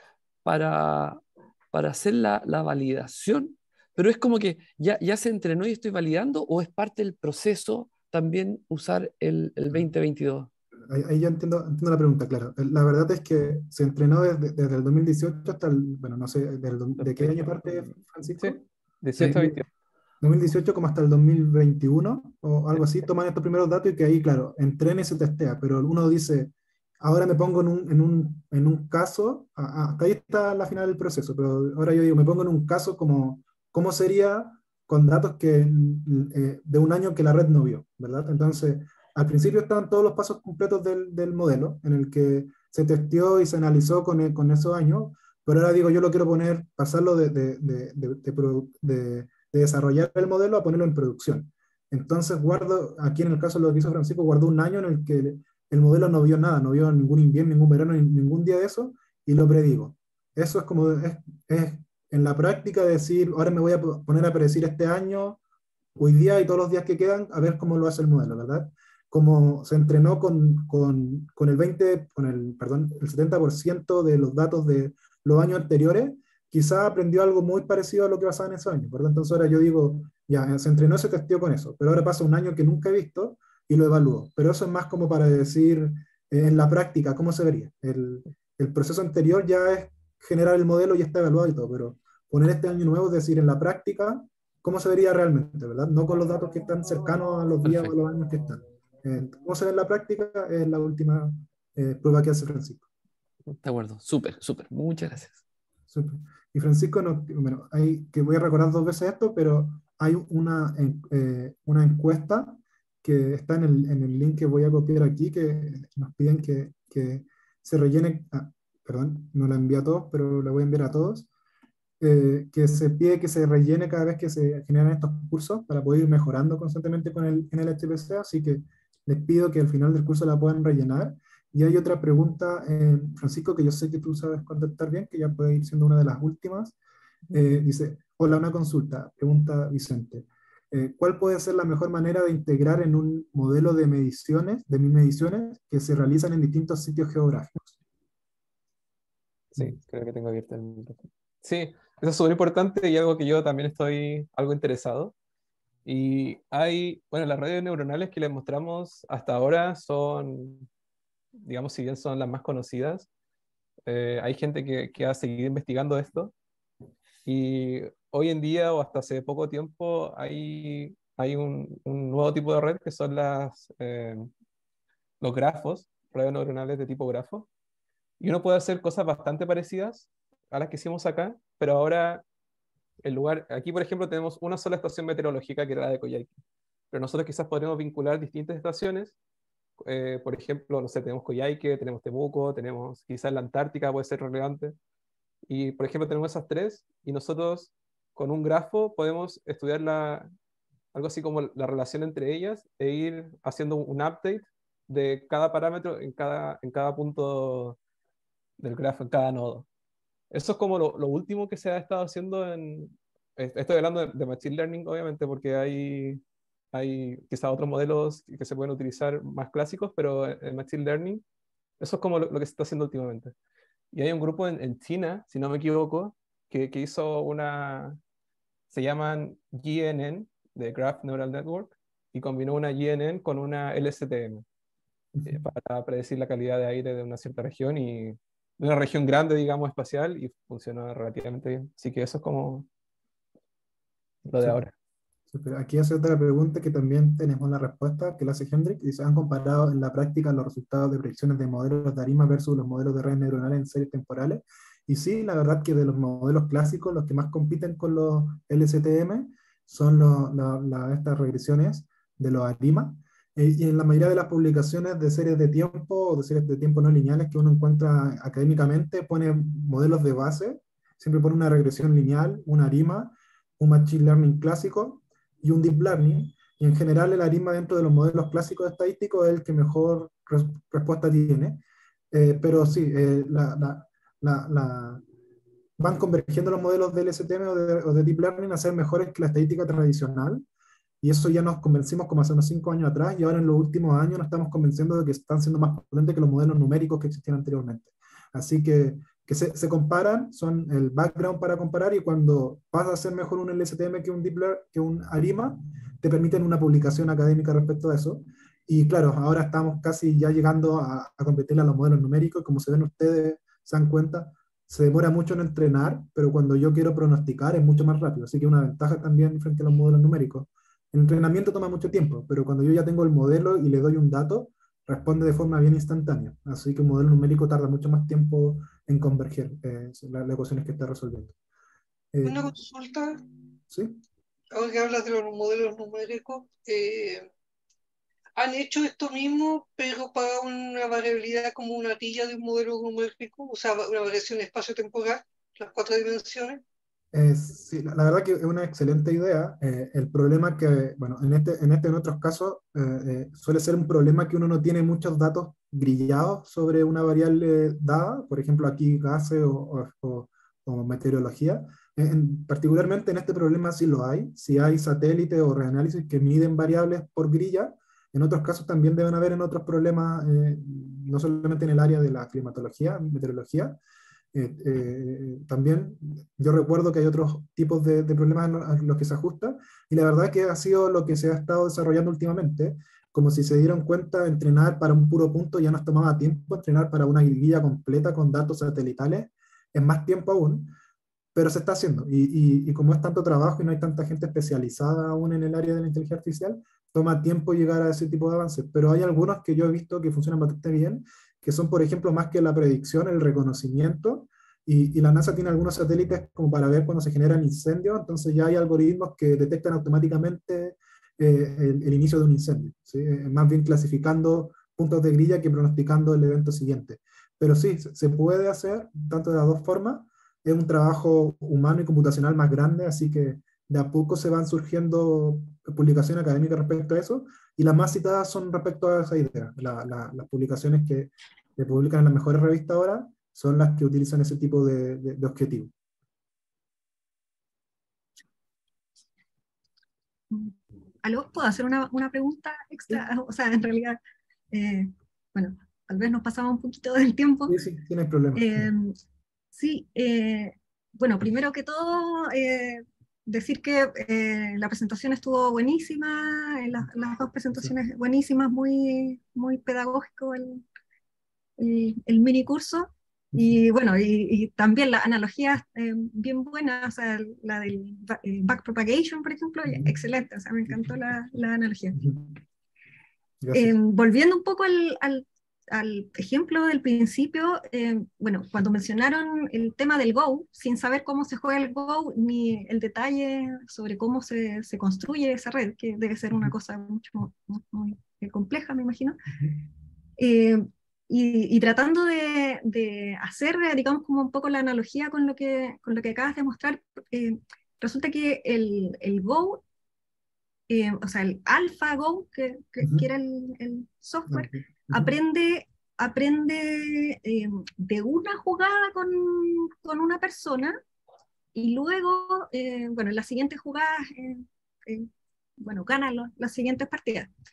para, para hacer la, la validación, pero es como que ya, ya se entrenó y estoy validando, o es parte del proceso también usar el, el veinte veintidós. Ahí, ahí ya entiendo, entiendo la pregunta, claro. La verdad es que se entrenó desde, desde el dos mil dieciocho hasta el, bueno, no sé, del, ¿de qué año parte, Francisco? Sí, dieciocho a veintiocho. dos mil dieciocho como hasta el dos mil veintiuno o algo así, toman estos primeros datos y que ahí, claro, entrena y se testea, pero uno dice, ahora me pongo en un, en un, en un caso, a- a- hasta ahí está la final del proceso, pero ahora yo digo, me pongo en un caso como, ¿cómo sería con datos que, mm, eh, de un año que la red no vio, ¿verdad? Entonces, al principio estaban todos los pasos completos del, del modelo, en el que se testeó y se analizó con, el- con esos años, pero ahora digo, yo lo quiero poner, pasarlo de, de, de, de, de produ- de de desarrollar el modelo a ponerlo en producción. Entonces guardo, aquí en el caso de lo que hizo Francisco, guardó un año en el que el, el modelo no vio nada, no vio ningún invierno, ningún verano, ni- ningún día de eso, y lo predigo. Eso es como, es, es en la práctica decir, ahora me voy a po- poner a predecir este año, hoy día y todos los días que quedan, a ver cómo lo hace el modelo, ¿verdad? Como se entrenó con, con, con el veinte, con el, perdón, el setenta por ciento de los datos de los años anteriores, quizá aprendió algo muy parecido a lo que pasaba en esos años, ¿verdad? Entonces ahora yo digo, ya, se entrenó, se testeó con eso, pero ahora pasa un año que nunca he visto y lo evalúo. Pero eso es más como para decir, eh, en la práctica, ¿cómo se vería? El, el proceso anterior ya es generar el modelo y está evaluado y todo, pero poner este año nuevo, es decir, en la práctica, cómo se vería realmente, ¿verdad? No con los datos que están cercanos a los días o a los años que están. Eh, cómo se ve en la práctica es la última eh, prueba que hace Francisco. De acuerdo, súper, súper. Muchas gracias. Súper. Y Francisco, no, bueno, hay, que voy a recordar dos veces esto, pero hay una, eh, una encuesta que está en el, en el link que voy a copiar aquí, que nos piden que, que se rellene, ah, perdón, no la envié a todos, pero la voy a enviar a todos, eh, que se pide que se rellene cada vez que se generan estos cursos para poder ir mejorando constantemente con el N L H P C, así que les pido que al final del curso la puedan rellenar. Y hay otra pregunta, eh, Francisco, que yo sé que tú sabes contestar bien, que ya puede ir siendo una de las últimas. Eh, dice, hola, una consulta, pregunta Vicente. Eh, ¿Cuál puede ser la mejor manera de integrar en un modelo de mediciones, de mis mediciones, que se realizan en distintos sitios geográficos? Sí, creo que tengo abierto el micrófono. Sí, eso es súper importante y algo que yo también estoy algo interesado. Y hay, bueno, las redes neuronales que les mostramos hasta ahora son, digamos, si bien son las más conocidas, eh, hay gente que, que ha seguido investigando esto. Y hoy en día, o hasta hace poco tiempo, hay, hay un, un nuevo tipo de red que son las, eh, los grafos, redes neuronales de tipo grafo. Y uno puede hacer cosas bastante parecidas a las que hicimos acá, pero ahora, el lugar, aquí por ejemplo tenemos una sola estación meteorológica que era la de Coyhaique, pero nosotros quizás podríamos vincular distintas estaciones. Eh, por ejemplo, no sé, tenemos Coyhaique, tenemos Temuco, tenemos quizás la Antártica, puede ser relevante. Y, por ejemplo, tenemos esas tres y nosotros con un grafo podemos estudiar la, algo así como la relación entre ellas e ir haciendo un update de cada parámetro en cada, en cada punto del grafo, en cada nodo. Eso es como lo, lo último que se ha estado haciendo en... Estoy hablando de, de Machine Learning, obviamente, porque hay, hay quizás otros modelos que se pueden utilizar más clásicos, pero en Machine Learning, eso es como lo, lo que se está haciendo últimamente. Y hay un grupo en, en China, si no me equivoco, que, que hizo una, se llaman G N N, de Graph Neural Network, y combinó una G N N con una L S T M, eh, para predecir la calidad de aire de una cierta región, y de una región grande, digamos, espacial, y funcionó relativamente bien. Así que eso es como lo de Sí. ahora. Super. Aquí hace otra pregunta que también tenemos la respuesta, que la hace Hendrik. Dice, ¿han comparado en la práctica los resultados de predicciones de modelos de ARIMA versus los modelos de redes neuronales en series temporales? Y sí, la verdad que de los modelos clásicos, los que más compiten con los L S T M son los, la, la, estas regresiones de los ARIMA. Eh, y en la mayoría de las publicaciones de series de tiempo o de series de tiempo no lineales que uno encuentra académicamente, pone modelos de base, siempre pone una regresión lineal, una ARIMA, un Machine Learning clásico y un Deep Learning, y en general el ARIMA dentro de los modelos clásicos estadísticos es el que mejor res respuesta tiene, eh, pero sí, eh, la, la, la, la, van convergiendo los modelos de L S T M o de, o de Deep Learning a ser mejores que la estadística tradicional, y eso ya nos convencimos como hace unos cinco años atrás, y ahora en los últimos años nos estamos convenciendo de que están siendo más potentes que los modelos numéricos que existían anteriormente. Así que que se, se comparan, son el background para comparar, y cuando pasa a ser mejor un L S T M que un Deep Learning, que un ARIMA, te permiten una publicación académica respecto a eso. Y claro, ahora estamos casi ya llegando a, a competir a los modelos numéricos, como se ven ustedes, se dan cuenta, se demora mucho en entrenar, pero cuando yo quiero pronosticar es mucho más rápido, así que una ventaja también frente a los modelos numéricos. El entrenamiento toma mucho tiempo, pero cuando yo ya tengo el modelo y le doy un dato, responde de forma bien instantánea, así que un modelo numérico tarda mucho más tiempo en converger eh, las la ecuaciones que está resolviendo. Eh, Una consulta, ¿sí? ahora que hablas de los modelos numéricos, eh, ¿han hecho esto mismo, pero para una variabilidad como una tilla de un modelo numérico? O sea, una variación espacio-temporal, las cuatro dimensiones. Eh, sí, la, la verdad que es una excelente idea. Eh, el problema que, bueno, en este, en este en otros casos, eh, eh, suele ser un problema que uno no tiene muchos datos grillados sobre una variable dada, por ejemplo aquí gases o, o, o, o meteorología. En, particularmente en este problema sí lo hay, si hay satélites o reanálisis que miden variables por grilla. En otros casos también deben haber en otros problemas, eh, no solamente en el área de la climatología, meteorología. Eh, eh, también yo recuerdo que hay otros tipos de, de problemas a los que se ajusta, y la verdad que ha sido lo que se ha estado desarrollando últimamente, como si se dieron cuenta, entrenar para un puro punto ya nos tomaba tiempo, entrenar para una grilla completa con datos satelitales es más tiempo aún, pero se está haciendo. Y, y, y como es tanto trabajo y no hay tanta gente especializada aún en el área de la inteligencia artificial, toma tiempo llegar a ese tipo de avances. Pero hay algunos que yo he visto que funcionan bastante bien, que son, por ejemplo, más que la predicción, el reconocimiento. Y, y la NASA tiene algunos satélites como para ver cuando se generan incendios, entonces ya hay algoritmos que detectan automáticamente eh, el, el inicio de un incendio, ¿sí? Eh, más bien clasificando puntos de grilla que pronosticando el evento siguiente. Pero sí, se se puede hacer tanto de las dos formas. Es un trabajo humano y computacional más grande, así que de a poco se van surgiendo publicaciones académicas respecto a eso, y las más citadas son respecto a esa idea. La- la- las publicaciones que se publican en las mejores revistas ahora son las que utilizan ese tipo de, de, de objetivo. ¿Aló? ¿Puedo hacer una, una pregunta extra? O sea, en realidad, eh, bueno, tal vez nos pasamos un poquito del tiempo. Sí, sí, tienes problemas. Eh, sí, eh, bueno, primero que todo, eh, decir que eh, la presentación estuvo buenísima, eh, las, las dos presentaciones buenísimas, muy, muy pedagógico el, el, el mini curso. Y bueno, y, y también las analogías eh, bien buenas, o sea, la del ba- eh, backpropagation, por ejemplo, excelente, o sea, me encantó la, la analogía. Eh, volviendo un poco al, al, al ejemplo del principio, eh, bueno, cuando mencionaron el tema del Go, sin saber cómo se juega el Go, ni el detalle sobre cómo se, se construye esa red, que debe ser una cosa mucho muy, muy, muy compleja, me imagino. Eh, y, y tratando de, de hacer, digamos, como un poco la analogía con lo que, con lo que acabas de mostrar, eh, resulta que el, el Go, eh, o sea, el AlphaGo, que, que, Ujú. que era el, el software, Ok. Ujú. aprende, aprende eh, de una jugada con, con una persona, y luego, eh, bueno, en las siguientes jugadas, eh, eh, bueno, gana lo- las siguientes partidas. Claro.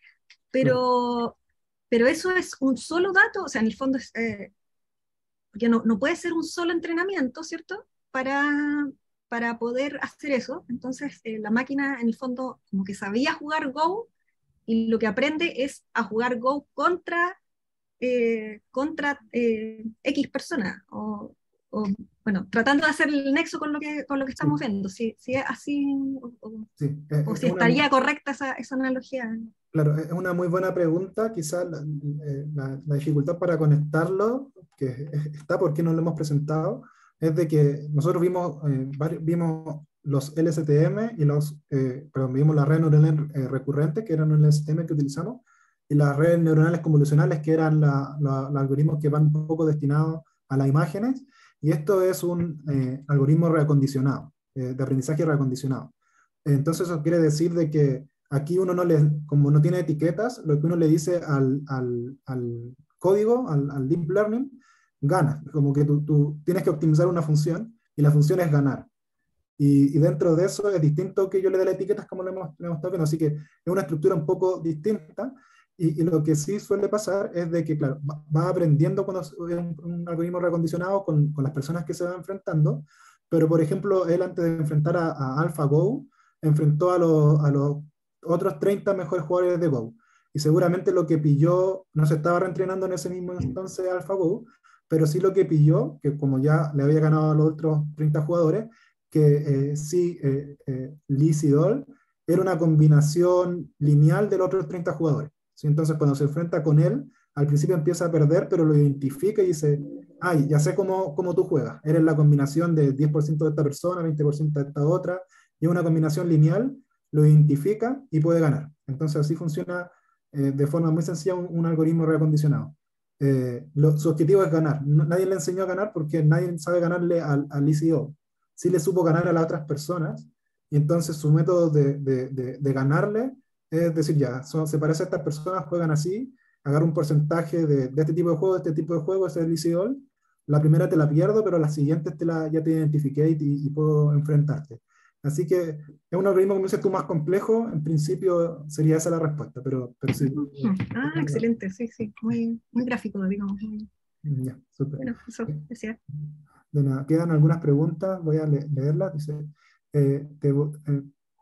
Pero, pero eso es un solo dato, o sea, en el fondo es, eh, porque no, no puede ser un solo entrenamiento, ¿cierto? Para, para poder hacer eso. Entonces, eh, la máquina, en el fondo, como que sabía jugar Go, y lo que aprende es a jugar Go contra, eh, contra eh, X persona, o, o, bueno, tratando de hacer el nexo con lo que, con lo que Sí, estamos viendo, si, si es así, o, o- sí. Eh, o Es si una, estaría correcta esa, esa analogía. claro, es una muy buena pregunta. Quizás la, eh, la- la dificultad para conectarlo, que es- está porque no lo hemos presentado, es de que nosotros vimos, eh, vari- vimos los L S T M y los, eh, perdón, vimos las redes neuronales eh, recurrentes, que eran los L S T M que utilizamos, y las redes neuronales convolucionales, que eran la- la- los algoritmos que van un poco destinados a las imágenes, y esto es un eh, algoritmo reacondicionado, eh, de aprendizaje reacondicionado. Entonces eso quiere decir de que aquí uno no le, como no tiene etiquetas, lo que uno le dice al, al, al código, al, al deep learning, gana. Como que tú, tú tienes que optimizar una función y la función es ganar. Y, y dentro de eso es distinto que yo le dé las etiquetas como lo hemos, lo hemos estado viendo. Así que es una estructura un poco distinta. Y, y lo que sí suele pasar es de que, claro, va, va aprendiendo cuando es un, un algoritmo recondicionado con, con las personas que se van enfrentando. Pero, por ejemplo, él antes de enfrentar a, a AlphaGo, enfrentó a, los, a los otros treinta mejores jugadores de Go. Y seguramente lo que pilló, no se estaba reentrenando en ese mismo entonces AlphaGo, pero sí lo que pilló, que como ya le había ganado a los otros treinta jugadores, que eh, sí, eh, eh, Lee Sedol era una combinación lineal de los otros treinta jugadores. ¿Sí? Entonces, cuando se enfrenta con él, al principio empieza a perder, pero lo identifica y dice, ay, ya sé cómo, cómo tú juegas. Eres la combinación de diez por ciento de esta persona, veinte por ciento de esta otra, y es una combinación lineal, lo identifica y puede ganar. Entonces, así funciona eh, de forma muy sencilla un, un algoritmo reacondicionado. Eh, lo, su objetivo es ganar. No, nadie le enseñó a ganar porque nadie sabe ganarle al, al I C O. Sí le supo ganar a las otras personas, y entonces su método de, de, de, de ganarle es decir, ya, son, se parece a estas personas, juegan así, agarra un porcentaje de, de este tipo de juego, de este tipo de juego, ese es el I C O. La primera te la pierdo, pero las siguientes te la, ya te identifiqué y, y puedo enfrentarte. Así que es un algoritmo, como dices tú, más complejo. En principio sería esa la respuesta, pero, pero sí. Ah, excelente, sí, sí, muy, muy gráfico, digamos. Muy... Ya, súper. Bueno, eso decía. De nada, quedan algunas preguntas, voy a le leerlas. Dice, eh, te, eh,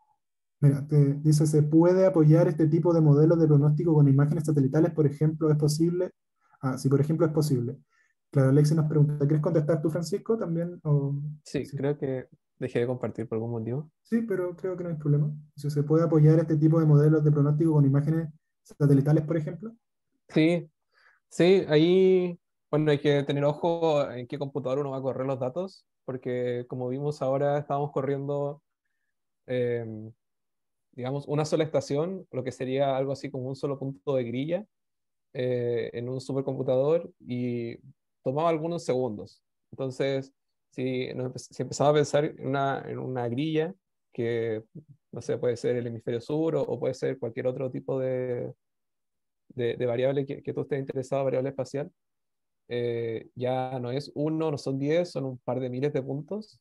mira, te, dice, ¿se puede apoyar este tipo de modelos de pronóstico con imágenes satelitales? Por ejemplo, ¿es posible? Ah, sí, por ejemplo, es posible. Claro, Alexi nos pregunta, ¿quieres contestar tú, Francisco, también? O... Sí, Sí. creo que dejé de compartir por algún motivo. Sí, pero creo que no hay problema. Si se puede apoyar este tipo de modelos de pronóstico con imágenes satelitales, por ejemplo. Sí, sí, ahí, bueno, hay que tener ojo en qué computador uno va a correr los datos, porque como vimos ahora, estamos corriendo, eh, digamos, una sola estación, lo que sería algo así como un solo punto de grilla eh, en un supercomputador y tomaba algunos segundos. Entonces, si, nos empe- si empezaba a pensar en una, en una grilla, que, no sé, puede ser el hemisferio sur o, o puede ser cualquier otro tipo de, de, de variable que, que tú estés interesado, variable espacial, eh, ya no es uno, no son diez, son un par de miles de puntos.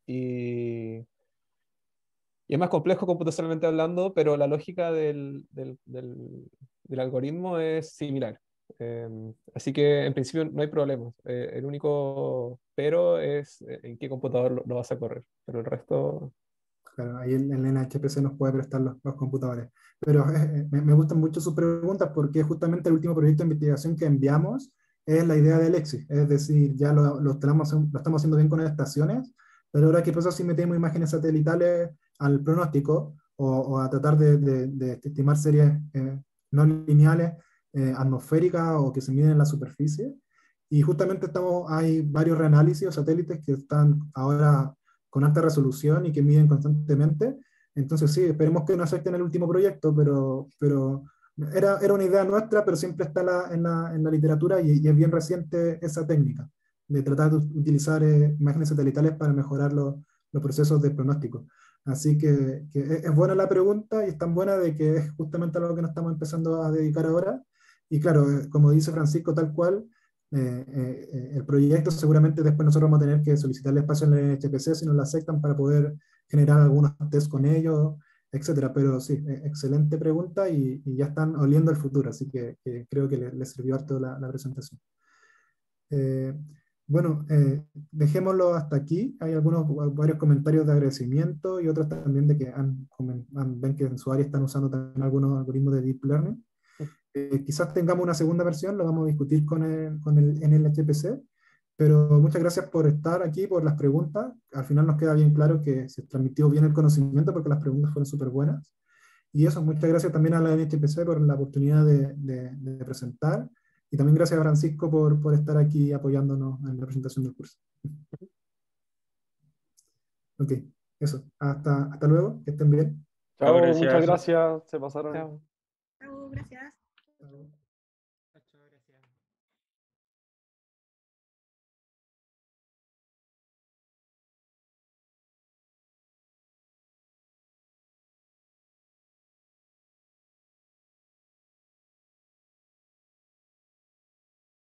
Y, y es más complejo computacionalmente hablando, pero la lógica del, del, del- del algoritmo es similar. Eh, así que en principio no hay problemas. Eh, el único pero es eh, en qué computador lo, lo vas a correr. Pero el resto, Claro, ahí el, el N H P C nos puede prestar los, los computadores. Pero eh, me, me gustan mucho sus preguntas porque justamente el último proyecto de investigación que enviamos es la idea de Alexis. Es decir, ya lo, lo, estamos, lo estamos haciendo bien con las estaciones, pero ahora qué pasa si metemos imágenes satelitales al pronóstico o, o a tratar de, de, de estimar series eh, no lineales eh, atmosféricas o que se miden en la superficie. Y justamente estamos, hay varios reanálisis o satélites que están ahora con alta resolución y que miden constantemente. Entonces sí, esperemos que no afecten el último proyecto, pero, pero era, era una idea nuestra, pero siempre está la, en, la, en la literatura y, y es bien reciente esa técnica de tratar de utilizar eh, imágenes satelitales para mejorar los, los procesos de pronóstico. Así que, que es, es buena la pregunta y es tan buena de que es justamente a lo que nos estamos empezando a dedicar ahora. Y claro, eh, como dice Francisco, tal cual, eh, eh, el proyecto seguramente después nosotros vamos a tener que solicitarle espacio en el N H P C si nos lo aceptan para poder generar algunos test con ellos, etcétera. Pero sí, eh, excelente pregunta y, y ya están oliendo el futuro, así que, que creo que les le sirvió harto la, la presentación. Eh, bueno, eh, dejémoslo hasta aquí. Hay algunos, varios comentarios de agradecimiento y otros también de que han, han, ven que en su área están usando también algunos algoritmos de Deep Learning. Eh, quizás tengamos una segunda versión, lo vamos a discutir con el, con el N L H P C, pero muchas gracias por estar aquí, por las preguntas. Al final nos queda bien claro que se transmitió bien el conocimiento porque las preguntas fueron súper buenas. Y eso, muchas gracias también a la N H P C por la oportunidad de, de, de presentar. Y también gracias a Francisco por, por estar aquí apoyándonos en la presentación del curso. Ok, eso. Hasta, hasta luego, que estén bien. Chao, Gracias. muchas gracias, se pasaron. chao. Chao, gracias. Chao.